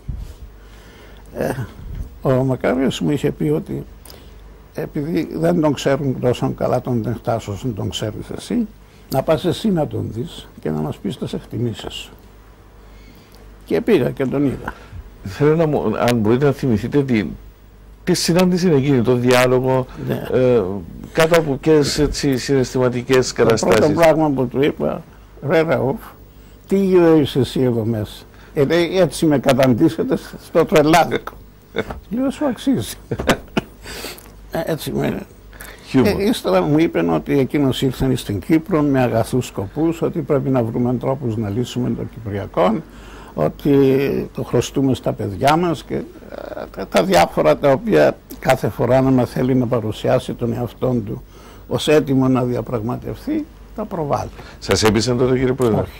ο Μακάριος μου είχε πει ότι επειδή δεν τον ξέρουν τόσο καλά τον Τεχτάς όσο τον ξέρεις εσύ, να πας εσύ να τον δεις και να μας πεις τις εκτιμήσεις σου. Και πήγα και τον είδα. Θέλω να μου, αν μπορείτε να θυμηθείτε τι συνάντηση είναι εκείνη, το διάλογο, ναι, κάτω από ποιες συναισθηματικές καταστάσεις? Το πρώτο πράγμα που του είπα, ρε Ραούφ, τι είδες εσύ εδώ μέσα? Έτσι με καταντήσετε στο Τρελάδικο. Λέω, σου αξίζει. Έτσι με... Ύστερα μου είπαν ότι εκείνος ήρθε στην Κύπρο με αγαθούς σκοπούς, ότι πρέπει να βρούμε τρόπους να λύσουμε το Κυπριακό, ότι το χρωστούμε στα παιδιά μας και τα διάφορα τα οποία κάθε φορά να θέλει να παρουσιάσει τον εαυτόν του ως έτοιμο να διαπραγματευτεί, τα προβάλλει. Σας έπεισαν τότε, κύριε Πρόεδρε? Όχι.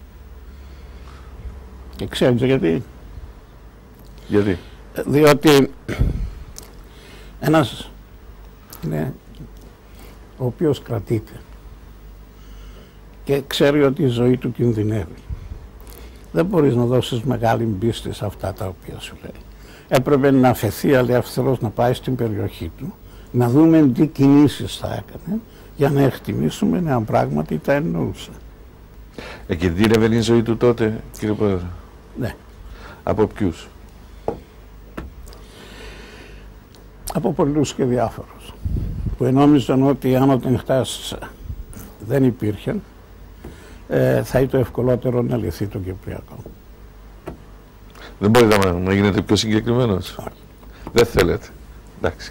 Και ξέρετε γιατί? Γιατί? Διότι ένας είναι ο οποίος κρατείται και ξέρει ότι η ζωή του κινδυνεύει. Δεν μπορείς να δώσεις μεγάλη πίστη σε αυτά τα οποία σου λέει. Έπρεπε να αφαιθεί ελεύθερος να πάει στην περιοχή του, να δούμε τι κινήσεις θα έκανε για να εκτιμήσουμε αν πράγματι τα εννοούσε. Κινδύνευε η ζωή του τότε, κύριε Πρόεδρε? Ναι. Από ποιους? Από πολλούς και διάφορους, που νόμιζαν ότι αν ο Τενχτάς δεν υπήρχε, θα ήταν ευκολότερο να λυθεί το Κυπριακό. Δεν μπορείτε να γίνετε πιο συγκεκριμένος? Όχι. Δεν θέλετε? Εντάξει.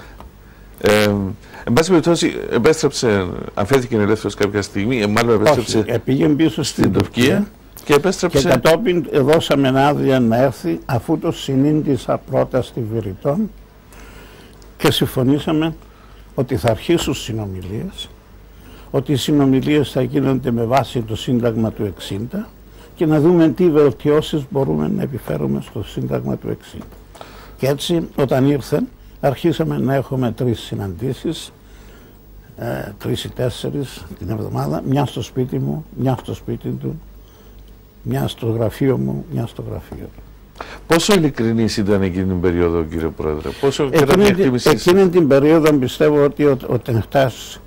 Εν πάση περιπτώσει, επέστρεψε, αφέθηκε ελεύθερος κάποια στιγμή, μάλλον επέστρεψε. Όχι, πήγε πίσω στην Τουρκία και επέστρεψε. Και κατόπιν δώσαμε άδεια να έρθει, αφού το συνήντησα πρώτα στη Βηρητών και συμφωνήσαμε ότι θα αρχίσουν συνομιλίες, ότι οι συνομιλίες θα γίνονται με βάση το Σύνταγμα του 60 και να δούμε τι βελτιώσεις μπορούμε να επιφέρουμε στο Σύνταγμα του 60. Και έτσι όταν ήρθε αρχίσαμε να έχουμε 3 συναντήσεις, 3 ή 4 την εβδομάδα, μια στο σπίτι μου, μια στο σπίτι του, μια στο γραφείο μου, μια στο γραφείο του. Πόσο ειλικρινής ήταν εκείνη την περίοδο, κύριε Πρόεδρε? Εκείνη την περίοδο πιστεύω ότι ο Τενχτάς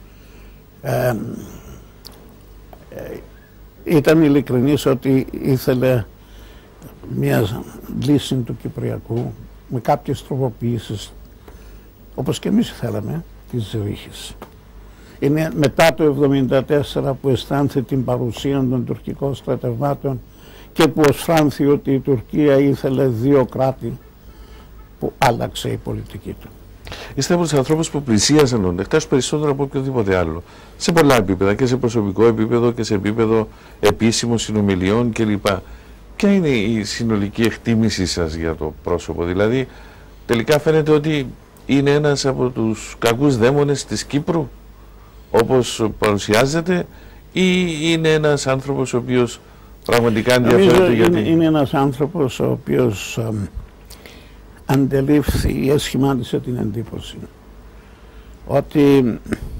ήταν ειλικρινής ότι ήθελε μια λύση του Κυπριακού με κάποιες τροποποιήσεις, όπως και εμείς θέλαμε, της Ζηρίχης. Είναι μετά το 1974 που αισθάνθηκε την παρουσία των τουρκικών στρατευμάτων και που αισθάνθηκε ότι η Τουρκία ήθελε 2 κράτη, που άλλαξε η πολιτική του. Είστε από τους ανθρώπους που πλησίασαν τον Τενχτάς περισσότερο από οποιοδήποτε άλλο. Σε πολλά επίπεδα, και σε προσωπικό επίπεδο και σε επίπεδο επίσημων συνομιλιών κλπ. Ποια είναι η συνολική εκτίμησή σας για το πρόσωπο? Δηλαδή, τελικά φαίνεται ότι είναι ένας από τους κακούς δαίμονες της Κύπρου, όπως παρουσιάζεται, ή είναι ένας άνθρωπος ο οποίος πραγματικά ενδιαφέρεται? Γιατί είναι ένας άνθρωπος ο οποίος αντελήφθη ή σχημάτισε την εντύπωση ότι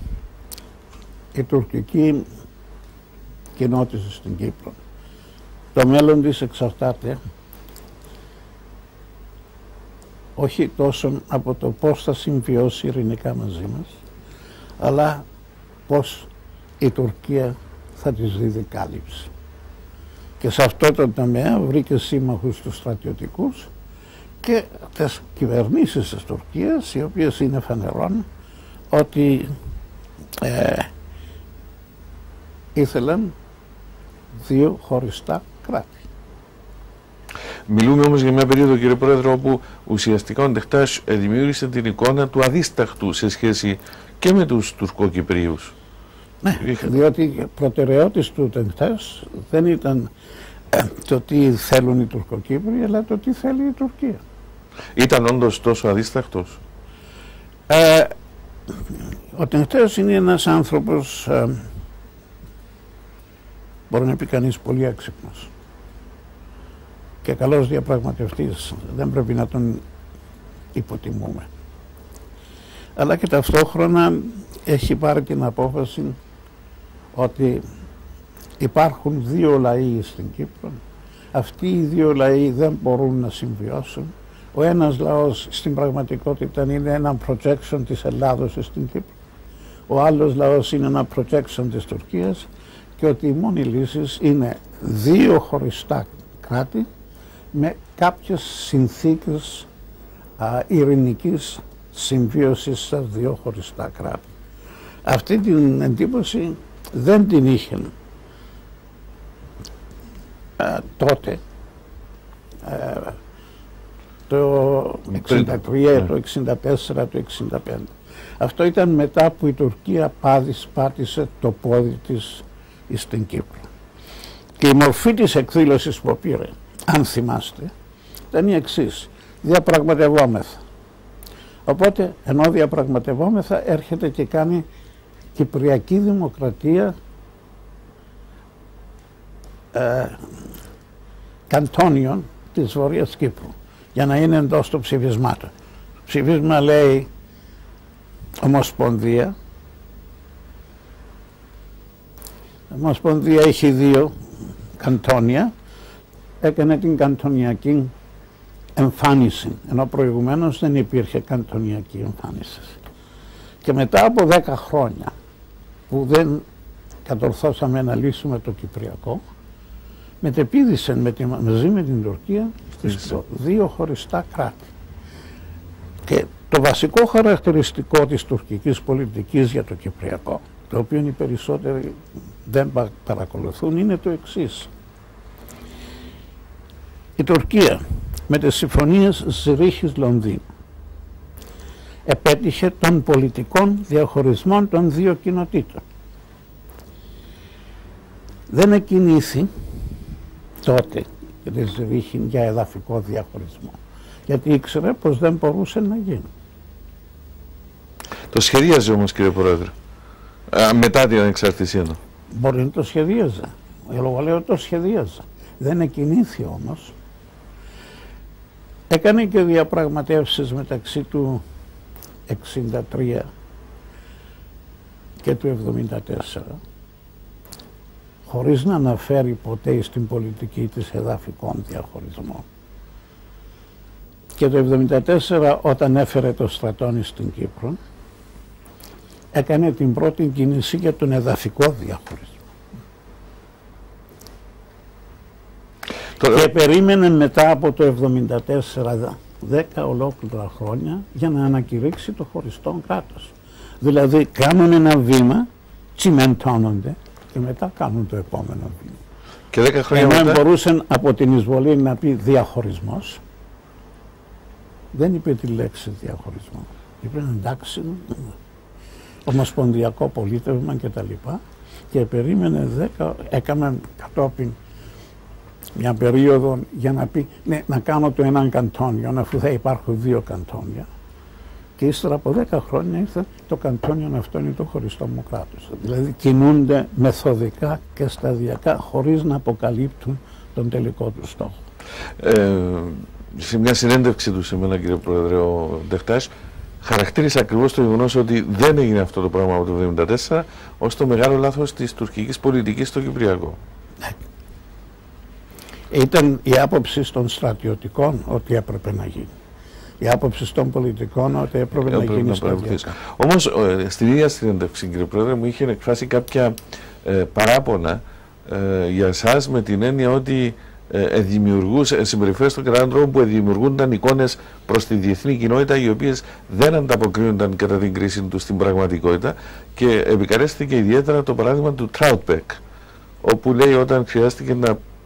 η τουρκική κοινότητα στην Κύπρο, το μέλλον της εξαρτάται όχι τόσο από το πώς θα συμβιώσει ειρηνικά μαζί μας, αλλά πώς η Τουρκία θα της δίδει κάλυψη. Και σε αυτό το τομέα βρήκε σύμμαχους τους στρατιωτικούς και τις κυβερνήσεις της Τουρκίας, οι οποίες είναι φανερόν ότι ήθελαν 2 χωριστά κράτη. Μιλούμε όμως για μια περίοδο, κύριε Πρόεδρε, όπου ουσιαστικά ο Τενχτάς δημιούργησε την εικόνα του αδίσταχτου σε σχέση και με τους Τουρκοκυπρίους. Ναι, διότι η προτεραιότητα του Τενχτάς δεν ήταν το τι θέλουν οι Τουρκοκύπροι, αλλά το τι θέλει η Τουρκία. Ήταν όντως τόσο αδίσταχτος? Ο Τενχτάς είναι ένας άνθρωπος, μπορεί να πει κανείς, πολύ έξυπνος και καλός διαπραγματευτής. Δεν πρέπει να τον υποτιμούμε. Αλλά και ταυτόχρονα έχει πάρει την απόφαση ότι υπάρχουν 2 λαοί στην Κύπρο. Αυτοί οι 2 λαοί δεν μπορούν να συμβιώσουν. Ο ένας λαός στην πραγματικότητα είναι ένα projection της Ελλάδος στην Κύπρο. Ο άλλος λαός είναι ένα projection της Τουρκίας και ότι οι μόνοι λύσεις είναι 2 χωριστά κράτη με κάποιες συνθήκες ειρηνικής συμβίωσης στα 2 χωριστά κράτη. Αυτή την εντύπωση δεν την είχε τότε, το 1963, το 1964, το 1965. Αυτό ήταν μετά που η Τουρκία πάτησε το πόδι της στην Κύπρο. Και η μορφή της εκδήλωσης που πήρε, αν θυμάστε, ήταν η εξής: διαπραγματευόμεθα. Οπότε, ενώ διαπραγματευόμεθα, έρχεται και κάνει Κυπριακή Δημοκρατία καντόνιων της Βορειάς Κύπρου, για να είναι εντός των ψηφισμάτων. Το ψηφίσμα λέει Ομοσπονδία. Η Ομοσπονδία έχει 2 καντόνια, έκανε την καντονιακή εμφάνιση, ενώ προηγουμένως δεν υπήρχε καντονιακή εμφάνιση. Και μετά από 10 χρόνια που δεν κατορθώσαμε να λύσουμε το Κυπριακό, μετεπίδησαν μαζί με την Τουρκία στις 2 χωριστά κράτη. Και το βασικό χαρακτηριστικό της τουρκικής πολιτικής για το Κυπριακό, το οποίο οι περισσότεροι δεν παρακολουθούν, είναι το εξής. Η Τουρκία με τις συμφωνίες Ζηρίχης-Λονδίνου επέτυχε των πολιτικών διαχωρισμών των 2 κοινοτήτων. Δεν εκκινήθη τότε για τη Ζηρίχη για εδαφικό διαχωρισμό, γιατί ήξερε πως δεν μπορούσε να γίνει. Το σχεδίαζε όμως, κύριε Πρόεδρε, μετά την ανεξαρτησία του. Μπορεί να το σχεδίαζε. Εγώ λέω το σχεδίαζε. Δεν εκκινήθη όμως. Έκανε και διαπραγματεύσεις μεταξύ του 1963 και του 1974, χωρίς να αναφέρει ποτέ στην πολιτική της εδαφικών διαχωρισμών. Και το 1974, όταν έφερε το στρατόνι στην Κύπρο, έκανε την πρώτη κίνηση για τον εδαφικό διαχωρισμό. Και περίμενε μετά από το 1974 10 ολόκληρα χρόνια για να ανακηρύξει το χωριστό κράτος. Δηλαδή κάνουν ένα βήμα, τσιμεντώνονται και μετά κάνουν το επόμενο βήμα. Και 10 χρόνια ενώ μετά μπορούσαν από την εισβολή να πει διαχωρισμός, δεν είπε τη λέξη διαχωρισμό. Είπε εντάξει, ομοσπονδιακό πολίτευμα κτλ. Και περίμενε 10, έκαναν κατόπιν μια περίοδο για να πει ναι, να κάνω το έναν καντόνιο, αφού θα υπάρχουν 2 καντόνια. Και ύστερα από 10 χρόνια ήρθε το καντόνιο αυτό, είναι το χωριστό μου κράτος. Δηλαδή κινούνται μεθοδικά και σταδιακά χωρίς να αποκαλύπτουν τον τελικό του στόχο. Σε μια συνέντευξη του σε μένα, κύριε Πρόεδρε, ο Ντεχτάς χαρακτήρισε ακριβώς το γεγονός ότι δεν έγινε αυτό το πράγμα από το 1974 ως το μεγάλο λάθος της τουρκικής πολιτικής στο Κυπριακό. Ήταν η άποψη των στρατιωτικών ότι έπρεπε να γίνει. Η άποψη των πολιτικών ότι έπρεπε να γίνει στρατιωτικά. Όμως στην ίδια συνέντευξη, κύριε Πρόεδρε, μου είχε εκφράσει κάποια παράπονα για εσάς, με την έννοια ότι συμπεριφέρεστε κατά έναν τρόπο που δημιουργούνταν εικόνες προς τη διεθνή κοινότητα, οι οποίες δεν ανταποκρίνονταν κατά την κρίση του στην πραγματικότητα, και επικαρέστηκε ιδιαίτερα το παράδειγμα του Τράουτμπεκ, όπου λέει όταν χρειάστηκε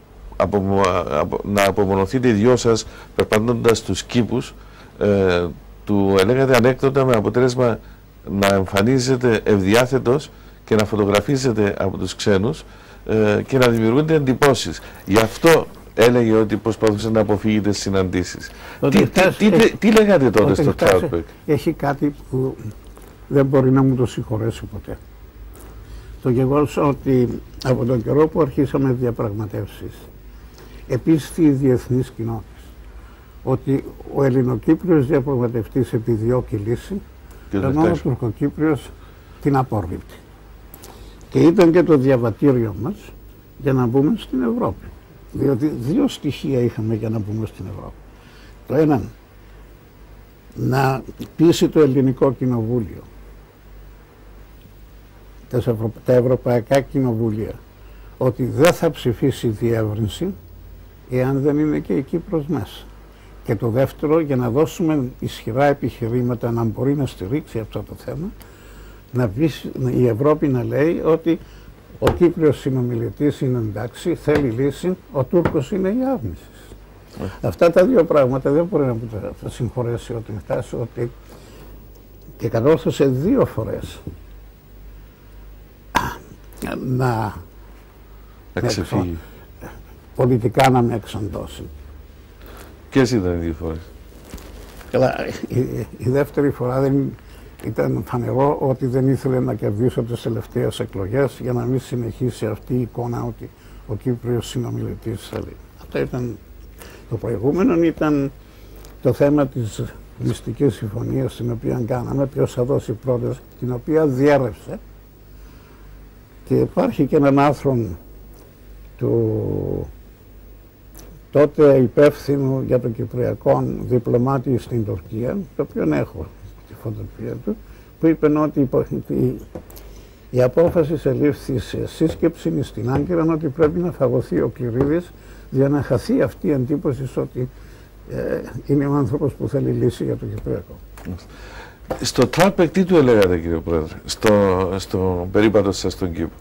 να απομονωθείτε οι δυο σας περπατώντας τους κήπους, του έλεγατε ανέκδοτα με αποτέλεσμα να εμφανίζεται ευδιάθετος και να φωτογραφίζεται από τους ξένους και να δημιουργούνται εντυπώσεις. Γι' αυτό έλεγε ότι προσπαθούσε να αποφύγει τις συναντήσεις. Τι λέγατε τότε στο Τράουτμπεκ? Έχει κάτι που δεν μπορεί να μου το συγχωρέσει ποτέ. Το γεγονός ότι από τον καιρό που αρχίσαμε διαπραγματεύσεις, επίσης η διεθνής κοινότητα, ότι ο Ελληνοκύπριος διαπραγματευτής επιδιώκει λύση, ενώ ο Τουρκοκύπριος την απορρίπτει. Και ήταν και το διαβατήριο μας για να μπούμε στην Ευρώπη. Διότι 2 στοιχεία είχαμε για να μπούμε στην Ευρώπη. Το ένα, να πείσει το Ελληνικό Κοινοβούλιο, τα Ευρωπαϊκά Κοινοβούλια, ότι δεν θα ψηφίσει διεύρυνση εάν δεν είναι και η Κύπρος μέσα. Και το δεύτερο, για να δώσουμε ισχυρά επιχειρήματα να μπορεί να στηρίξει αυτό το θέμα, να πει η Ευρώπη να λέει ότι ο Κύπριος συνομιλητής είναι εντάξει, θέλει λύση, ο Τούρκος είναι η άρνηση. Αυτά τα 2 πράγματα δεν μπορεί να μου τα συγχωρέσει ότι φτάσει, ότι και κατόρθωσε 2 φορές να ξεφύγει. Πολιτικά να με εξαντώσει. Ποιες ήταν οι 2 φορές? Καλά, η δεύτερη φορά δεν ήταν φανερό ότι δεν ήθελε να κερδίσω τις τελευταίες εκλογές για να μην συνεχίσει αυτή η εικόνα ότι ο Κύπριος συνομιλητής θέλει. Αυτό ήταν. Το προηγούμενο ήταν το θέμα της μυστικής συμφωνίας την οποία κάναμε, ποιος θα δώσει πρώτος, την οποία διέρρευσε, και υπάρχει και έναν άρθρο του τότε υπεύθυνου για το Κυπριακό διπλωμάτη στην Τουρκία, το οποίο έχω τη φωτογραφία του, που είπε ότι η απόφαση ελήφθη σε σύσκεψη στην Άγκυρα ότι πρέπει να φαγωθεί ο Κληρίδης για να χαθεί αυτή η εντύπωση ότι είναι ο άνθρωπος που θέλει λύση για το Κυπριακό. Στο Τράπεκ τι του έλεγατε, κύριε Πρόεδρε, στο περίπατο σας στον Κύπρο?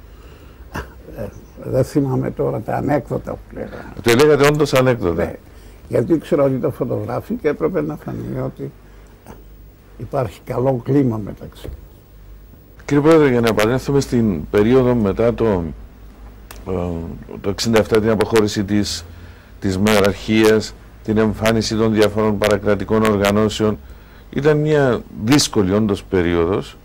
Δεν θυμάμαι τώρα τα ανέκδοτα που λέγανε. Το λέγατε όντως ανέκδοτα? Ναι, γιατί ήξερα ότι το φωτογράφει και έπρεπε να φανεί ότι υπάρχει καλό κλίμα μεταξύ. Κύριε Πρόεδρε, για να επανέλθουμε στην περίοδο μετά το 67, την αποχώρηση της μεραρχίας, την εμφάνιση των διαφορών παρακρατικών οργανώσεων, ήταν μια δύσκολη όντως περίοδος,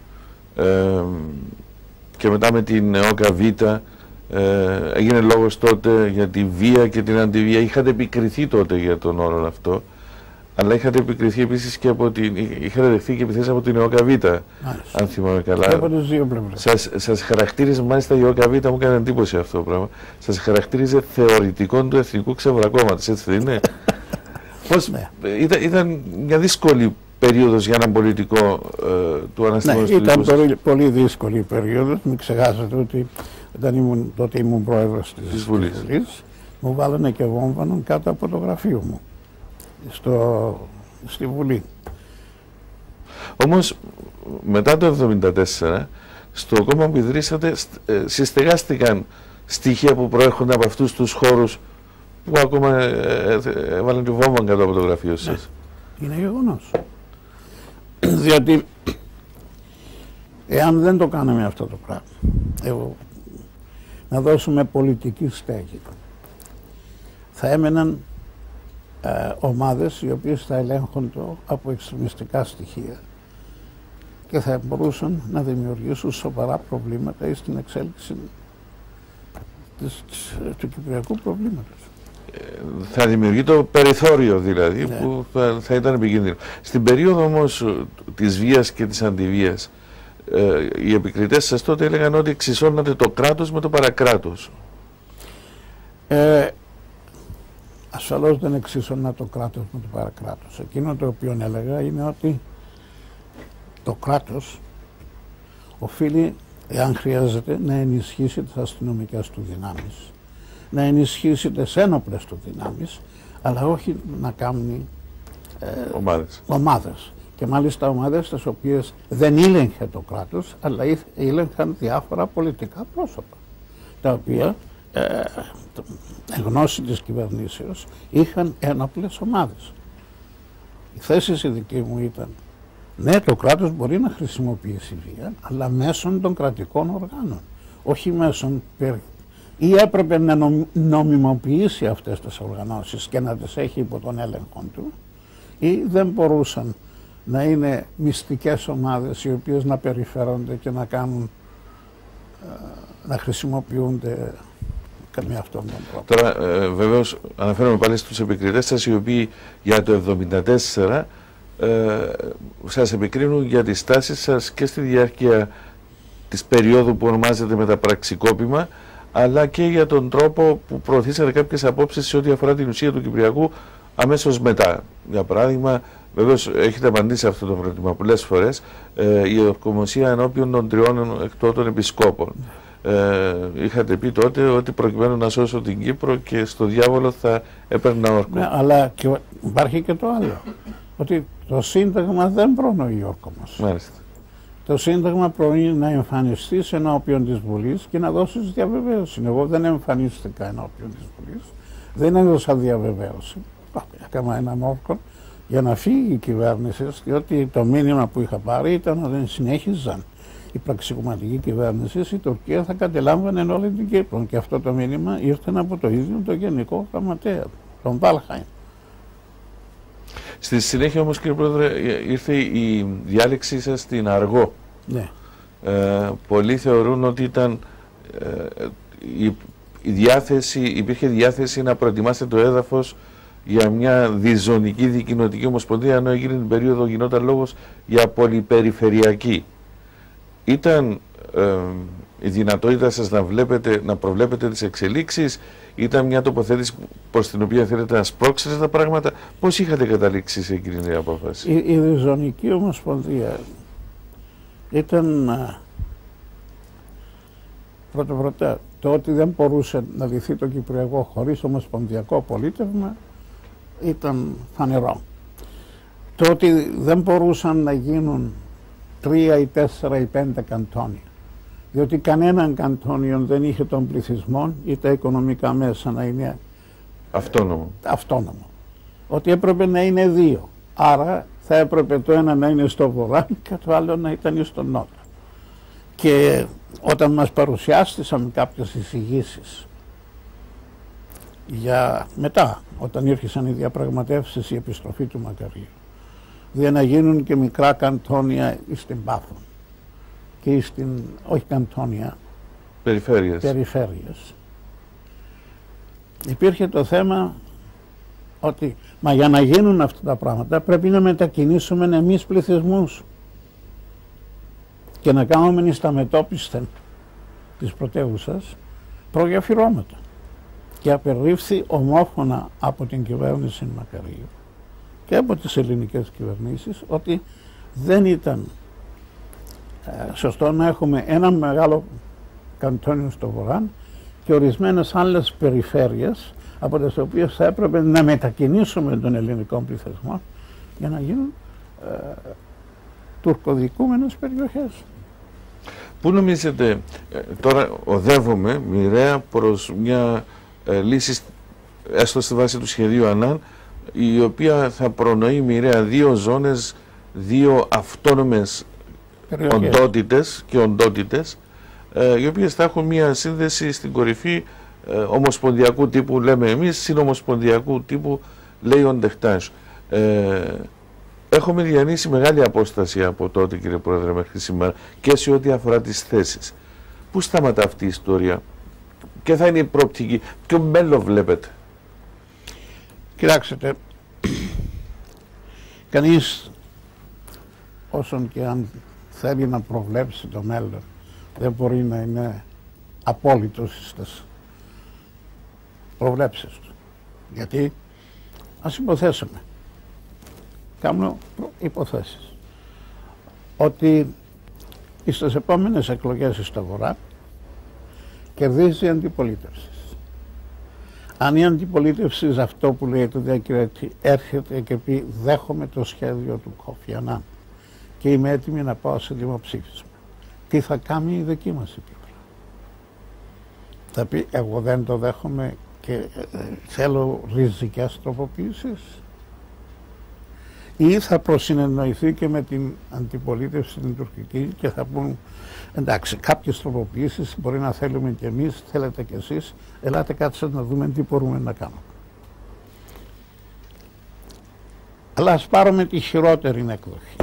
και μετά με την ΕΟΚΑ Β έγινε λόγος τότε για τη βία και την αντιβία. Είχατε επικριθεί τότε για τον όρο αυτό, αλλά είχατε επικριθεί επίσης και είχατε δεχθεί και επιθέσεις από την ΕΟΚΑ Β, αν θυμάμαι καλά. Και από τις δύο πλευρές. Σας χαρακτήριζε, μάλιστα η ΕΟΚΑ Β, μου έκανε εντύπωση αυτό το πράγμα, σας χαρακτήριζε θεωρητικών του εθνικού ξεβρακώματος, έτσι δεν είναι? Πώς, ναι. Ήταν μια δύσκολη περίοδος για έναν πολιτικό του αναστημονιστικού. Ναι, ήταν πολύ δύσκολη η περίοδος. Μην ξεχάσετε ότι τότε ήμουν πρόεδρος της Βουλής. Μου βάλανε και βόμβανον κάτω από το γραφείο μου στη Βουλή. Όμως μετά το 1974 στο κόμμα που ιδρύσατε συστεγάστηκαν στοιχεία που προέρχονται από αυτούς τους χώρους που ακόμα έβαλαν τη βόμβα κάτω από το γραφείο σας. Ναι, είναι γεγονός. Διότι εάν δεν το κάναμε αυτό το πράγμα, να δώσουμε πολιτική στέγη, θα έμεναν ομάδες οι οποίες θα ελέγχονται από εξτρεμιστικά στοιχεία και θα μπορούσαν να δημιουργήσουν σοβαρά προβλήματα στην εξέλιξη του κυπριακού προβλήματος. Θα δημιουργεί το περιθώριο δηλαδή, ναι, που θα ήταν επικίνδυνο. Στην περίοδο όμως της βίας και της αντιβίας, οι επικριτές σας τότε έλεγαν ότι εξισώνατε το κράτος με το παρακράτος. Ασφαλώς δεν εξίσωνα το κράτος με το παρακράτος. Εκείνο το οποίο έλεγα είναι ότι το κράτος οφείλει, εάν χρειάζεται, να ενισχύσει τις αστυνομικές του δυνάμεις, να ενισχύσει τις ένοπλες του δυνάμεις, αλλά όχι να κάνει ομάδες. Και μάλιστα ομάδες τις οποίες δεν ήλεγχε το κράτος, αλλά ήλεγχαν διάφορα πολιτικά πρόσωπα, τα οποία εν γνώση της κυβερνήσεως είχαν ένοπλες ομάδες. Η θέση η δική μου ήταν, ναι, το κράτος μπορεί να χρησιμοποιήσει βία, αλλά μέσω των κρατικών οργάνων, όχι μέσω ή έπρεπε να νομιμοποιήσει αυτές τις οργανώσεις και να τις έχει υπό τον έλεγχο του, ή δεν μπορούσαν να είναι μυστικές ομάδες οι οποίες να περιφέρονται και να κάνουν, να χρησιμοποιούνται με αυτόν τον τρόπο. Τώρα βεβαίως αναφέρομαι πάλι στους επικριτές σας, οι οποίοι για το 1974 σας επικρίνουν για τις στάσεις σας και στη διάρκεια της περίοδου που ονομάζεται μεταπραξικόπημα, αλλά και για τον τρόπο που προωθήσατε κάποιες απόψεις σε ό,τι αφορά την ουσία του Κυπριακού αμέσως μετά. Για παράδειγμα, βεβαίως έχετε απαντήσει αυτό το ερώτημα πολλές φορές, η ορκομοσία ενώπιον των 3 εκτότων επισκόπων. Είχατε πει τότε ότι προκειμένου να σώσω την Κύπρο και στο διάβολο θα έπαιρνα όρκο. Ναι, αλλά και υπάρχει και το άλλο, ότι το Σύνταγμα δεν προνοεί όρκομος. Μάλιστα. Το Σύνταγμα προνοεί να εμφανιστείς ενώπιον της Βουλής και να δώσεις διαβεβαίωση. Εγώ δεν εμφανίστηκα ενώπιον της Βουλής, δεν έδωσα διαβεβαίωση. Έκανα έναν όρκο για να φύγει η κυβέρνηση, διότι το μήνυμα που είχα πάρει ήταν ότι δεν συνέχιζαν η πραξικοματική κυβέρνηση, η Τουρκία θα κατελάμβανε όλη την Κύπρο. Και αυτό το μήνυμα ήρθε από το ίδιο το Γενικό Γραμματέα, τον Βάλχαϊν. Στη συνέχεια όμως, κύριε Πρόεδρε, ήρθε η διάλεξή σας στην Αργό. Ναι. Πολλοί θεωρούν ότι ήταν υπήρχε διάθεση να προετοιμάσετε το έδαφος για μια διζωνική δικοινοτική ομοσπονδία, ενώ εκείνη την περίοδο γινόταν λόγος για πολυπεριφερειακή. Ήταν η δυνατότητα σας να προβλέπετε τις εξελίξεις, ήταν μια τοποθέτηση προς την οποία θέλετε να σπρώξετε τα πράγματα? Πώς είχατε καταλήξει σε εκείνη την απόφαση? Η διζωνική ομοσπονδία ήταν πρώτα το ότι δεν μπορούσε να λυθεί το Κυπριακό χωρίς ομοσπονδιακό πολίτευμα ήταν φανερό. Το ότι δεν μπορούσαν να γίνουν 3 ή 4 ή 5 καντόνια, διότι κανέναν καντόνιο δεν είχε τον πληθυσμό ή τα οικονομικά μέσα να είναι αυτόνομο. Ότι έπρεπε να είναι 2. Άρα θα έπρεπε το ένα να είναι στο βορρά και το άλλο να ήταν στο νότο. Και όταν μας παρουσιάστησαν κάποιες εισηγήσεις για μετά, όταν ήρθαν οι διαπραγματεύσεις, η επιστροφή του Μακαρίου, για να γίνουν και μικρά καντόνια στην Πάφο και στην, όχι καντόνια, περιφέρειες. Υπήρχε το θέμα ότι μα για να γίνουν αυτά τα πράγματα πρέπει να μετακινήσουμε εμείς πληθυσμούς και να κάνουμε στα μετώπισθεν της πρωτεύουσας προγεφυρώματα. Και απερρίφθη ομόφωνα από την κυβέρνηση Μακαρίου και από τις ελληνικές κυβερνήσεις ότι δεν ήταν σωστό να έχουμε ένα μεγάλο καντόνιο στο βορρά και ορισμένες άλλες περιφέρειες από τις οποίες θα έπρεπε να μετακινήσουμε τον ελληνικό πληθυσμό για να γίνουν τουρκοδικούμενες περιοχές. Πού νομίζετε, τώρα οδεύουμε μοιραία προς μια λύση, έστω στη βάση του σχεδίου Ανάν, η οποία θα προνοεί μοιραία 2 ζώνες, 2 αυτόνομες οντότητες, οι οποίες θα έχουν μια σύνδεση στην κορυφή ομοσπονδιακού τύπου, λέμε εμείς, συνομοσπονδιακού τύπου, λέει ο Ντεχτάζ. Έχουμε διανύσει μεγάλη απόσταση από τότε, κύριε Πρόεδρε, μέχρι σήμερα και σε ό,τι αφορά τις θέσεις. Πού σταματά αυτή η ιστορία και θα είναι η προοπτική, ποιο μέλλον βλέπετε? Κοιτάξτε, κανείς όσον και αν θέλει να προβλέψει το μέλλον δεν μπορεί να είναι απόλυτος στις προβλέψεις του. Γιατί ας υποθέσουμε, κάνω υποθέσεις, ότι στις επόμενες εκλογές στο Βορρά κερδίζει η αντιπολίτευση. Αν η αντιπολίτευση σε αυτό που λέει το διακυβέρνηση έρχεται και πει δέχομαι το σχέδιο του Κόφι Ανάν και είμαι έτοιμη να πάω σε δημοψήφισμα, τι θα κάνει η δική μας η Κύπρο? Θα πει εγώ δεν το δέχομαι και θέλω ριζικές τροποποιήσεις, ή θα προσυνεννοηθεί και με την αντιπολίτευση την τουρκική και θα πούν εντάξει, κάποιες τροποποιήσεις μπορεί να θέλουμε και εμείς, θέλετε και εσείς, ελάτε κάτσε να δούμε τι μπορούμε να κάνουμε. Αλλά ας πάρουμε τη χειρότερη εκδοχή,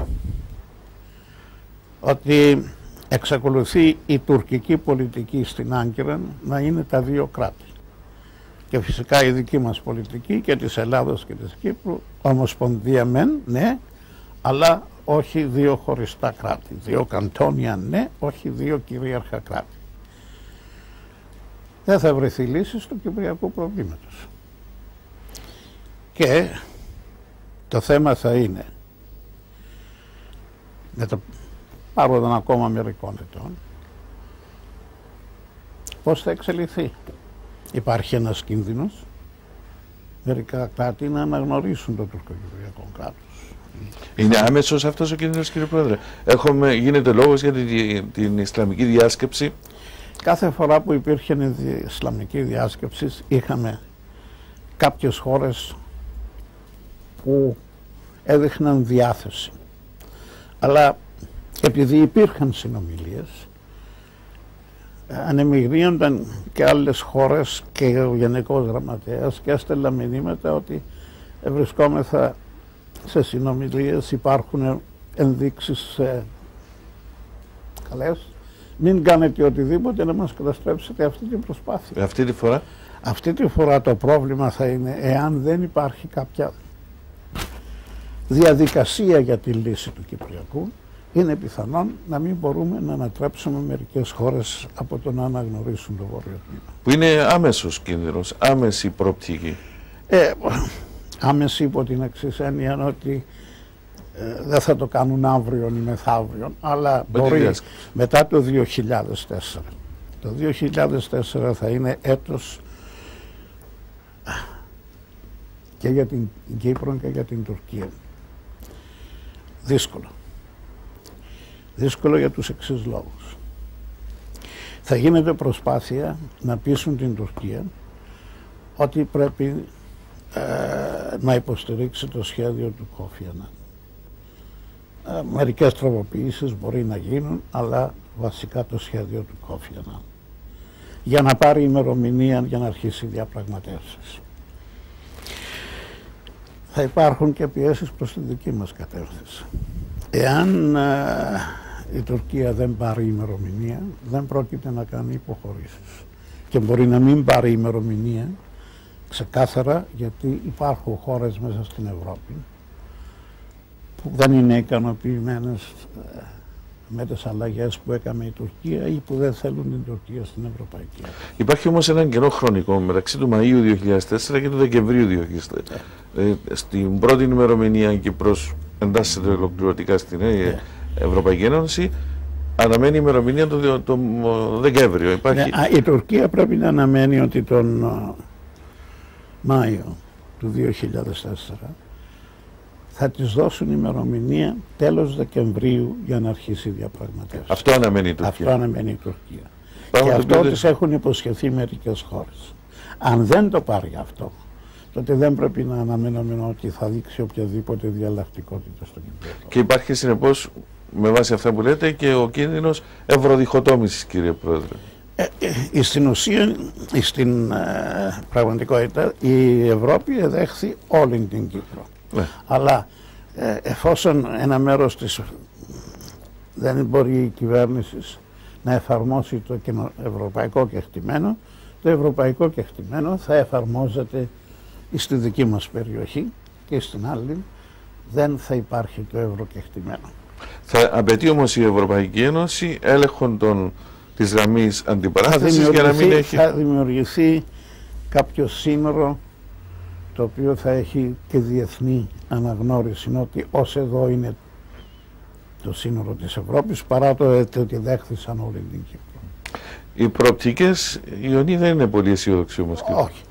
ότι εξακολουθεί η τουρκική πολιτική στην Άγκυρα να είναι τα 2 κράτη. Και φυσικά η δική μας πολιτική και της Ελλάδος και της Κύπρου, ομοσπονδία μεν, ναι, αλλά όχι 2 χωριστά κράτη. 2 καντόνια, ναι, όχι 2 κυρίαρχα κράτη. Δεν θα βρεθεί λύση του κυπριακού προβλήματος. Και το θέμα θα είναι, για το πάροδο ακόμα μερικών ετών, πώς θα εξελιχθεί. Υπάρχει ένας κίνδυνος μερικά κράτη να αναγνωρίσουν το τουρκοκυπριακό κράτος. Είναι άμεσος αυτός ο κίνδυνος, κύριε Πρόεδρε? Γίνεται λόγος για την Ισλαμική διάσκεψη. Κάθε φορά που υπήρχε η Ισλαμική διάσκεψη είχαμε κάποιες χώρες που έδειχναν διάθεση. Αλλά επειδή υπήρχαν συνομιλίες, ανεμιγνύονταν και άλλες χώρες και ο Γενικός Γραμματέας και έστελα μηνύματα ότι βρισκόμεθα σε συνομιλίες, υπάρχουν ενδείξεις καλές, μην κάνετε οτιδήποτε να μας καταστρέψετε αυτή την προσπάθεια. Αυτή τη φορά? Αυτή τη φορά το πρόβλημα θα είναι εάν δεν υπάρχει κάποια διαδικασία για τη λύση του Κυπριακού, είναι πιθανόν να μην μπορούμε να ανατρέψουμε μερικές χώρες από το να αναγνωρίσουν το Βόρειο Τμήμα. Που είναι άμεσος κίνδυνος, άμεση προοπτική. Άμεση υπό την εξής έννοια ότι δεν θα το κάνουν αύριο ή μεθαύριο, αλλά μπορεί μετά το 2004. Το 2004 θα είναι έτος και για την Κύπρο και για την Τουρκία. Δύσκολο. Δύσκολο για τους εξής λόγους. Θα γίνεται προσπάθεια να πείσουν την Τουρκία ότι πρέπει να υποστηρίξει το σχέδιο του Κόφι Ανάν. Μερικές τροποποιήσεις μπορεί να γίνουν, αλλά βασικά το σχέδιο του Κόφι Ανάν, για να πάρει ημερομηνία για να αρχίσει διαπραγματεύσεις. Θα υπάρχουν και πιέσεις προς τη δική μας κατεύθυνση. Εάν η Τουρκία δεν πάρει ημερομηνία, δεν πρόκειται να κάνει υποχωρήσεις. Και μπορεί να μην πάρει ημερομηνία ξεκάθαρα, γιατί υπάρχουν χώρες μέσα στην Ευρώπη που δεν είναι ικανοποιημένες με τις αλλαγές που έκανε η Τουρκία ή που δεν θέλουν την Τουρκία στην Ευρωπαϊκή Ένωση. Υπάρχει όμως έναν κενό χρονικό μεταξύ του Μαΐου 2004 και του Δεκεμβρίου 2004. Στην πρώτη ημερομηνία Κύπρος εντάσσεται ολοκληρωτικά στην Ευρωπαϊκή Ένωση, αναμένει η ημερομηνία το Δεκέμβριο. Υπάρχει... Η Τουρκία πρέπει να αναμένει ότι τον Μάιο του 2004 θα της δώσουν ημερομηνία τέλος Δεκεμβρίου για να αρχίσει η διαπραγματεύση. Αυτό αναμένει η Τουρκία. Αυτό αναμένει η Τουρκία. Και αυτό της έχουν υποσχεθεί μερικές χώρες. Αν δεν το πάρει αυτό, τότε δεν πρέπει να αναμένουμε ότι θα δείξει οποιαδήποτε διαλλακτικότητα στο Κυπριακό. Και υπάρχει συνεπώς, με βάση αυτά που λέτε, και ο κίνδυνος ευρωδιχοτόμησης, κύριε Πρόεδρε. Στην ουσία, στην πραγματικότητα, η Ευρώπη εδέχθη όλη την Κύπρο. Ναι. Αλλά εφόσον ένα μέρος της δεν μπορεί η κυβέρνηση να εφαρμόσει το ευρωπαϊκό κεκτημένο, το ευρωπαϊκό κεκτημένο θα εφαρμόζεται στη δική μας περιοχή και στην άλλη δεν θα υπάρχει το ευρωκεκτημένο. Θα απαιτεί όμως η Ευρωπαϊκή Ένωση έλεγχο της γραμμής αντιπαράθεσης για να μην έχει... Θα δημιουργηθεί κάποιο σύνορο το οποίο θα έχει και διεθνή αναγνώριση, ότι ως εδώ είναι το σύνορο της Ευρώπης, παρά το ότι δέχθησαν όλη την Κύπρο. Οι προοπτικές, Ιωνή, δεν είναι πολύ αισιόδοξοι όμως. Όχι.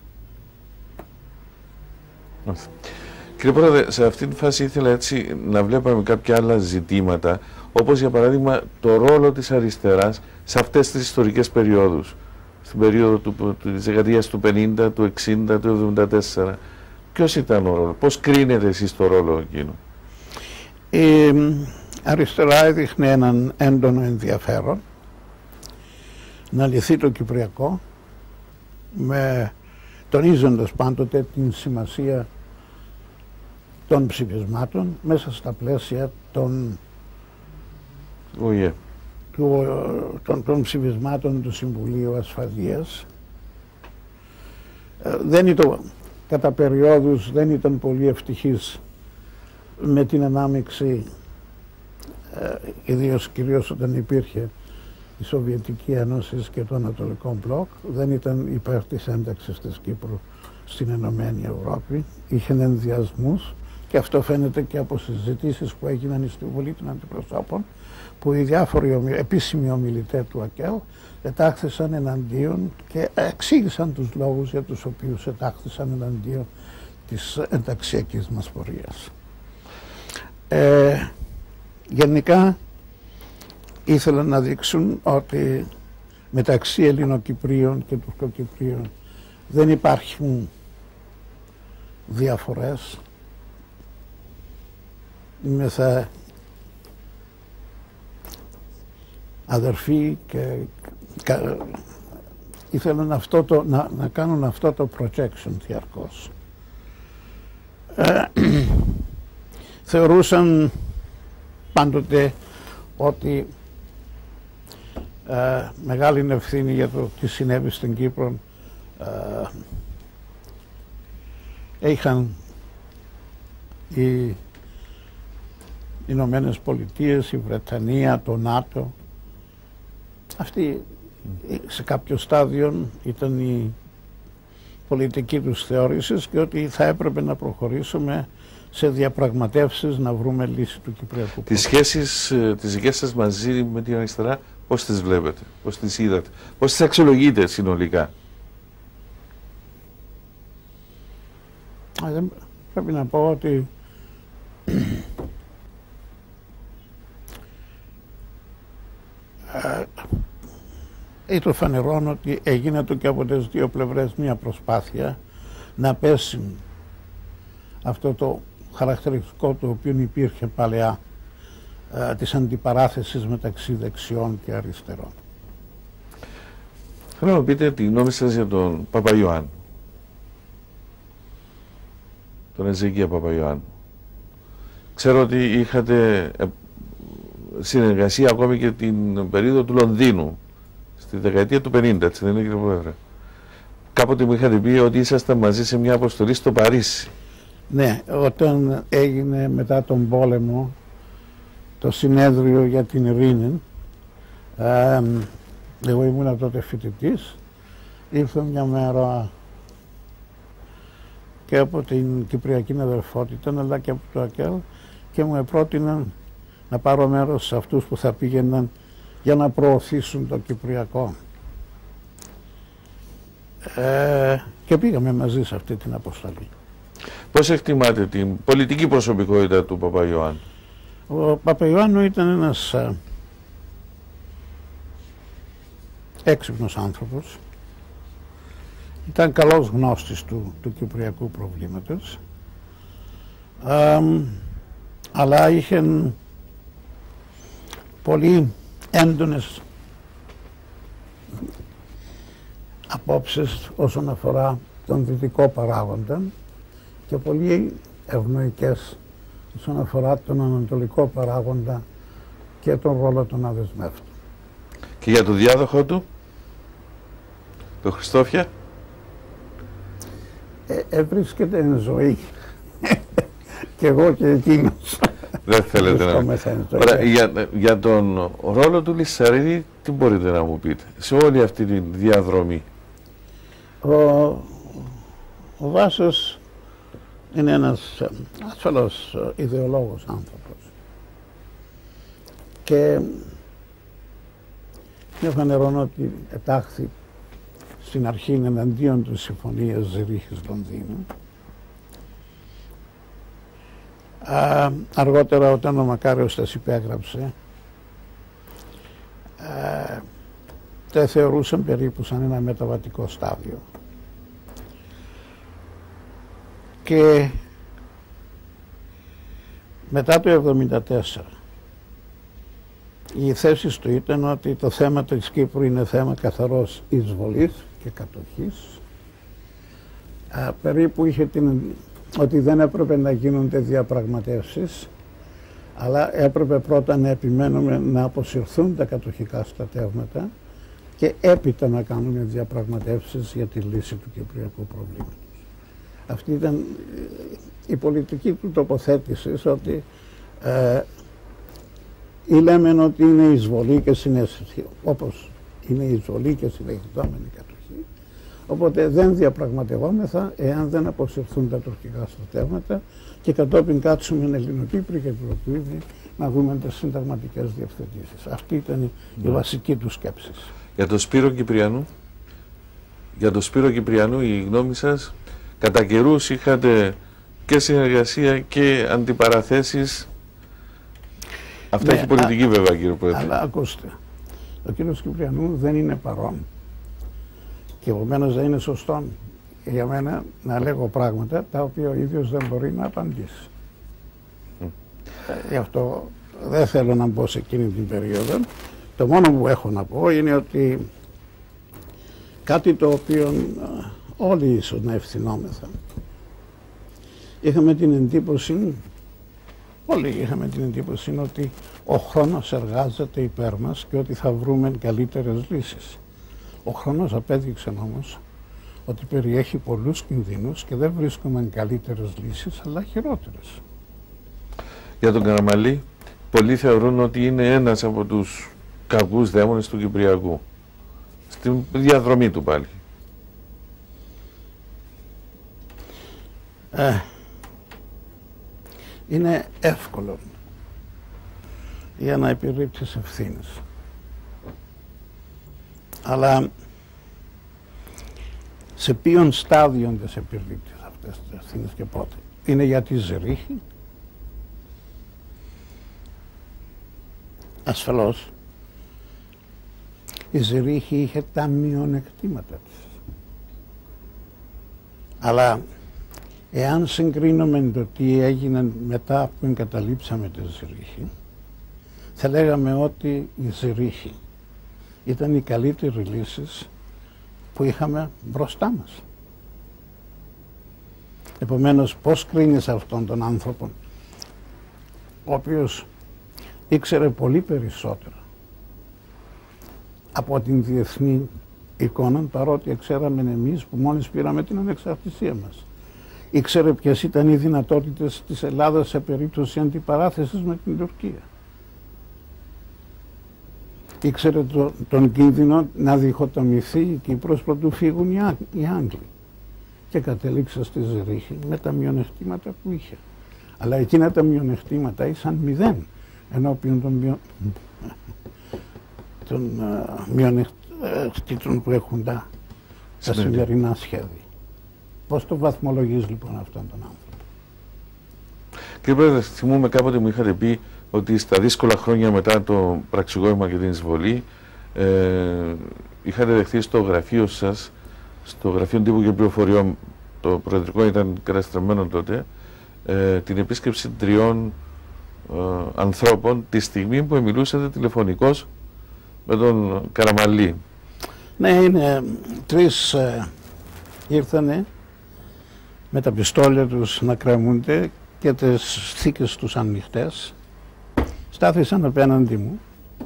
Κύριε Πρόεδρε, σε αυτήν τη φάση ήθελα έτσι να βλέπαμε κάποια άλλα ζητήματα, όπως για παράδειγμα το ρόλο της αριστεράς σε αυτές τις ιστορικές περιόδους. Στην περίοδο της δεκαετίας του 50, του 60, του 74. Ποιος ήταν ο ρόλος, πώς κρίνετε εσείς το ρόλο εκείνο? Η αριστερά έδειχνε έναν έντονο ενδιαφέρον να λυθεί το Κυπριακό, τονίζοντας πάντοτε την σημασία των ψηφισμάτων μέσα στα πλαίσια των ψηφισμάτων του Συμβουλίου Ασφαλείας. Κατά περιόδους δεν ήταν πολύ ευτυχής με την ανάμειξη, κυρίως όταν υπήρχε η Σοβιετική Ένωση και το Ανατολικό Μπλοκ, δεν ήταν υπέρ της ένταξης της Κύπρου στην Ενωμένη Ευρώπη, είχε ενδιασμούς, και αυτό φαίνεται και από συζητήσεις που έγιναν στη Βουλή των Αντιπροσώπων, που οι διάφοροι επίσημοι ομιλητές του ΑΚΕΛ ετάχθησαν εναντίον και εξήγησαν τους λόγους για τους οποίους ετάχθησαν εναντίον της ενταξιακής μας πορείας. Γενικά ήθελαν να δείξουν ότι μεταξύ Ελληνοκυπρίων και Τουρκοκυπρίων δεν υπάρχουν διαφορές, είμαστε αδερφοί και ήθελαν να κάνουν αυτό το projection διαρκώς. Θεωρούσαν πάντοτε ότι μεγάλη είναι ευθύνη για το τι συνέβη στην Κύπρο. Είχαν οι Ηνωμένες Πολιτείες, η Βρετανία, το ΝΑΤΟ. Αυτή σε κάποιο στάδιο ήταν η πολιτική τους θεώρηση και ότι θα έπρεπε να προχωρήσουμε σε διαπραγματεύσεις να βρούμε λύση του Κυπριακού. Τις σχέσεις τις δικές σας μαζί με την αριστερά, πώς τις βλέπετε, πώς τις είδατε, πώς τις αξιολογείτε συνολικά? Πρέπει να πω ότι ήταν φανερόν ότι έγινε και από τις δύο πλευρές μια προσπάθεια να πέσει αυτό το χαρακτηριστικό το οποίο υπήρχε παλαιά της αντιπαράθεσης μεταξύ δεξιών και αριστερών. Θέλω να πείτε τη γνώμη σας για τον Παπαϊωάννου, τον Εζεκία Παπαϊωάννου. Ξέρω ότι είχατε συνεργασία ακόμη και την περίοδο του Λονδίνου, στη δεκαετία του 50, έτσι δεν είναι, κύριε Πρόεδρε? Κάποτε μου είχατε πει ότι ήσασταν μαζί σε μια αποστολή στο Παρίσι. Ναι, όταν έγινε μετά τον πόλεμο το συνέδριο για την ειρήνη, εγώ ήμουν τότε φοιτητής, ήρθε μια μέρα και από την Κυπριακή Αδερφότητα αλλά και από το ΑΚΕΛ και μου πρότειναν να πάρω μέρος σε αυτούς που θα πήγαιναν για να προωθήσουν το Κυπριακό. Και πήγαμε μαζί σε αυτή την αποστολή. Πώς εκτιμάτε την πολιτική προσωπικότητα του Παπαϊωάννου? Ο Παπαϊωάννου ήταν ένας έξυπνος άνθρωπος. Ήταν καλός γνώστης του κυπριακού προβλήματος. Αλλά είχε πολύ έντονες απόψεις όσον αφορά τον δυτικό παράγοντα και πολύ ευνοϊκές όσον αφορά τον ανατολικό παράγοντα και τον ρόλο των αδεσμεύτων. Και για το διάδοχο του, τον Χριστόφια? Βρίσκεται εν ζωή. Και εγώ και εκείνος. Δεν θέλετε να... Ωραία, για τον ρόλο του Λυσσαρίδη, τι μπορείτε να μου πείτε σε όλη αυτή τη διαδρομή? Ο Βάσος είναι ένας ασφαλώς ιδεολόγος άνθρωπος και είναι φανερόν ότι ετάχθη στην αρχή εναντίον της συμφωνίας Ζηρίχης Λονδίνου. Αργότερα όταν ο Μακάριος τα υπέγραψε τα θεωρούσαν περίπου σαν ένα μεταβατικό στάδιο και μετά το 1974 οι θέσεις του ήταν ότι το θέμα της Κύπρου είναι θέμα καθαρός εισβολής και κατοχής. Περίπου είχε ότι δεν έπρεπε να γίνονται διαπραγματεύσεις, αλλά έπρεπε πρώτα να επιμένουμε να αποσυρθούν τα κατοχικά στρατεύματα και έπειτα να κάνουμε διαπραγματεύσεις για τη λύση του κυπριακού προβλήματος. Αυτή ήταν η πολιτική του τοποθέτηση, ότι ή λέμε ότι είναι εισβολή και συνέστηση, όπως είναι εισβολή και συνεχιζόμενη κατοχή. Οπότε δεν διαπραγματευόμεθα εάν δεν αποσυρθούν τα τουρκικά στρατεύματα και κατόπιν κάτσουμε με Ελληνοκύπροι και Τουρκούδη να δούμε τις συνταγματικές διευθετήσεις. Αυτή ήταν η βασική του σκέψη. Για τον Σπύρο Κυπριανού, η γνώμη σας? Κατά καιρούς είχατε και συνεργασία και αντιπαραθέσεις. Αυτά έχει πολιτική βέβαια, κύριε Πρόεδρε. Αλλά ακούστε, ο κύριος Κυπριανού δεν είναι παρόν. Και επομένως δεν είναι σωστό για μένα να λέγω πράγματα τα οποία ο ίδιος δεν μπορεί να απαντήσει. γι' αυτό δεν θέλω να μπω σε εκείνη την περίοδο. Το μόνο που έχω να πω είναι ότι κάτι το οποίο όλοι ίσως να ευθυνόμεθα. Είχαμε την εντύπωση, όλοι είχαμε την εντύπωση ότι ο χρόνος εργάζεται υπέρ μας και ότι θα βρούμε καλύτερες λύσεις. Ο χρόνος απέδειξε όμως ότι περιέχει πολλούς κινδύνους και δεν βρίσκουμε καλύτερες λύσεις αλλά χειρότερες. Για τον Καραμαλή, πολλοί θεωρούν ότι είναι ένας από τους κακούς δαίμονες του Κυπριακού. Στη διαδρομή του πάλι. Είναι εύκολο για να επιρρύψεις ευθύνες. Αλλά σε ποιον στάδιο δεν σε επιρρύψεις αυτές τις ευθύνες και πότε? Είναι γιατί Ζερίχη? Ασφαλώς. Η Ζερίχη είχε τα μειονεκτήματα της. Αλλά εάν συγκρίνουμε το τι έγινε μετά που εγκαταλείψαμε τη Ζερίχη, θα λέγαμε ότι η Ζερίχη ήταν η καλύτερη λύση που είχαμε μπροστά μας. Επομένως, πώς κρίνεις αυτόν τον άνθρωπο, ο οποίος ήξερε πολύ περισσότερο από την διεθνή εικόνα, παρότι ξέραμε εμείς που μόλις πήραμε την ανεξαρτησία μας. Ήξερε ποιες ήταν οι δυνατότητες της Ελλάδας σε περίπτωση αντιπαράθεσης με την Τουρκία. Ήξερε τον κίνδυνο να διχοτομηθεί η Κύπρος προτού φύγουν οι Άγγλοι. Και κατέληξε στη Ζερίχη με τα μειονεκτήματα που είχε. Αλλά εκείνα τα μειονεκτήματα ήσαν μηδέν ενώπιον των μειονεκτήτων που έχουν τα σημερινά σχέδια. Πώς το βαθμολογείς λοιπόν αυτόν τον άνθρωπο? Κύριε Πρόεδρε, θυμούμαι κάποτε μου είχατε πει ότι στα δύσκολα χρόνια μετά το πραξικόπημα και την εισβολή είχατε δεχθεί στο γραφείο σας, στο Γραφείο Τύπου και Πληροφοριών, το προεδρικό ήταν καταστραμμένο τότε, την επίσκεψη 3 ανθρώπων τη στιγμή που μιλούσατε τηλεφωνικώς με τον Καραμαλή. Ναι, είναι 3 ήρθανε με τα πιστόλια τους να κρεμούνται και τις θήκες τους ανοιχτές. Στάθησαν απέναντι μου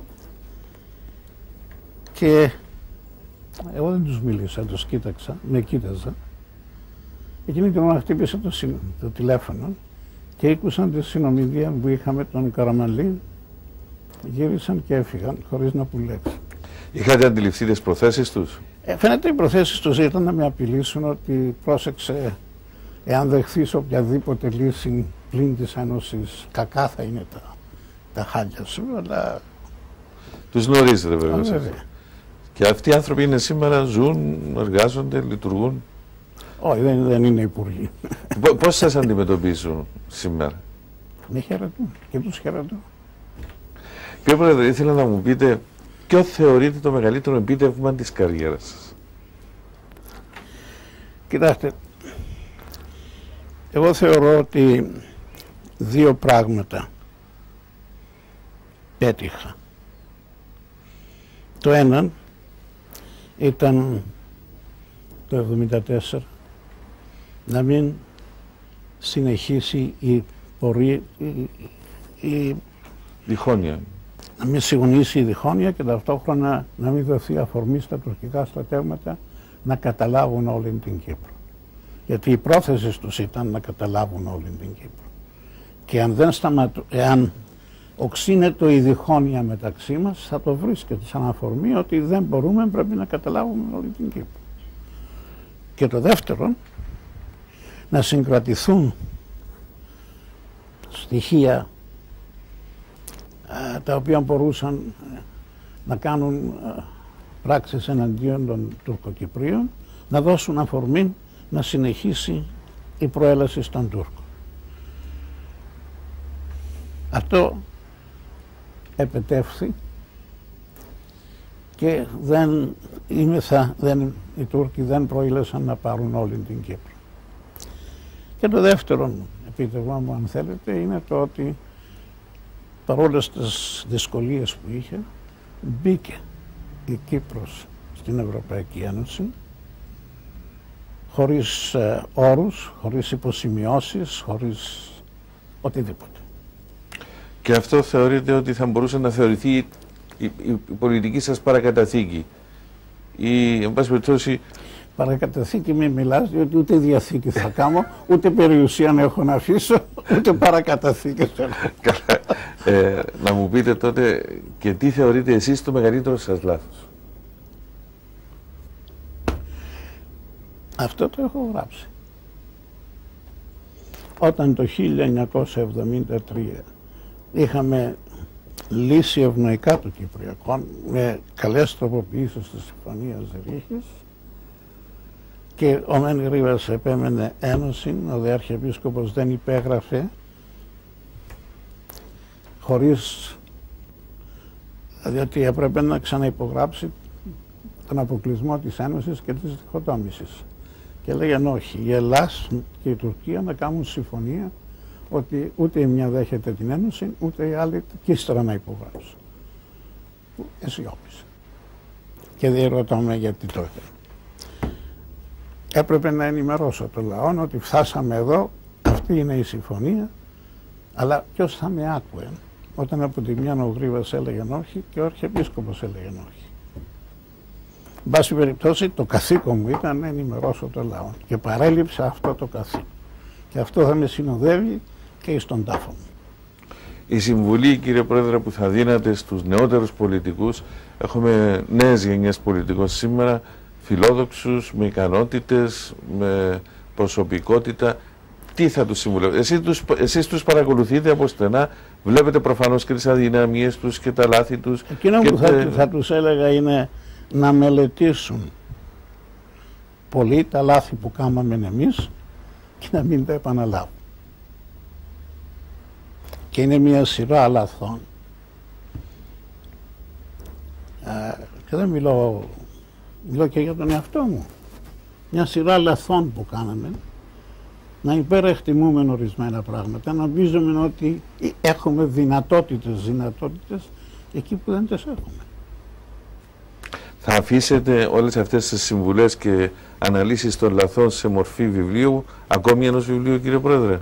και εγώ δεν τους μίλησα, τους κοίταξα, με κοίταζα. Εκείνη την ώρα χτύπησε το τηλέφωνο και ήκουσαν τη συνομιλία που είχαμε τον Καραμαλή, γύρισαν και έφυγαν χωρίς να πουλέξουν. Είχατε αντιληφθεί τις προθέσεις τους? Φαίνεται οι προθέσεις τους ήταν να με απειλήσουν ότι πρόσεξε, εάν δεχθείς οποιαδήποτε λύση πλην της Ένωσης, κακά θα είναι τα χάλια σου, αλλά... Τους γνωρίζετε βέβαια. Και αυτοί οι άνθρωποι είναι σήμερα, ζουν, εργάζονται, λειτουργούν. Όχι, δεν είναι υπουργοί. Πώς σας αντιμετωπίζουν σήμερα? Με χαιρετούν και τους χαιρετώ. Κύριε Πρόεδρε, ήθελα να μου πείτε ποιο θεωρείτε το μεγαλύτερο επίτευγμα της καριέρας σας? Κοιτάξτε, εγώ θεωρώ ότι 2 πράγματα πέτυχα. Το ένα ήταν το 1974 να μην συνεχίσει η πορεία, η διχόνοια. Να μην συγγονίσει η διχόνοια και ταυτόχρονα να μην δοθεί αφορμή στα τουρκικά στρατεύματα να καταλάβουν όλη την Κύπρο. Γιατί η πρόθεση τους ήταν να καταλάβουν όλη την Κύπρο. Και αν δεν εάν οξύνεται η διχόνοια μεταξύ μας, θα το βρίσκεται σαν αφορμή ότι δεν μπορούμε, πρέπει να καταλάβουμε όλη την Κύπρο. Και το δεύτερο, να συγκρατηθούν στοιχεία τα οποία μπορούσαν να κάνουν πράξεις εναντίον των Τουρκοκυπρίων, να δώσουν αφορμή να συνεχίσει η προέλαση των Τούρκων. Αυτό επετεύχθη και οι Τούρκοι δεν προήλεσαν να πάρουν όλη την Κύπρο. Και το δεύτερο επίτευγμα μου, αν θέλετε, είναι το ότι παρόλες τις δυσκολίες που είχε, μπήκε η Κύπρος στην Ευρωπαϊκή Ένωση χωρίς όρους, χωρίς υποσημειώσεις, χωρίς οτιδήποτε. Και αυτό θεωρείτε ότι θα μπορούσε να θεωρηθεί η πολιτική σας παρακαταθήκη ή, εν πάση περιπτώσει... Παρακαταθήκη μην μιλάς, διότι ούτε διαθήκη θα κάνω, ούτε περιουσία να έχω να αφήσω, ούτε παρακαταθήκες έχω. Να μου πείτε τότε και τι θεωρείτε εσείς το μεγαλύτερο σας λάθος. Αυτό το έχω γράψει. Όταν το 1973 είχαμε λύσει ευνοϊκά το Κυπριακό με καλές τροποποιήσεις της Συμφωνίας Ζερίχης και ο Μένι Ρίβας επέμενε ένωση, ο δε Αρχιεπίσκοπος δεν υπέγραφε χωρίς, διότι έπρεπε να ξαναυπογράψει τον αποκλεισμό της Ένωσης και της διχοτόμησης. Και λέγανε όχι, η Ελλάς και η Τουρκία να κάνουν συμφωνία ότι ούτε η μια δέχεται την Ένωση, ούτε η άλλη και ύστερα να υπογράψει. Εσιώπησε. Και διερωτώ με γιατί το έκανε. Έπρεπε να ενημερώσω το λαό ότι φτάσαμε εδώ, αυτή είναι η συμφωνία, αλλά ποιος θα με άκουε όταν από τη μια ο Γρήβας έλεγε όχι και ο Αρχιεπίσκοπος έλεγε όχι. Εν πάση περιπτώσει το καθήκον μου ήταν να ενημερώσω το λαό και παρέλειψα αυτό το καθήκον. Και αυτό θα με συνοδεύει και στον τάφο μου. Η συμβουλή, κύριε Πρόεδρε, που θα δίνατε στους νεότερους πολιτικούς, έχουμε νέες γενιές πολιτικών σήμερα, φιλόδοξους, με ικανότητες, με προσωπικότητα. Τι θα τους συμβουλεύετε? Εσείς τους παρακολουθείτε από στενά, βλέπετε προφανώς και τις αδυναμίες τους και τα λάθη τους. Εκείνο που θα τους έλεγα είναι να μελετήσουν πολύ τα λάθη που κάναμε εμείς και να μην τα επαναλάβουν. Και είναι μια σειρά λαθών. Και δεν μιλώ και για τον εαυτό μου. Μια σειρά λαθών που κάναμε, να υπερεκτιμούμε ορισμένα πράγματα, να νομίζουμε ότι έχουμε δυνατότητες εκεί που δεν τις έχουμε. Θα αφήσετε όλες αυτές τις συμβουλές και αναλύσεις των λαθών σε μορφή βιβλίου, ακόμη ενός βιβλίου, κύριε Πρόεδρε?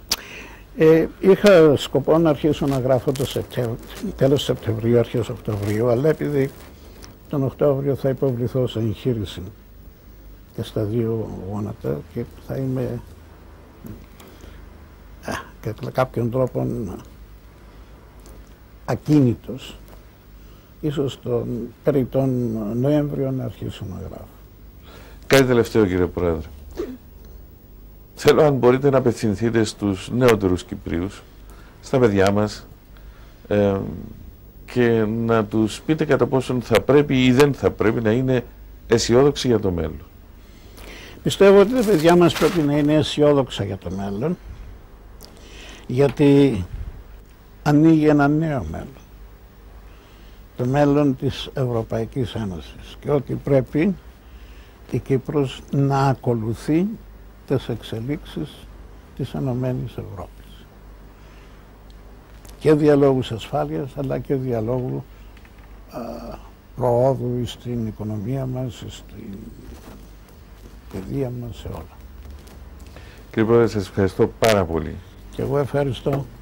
Είχα σκοπό να αρχίσω να γράφω το τέλος Σεπτεμβρίου, αρχές Οκτωβρίου, αλλά επειδή τον Οκτώβριο θα υποβληθώ σε εγχείρηση και στα δύο γόνατα και θα είμαι κατά κάποιον τρόπο ακίνητος, ίσως περί τον Νοέμβριο να αρχίσω να γράφω. Κάτι τελευταίο, κύριε Πρόεδρε. Θέλω, αν μπορείτε, να απευθυνθείτε στους νεότερους Κυπρίους, στα παιδιά μας, και να τους πείτε κατά πόσον θα πρέπει ή δεν θα πρέπει να είναι αισιόδοξοι για το μέλλον. Πιστεύω ότι τα παιδιά μας πρέπει να είναι αισιόδοξα για το μέλλον, γιατί ανοίγει ένα νέο μέλλον. Το μέλλον της Ευρωπαϊκής Ένωσης και ότι πρέπει η Κύπρος να ακολουθεί τις εξελίξεις της Ενωμένης Ευρώπης. Και διαλόγους ασφάλειας, αλλά και διαλόγου προόδου στην οικονομία μας, στην παιδεία μας, σε όλα. Κύριε Πρόεδρε, σας ευχαριστώ πάρα πολύ. Και εγώ ευχαριστώ.